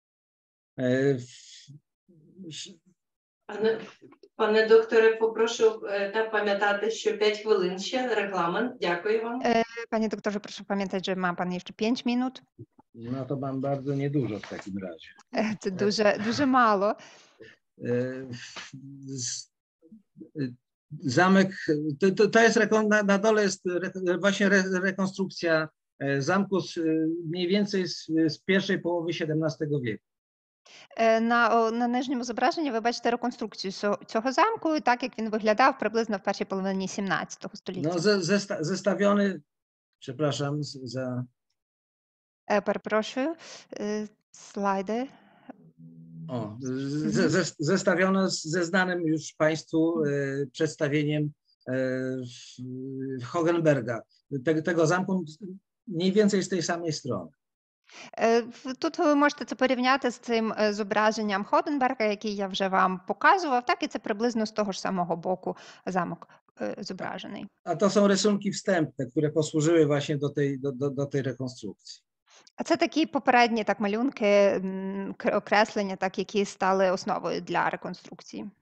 Пане, пане докторе, попрошу е, так пам'ятати, що п'ять хвилин ще регламент. Дякую вам. E, Panie doktorze, proszę pamiętać, że ma pan jeszcze pięć minut. No to mam bardzo niedużo w takim razie. E, To дуже, дуже мало. E, z- e, Zamek, to, to, to jest, rekon- na, na dole jest re, właśnie re, rekonstrukcja e, zamku z, e, mniej więcej z, z pierwszej połowy siedemnastego wieku. Е, На, о, на нижньому зображенні ви бачите реконструкцію цього- цього замку, і так як він виглядав приблизно в першій половині сімнадцятого століття. No, ze, zesta, zestawiony, przepraszam z- za, Е, Перепрошую, е, слайди. o, ze, ze, zestawione z- ze znanym już Państwu e, przedstawieniem e, w- Hogenberga, te, tego zamku mniej więcej z tej samej strony. Е, в- Тут ви можете це порівняти з цим е, зображенням Ходенберга, який я вже вам показував, так і це приблизно з того ж самого боку замок е, зображений. A to są rysunki wstępne, które posłużyły właśnie do tej, do, do, do tej rekonstrukcji. А це такі попередні так малюнки, м, к- окреслення, так які стали основою для реконструкції.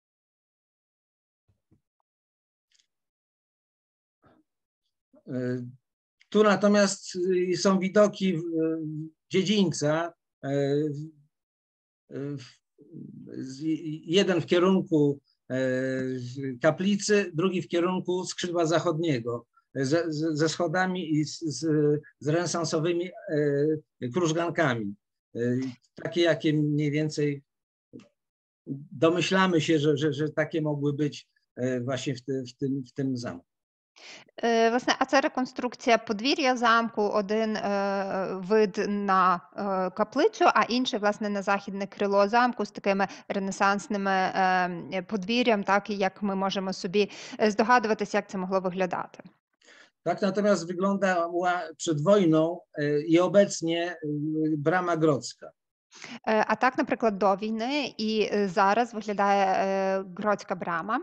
E, Tu natomiast y, są widoki w- dziedzińca, e, w- w- z- jeden w kierunku e, kaplicy, drugi w kierunku skrzydła zachodniego, ze, ze ze schodami i z, z, z renesansowymi e, krużgankami. E, Takie, jakie mniej więcej domyślamy się, że, że, że takie mogły być e, właśnie w, ty, w, tym, w tym zamku. Е, Власне, а це реконструкція подвір'я замку, один е, вид на е, каплицю, а інший, власне, на західне крило замку з такими ренесансними е, подвір'ям, так і як ми можемо собі е, здогадуватися, як це могло виглядати. Tak natomiast wyglądała przed wojną e, i obecnie e, brama grodzka. Е, А так, наприклад, до війни і е, зараз виглядає е, Гродська брама.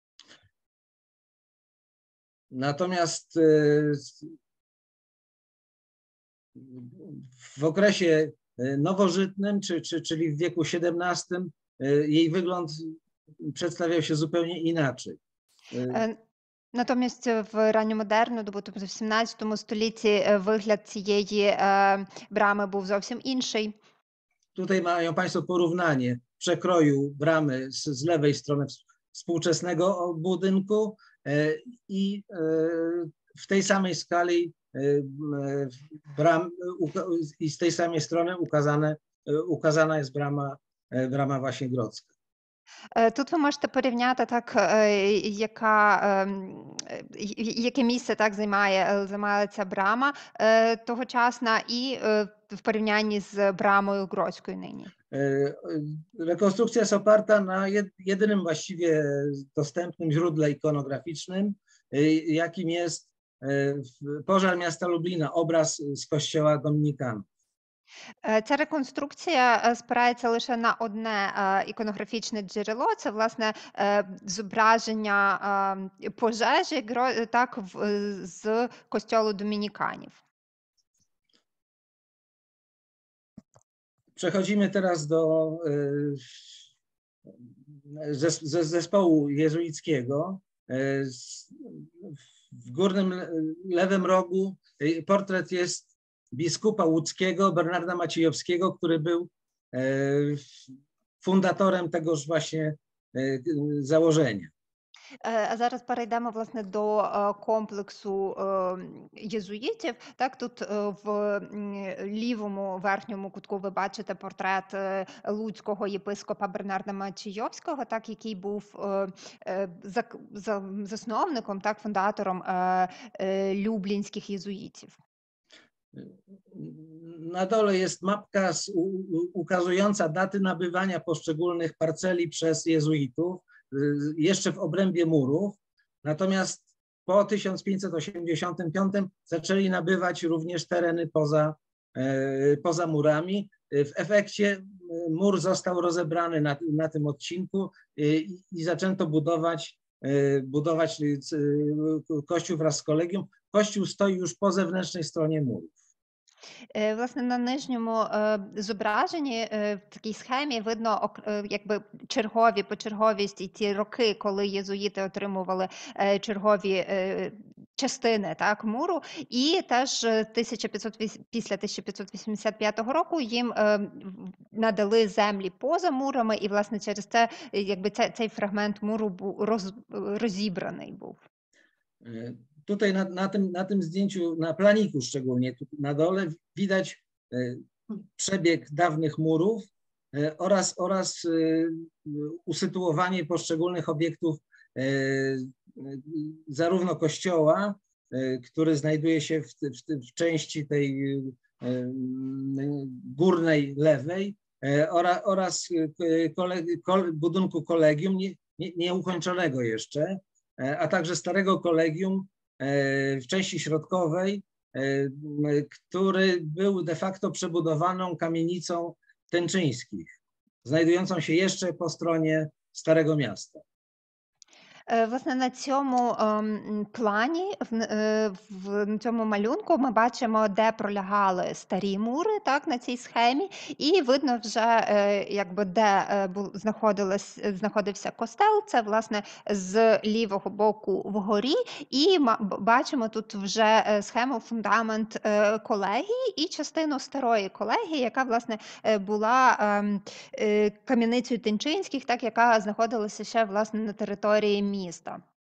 Natomiast e, w okresie e, nowożytnym, czy, czy, czyli w wieku siedemnastym, e, jej wygląd przedstawiał się zupełnie inaczej. E, Е, Натомість в ранньомодерну добу, тобто в сімнадцятому столітті, е, вигляд цієї е, брами був зовсім інший. Tutaj mają Państwo porównanie przekroju bramy z, z lewej strony ws- współczesnego budynku e, i e, w tej samej skali e, m, bram, uka- i z tej samej strony ukazane, e, ukazana jest brama, e, brama właśnie grodzka. Е, Тут ви можете порівняти так, е, яка, ем, е, y- яке місце так займає, е, займає ця брама е, тогочасна, і е, в порівнянні з брамою Гродською нині. E, e, Rekonstrukcja jest oparta na jed- jedynym właściwie dostępnym źródle ikonograficznym, e, jakim jest e, w- pożar miasta Lublina, obraz z kościoła Dominikanów. Е, Ця реконструкція е, спирається лише на одне е, іконографічне джерело. Це, власне, е, зображення е, пожежі Гро- так, в- е, з костьолу домініканів. Przechodzimy teraz do e, zes- ze- zespołu jezuickiego. E, z- W górnym le- lewym rogu e, portret jest biskupa łódzkiego, Bernarda Maciejowskiego, który był e, fundatorem tegoż właśnie e, założenia. Е, А зараз перейдемо, власне, до е, комплексу е, єзуїтів. Так, тут е, в м, лівому верхньому кутку ви бачите портрет е, луцького єпископа Бернарда Мачійовського, так, який був е, е, зак- за- засновником, так, фундатором е, е, люблінських єзуїтів. Na dole jest mapka z, u, u- ukazująca daty nabywania poszczególnych parceli przez jezuitów, y, jeszcze w obrębie murów. Natomiast po tysiąc pięćset osiemdziesiątym piątym zaczęli nabywać również tereny poza, e, poza murami. Y, W efekcie y, mur został rozebrany na, na tym odcinku y, i, i zaczęto budować, y, budować y, c- kościół wraz z kolegium. Kościół stoi już po zewnętrznej stronie murów. Е, Власне, на нижньому е, зображенні е, в такій схемі видно ок- е, якби чергові почерговість і ті роки, коли єзуїти отримували е, чергові е, частини так, муру, і теж е, тисяча п'ятсот віс- після тисяча п'ятсот вісімдесят п'ятого року їм е, в- надали землі поза мурами, і власне через це е, якби це, цей фрагмент muru був роз, розібраний був. E, Tutaj na, na, tym, na tym zdjęciu, na planiku szczególnie, tu na dole widać e, przebieg dawnych murów e, oraz, oraz e, usytuowanie poszczególnych obiektów, e, zarówno kościoła, e, który znajduje się w, w, w części tej e, górnej, lewej, e, oraz, oraz kole, kole, budynku kolegium nie, nie, nieukończonego jeszcze, a także starego kolegium w części środkowej, który był de facto przebudowaną kamienicą Tęczyńskich, znajdującą się jeszcze po stronie Starego Miasta. Е, Власне, на цьому ем, плані, в, н- е, в на цьому малюнку ми бачимо, де пролягали старі мури, так, на цій схемі, і видно вже, е, якби, де е, бу- знаходилась, знаходився костел, це, власне, з лівого боку вгорі, і ма- б- бачимо тут вже е, схему, фундамент е, колегії і частину старої колегії, яка, власне, е, була ем, е, кам'яницею Тенчинських, так, яка знаходилася ще, власне, на території міста.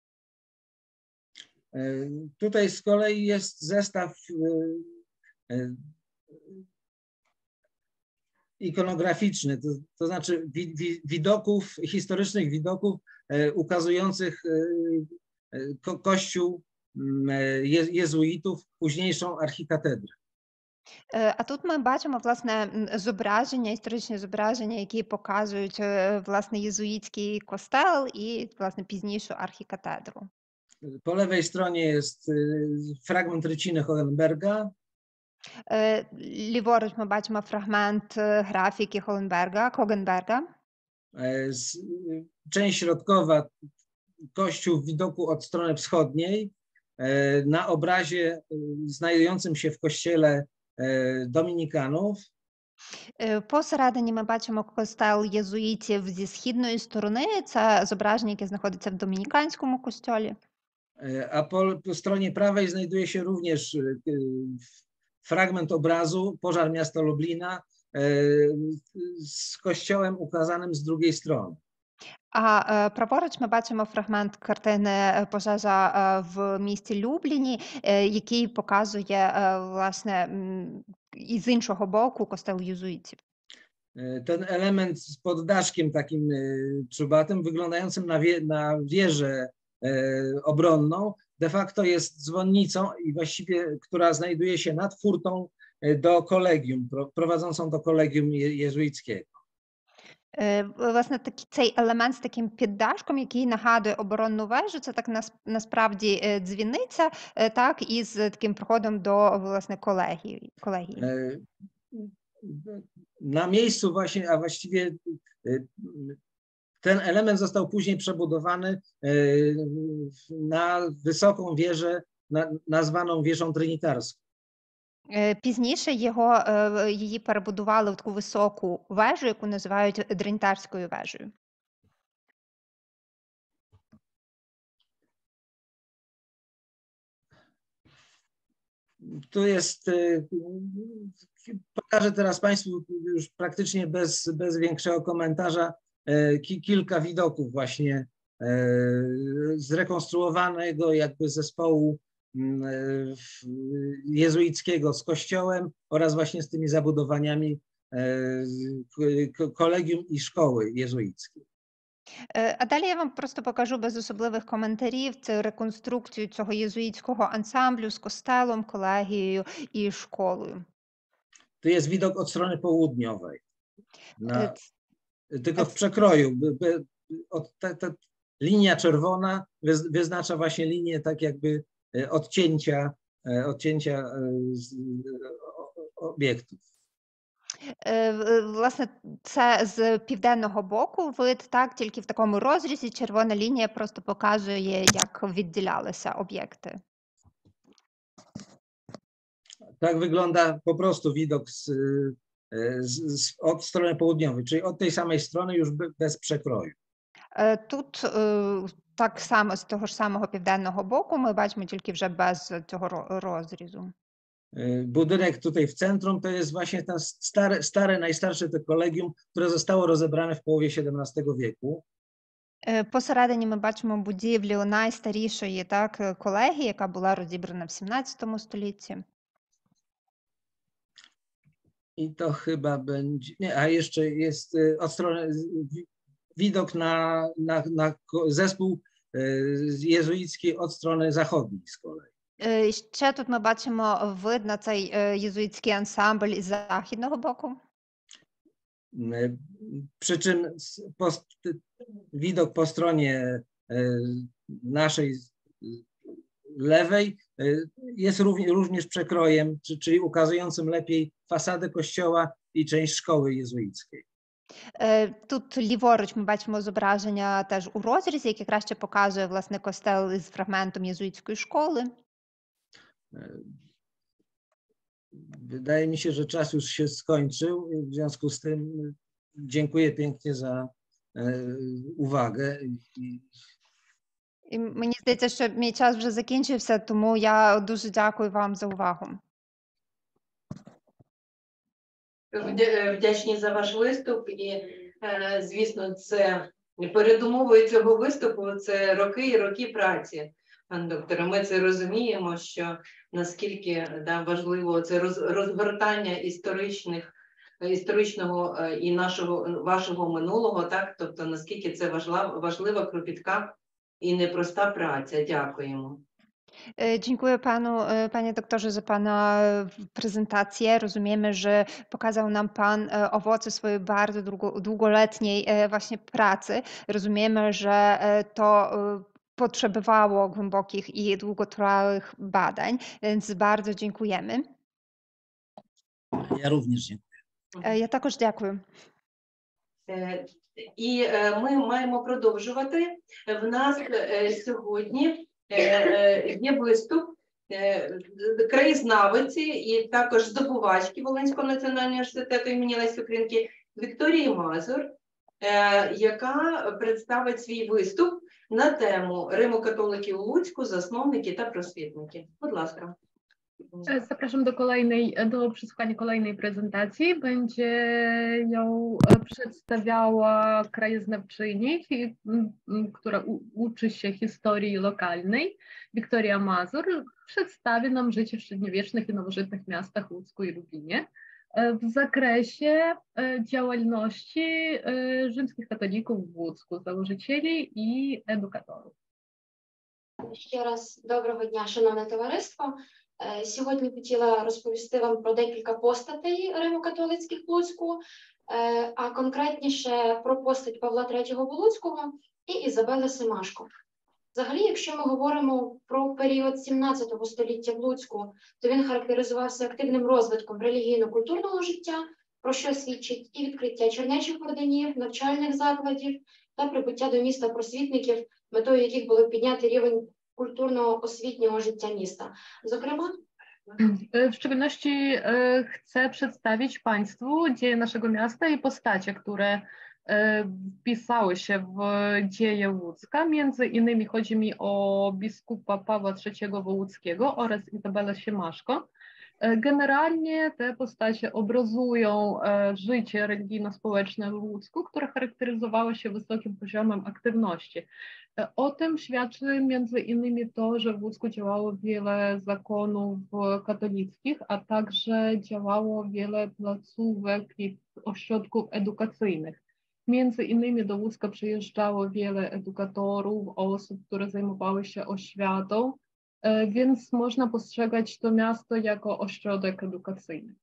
E, Tutaj z kolei jest zestaw e, e, ikonograficzny, to, to znaczy wi, wi, widoków, historycznych widoków e, ukazujących e, e, ko, kościół m, e, je, jezuitów, późniejszą archikatedrę. Е, А тут ми бачимо, власне, м, зображення, історичні зображення, які показують, е, власне, єзуїтський костел і, власне, пізнішу архікатедру. Po lewej stronie jest e, fragment ryciny Hohenberga, Е, Ліворуч ми бачимо фрагмент е, графіки Холенберга, Когенберга. e, z, część środkowa, kościół w widoku od strony wschodniej, e, na obrazie e, znajdującym się w kościele e, dominikanów. Е, Посередині ми бачимо костел єзуїтів зі східної сторони. Це зображення, яке знаходиться в домініканському костьолі. E, A po, po stronie prawej znajduje się również e, fragment obrazu Pożar miasta Lublina e, z kościołem ukazanym z drugiej strony. А е, праворуч ми бачимо фрагмент картини е, пожежа е, в місті Любліні, е, який показує, е, власне, м, і з іншого боку костел єзуїтів. E, Ten element z poddaszkiem takim e, czubatym, wyglądającym na, wie, na wieżę e, obronną, de facto jest dzwonnicą i właściwie, która znajduje się nad furtą e, do kolegium, pro, prowadzącą do kolegium je, jezuickiego. Е, Власне, такі, цей елемент з таким піддашком, який нагадує оборонну вежу, це так нас, насправді е, дзвіниця, е, так, із таким проходом до, власне, колегії. колегії. E, Na miejscu właśnie, a właściwie e, ten element został później przebudowany e, na wysoką wieżę na, nazwaną wieżą trynitarską. Е, Пізніше його, е, її перебудували в таку високу вежу, яку називають Дринтарською вежею. Tu jest, e, pokażę teraz Państwu już praktycznie bez, bez większego komentarza e, ki, kilka widoków właśnie e, zrekonstruowanego jakby zespołu m, e, w- jezuickiego z kościołem oraz właśnie z tymi zabudowaniami e, ko- kolegium i szkoły jezuickiej. Е, А далі я вам просто покажу без особливих коментарів це реконструкцію цього єзуїтського ансамблю з костелом, колегією і школою. Tu jest widok od strony południowej. Е, Na, ц- tylko w przekroju. by- by- Od, ta, ta linia czerwona wyz- wyznacza właśnie linię tak jakby e, odcięcia, e, odcięcia e, z, o- o- obiektów. Е, в- Власне, це з південного боку вид, так, тільки в такому розрізі червона лінія просто показує, як відділялися об'єкти. tak wygląda po prostu widok z, z, z, od strony południowej, czyli od tej samej strony już bez przekroju. Тут так само з того ж самого південного боку ми бачимо тільки вже без цього розрізу. Budynek tutaj w centrum to jest właśnie ten stare, stare, najstarsze to kolegium, które zostało rozebrane w połowie siedemnastego wieku. Посередині ми бачимо будівлю найстарішої так, колегії, яка була розібрана в сімнадцятому столітті. I to chyba będzie, nie, a jeszcze jest od strony widok na, na, na zespół jezuicki od strony zachodniej z kolei. Ще тут ми бачимо вид на цей єзуїтський ансамбль із західного боку. Przy czym po, widok po stronie naszej lewej jest również przekrojem, czyli ukazującym lepiej fasadę kościoła i część szkoły jezuickiej. Тут ліворуч ми бачимо зображення теж у розрізі, яке краще показує, власне, костел із фрагментом єзуїтської школи. Wydaje mi się, że czas już się skończył. W związku z tym dziękuję pięknie za uwagę. І мені здається, що мій час вже закінчився, тому я дуже дякую вам за увагу. Вдячні за ваш виступ і, звісно, це передумовою цього виступу це роки і роки праці. Пан докторе, ми це розуміємо, що наскільки да, важливо це роз, розгортання історичних, історичного і нашого, вашого минулого, так? Тобто наскільки це важлива, важлива, кропітка і непроста праця. Dякуємо. Dziękuję panu, panie doktorze, za pana prezentację. Rozumiemy, że pokazał nam pan owoce swojej bardzo długo, długoletniej właśnie pracy. Rozumiemy, że to potrzebowało głębokich i długotrwałych badań, więc bardzo dziękujemy. Ja również dziękuję. Ja також дякую. І ми маємо продовжувати. В нас сьогодні є виступ краєзнавиці і також здобувачки Волинського національного університету імені Лесі Українки Вікторії Мазур, яка представить свій виступ на тему Римо-католики у Луцьку, засновники та просвітники. Будь ласка. Zapraszam do kolejnej, do przesłuchania kolejnej prezentacji. Będzie ją przedstawiała krajoznawczyni, która uczy się historii lokalnej. Wiktoria Mazur przedstawi nam życie w średniowiecznych i nowożytnych miastach Łódzku i Lublinie w zakresie działalności rzymskich katolików w Łódzku, założycieli i edukatorów. Ще раз доброго дня, шановне товариство. Сьогодні хотіла розповісти вам про декілька постатей римо-католицьких в Луцьку, а конкретніше про постать Павла третього Волоцького і Ізабели Семашко. Взагалі, якщо ми говоримо про період сімнадцятого століття в Луцьку, то він характеризувався активним розвитком релігійно-культурного життя, про що свідчить і відкриття чернечих орденів, навчальних закладів та прибуття до міста просвітників, метою яких було підняти рівень kulturno oswітнього життя міста. Зокрема, w szczególności chcę przedstawić Państwu dzieje naszego miasta i postacie, które wpisały się w dzieje Łódzka. Między innymi chodzi mi o biskupa Pawła trzeciego Wołódzkiego oraz Izabelę Siemaszko. Generalnie te postacie obrazują życie religijno-społeczne w Łódzku, które charakteryzowało się wysokim poziomem aktywności. O tym świadczy między innymi to, że w Łódzku działało wiele zakonów katolickich, a także działało wiele placówek i ośrodków edukacyjnych. Między innymi do Łódzka przyjeżdżało wiele edukatorów, osób, które zajmowały się oświatą, więc można postrzegać to miasto jako ośrodek edukacyjny.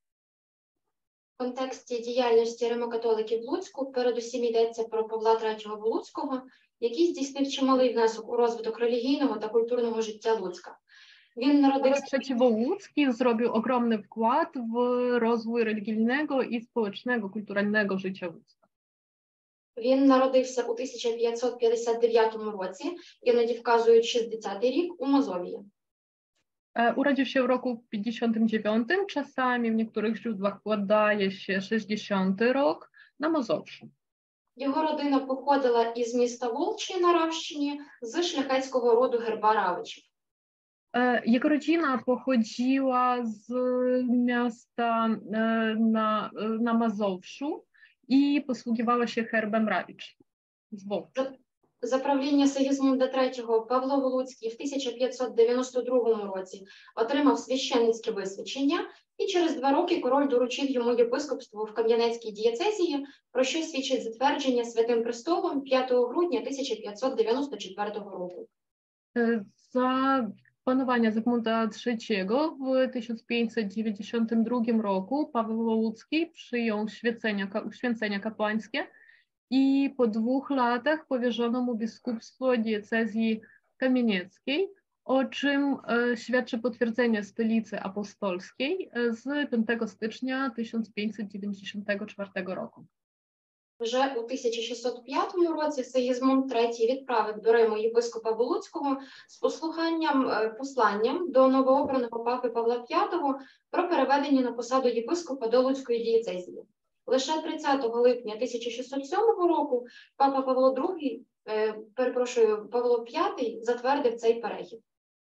В контексті діяльності римо-католиків в Луцьку передусім йдеться про Павла третього Волоцького, який здійснив чималий внесок у розвиток релігійного та культурного життя Луцька. Він народився... Trzeci Wołódzki zrobił ogromny wkład w rozwój religijnego i społecznego, kulturalnego życia Łódzka. Він народився у тисяча п'ятсот п'ятдесят дев'ятому році, іноді вказують шістдесятий рік, у Мазовії. Urodził się w roku pięćdziesiątym dziewiątym, czasami w niektórych źródłach podaje się sześćdziesiąty rok, na Mazовшу. Його родина походила із міста Волчі на Равщині з шляхетського роду Герба-Равичів. Jego rodzina pochodziła z miasta na, na Mazовшу i posługiwała się herbem Rawicz z Wołczy. За правління Сигізмунда третього Павло Волоцький в тисяча п'ятсот дев'яносто другому році отримав священницьке висвячення, і через два роки король доручив йому єпископство в Кам'янецькій дієцезії, про що свідчить затвердження Святим Престолом п'ятого грудня тисяча п'ятсот дев'яносто четвертого року. За panowania Zygmunta trzeciego w tysiąc pięćset dziewięćdziesiątym drugim roku Paweł Łódzki przyjął święcenia, święcenia kapłańskie i po dwóch latach powierzono mu biskupstwo diecezji kamienieckiej, o czym świadczy potwierdzenie stolicy apostolskiej z piątego stycznia tysiąc pięćset dziewięćdziesiątego czwartego roku. Вже у тисяча шістсот п'ятому році Сигізмунд третій відправив до Риму єпископа Волоцького з послуханням, посланням до новообраного папи Павла п'ятого про переведення на посаду єпископа до Луцької дієцезії. Лише тридцятого липня тисяча шістсот сьомого року папа Павло другий, е, перепрошую, Павло п'ятий затвердив цей перехід.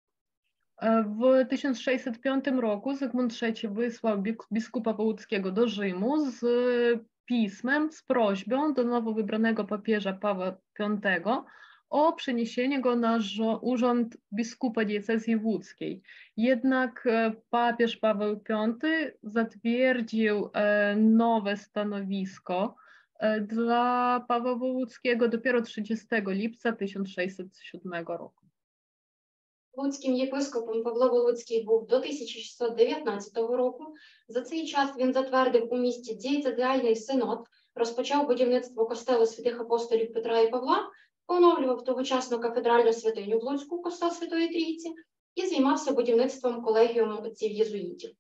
W tysiąc sześćset piątym roku Zygmunt trzeci wysłał biskupa Wołódzkiego do Rzymu z pismem, z prośbą do nowo wybranego papieża Pawła piątego o przeniesienie go na urząd biskupa diecezji łódzkiej. Jednak papież Paweł piąty zatwierdził nowe stanowisko dla Pawła Wołódzkiego dopiero trzydziestego lipca tysiąc sześćset siódmego roku. Луцьким єпископом Павло Волоцький був до тисяча шістсот дев'ятнадцятого року. За цей час він затвердив у місті дієцезіальний синод, розпочав будівництво костелу святих апостолів Петра і Павла, поновлював тогочасну кафедральну святиню в Луцьку, костел Святої Трійці, і займався будівництвом колегіуму отців єзуїтів.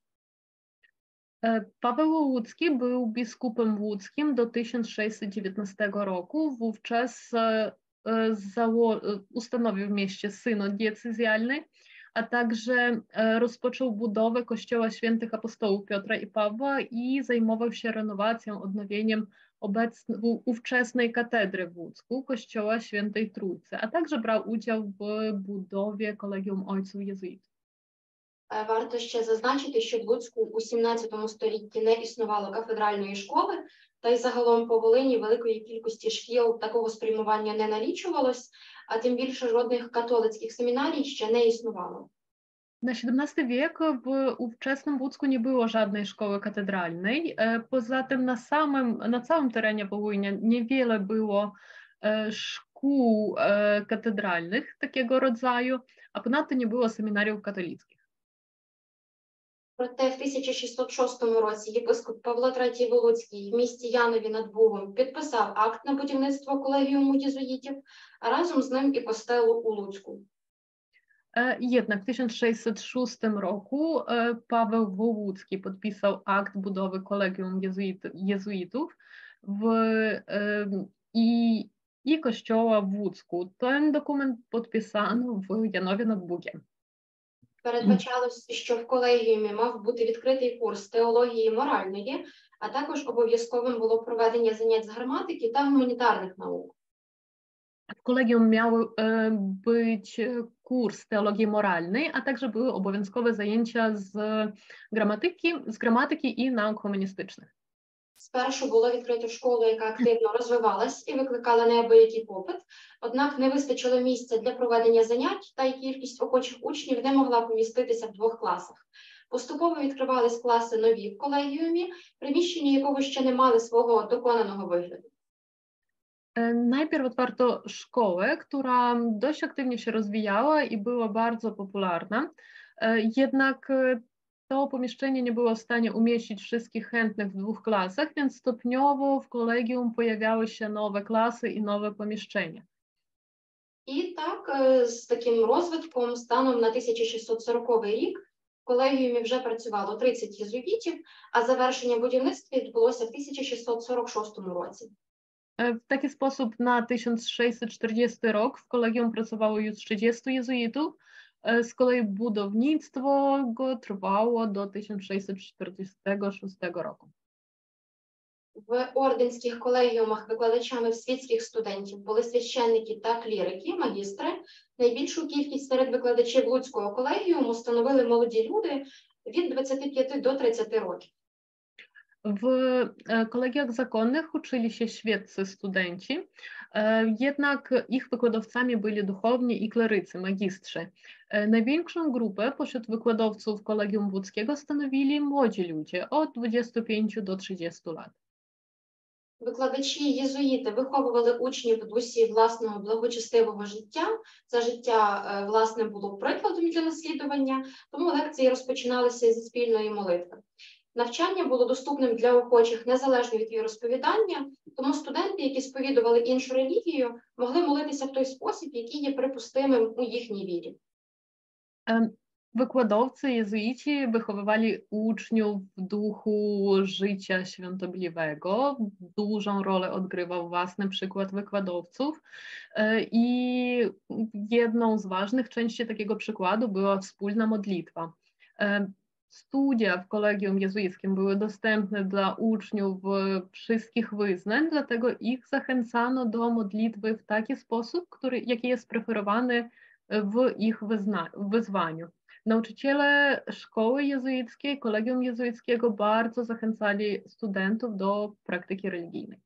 Paweł Łódzki był biskupem łódzkim do tysiąc sześćset dziewiętnastego roku. Wówczas ustanowił w mieście synod diecezjalny, a także rozpoczął budowę kościoła świętych apostołów Piotra i Pawła i zajmował się renowacją, odnowieniem obecnej, ówczesnej katedry w Łódzku, kościoła Świętej Trójcy, a także brał udział w budowie kolegium ojców jezuitów. Варто ще зазначити, що в Луцьку у сімнадцятому столітті не існувало кафедральної школи, та й загалом по Волині великої кількості шкіл такого спрямування не налічувалось, а тим більше жодних католицьких семінарій ще не існувало. Na siedemnasty wiek w ówczesnym Łódzku nie było żadnej szkoły katedralnej. Poza tym na samym, na całym terenie Wołynia niewiele było szkół katedralnych takiego rodzaju, a ponadto nie było seminariów katolickich. Проте в тисяча шістсот шостому році єпископ Павло третій Волоцький в місті Янові над Бугом підписав акт на будівництво колегіуму єзуїтів, а разом з ним і костелу у Луцьку. Jednak w tysiąc sześćset szóstym roku Paweł Wołódzki podpisał akt budowy kolegium jezuit, jezuitów w, i, i kościoła w Łódzku. Ten dokument podpisano w Janowie nad Bugiem. Передбачалось, що в колегіумі мав бути відкритий курс теології моральної, а також обов'язковим було проведення занять з граматики та гуманітарних наук. W kolegium miał być kurs teologii moralnej, a także były obowiązkowe zajęcia z gramatyki, z gramatyki i nauk humanistycznych. Спершу було відкрито школу, яка активно розвивалась і викликала неабиякий попит, однак не вистачило місця для проведення занять, та й кількість охочих учнів не могла поміститися в двох класах. Поступово відкривались класи нові в колегіумі, приміщення якого ще не мали свого доконаного вигляду. Najpierw otwarto szkołę, która dość aktywnie się rozwijała i była bardzo popularna, jednak to pomieszczenie nie było w stanie umieścić wszystkich chętnych w dwóch klasach, więc stopniowo w kolegium pojawiały się nowe klasy i nowe pomieszczenia. І так, з таким розвитком, станом на тисяча шістсот сороковий рік, в колегіумі вже працювало тридцять єзуїтів, а завершення будівництва відбулося в тисяча шістсот сорок шостому році. W taki sposób na tysiąc sześćset czterdziesty rok w kolegium pracowało już trzydziestu jezuitów, З колei будівництво його тривало до тисяча шістсот чотирдесятого шостого року. В орденських колегіумах викладачами світських студентів були священники та клірики, магістри. Найбільшу кількість серед викладачів Луцького колегіуму становили молоді люди від двадцяти п'яти до тридцяти років. W kolegiach zakonnych uczyli się świeccy studenci, jednak ich wykładowcami byli duchowni i klerycy, magistrzy. Największą grupę pośród wykładowców Kolegium Łódzkiego stanowili młodzi ludzie od dwudziestu pięciu do trzydziestu lat. Викладачі єзуїти виховували учнів в дусі власного благочестивого життя. Це життя, власне, було прикладом для наслідування, тому лекції розпочиналися зі спільної молитви. Навчання було доступним для охочих незалежно від віросповідання, тому студенти, які сповідували іншу релігію, могли молитися в той спосіб, який є припустимим у їхній вірі. Wykładowcy jezuici wychowywali uczniów w duchu życia świątobliwego. Dużą rolę odgrywał własny przykład wykładowców i jedną z ważnych części takiego przykładu była wspólna modlitwa. Studia w kolegium jezuickim były dostępne dla uczniów wszystkich wyznań, dlatego ich zachęcano do modlitwy w taki sposób, który, jaki jest preferowany w ich wyzwaniu. Nauczyciele szkoły jezuickiej, kolegium jezuickiego bardzo zachęcali studentów do praktyki religijnej.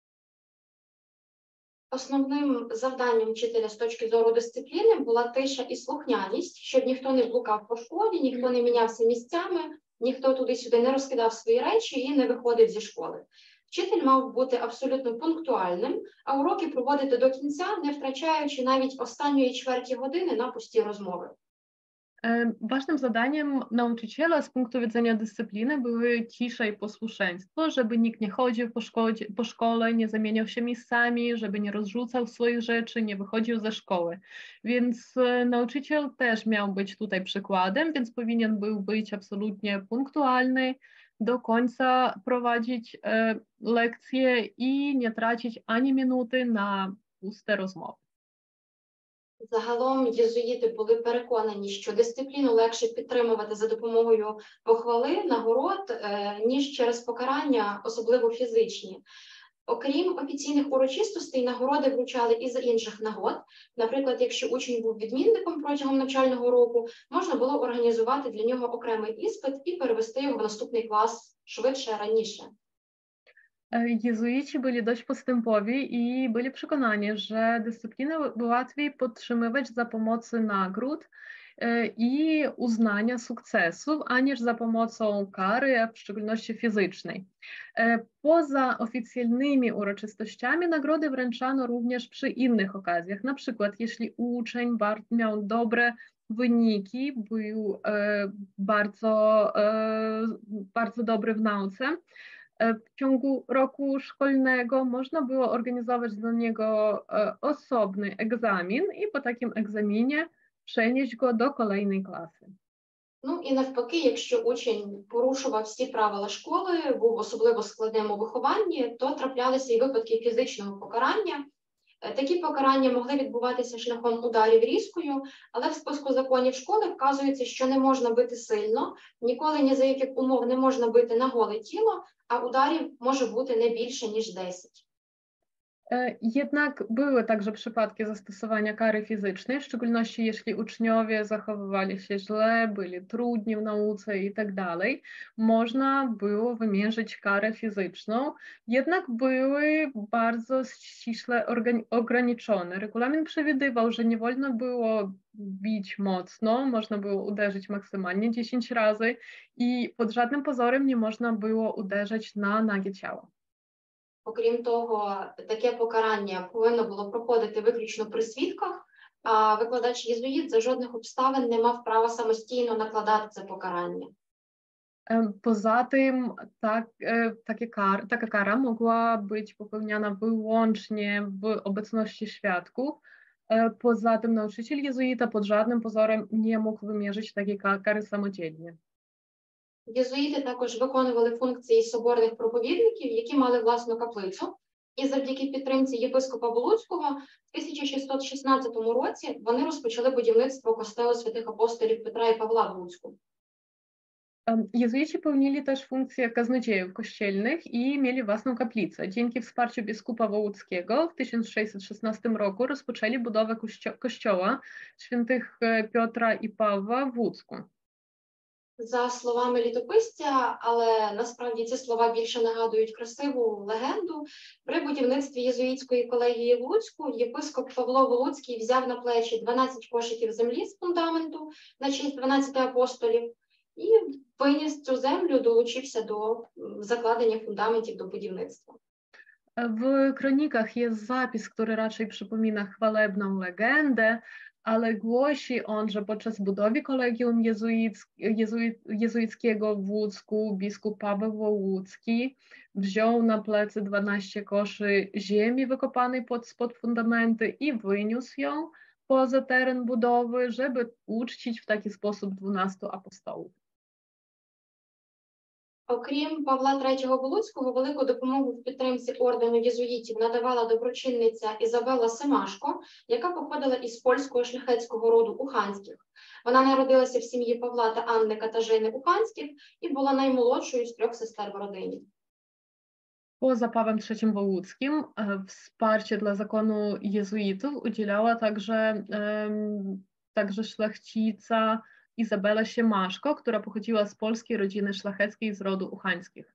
Основним завданням вчителя з точки зору дисципліни була тиша і слухняність, щоб ніхто не блукав по школі, ніхто не мінявся місцями, ніхто туди-сюди не розкидав свої речі і не виходив зі школи. Вчитель мав бути абсолютно пунктуальним, а уроки проводити до кінця, не втрачаючи навіть останньої чверті години на пусті розмови. Ważnym zadaniem nauczyciela z punktu widzenia dyscypliny były cisza i posłuszeństwo, żeby nikt nie chodził po, szkodzie, po szkole, nie zamieniał się miejscami, żeby nie rozrzucał swoich rzeczy, nie wychodził ze szkoły. Więc nauczyciel też miał być tutaj przykładem, więc powinien był być absolutnie punktualny, do końca prowadzić e, lekcje i nie tracić ani minuty na puste rozmowy. Загалом єзуїти були переконані, що дисципліну легше підтримувати за допомогою похвали, нагород, ніж через покарання, особливо фізичні. Окрім офіційних урочистостей, нагороди вручали і за інших нагод. Наприклад, якщо учень був відмінником протягом навчального року, можна було організувати для нього окремий іспит і перевести його в наступний клас швидше, раніше. Jezuici byli dość postępowi i byli przekonani, że dyscyplinę łatwiej podtrzymywać za pomocą nagród i uznania sukcesów, aniż za pomocą kary, a w szczególności fizycznej. Poza oficjalnymi uroczystościami nagrody wręczano również przy innych okazjach. Na przykład, jeśli uczeń miał dobre wyniki, był bardzo, bardzo dobry w nauce, w ciągu roku szkolnego można było organizować dla niego osobny egzamin i po takim egzaminie przenieść go do kolejnej klasy. Ну і навпаки, якщо учень порушував всі правила школи, був особливо складним у вихованні, то траплялися і випадки фізичного покарання. Такі покарання могли відбуватися шляхом ударів різкою, але в списку законів школи вказується, що не можна бити сильно, ніколи ні за яких умов не можна бити на голе тіло, a udarów może być nie więcej niż dziesięć. Jednak były także przypadki zastosowania kary fizycznej, w szczególności jeśli uczniowie zachowywali się źle, byli trudni w nauce i tak dalej. Można było wymierzyć karę fizyczną, jednak były bardzo ściśle ograniczone. Regulamin przewidywał, że nie wolno było bić mocno, można było uderzyć maksymalnie dziesięć razy i pod żadnym pozorem nie można było uderzyć na nagie ciało. Окрім того, таке покарання повинно було проходити виключно при свідках, а викладач-єзуїт за жодних обставин не мав права самостійно накладати це покарання. Poza tym tak, takie kar, taka kara mogła być popełniana wyłącznie w obecności świadków. Poza tym nauczyciel jezuita pod żadnym pozorem nie mógł wymierzyć takiej kary samodzielnie. Єзуїти також виконували функції соборних проповідників, які мали власну каплицю. І завдяки підтримці єпископа Волуцького в тисяча шістсот шістнадцятому році вони розпочали будівництво костелу святих апостолів Петра і Павла в Луцьку. Jezuici pełnili też funkcję kaznodziejów kościelnych i mieli własną kaplicę. Dzięki wsparciu biskupa Wołódzkiego w tysiąc sześćset szesnastym roku rozpoczęli budowę kościo kościoła świętych Piotra і Павла в Луцьку. За словами літописця, але насправді ці слова більше нагадують красиву легенду, при будівництві єзуїтської колегії в Луцьку єпископ Павло Волуцький взяв на плечі дванадцять кошиків землі з фундаменту на честь дванадцяти апостолів і виніс цю землю, долучився до закладення фундаментів до будівницtwa. W kronikach jest zapis, który raczej przypomina chwalebną legendę, ale głosi on, że podczas budowy kolegium jezuic, jezuit, jezuickiego w Łódzku biskup Paweł Wołódzki wziął na plecy dwanaście koszy ziemi wykopanej pod, spod fundamenty i wyniósł ją poza teren budowy, żeby uczcić w taki sposób dwunastu apostołów. Окрім Павла третього Волуцького, велику допомогу в підтримці ордену єзуїтів надавала доброчинниця Ізабела Семашко, яка походила із польського шляхетського роду Уханських. Вона народилася в сім'ї Павла та Анни Катажини Уханських і була наймолодшою з трьох сестер в родині. Poza Pawłem trzecim Wołódzkim wsparcie dla zakonu jezuitów udzielała także, um, także szlachcica Izabela Siemaszko, która pochodziła z polskiej rodziny szlacheckiej z rodu Uchańskich.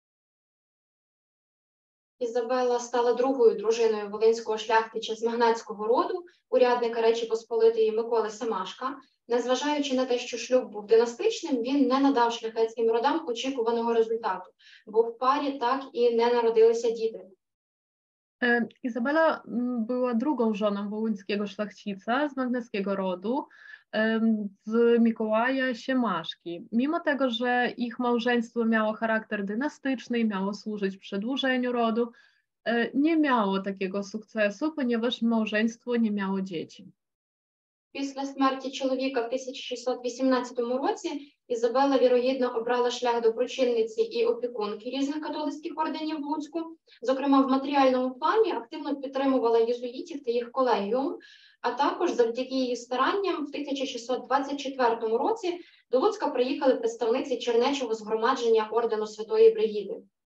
Ізабела стала другою дружиною волинського шляхтича з магнатського роду, урядника Речі Посполитої Миколи Семашка. Незважаючи на те, що шлюб був династичним, він не надав шляхетським родам очікуваного результату, бо в парі так і не народилися діти. Izabela była drugą żoną wołyńskiego szlachcica z magneckiego rodu, z Mikołaja Siemaszki. Mimo tego, że ich małżeństwo miało charakter dynastyczny i miało służyć przedłużeniu rodu, nie miało takiego sukcesu, ponieważ małżeństwo nie miało dzieci. Після смерті чоловіка в тисяча шістсот вісімнадцятому році Ізабела, вірогідно, обрала шлях доброчинниці і опікунки різних католицьких орденів в Луцьку. Зокрема, в матеріальному плані активно підтримувала єзуїтів та їх колегіум, а також завдяки її старанням в тисяча шістсот двадцять четвертому році до Луцька приїхали представниці Чернечого згромадження ордену Святої Бригіди.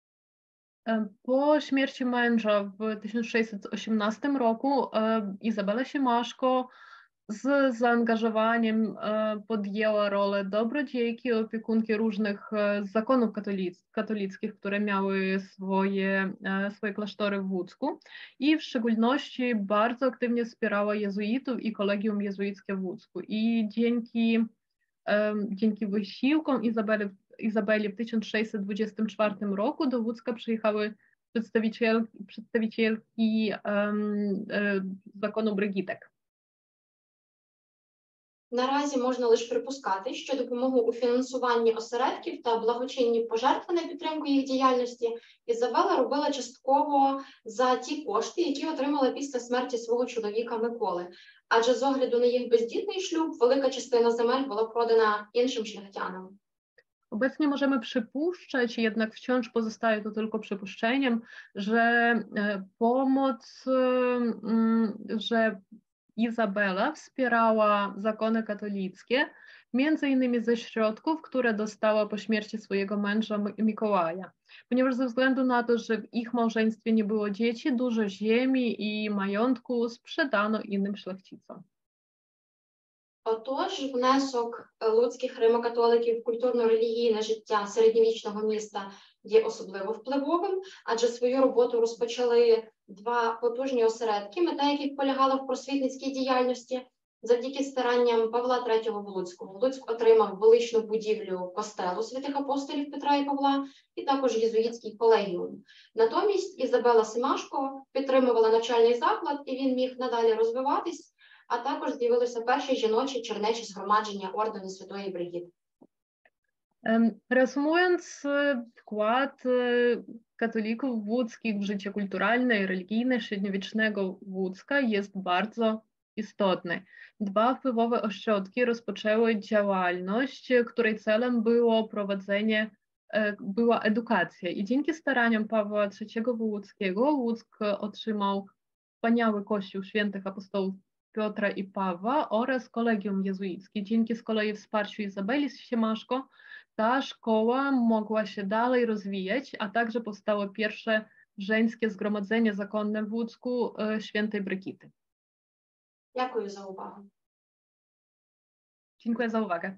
Po śmierci męża w tysiąc sześćset osiemnastym roku Izabela Siemaszko z zaangażowaniem podjęła rolę dobrodziejki i opiekunki różnych zakonów katolic katolickich, które miały swoje, swoje klasztory w Łódzku i w szczególności bardzo aktywnie wspierała jezuitów i kolegium jezuickie w Łódzku. I dzięki, dzięki wysiłkom Izabeli, Izabeli w tysiąc sześćset dwudziestym czwartym roku do Łódzka przyjechały przedstawiciel, przedstawicielki um, zakonu Brygitek. Наразі можна лише припускати, що допомогу у фінансуванні осередків та благочинні пожертви на підтримку їх діяльності Ізабела робила частково за ті кошти, які отримала після смерті свого чоловіка Миколи. Адже з огляду на їх бездітний шлюб, велика частина земель була продана іншим шляхтянам. Obecnie możemy przypuszczać, jednak wciąż pozostaje to tylko przypuszczeniem, że pomoc, że Izabela wspierała zakony katolickie, między innymi ze środków, które dostała po śmierci swojego męża Mikołaja. Ponieważ ze względu na to, że w ich małżeństwie nie było dzieci, dużo ziemi i majątku sprzedano innym szlachcicom. Отож, внесок луцьких римокатоликів в культурно-релігійне життя середньовічного міста є особливо впливовим, адже свою роботу розпочали два потужні осередки, мета яких полягала в просвітницькій діяльності. Завдяки старанням Павла третього Волуцького Луцьк отримав величну будівлю костелу святих апостолів Петра і Павла і також єзуїтський колегіум. Натомість Ізабела Семашко підтримувала навчальний заклад, і він міг надалі розвиватись, а також з'явилося перше жіноче чернече згромадження ордену Святої Бригіди. Reasumując, wkład katolików łódzkich w życie kulturalne i religijne średniowiecznego Łódzka jest bardzo istotny. Dwa wpływowe ośrodki rozpoczęły działalność, której celem było prowadzenie była edukacja. I dzięki staraniom Pawła trzeciego Wałęsego Łuck otrzymał wspaniały kościół świętych apostołów Piotra i Pawła oraz kolegium jezuickie. Dzięki z kolei wsparciu Izabeli Siemaszko ta szkoła mogła się dalej rozwijać, a także powstało pierwsze żeńskie zgromadzenie zakonne w Łucku świętej Brygity. Дякую за увагу. Dziękuję za uwagę.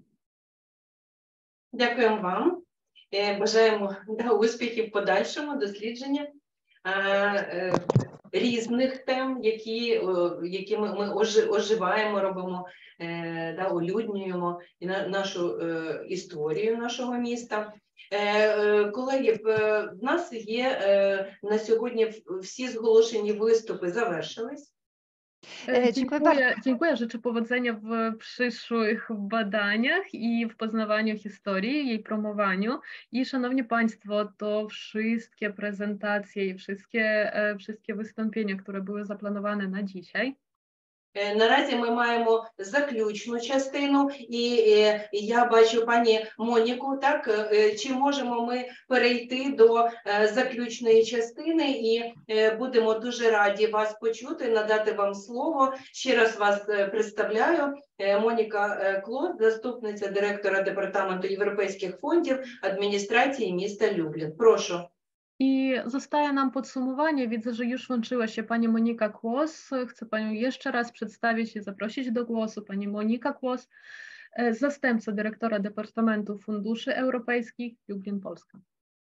Дякуємо вам. Е, Бажаємо да, успіхів в подальшому дослідження е, е, різних тем, які, о, які ми, ми ожи- оживаємо, робимо, е, да, улюднюємо і на, нашу е, історію нашого міста. Е, е, Колеги, в, в нас є е, на сьогодні в- всі зголошені виступи завершились. E, Dziękuję bardzo. Dziękuję, dziękuję. Życzę powodzenia w przyszłych badaniach i w poznawaniu historii, jej promowaniu. I szanowni Państwo, to wszystkie prezentacje i wszystkie, e, wszystkie wystąpienia, które były zaplanowane na dzisiaj. Е, Наразі ми маємо заключну частину, і е, я бачу пані Моніку, так, е, чи можемо ми перейти до е, заключної частини, і е, будемо дуже раді вас почути, надати вам слово. Ще раз вас е, представляю. Е, Моніка е, Клод, заступниця директора Департаменту європейських фондів адміністрації міста Люблін. Прошу. I zostaje nam podsumowanie. Widzę, że już łączyła się Pani Monika Kłos. Chcę Panią jeszcze raz przedstawić i zaprosić do głosu. Pani Monika Kłos, e, zastępca dyrektora Departamentu Funduszy Europejskich, Lublin, Polska.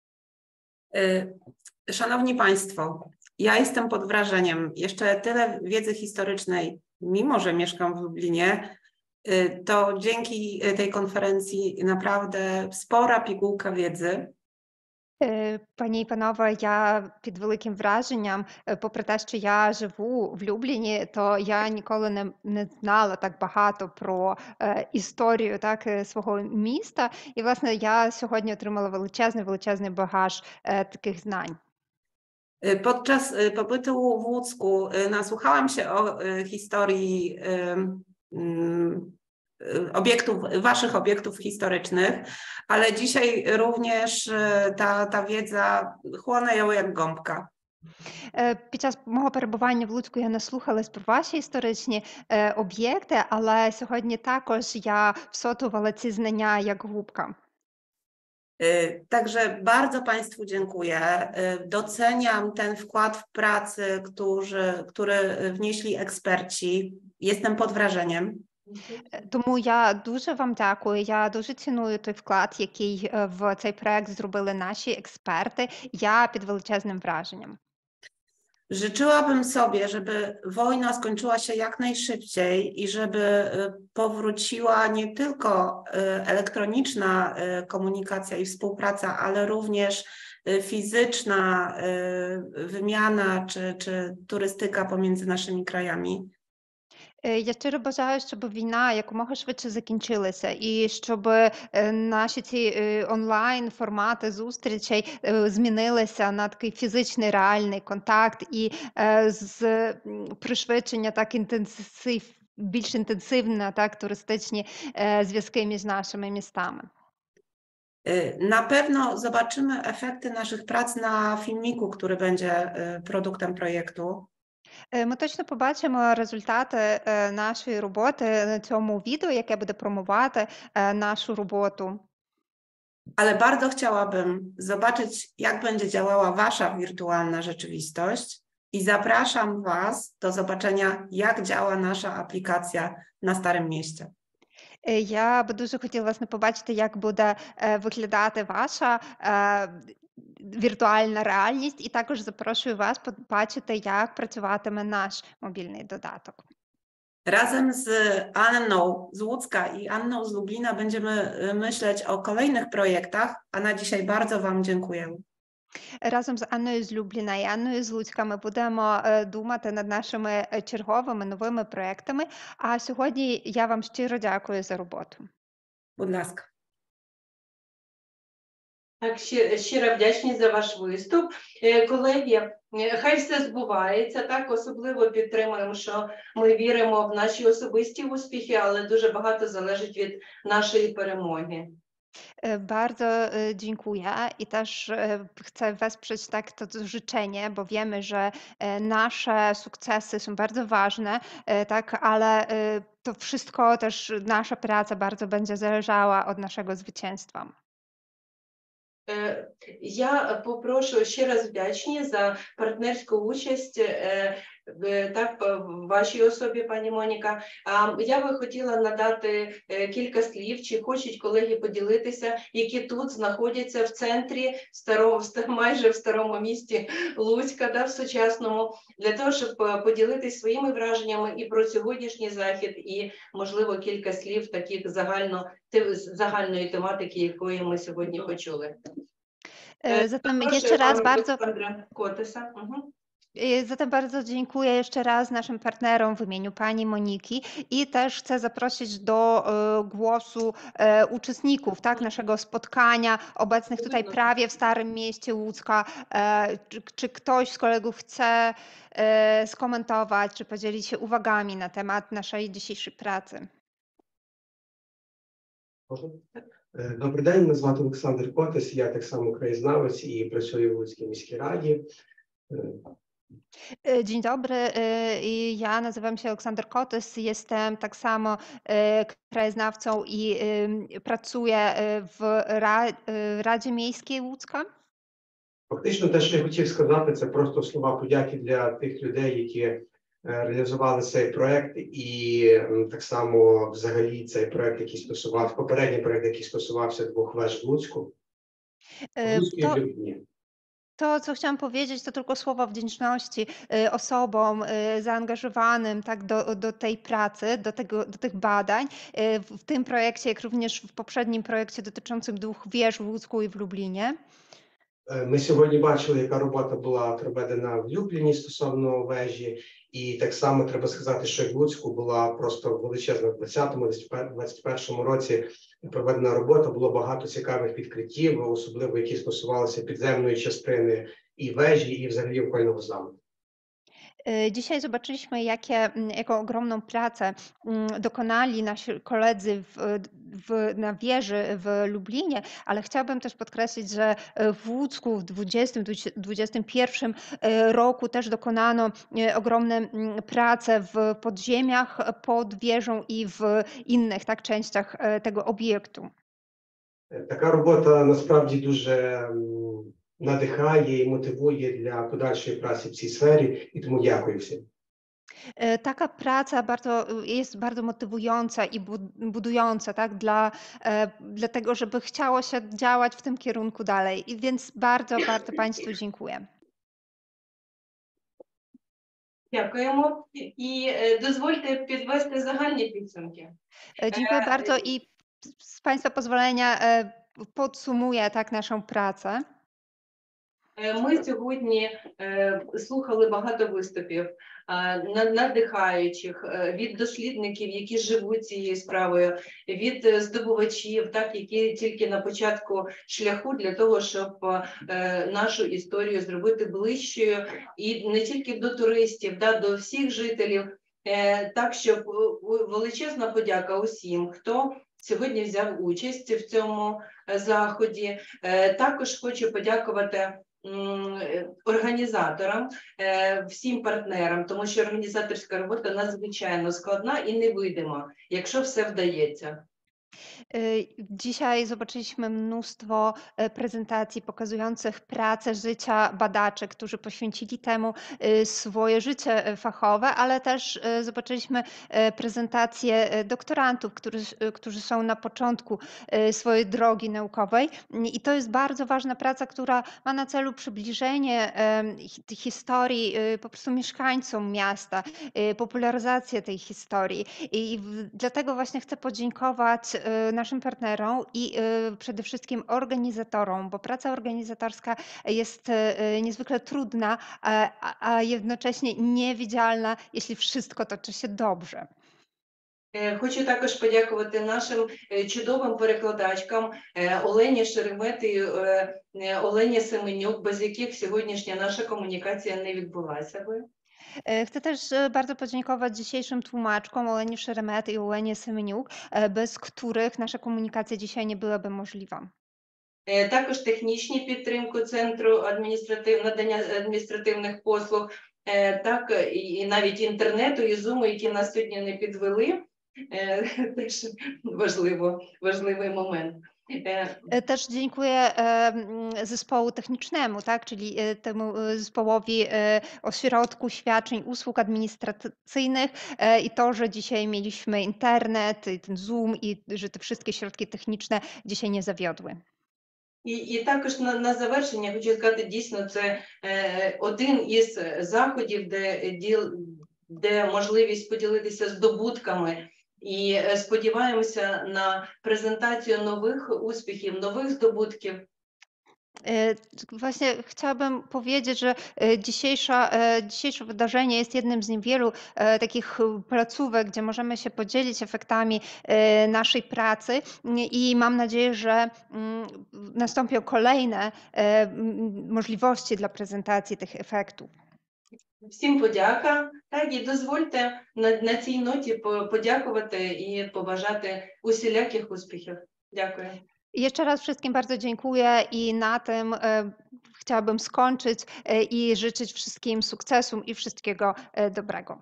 Y, Szanowni Państwo, ja jestem pod wrażeniem. Jeszcze tyle wiedzy historycznej, mimo że mieszkam w Lublinie, y, to dzięki tej konferencji naprawdę spora pigułka wiedzy. Е, Пані і панове, я під великим враженням, е, попри те, що я живу в Любліні, то я ніколи не, не знала так багато про е, історію так, е, свого міста. І, власне, я сьогодні отримала величезний, величезний багаж е, таких знань. Y, Podczas y, pobytu w Łucku y, nasłuchałam się o y, historii y, y, obiektów, waszych obiektów historycznych, ale dzisiaj również y, ta, ta wiedza chłonę ją jak gąbka. Е, Під час мого перебування в Луцьку я наслухалась про ваші історичні е, об'єкти, але сьогодні також я всотувала ці знання як губка. Y, Także bardzo Państwu dziękuję. Y, Doceniam ten wkład w pracy, którzy, który wnieśli eksperci. Jestem pod wrażeniem. Е, Тому я дуже вам дякую. Я дуже ціную той вклад, який е, в цей проект зробили наші експерти. Я під величезним враженням. Życzyłabym sobie, żeby wojna skończyła się jak najszybciej i żeby y, powróciła nie tylko y, elektroniczna y, komunikacja i współpraca, ale również y, fizyczna y, wymiana czy, czy turystyka pomiędzy naszymi krajami. Е, Я щиро бажаю, щоб війна якомога швидше закінчилася, і щоб е, наші ці е, онлайн формати зустрічей е, змінилися на такий фізичний реальний контакт і е, з м, пришвидшення так інтенсив, більш інтенсивні так туристичні е, зв'язки між нашими містами. Y, Na pewno zobaczymy efekty naszych prac na filmiku, który będzie y, produktem projektu. Е, Ми точно побачимо результати е, нашої роботи на цьому відео, яке буде промувати е, нашу роботу. Ale bardzo chciałabym zobaczyć, jak będzie działała wasza wirtualna rzeczywistość i zapraszam was do zobaczenia, jak działa nasza aplikacja na Starym Mieście. Е, Я би дуже хотіла власне побачити, як буде е, виглядати ваша е, віртуальна реальність, і також запрошую вас побачити, як працюватиме наш мобільний додаток. Razem z Anną z Łódzka i Anną z Lublina będziemy y, myśleć o kolejnych projektach, a na dzisiaj bardzo wam dziękuję. Разом з Анною з Любліна і Анною з Луцька ми будемо е, думати над нашими е, черговими новими проектами. А сьогодні я вам щиро дякую за роботу. Будь ласка. Так, щи- щиро вдячні за ваш виступ. Е, Колеги, е, хай все збувається, так, особливо підтримуємо, що ми віримо в наші особисті успіхи, але дуже багато залежить від нашої перемоги. Bardzo dziękuję i też chcę wesprzeć tak to życzenie, bo wiemy, że nasze sukcesy są bardzo ważne, tak, ale to wszystko też nasza praca bardzo będzie zależała od naszego zwycięstwa. Я попрошу ще раз вдячні за партнерську участь так, в вашій особі, пані Моніка. Я би хотіла надати кілька слів, чи хочуть колеги поділитися, які тут знаходяться в центрі, старого, майже в старому місті Луцька, да, в сучасному, для того, щоб поділитися своїми враженнями і про сьогоднішній захід, і, можливо, кілька слів таких загально, загальної тематики, якої ми сьогодні почули. Zatem jeszcze raz bardzo, Котеса. Угу. zatem bardzo dziękuję jeszcze raz naszym partnerom w imieniu pani Moniki i też chcę zaprosić do głosu uczestników tak, naszego spotkania, obecnych tutaj prawie w Starym Mieście Łódzka. Czy, czy ktoś z kolegów chce skomentować, czy podzielić się uwagami na temat naszej dzisiejszej pracy? Добрий день, мене звати Олександр Котес, я так само краєзнавець і працюю в Луцькій міській раді. Dzień dobry, ja nazywam się Aleksander Kotys, jestem tak samo krajoznawcą i pracuję w Radzie Miejskiej Łódzka. Фактично, те, що я хотів сказати, це просто слова подяки для тих людей, які реалізували цей проект, і так само взагалі цей проект, який стосувався, попередній проект, який стосувався двох веж в Луцьку. В Луцьку і в Любліні. To, co chciałam powiedzieć, to tylko słowa wdzięczności osobom zaangażowanym tak, do, do tej pracy, do, tego, do tych badań w tym projekcie, jak również w poprzednim projekcie dotyczącym dwóch wież w Łódzku i w Lublinie. Ми сьогодні бачили, яка робота була проведена в Любліні стосовно вежі, і так само треба сказати, що і в Луцьку була просто величезна в двадцятому - двадцять першому році проведена робота, було багато цікавих відкриттів, особливо які стосувалися підземної частини і вежі, і взагалі окольного замку. Dzisiaj zobaczyliśmy, jakie, jaką ogromną pracę dokonali nasi koledzy w, w, na wieży w Lublinie, ale chciałabym też podkreślić, że w Łódzku w dwudziestym dwudziestym pierwszym roku też dokonano ogromne prace w podziemiach pod wieżą i w innych tak, częściach tego obiektu. Така робота насправді дуже надихає і мотивує для подальшої праці в цій сфері, і тому дякую всім. Taka praca bardzo, jest bardzo motywująca i budująca tak, dla, dla tego, żeby chciało się działać w tym kierunku dalej. I więc bardzo, bardzo Państwu dziękuję. Dякуємо. І дозвольте підвести загальні підсумки. Dziękuję bardzo i z Państwa pozwolenia podsumuję tak naszą pracę. Ми сьогодні слухали багато виступів, надихаючих, від дослідників, які живуть цією справою, від здобувачів, так, які тільки на початку шляху для того, щоб нашу історію зробити ближчою, і не тільки до туристів, да, до всіх жителів. Так що величезна подяка усім, хто сьогодні взяв участь в цьому заході. Також хочу подякувати організаторам, всім партнерам, тому що організаторська робота надзвичайно складна і невидима, якщо все вдається. Dzisiaj zobaczyliśmy mnóstwo prezentacji pokazujących pracę życia badaczy, którzy poświęcili temu swoje życie fachowe, ale też zobaczyliśmy prezentacje doktorantów, którzy, którzy są na początku swojej drogi naukowej. I to jest bardzo ważna praca, która ma na celu przybliżenie historii po prostu mieszkańcom miasta, popularyzację tej historii. I dlatego właśnie chcę podziękować naszym partnerom i przede wszystkim organizatorom, bo praca organizatorska jest niezwykle trudna, a, a jednocześnie niewidzialna, jeśli wszystko toczy się dobrze. Хочу також подякувати нашим чудовим перекладачкам Олені Шеремет і Олені Семенюк, без яких сьогоднішня наша комунікація не відбулася би. Chcę też e, bardzo podziękować dzisiejszym tłumaczkom Olenie Szeremet i Olenie Semeniuk, e, bez których nasza komunikacja dzisiaj nie byłaby możliwa. Е, Також технічні підтримку центру адміністратив... надання адміністративних послуг, е, так і і навіть інтернету і Zoom, які нас сьогодні не підвели. Е, Теж важливо, важливий момент. Е, E, Też dziękuję e, m, zespołu technicznemu, tak, czyli e, temu e, zespołowi e, ośrodku świadczeń usług administracyjnych e, i to, że dzisiaj mieliśmy internet, i ten Zoom i że te wszystkie środki techniczne dzisiaj nie zawiodły. І, і також на, на завершення хочу сказати, дійсно, це е, один із заходів, де, діл, де можливість поділитися здобутками. І е, сподіваємося на презентацію нових успіхів, нових здобутків. E, Właśnie chciałabym powiedzieć, że e, dzisiejsza, e, dzisiejsze wydarzenie jest jednym z niewielu e, takich e, placówek, gdzie możemy się podzielić efektami e, naszej pracy i mam nadzieję, że mm, nastąpią kolejne e, m, możliwości dla prezentacji tych efektów. Всім подяка. Так, і дозвольте на, на цій ноті по- подякувати і побажати усіляких успіхів. Дякую. Jeszcze raz wszystkim bardzo dziękuję i na tym e, chciałabym skończyć e, i życzyć wszystkim sukcesu i wszystkiego e, dobrego.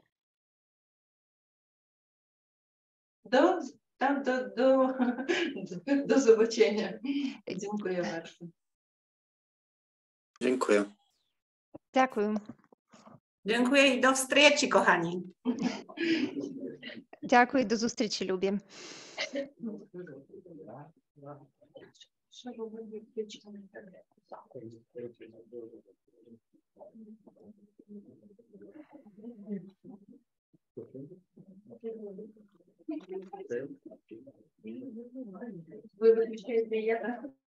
До, так, до, до, до побачення. Дякую bardzo. Dziękuję. Dziękuję. Dziękuję i do wsтречи, kochani. Dziękuję, do зустрічі, любі. Ви виключаєте, я так?